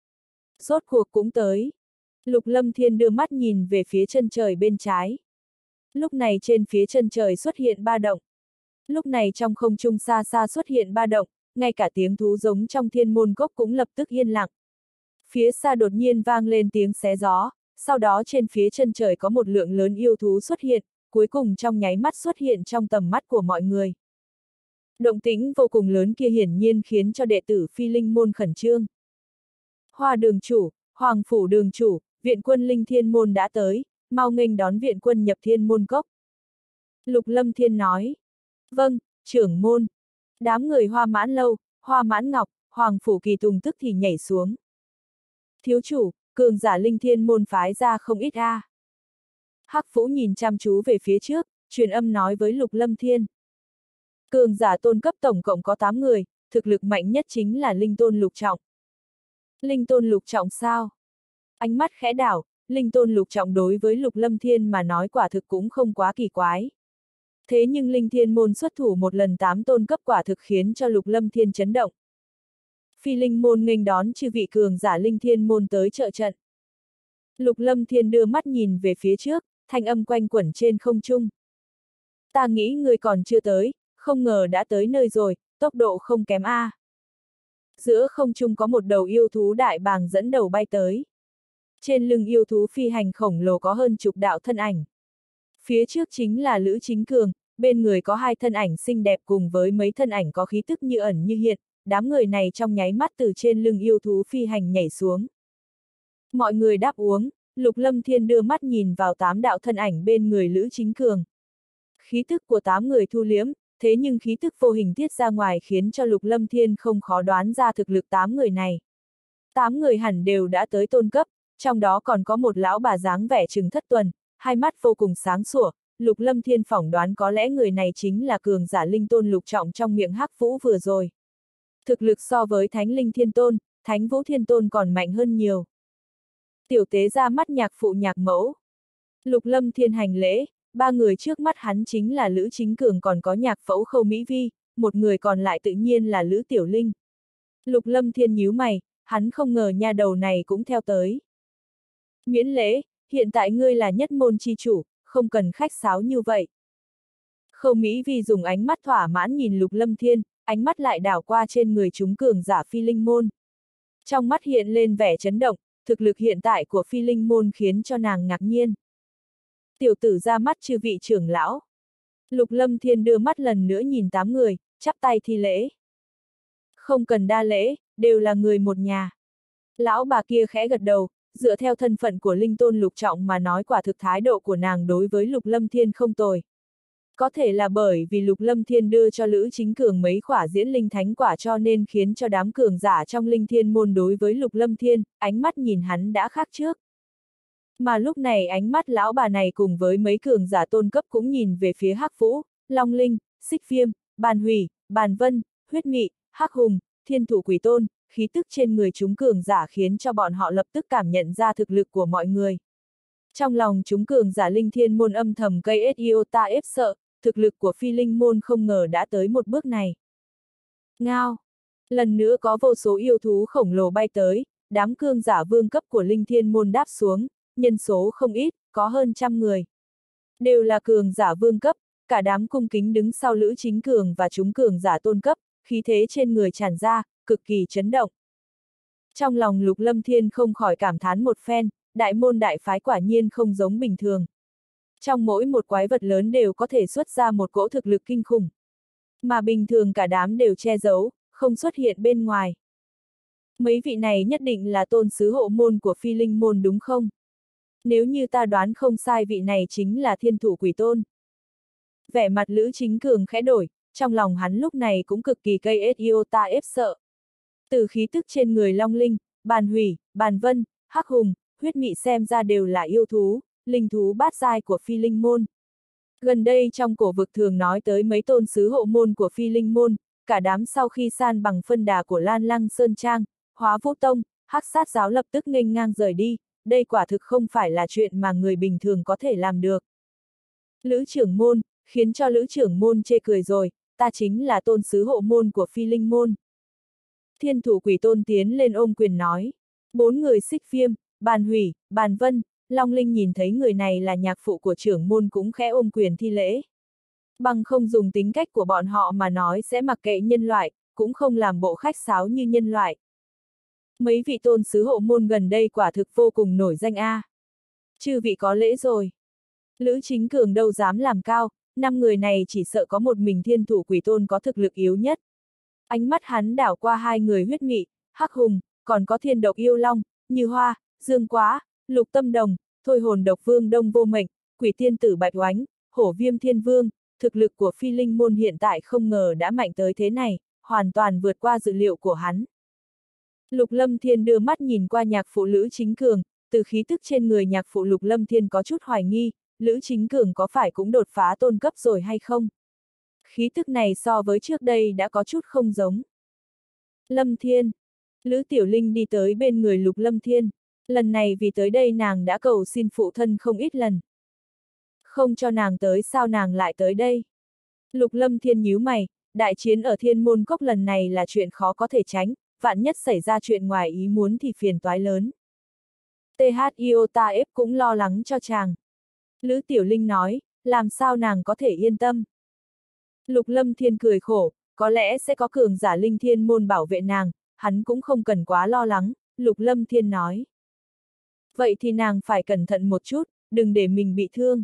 Rốt cuộc cũng tới. Lục Lâm Thiên đưa mắt nhìn về phía chân trời bên trái. Lúc này trên phía chân trời xuất hiện ba động. Lúc này trong không trung xa xa xuất hiện ba động, ngay cả tiếng thú giống trong Thiên Môn Cốc cũng lập tức yên lặng. Phía xa đột nhiên vang lên tiếng xé gió, sau đó trên phía chân trời có một lượng lớn yêu thú xuất hiện, cuối cùng trong nháy mắt xuất hiện trong tầm mắt của mọi người. Động tĩnh vô cùng lớn kia hiển nhiên khiến cho đệ tử Phi Linh Môn khẩn trương. Hoa đường chủ, Hoàng phủ đường chủ, viện quân Linh Thiên Môn đã tới, mau nghênh đón viện quân nhập Thiên Môn Cốc. Lục Lâm Thiên nói. Vâng, trưởng môn. Đám người Hoa Mãn Lâu, Hoa Mãn Ngọc, Hoàng phủ Kỳ Tùng tức thì nhảy xuống. Thiếu chủ, cường giả Linh Thiên Môn phái ra không ít a. Hắc Vũ nhìn chăm chú về phía trước, truyền âm nói với Lục Lâm Thiên. Cường giả tôn cấp tổng cộng có 8 người, thực lực mạnh nhất chính là Linh Tôn Lục Trọng. Linh Tôn Lục Trọng sao? Ánh mắt khẽ đảo, Linh Tôn Lục Trọng đối với Lục Lâm Thiên mà nói quả thực cũng không quá kỳ quái. Thế nhưng Linh Thiên Môn xuất thủ một lần 8 tôn cấp quả thực khiến cho Lục Lâm Thiên chấn động. Phi Linh Môn nghênh đón chư vị cường giả Linh Thiên Môn tới trợ trận. Lục Lâm Thiên đưa mắt nhìn về phía trước, thanh âm quanh quẩn trên không trung. Ta nghĩ người còn chưa tới, không ngờ đã tới nơi rồi, tốc độ không kém a. Giữa không trung có một đầu yêu thú đại bàng dẫn đầu bay tới. Trên lưng yêu thú phi hành khổng lồ có hơn chục đạo thân ảnh. Phía trước chính là Lữ Chính Cường, bên người có 2 thân ảnh xinh đẹp cùng với mấy thân ảnh có khí tức như ẩn như hiện, đám người này trong nháy mắt từ trên lưng yêu thú phi hành nhảy xuống. Mọi người đáp uống, Lục Lâm Thiên đưa mắt nhìn vào 8 đạo thân ảnh bên người Lữ Chính Cường. Khí tức của 8 người thu liếm, thế nhưng khí tức vô hình tiết ra ngoài khiến cho Lục Lâm Thiên không khó đoán ra thực lực 8 người này. 8 người hẳn đều đã tới tôn cấp, trong đó còn có một lão bà dáng vẻ chừng thất tuần, hai mắt vô cùng sáng sủa, Lục Lâm Thiên phỏng đoán có lẽ người này chính là cường giả linh tôn lục trọng trong miệng Hắc Vũ vừa rồi. Thực lực so với Thánh Linh Thiên Tôn, Thánh Vũ Thiên Tôn còn mạnh hơn nhiều. Tiểu tế ra mắt nhạc phụ nhạc mẫu. Lục Lâm Thiên hành lễ, ba người trước mắt hắn chính là Lữ Chính Cường còn có nhạc phẫu Khâu Mỹ Vi, một người còn lại tự nhiên là Lữ Tiểu Linh. Lục Lâm Thiên nhíu mày, hắn không ngờ nha đầu này cũng theo tới. Miễn lễ, hiện tại ngươi là nhất môn chi chủ, không cần khách sáo như vậy. Khâu Mỹ Vi dùng ánh mắt thỏa mãn nhìn Lục Lâm Thiên, ánh mắt lại đảo qua trên người chúng cường giả phi linh môn. Trong mắt hiện lên vẻ chấn động, thực lực hiện tại của phi linh môn khiến cho nàng ngạc nhiên. Tiểu tử ra mắt chư vị trưởng lão. Lục Lâm Thiên đưa mắt lần nữa nhìn 8 người, chắp tay thi lễ. Không cần đa lễ, đều là người một nhà. Lão bà kia khẽ gật đầu, dựa theo thân phận của linh tôn lục trọng mà nói quả thực thái độ của nàng đối với Lục Lâm Thiên không tồi. Có thể là bởi vì Lục Lâm Thiên đưa cho Lữ Chính Cường mấy quả diễn linh thánh quả cho nên khiến cho đám cường giả trong linh thiên môn đối với Lục Lâm Thiên, ánh mắt nhìn hắn đã khác trước. Mà lúc này ánh mắt lão bà này cùng với mấy cường giả tôn cấp cũng nhìn về phía Hắc Vũ, Long Linh, Xích Viêm, Bàn Hủy, Bàn Vân, Huyết Mị, Hắc Hùng, Thiên Thủ Quỷ Tôn, khí tức trên người chúng cường giả khiến cho bọn họ lập tức cảm nhận ra thực lực của mọi người. Trong lòng chúng cường giả linh thiên môn âm thầm gây iota ép sợ, thực lực của phi linh môn không ngờ đã tới một bước này. Ngao! Lần nữa có vô số yêu thú khổng lồ bay tới, đám cường giả vương cấp của linh thiên môn đáp xuống, nhân số không ít, có hơn 100 người. Đều là cường giả vương cấp, cả đám cung kính đứng sau Lữ Chính Cường và chúng cường giả tôn cấp, khí thế trên người tràn ra, cực kỳ chấn động. Trong lòng Lục Lâm Thiên không khỏi cảm thán một phen, đại môn đại phái quả nhiên không giống bình thường. Trong mỗi một quái vật lớn đều có thể xuất ra một cỗ thực lực kinh khủng. Mà bình thường cả đám đều che giấu, không xuất hiện bên ngoài. Mấy vị này nhất định là tôn sứ hộ môn của phi linh môn đúng không? Nếu như ta đoán không sai vị này chính là Thiên Thủ Quỷ Tôn. Vẻ mặt Lữ Chính Cường khẽ đổi, trong lòng hắn lúc này cũng cực kỳ gây iota ép sợ. Từ khí tức trên người Long Linh, Bàn Hủy, Bàn Vân, Hắc Hùng, Huyết Mị xem ra đều là yêu thú, linh thú bát giai của phi linh môn. Gần đây trong cổ vực thường nói tới mấy tôn sứ hộ môn của phi linh môn, cả đám sau khi san bằng phân đà của Lan Lăng Sơn Trang, Hóa Vũ Tông, Hắc Sát Giáo lập tức nghênh ngang rời đi, đây quả thực không phải là chuyện mà người bình thường có thể làm được. Lữ trưởng môn, khiến cho Lữ trưởng môn chê cười rồi, ta chính là tôn sứ hộ môn của phi linh môn. Thiên Thủ Quỷ Tôn tiến lên ôm quyền nói. 4 người Xích Viêm, Bàn Hủy, Bàn Vân, Long Linh nhìn thấy người này là nhạc phụ của trưởng môn cũng khẽ ôm quyền thi lễ. Bằng không dùng tính cách của bọn họ mà nói sẽ mặc kệ nhân loại, cũng không làm bộ khách sáo như nhân loại. Mấy vị tôn sứ hộ môn gần đây quả thực vô cùng nổi danh a. Chư vị có lễ rồi. Lữ Chính Cường đâu dám làm cao, 5 người này chỉ sợ có một mình Thiên Thủ Quỷ Tôn có thực lực yếu nhất. Ánh mắt hắn đảo qua 2 người Huyết Mị, Hắc Hùng, còn có Thiên Độc Yêu Long, Như Hoa, Dương Quá, Lục Tâm Đồng, Thôi Hồn Độc Vương Đông Vô Mệnh, Quỷ Tiên Tử Bạch Oánh, Hổ Viêm Thiên Vương, thực lực của phi linh môn hiện tại không ngờ đã mạnh tới thế này, hoàn toàn vượt qua dự liệu của hắn. Lục Lâm Thiên đưa mắt nhìn qua nhạc phụ Lữ Chính Cường, từ khí tức trên người nhạc phụ Lục Lâm Thiên có chút hoài nghi, Lữ Chính Cường có phải cũng đột phá tôn cấp rồi hay không? Khí tức này so với trước đây đã có chút không giống. Lâm Thiên. Lữ Tiểu Linh đi tới bên người Lục Lâm Thiên. Lần này vì tới đây nàng đã cầu xin phụ thân không ít lần. Không cho nàng tới sao nàng lại tới đây? Lục Lâm Thiên nhíu mày, đại chiến ở Thiên Môn Cốc lần này là chuyện khó có thể tránh, vạn nhất xảy ra chuyện ngoài ý muốn thì phiền toái lớn. THIOTA cũng lo lắng cho chàng. Lữ Tiểu Linh nói, làm sao nàng có thể yên tâm? Lục Lâm Thiên cười khổ, có lẽ sẽ có cường giả linh thiên môn bảo vệ nàng, hắn cũng không cần quá lo lắng, Lục Lâm Thiên nói. Vậy thì nàng phải cẩn thận một chút, đừng để mình bị thương.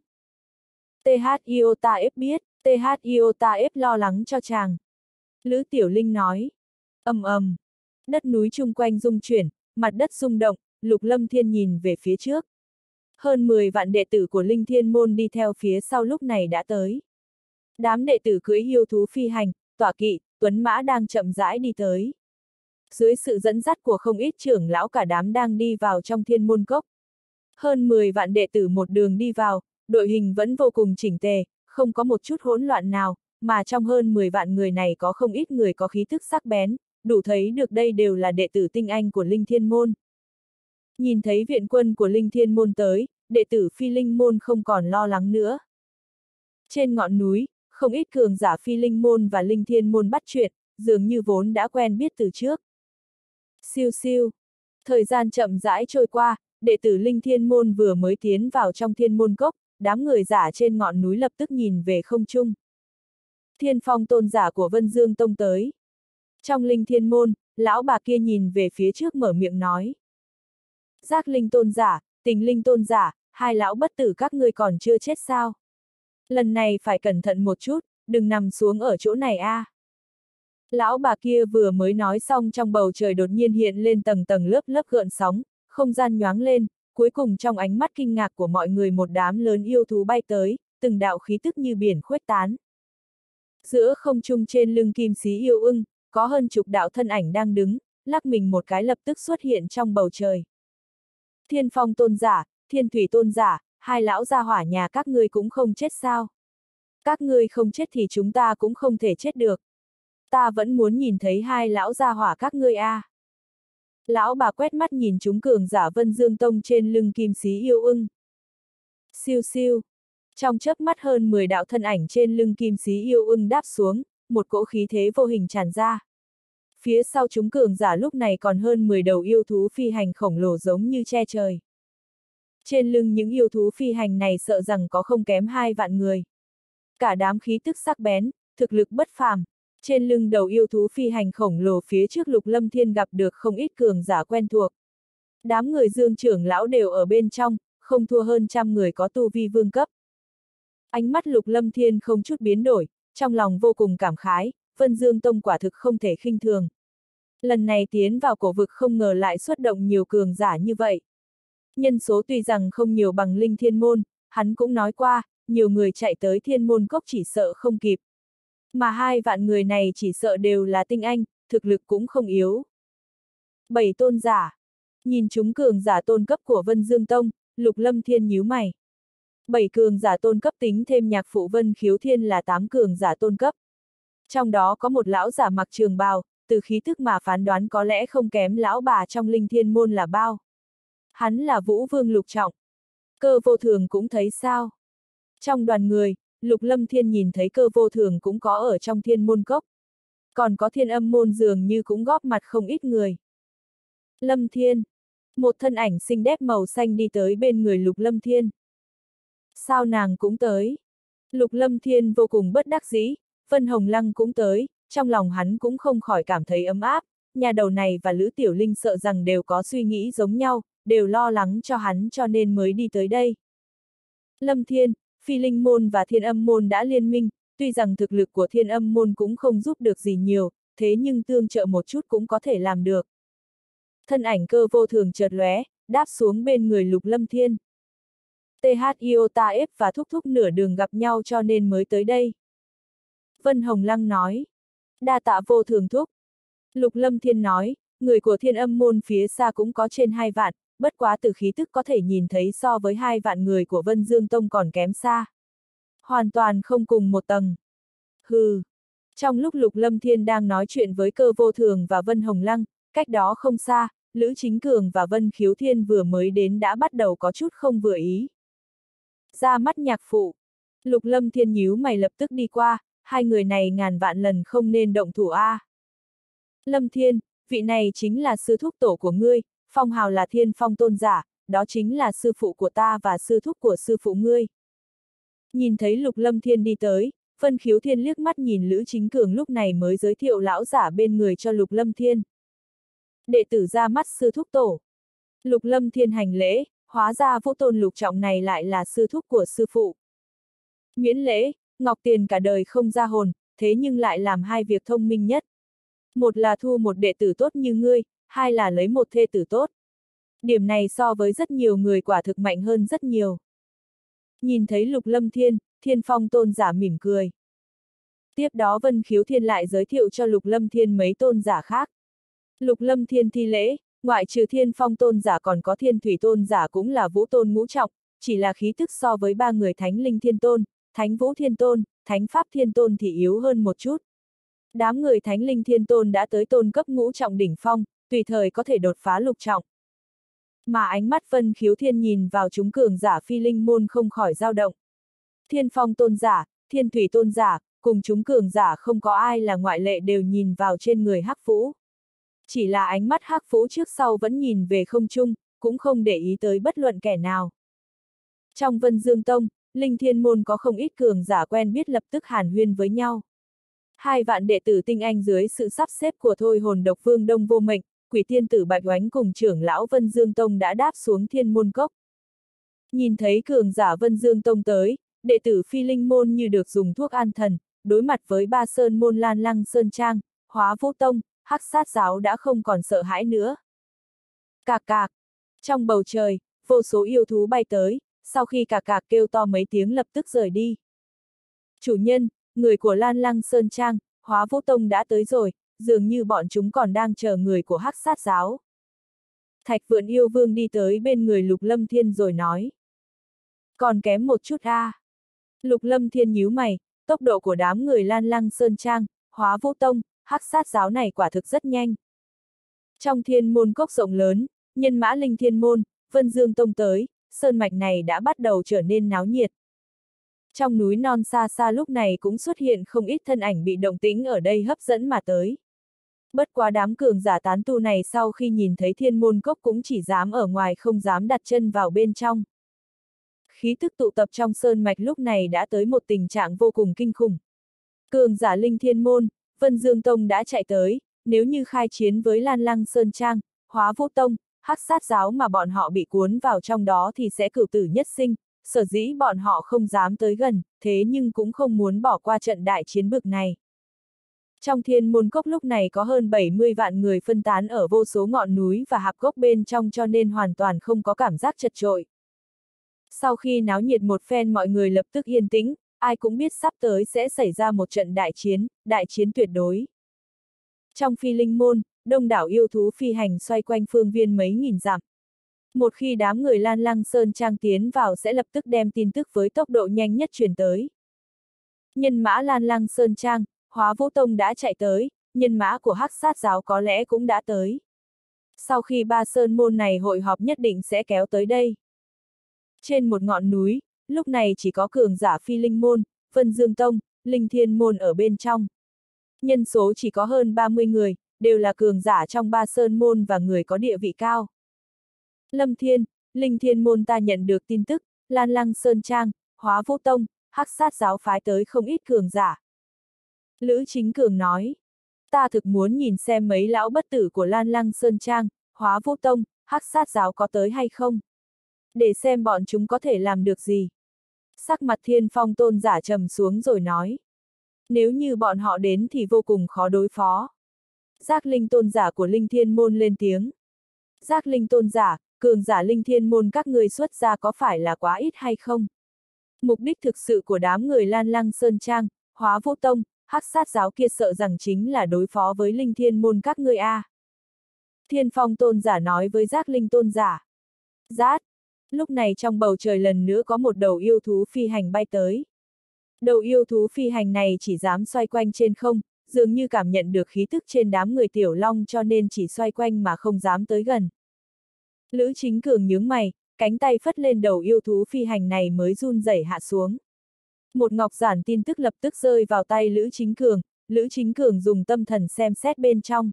THIOTA biết, THIOTA lo lắng cho chàng. Lữ Tiểu Linh nói. Ầm. Đất núi chung quanh rung chuyển, mặt đất rung động, Lục Lâm Thiên nhìn về phía trước. Hơn 10 vạn đệ tử của Linh Thiên Môn đi theo phía sau lúc này đã tới. Đám đệ tử cưỡi yêu thú phi hành, tọa kỵ, tuấn mã đang chậm rãi đi tới. Dưới sự dẫn dắt của không ít trưởng lão cả đám đang đi vào trong Thiên Môn Cốc. Hơn 10 vạn đệ tử một đường đi vào, đội hình vẫn vô cùng chỉnh tề, không có một chút hỗn loạn nào, mà trong hơn 10 vạn người này có không ít người có khí thức sắc bén, đủ thấy được đây đều là đệ tử tinh anh của Linh Thiên Môn. Nhìn thấy viện quân của Linh Thiên Môn tới, đệ tử Phi Linh Môn không còn lo lắng nữa. Trên ngọn núi, không ít cường giả Phi Linh Môn và Linh Thiên Môn bắt chuyện, dường như vốn đã quen biết từ trước. Siêu siêu. Thời gian chậm rãi trôi qua, đệ tử Linh Thiên Môn vừa mới tiến vào trong Thiên Môn Cốc, đám người giả trên ngọn núi lập tức nhìn về không trung. Thiên Phong tôn giả của Vân Dương Tông tới. Trong Linh Thiên Môn, lão bà kia nhìn về phía trước mở miệng nói. Giác Linh tôn giả, Tình Linh tôn giả, hai lão bất tử các ngươi còn chưa chết sao? Lần này phải cẩn thận một chút, đừng nằm xuống ở chỗ này a. Lão bà kia vừa mới nói xong trong bầu trời đột nhiên hiện lên tầng tầng lớp lớp gợn sóng, không gian nhoáng lên, cuối cùng trong ánh mắt kinh ngạc của mọi người một đám lớn yêu thú bay tới, từng đạo khí tức như biển khuếch tán. Giữa không trung trên lưng kim xí yêu ưng, có hơn chục đạo thân ảnh đang đứng, lắc mình một cái lập tức xuất hiện trong bầu trời. Thiên Phong tôn giả, Thiên Thủy tôn giả, hai lão gia hỏa nhà các ngươi cũng không chết sao? Các ngươi không chết thì chúng ta cũng không thể chết được. Ta vẫn muốn nhìn thấy hai lão gia hỏa các ngươi a. Lão bà quét mắt nhìn chúng cường giả Vân Dương Tông trên lưng kim xí yêu ưng. Siêu siêu. Trong chớp mắt hơn 10 đạo thân ảnh trên lưng kim xí yêu ưng đáp xuống, một cỗ khí thế vô hình tràn ra. Phía sau chúng cường giả lúc này còn hơn 10 đầu yêu thú phi hành khổng lồ giống như che trời. Trên lưng những yêu thú phi hành này sợ rằng có không kém 2 vạn người. Cả đám khí tức sắc bén, thực lực bất phàm. Trên lưng đầu yêu thú phi hành khổng lồ phía trước Lục Lâm Thiên gặp được không ít cường giả quen thuộc. Đám người Dương trưởng lão đều ở bên trong, không thua hơn trăm người có tu vi vương cấp. Ánh mắt Lục Lâm Thiên không chút biến đổi, trong lòng vô cùng cảm khái, Vân Dương Tông quả thực không thể khinh thường. Lần này tiến vào cổ vực không ngờ lại xuất động nhiều cường giả như vậy. Nhân số tuy rằng không nhiều bằng Linh Thiên Môn, hắn cũng nói qua, nhiều người chạy tới Thiên Môn Cốc chỉ sợ không kịp. Mà 2 vạn người này chỉ sợ đều là tinh anh, thực lực cũng không yếu. 7 tôn giả. Nhìn chúng cường giả tôn cấp của Vân Dương Tông, Lục Lâm Thiên nhíu mày. 7 cường giả tôn cấp tính thêm nhạc phụ Vân Khiếu Thiên là 8 cường giả tôn cấp. Trong đó có một lão giả mặc trường bào, từ khí thức mà phán đoán có lẽ không kém lão bà trong Linh Thiên Môn là bao. Hắn là Vũ Vương Lục Trọng. Cơ Vô Thường cũng thấy sao? Trong đoàn người, Lục Lâm Thiên nhìn thấy Cơ Vô Thường cũng có ở trong Thiên Môn Cốc. Còn có Thiên Âm Môn dường như cũng góp mặt không ít người. Lâm Thiên. Một thân ảnh xinh đẹp màu xanh đi tới bên người Lục Lâm Thiên. Sao nàng cũng tới? Lục Lâm Thiên vô cùng bất đắc dĩ, Vân Hồng Lăng cũng tới, trong lòng hắn cũng không khỏi cảm thấy ấm áp, nhà đầu này và Lữ Tiểu Linh sợ rằng đều có suy nghĩ giống nhau, đều lo lắng cho hắn cho nên mới đi tới đây. Lâm Thiên, Phi Linh Môn và Thiên Âm Môn đã liên minh, tuy rằng thực lực của Thiên Âm Môn cũng không giúp được gì nhiều, thế nhưng tương trợ một chút cũng có thể làm được. Thân ảnh Cơ Vô Thường chợt lóe, đáp xuống bên người Lục Lâm Thiên. TH Iota F và Thúc Thúc nửa đường gặp nhau cho nên mới tới đây. Vân Hồng Lăng nói. Đa tạ Vô Thường Thúc. Lục Lâm Thiên nói, người của Thiên Âm Môn phía xa cũng có trên 2 vạn, bất quá từ khí tức có thể nhìn thấy so với 2 vạn người của Vân Dương Tông còn kém xa. Hoàn toàn không cùng một tầng. Hừ. Trong lúc Lục Lâm Thiên đang nói chuyện với Cơ Vô Thường và Vân Hồng Lăng, cách đó không xa, Lữ Chính Cường và Vân Khiếu Thiên vừa mới đến đã bắt đầu có chút không vừa ý. Ra mắt nhạc phụ. Lục Lâm Thiên nhíu mày lập tức đi qua, hai người này ngàn vạn lần không nên động thủ a. Lâm Thiên, vị này chính là sư thúc tổ của ngươi, phong hào là Thiên Phong tôn giả, đó chính là sư phụ của ta và sư thúc của sư phụ ngươi. Nhìn thấy Lục Lâm Thiên đi tới, Vân Khiếu Thiên liếc mắt nhìn Lữ Chính Cường lúc này mới giới thiệu lão giả bên người cho Lục Lâm Thiên. Đệ tử ra mắt sư thúc tổ. Lục Lâm Thiên hành lễ, hóa ra Vũ Tôn Lục Trọng này lại là sư thúc của sư phụ. Miễn lễ, Ngọc Tiền cả đời không ra hồn, thế nhưng lại làm 2 việc thông minh nhất. Một là thu một đệ tử tốt như ngươi, 2 là lấy một thê tử tốt. Điểm này so với rất nhiều người quả thực mạnh hơn rất nhiều. Nhìn thấy Lục Lâm Thiên, Thiên Phong tôn giả mỉm cười. Tiếp đó Vân Khiếu Thiên lại giới thiệu cho Lục Lâm Thiên mấy tôn giả khác. Lục Lâm Thiên thi lễ, ngoại trừ Thiên Phong tôn giả còn có Thiên Thủy tôn giả cũng là Vũ Tôn ngũ trọng, chỉ là khí tức so với ba người Thánh Linh Thiên Tôn, Thánh Vũ Thiên Tôn, Thánh Pháp Thiên Tôn thì yếu hơn một chút. Đám người Thánh Linh Thiên Tôn đã tới tôn cấp ngũ trọng đỉnh phong, tùy thời có thể đột phá lục trọng. Mà ánh mắt Vân Khiếu Thiên nhìn vào chúng cường giả phi linh môn không khỏi dao động. Thiên Phong Tôn giả, Thiên Thủy Tôn giả, cùng chúng cường giả không có ai là ngoại lệ đều nhìn vào trên người Hắc Vũ. Chỉ là ánh mắt Hắc Vũ trước sau vẫn nhìn về không trung, cũng không để ý tới bất luận kẻ nào. Trong Vân Dương Tông, Linh Thiên Môn có không ít cường giả quen biết lập tức hàn huyên với nhau. 2 vạn đệ tử tinh anh dưới sự sắp xếp của Thôi Hồn Độc Vương Đông Vô Mệnh, Quỷ Tiên Tử Bạch Oánh cùng trưởng lão Vân Dương Tông đã đáp xuống Thiên Môn Cốc. Nhìn thấy cường giả Vân Dương Tông tới, đệ tử Phi Linh Môn như được dùng thuốc an thần, đối mặt với Ba Sơn Môn Lan Lăng Sơn Trang, Hóa Vũ Tông, Hắc Sát Giáo đã không còn sợ hãi nữa. Cạc cạc. Trong bầu trời, vô số yêu thú bay tới, sau khi cạc cạc kêu to mấy tiếng lập tức rời đi. Chủ nhân, người của Lan Lăng Sơn Trang, Hóa Vũ Tông đã tới rồi, dường như bọn chúng còn đang chờ người của Hắc Sát Giáo. Thạch Vượn Yêu Vương đi tới bên người Lục Lâm Thiên rồi nói. Còn kém một chút a. Lục Lâm Thiên nhíu mày, tốc độ của đám người Lan Lăng Sơn Trang, Hóa Vũ Tông, Hắc Sát Giáo này quả thực rất nhanh. Trong Thiên Môn Cốc rộng lớn, nhân mã Linh Thiên Môn, Vân Dương Tông tới, sơn mạch này đã bắt đầu trở nên náo nhiệt. Trong núi non xa xa lúc này cũng xuất hiện không ít thân ảnh bị động tĩnh ở đây hấp dẫn mà tới. Bất quá đám cường giả tán tu này sau khi nhìn thấy Thiên Môn Cốc cũng chỉ dám ở ngoài không dám đặt chân vào bên trong. Khí thức tụ tập trong sơn mạch lúc này đã tới một tình trạng vô cùng kinh khủng. Cường giả Linh Thiên Môn, Vân Dương Tông đã chạy tới, nếu như khai chiến với Lan Lăng Sơn Trang, Hóa Vũ Tông, Hắc Sát Giáo mà bọn họ bị cuốn vào trong đó thì sẽ cửu tử nhất sinh, sở dĩ bọn họ không dám tới gần, thế nhưng cũng không muốn bỏ qua trận đại chiến bực này. Trong Thiên Môn Cốc lúc này có hơn 70 vạn người phân tán ở vô số ngọn núi và hạp cốc bên trong cho nên hoàn toàn không có cảm giác chật chội. Sau khi náo nhiệt một phen mọi người lập tức yên tĩnh, ai cũng biết sắp tới sẽ xảy ra một trận đại chiến tuyệt đối. Trong Phi Linh Môn, đông đảo yêu thú phi hành xoay quanh phương viên mấy nghìn dặm. Một khi đám người Lan Lăng Sơn Trang tiến vào sẽ lập tức đem tin tức với tốc độ nhanh nhất truyền tới. Nhân mã Lan Lăng Sơn Trang, Hóa Vũ Tông đã chạy tới, nhân mã của Hắc Sát Giáo có lẽ cũng đã tới. Sau khi ba sơn môn này hội họp nhất định sẽ kéo tới đây. Trên một ngọn núi, lúc này chỉ có cường giả Phi Linh Môn, Vân Dương Tông, Linh Thiên Môn ở bên trong. Nhân số chỉ có hơn 30 người, đều là cường giả trong ba sơn môn và người có địa vị cao. Lâm Thiên, Linh Thiên Môn ta nhận được tin tức, Lan Lăng Sơn Trang, Hóa Vũ Tông, Hắc Sát Giáo phái tới không ít cường giả. Lữ Chính Cường nói, ta thực muốn nhìn xem mấy lão bất tử của Lan Lăng Sơn Trang, Hóa Vũ Tông, Hắc Sát Giáo có tới hay không. Để xem bọn chúng có thể làm được gì. Sắc mặt Thiên Phong Tôn giả trầm xuống rồi nói. Nếu như bọn họ đến thì vô cùng khó đối phó. Giác Linh Tôn giả của Linh Thiên Môn lên tiếng. Giác Linh Tôn giả, cường giả Linh Thiên Môn các người xuất ra có phải là quá ít hay không? Mục đích thực sự của đám người Lan Lăng Sơn Trang, Hóa Vũ Tông, Hắc Sát Giáo kia sợ rằng chính là đối phó với Linh Thiên Môn các ngươi a. Thiên Phong Tôn giả nói với Giác Linh Tôn giả. Rát! Lúc này trong bầu trời lần nữa có một đầu yêu thú phi hành bay tới. Đầu yêu thú phi hành này chỉ dám xoay quanh trên không, dường như cảm nhận được khí tức trên đám người tiểu long cho nên chỉ xoay quanh mà không dám tới gần. Lữ Chính Cường nhướng mày, cánh tay phất lên đầu yêu thú phi hành này mới run rẩy hạ xuống. Một ngọc giản tin tức lập tức rơi vào tay Lữ Chính Cường dùng tâm thần xem xét bên trong.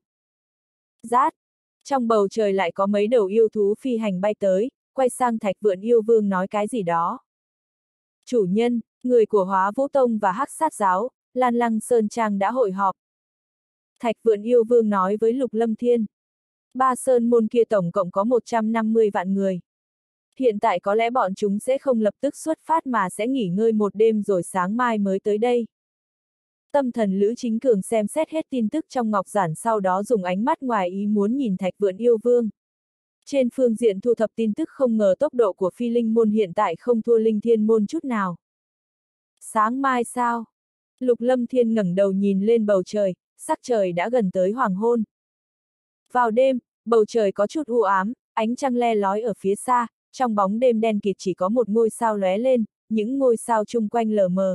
Rát! Trong bầu trời lại có mấy đầu yêu thú phi hành bay tới, quay sang Thạch Vượn Yêu Vương nói cái gì đó. Chủ nhân, người của Hóa Vũ Tông và Hắc Sát Giáo, Lan Lăng Sơn Trang đã hội họp. Thạch Vượn Yêu Vương nói với Lục Lâm Thiên. Ba sơn môn kia tổng cộng có 150 vạn người. Hiện tại có lẽ bọn chúng sẽ không lập tức xuất phát mà sẽ nghỉ ngơi một đêm rồi sáng mai mới tới đây. Tâm thần Lữ Chính Cường xem xét hết tin tức trong ngọc giản sau đó dùng ánh mắt ngoài ý muốn nhìn Thạch Vượn Yêu Vương. Trên phương diện thu thập tin tức không ngờ tốc độ của Phi Linh Môn hiện tại không thua Linh Thiên Môn chút nào. Sáng mai sao? Lục Lâm Thiên ngẩng đầu nhìn lên bầu trời, sắc trời đã gần tới hoàng hôn. Vào đêm, bầu trời có chút u ám, ánh trăng le lói ở phía xa, trong bóng đêm đen kịt chỉ có một ngôi sao lóe lên, những ngôi sao chung quanh lờ mờ.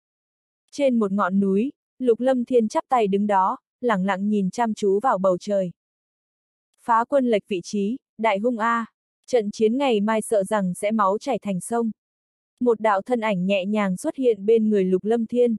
Trên một ngọn núi, Lục Lâm Thiên chắp tay đứng đó, lẳng lặng nhìn chăm chú vào bầu trời. Phá quân lệch vị trí, đại hung A. Trận chiến ngày mai sợ rằng sẽ máu chảy thành sông. Một đạo thân ảnh nhẹ nhàng xuất hiện bên người Lục Lâm Thiên.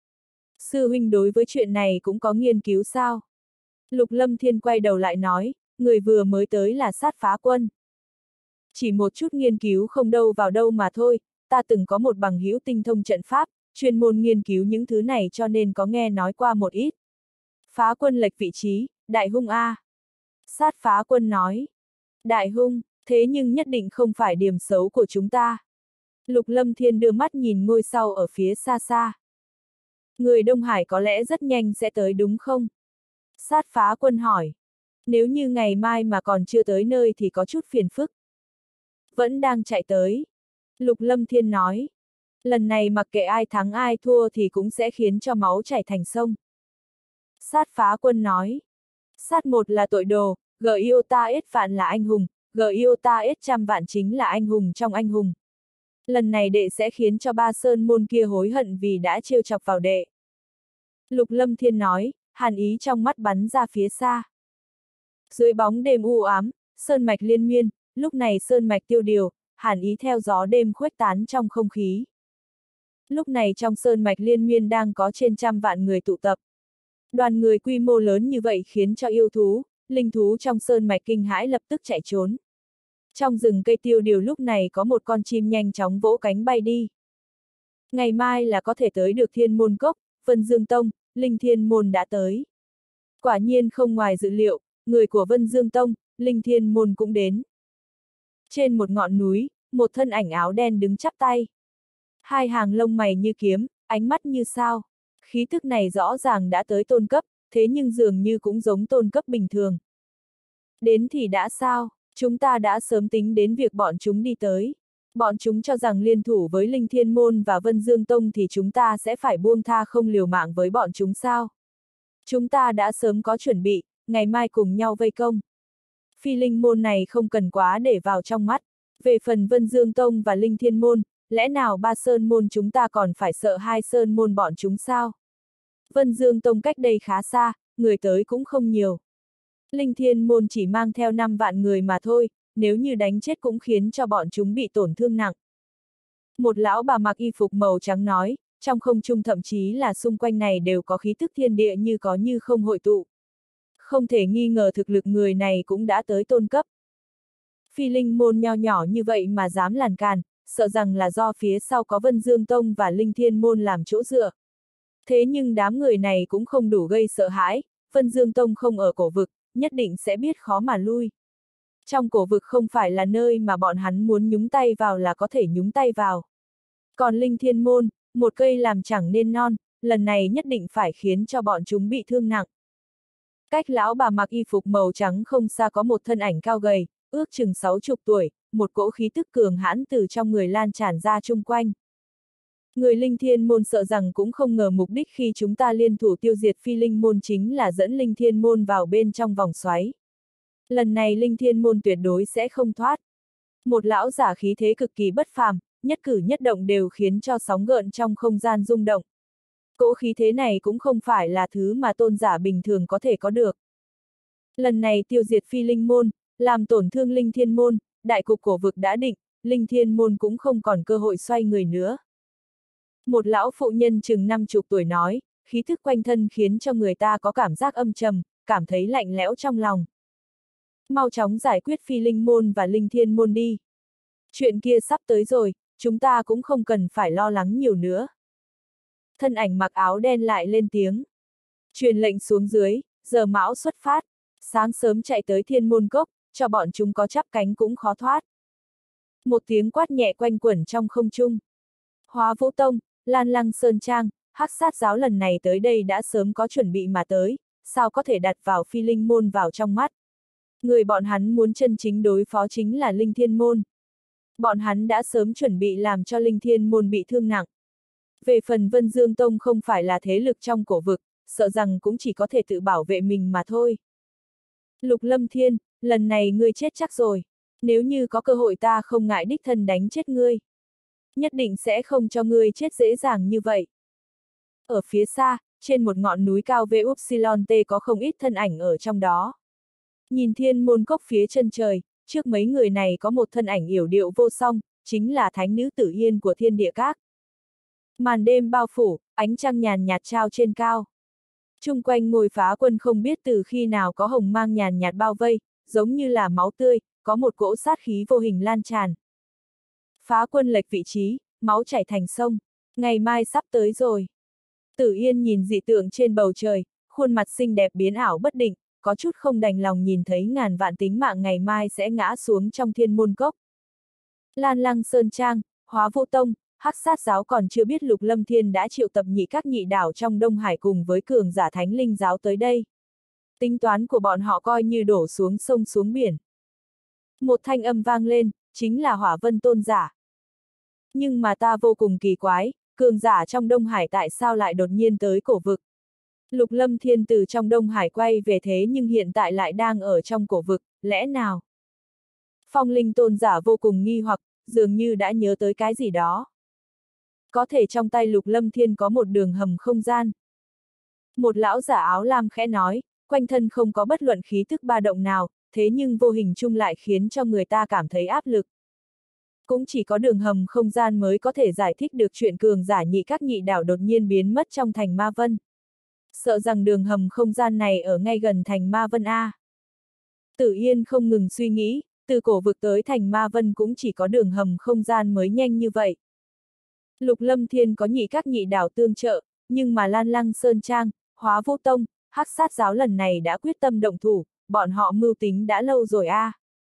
Sư huynh đối với chuyện này cũng có nghiên cứu sao? Lục Lâm Thiên quay đầu lại nói, người vừa mới tới là sát phá quân. Chỉ một chút nghiên cứu không đâu vào đâu mà thôi, ta từng có một bằng hữu tinh thông trận pháp, chuyên môn nghiên cứu những thứ này cho nên có nghe nói qua một ít. Phá quân lệch vị trí, đại hung A. Sát phá quân nói. Đại hung, thế nhưng nhất định không phải điểm xấu của chúng ta. Lục Lâm Thiên đưa mắt nhìn ngôi sao ở phía xa xa. Người Đông Hải có lẽ rất nhanh sẽ tới đúng không? Sát phá quân hỏi. Nếu như ngày mai mà còn chưa tới nơi thì có chút phiền phức. Vẫn đang chạy tới. Lục Lâm Thiên nói. Lần này mặc kệ ai thắng ai thua thì cũng sẽ khiến cho máu chảy thành sông. Sát phá quân nói. Sát một là tội đồ, Giota S vạn là anh hùng, Giota S trăm vạn chính là anh hùng trong anh hùng. Lần này đệ sẽ khiến cho ba sơn môn kia hối hận vì đã trêu chọc vào đệ. Lục Lâm Thiên nói, hàn ý trong mắt bắn ra phía xa. Dưới bóng đêm u ám, sơn mạch liên miên, lúc này sơn mạch tiêu điều, hàn ý theo gió đêm khuếch tán trong không khí. Lúc này trong sơn mạch liên miên đang có trên trăm vạn người tụ tập. Đoàn người quy mô lớn như vậy khiến cho yêu thú, linh thú trong sơn mạch kinh hãi lập tức chạy trốn. Trong rừng cây tiêu điều lúc này có một con chim nhanh chóng vỗ cánh bay đi. Ngày mai là có thể tới được Thiên Môn Cốc, Vân Dương Tông, Linh Thiên Môn đã tới. Quả nhiên không ngoài dự liệu, người của Vân Dương Tông, Linh Thiên Môn cũng đến. Trên một ngọn núi, một thân ảnh áo đen đứng chắp tay. Hai hàng lông mày như kiếm, ánh mắt như sao. Khí thức này rõ ràng đã tới tôn cấp, thế nhưng dường như cũng giống tôn cấp bình thường. Đến thì đã sao, chúng ta đã sớm tính đến việc bọn chúng đi tới. Bọn chúng cho rằng liên thủ với Linh Thiên Môn và Vân Dương Tông thì chúng ta sẽ phải buông tha không liều mạng với bọn chúng sao. Chúng ta đã sớm có chuẩn bị, ngày mai cùng nhau vây công. Phi linh môn này không cần quá để vào trong mắt. Về phần Vân Dương Tông và Linh Thiên Môn, lẽ nào ba sơn môn chúng ta còn phải sợ hai sơn môn bọn chúng sao? Vân Dương Tông cách đây khá xa, người tới cũng không nhiều. Linh Thiên Môn chỉ mang theo 5 vạn người mà thôi, nếu như đánh chết cũng khiến cho bọn chúng bị tổn thương nặng. Một lão bà mặc y phục màu trắng nói, trong không trung thậm chí là xung quanh này đều có khí tức thiên địa như có như không hội tụ. Không thể nghi ngờ thực lực người này cũng đã tới tôn cấp. Phi linh môn nho nhỏ như vậy mà dám làn càn, sợ rằng là do phía sau có Vân Dương Tông và Linh Thiên Môn làm chỗ dựa. Thế nhưng đám người này cũng không đủ gây sợ hãi, Vân Dương Tông không ở cổ vực, nhất định sẽ biết khó mà lui. Trong cổ vực không phải là nơi mà bọn hắn muốn nhúng tay vào là có thể nhúng tay vào. Còn Linh Thiên Môn, một cây làm chẳng nên non, lần này nhất định phải khiến cho bọn chúng bị thương nặng. Cách lão bà mặc y phục màu trắng không xa có một thân ảnh cao gầy, ước chừng 60 tuổi, một cỗ khí tức cường hãn từ trong người lan tràn ra chung quanh. Người Linh Thiên Môn sợ rằng cũng không ngờ mục đích khi chúng ta liên thủ tiêu diệt Phi Linh Môn chính là dẫn Linh Thiên Môn vào bên trong vòng xoáy. Lần này Linh Thiên Môn tuyệt đối sẽ không thoát. Một lão giả khí thế cực kỳ bất phàm, nhất cử nhất động đều khiến cho sóng gợn trong không gian rung động. Cỗ khí thế này cũng không phải là thứ mà tôn giả bình thường có thể có được. Lần này tiêu diệt Phi Linh Môn, làm tổn thương Linh Thiên Môn, đại cục cổ vực đã định, Linh Thiên Môn cũng không còn cơ hội xoay người nữa. Một lão phụ nhân chừng 50 tuổi nói, khí thức quanh thân khiến cho người ta có cảm giác âm trầm, cảm thấy lạnh lẽo trong lòng. Mau chóng giải quyết Phi Linh Môn và Linh Thiên Môn đi. Chuyện kia sắp tới rồi, chúng ta cũng không cần phải lo lắng nhiều nữa. Thân ảnh mặc áo đen lại lên tiếng. Truyền lệnh xuống dưới, giờ mão xuất phát. Sáng sớm chạy tới Thiên Môn Cốc, cho bọn chúng có chắp cánh cũng khó thoát. Một tiếng quát nhẹ quanh quẩn trong không trung. Hóa Vũ Tông, Lan Lăng Sơn Trang, Hắc Sát giáo lần này tới đây đã sớm có chuẩn bị mà tới, sao có thể đặt vào Phi Linh Môn vào trong mắt. Người bọn hắn muốn chân chính đối phó chính là Linh Thiên Môn. Bọn hắn đã sớm chuẩn bị làm cho Linh Thiên Môn bị thương nặng. Về phần Vân Dương Tông không phải là thế lực trong cổ vực, sợ rằng cũng chỉ có thể tự bảo vệ mình mà thôi. Lục Lâm Thiên, lần này ngươi chết chắc rồi. Nếu như có cơ hội ta không ngại đích thân đánh chết ngươi. Nhất định sẽ không cho ngươi chết dễ dàng như vậy. Ở phía xa, trên một ngọn núi cao VY có không ít thân ảnh ở trong đó. Nhìn thiên môn cốc phía chân trời, trước mấy người này có một thân ảnh yểu điệu vô song, chính là thánh nữ Tử Yên của Thiên Địa Các. Màn đêm bao phủ, ánh trăng nhàn nhạt trao trên cao. Chung quanh ngôi phá quân không biết từ khi nào có hồng mang nhàn nhạt bao vây, giống như là máu tươi, có một cỗ sát khí vô hình lan tràn. Phá quân lệch vị trí, máu chảy thành sông, ngày mai sắp tới rồi. Tử Yên nhìn dị tượng trên bầu trời, khuôn mặt xinh đẹp biến ảo bất định, có chút không đành lòng nhìn thấy ngàn vạn tính mạng ngày mai sẽ ngã xuống trong thiên môn cốc. Lan Lăng Sơn Trang, Hóa Vũ Tông, Hắc Sát Giáo còn chưa biết Lục Lâm Thiên đã triệu tập nhị các nhị đảo trong Đông Hải cùng với cường giả Thánh Linh Giáo tới đây. Tính toán của bọn họ coi như đổ xuống sông xuống biển. Một thanh âm vang lên, chính là Hỏa Vân Tôn giả. Nhưng mà ta vô cùng kỳ quái, cường giả trong Đông Hải tại sao lại đột nhiên tới cổ vực? Lục Lâm Thiên từ trong Đông Hải quay về thế nhưng hiện tại lại đang ở trong cổ vực, lẽ nào? Phong Linh Tôn giả vô cùng nghi hoặc, dường như đã nhớ tới cái gì đó. Có thể trong tay Lục Lâm Thiên có một đường hầm không gian. Một lão giả áo lam khẽ nói, quanh thân không có bất luận khí tức ba động nào, thế nhưng vô hình chung lại khiến cho người ta cảm thấy áp lực. Cũng chỉ có đường hầm không gian mới có thể giải thích được chuyện cường giả nhị các nhị đảo đột nhiên biến mất trong thành Ma Vân. Sợ rằng đường hầm không gian này ở ngay gần thành Ma Vân A. Tử Yên không ngừng suy nghĩ, từ cổ vực tới thành Ma Vân cũng chỉ có đường hầm không gian mới nhanh như vậy. Lục Lâm Thiên có nhị các nhị đảo tương trợ, nhưng mà Lan Lăng Sơn Trang, Hóa Vũ Tông, Hắc Sát Giáo lần này đã quyết tâm động thủ, bọn họ mưu tính đã lâu rồi a.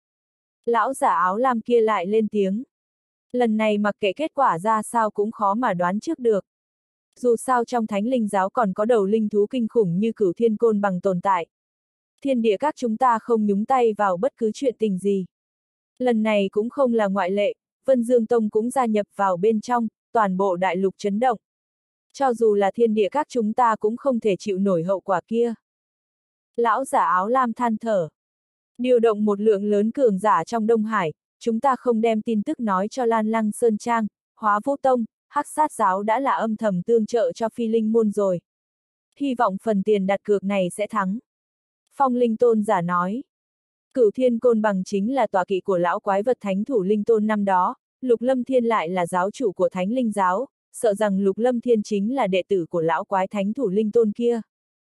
Lão giả áo lam kia lại lên tiếng. Lần này mặc kệ kết quả ra sao cũng khó mà đoán trước được. Dù sao trong Thánh Linh Giáo còn có đầu linh thú kinh khủng như Cửu Thiên Côn Bằng tồn tại. Thiên địa các chúng ta không nhúng tay vào bất cứ chuyện tình gì. Lần này cũng không là ngoại lệ, Vân Dương Tông cũng gia nhập vào bên trong, toàn bộ đại lục chấn động. Cho dù là thiên địa các chúng ta cũng không thể chịu nổi hậu quả kia. Lão giả áo lam than thở. Điều động một lượng lớn cường giả trong Đông Hải, chúng ta không đem tin tức nói cho Lan Lăng Sơn Trang, Hóa Vũ Tông, Hắc Sát Giáo đã là âm thầm tương trợ cho Phi Linh Môn rồi. Hy vọng phần tiền đặt cược này sẽ thắng. Phong Linh Tôn giả nói. Cửu Thiên Côn Bằng chính là tọa kỵ của lão quái vật Thánh Thủ Linh Tôn năm đó, Lục Lâm Thiên lại là giáo chủ của Thánh Linh Giáo, sợ rằng Lục Lâm Thiên chính là đệ tử của lão quái Thánh Thủ Linh Tôn kia.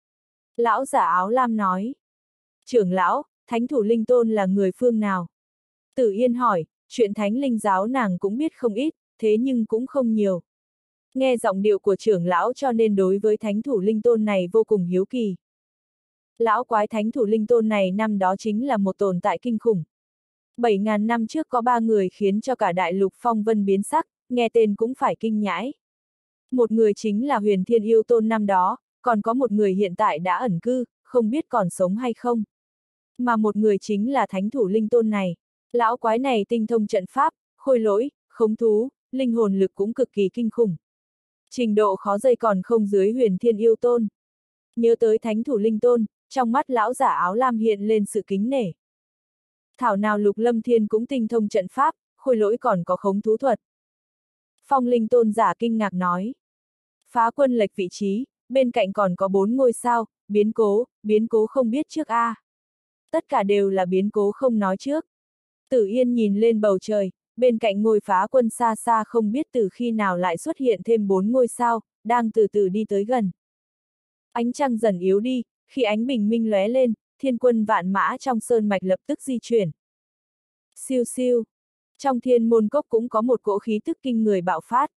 Lão giả áo lam nói. Trưởng lão, Thánh Thủ Linh Tôn là người phương nào? Tử Yên hỏi, chuyện Thánh Linh Giáo nàng cũng biết không ít, thế nhưng cũng không nhiều. Nghe giọng điệu của trưởng lão cho nên đối với Thánh Thủ Linh Tôn này vô cùng hiếu kỳ. Lão quái Thánh Thủ Linh Tôn này năm đó chính là một tồn tại kinh khủng. 7.000 năm trước có 3 người khiến cho cả đại lục phong vân biến sắc, nghe tên cũng phải kinh nhãi. Một người chính là Huyền Thiên Yêu Tôn năm đó, còn có một người hiện tại đã ẩn cư, không biết còn sống hay không. Mà một người chính là Thánh Thủ Linh Tôn này. Lão quái này tinh thông trận pháp, khôi lỗi, khống thú, linh hồn lực cũng cực kỳ kinh khủng. Trình độ khó dây còn không dưới Huyền Thiên Yêu Tôn. Nhớ tới Thánh Thủ Linh Tôn, trong mắt lão giả áo lam hiện lên sự kính nể. Thảo nào Lục Lâm Thiên cũng tinh thông trận pháp, khôi lỗi còn có khống thú thuật. Phong Linh Tôn giả kinh ngạc nói. Phá quân lệch vị trí, bên cạnh còn có 4 ngôi sao, biến cố không biết trước a. Tất cả đều là biến cố không nói trước. Tử Yên nhìn lên bầu trời, bên cạnh ngôi phá quân xa xa không biết từ khi nào lại xuất hiện thêm 4 ngôi sao, đang từ từ đi tới gần. Ánh trăng dần yếu đi, khi ánh bình minh lóe lên, thiên quân vạn mã trong sơn mạch lập tức di chuyển. Siêu siêu. Trong thiên môn cốc cũng có một cỗ khí tức kinh người bạo phát.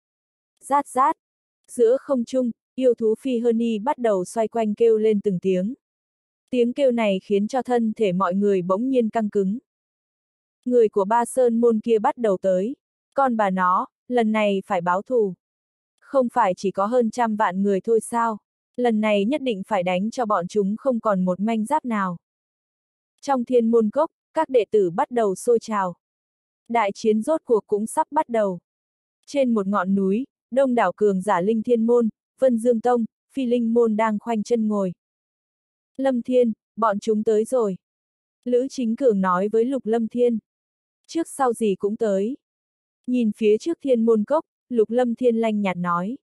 Rát rát. Giữa không trung, yêu thú phi hơn y bắt đầu xoay quanh kêu lên từng tiếng. Tiếng kêu này khiến cho thân thể mọi người bỗng nhiên căng cứng. Người của Ba Sơn môn kia bắt đầu tới. Con bà nó, lần này phải báo thù. Không phải chỉ có hơn 100 vạn người thôi sao? Lần này nhất định phải đánh cho bọn chúng không còn một manh giáp nào. Trong thiên môn cốc, các đệ tử bắt đầu sôi trào. Đại chiến rốt cuộc cũng sắp bắt đầu. Trên một ngọn núi, đông đảo cường giả Linh Thiên Môn, Vân Dương Tông, Phi Linh Môn đang khoanh chân ngồi. Lâm Thiên, bọn chúng tới rồi. Lữ Chính Cường nói với Lục Lâm Thiên. Trước sau gì cũng tới. Nhìn phía trước Thiên Môn Cốc, Lục Lâm Thiên lanh nhạt nói.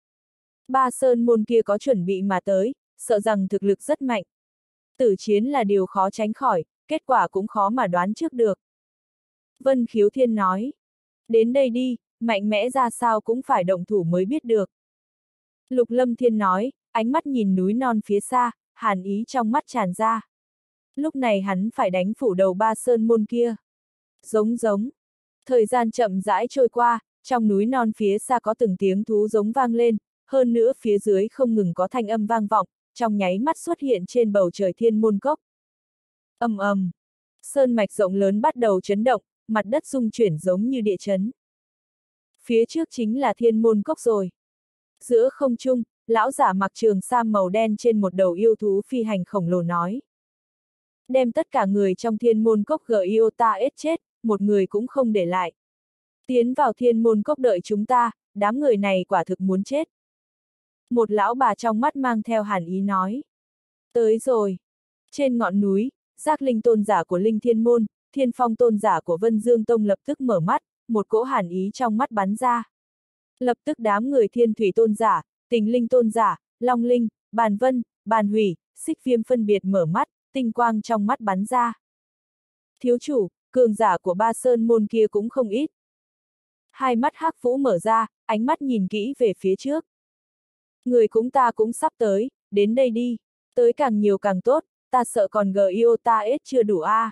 Ba sơn môn kia có chuẩn bị mà tới, sợ rằng thực lực rất mạnh. Tử chiến là điều khó tránh khỏi, kết quả cũng khó mà đoán trước được. Vân Khiếu Thiên nói. Đến đây đi, mạnh mẽ ra sao cũng phải động thủ mới biết được. Lục Lâm Thiên nói, ánh mắt nhìn núi non phía xa, hàn ý trong mắt tràn ra. Lúc này hắn phải đánh phủ đầu ba sơn môn kia. Giống giống. Thời gian chậm rãi trôi qua, trong núi non phía xa có từng tiếng thú giống vang lên, hơn nữa phía dưới không ngừng có thanh âm vang vọng, trong nháy mắt xuất hiện trên bầu trời Thiên Môn Cốc. Ầm ầm. Sơn mạch rộng lớn bắt đầu chấn động, mặt đất rung chuyển giống như địa chấn. Phía trước chính là Thiên Môn Cốc rồi. Giữa không trung, lão giả mặc trường sam màu đen trên một đầu yêu thú phi hành khổng lồ nói. Đem tất cả người trong Thiên Môn Cốc Giota ết chết, một người cũng không để lại. Tiến vào Thiên Môn Cốc đợi chúng ta, đám người này quả thực muốn chết. Một lão bà trong mắt mang theo hàn ý nói. Tới rồi. Trên ngọn núi, Giác Linh tôn giả của Linh Thiên Môn, Thiên Phong tôn giả của Vân Dương Tông lập tức mở mắt, một cỗ hàn ý trong mắt bắn ra. Lập tức đám người Thiên Thủy tôn giả, Tình Linh tôn giả, Long Linh, Bàn Vân, Bàn Hủy, Xích Viêm phân biệt mở mắt, tinh quang trong mắt bắn ra. Thiếu chủ, cường giả của ba sơn môn kia cũng không ít. Hai mắt Hắc Vũ mở ra, ánh mắt nhìn kỹ về phía trước. Người ta cũng sắp tới, đến đây đi, tới càng nhiều càng tốt, ta sợ còn Giota ết chưa đủ a.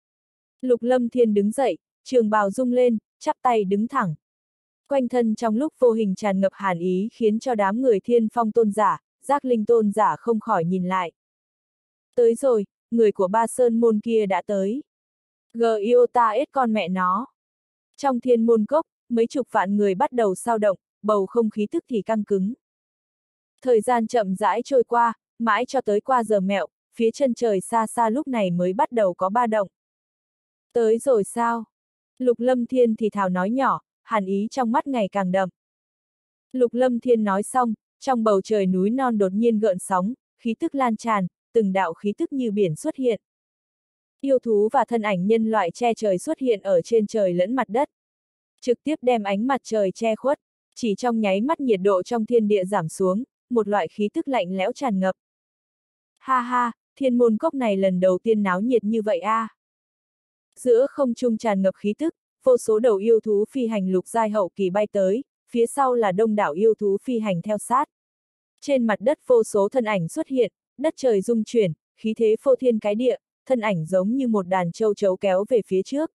Lục Lâm Thiên đứng dậy, trường bào rung lên, chắp tay đứng thẳng. Quanh thân trong lúc vô hình tràn ngập hàn ý khiến cho đám người Thiên Phong tôn giả, Giác Linh tôn giả không khỏi nhìn lại. Tới rồi, người của ba sơn môn kia đã tới. Giota ết con mẹ nó. Trong Thiên Môn Cốc, mấy chục vạn người bắt đầu xao động, bầu không khí tức thì căng cứng. Thời gian chậm rãi trôi qua, mãi cho tới qua giờ mẹo, phía chân trời xa xa lúc này mới bắt đầu có ba động. Tới rồi sao? Lục Lâm Thiên thì thào nói nhỏ, hàn ý trong mắt ngày càng đậm. Lục Lâm Thiên nói xong, trong bầu trời núi non đột nhiên gợn sóng, khí tức lan tràn, từng đạo khí tức như biển xuất hiện. Yêu thú và thân ảnh nhân loại che trời xuất hiện ở trên trời lẫn mặt đất. Trực tiếp đem ánh mặt trời che khuất, chỉ trong nháy mắt nhiệt độ trong thiên địa giảm xuống, một loại khí tức lạnh lẽo tràn ngập. Ha ha, Thiên Môn Cốc này lần đầu tiên náo nhiệt như vậy a. Giữa không trung tràn ngập khí tức, vô số đầu yêu thú phi hành lục giai hậu kỳ bay tới, phía sau là đông đảo yêu thú phi hành theo sát. Trên mặt đất vô số thân ảnh xuất hiện, đất trời rung chuyển, khí thế phô thiên cái địa, thân ảnh giống như một đàn châu chấu kéo về phía trước.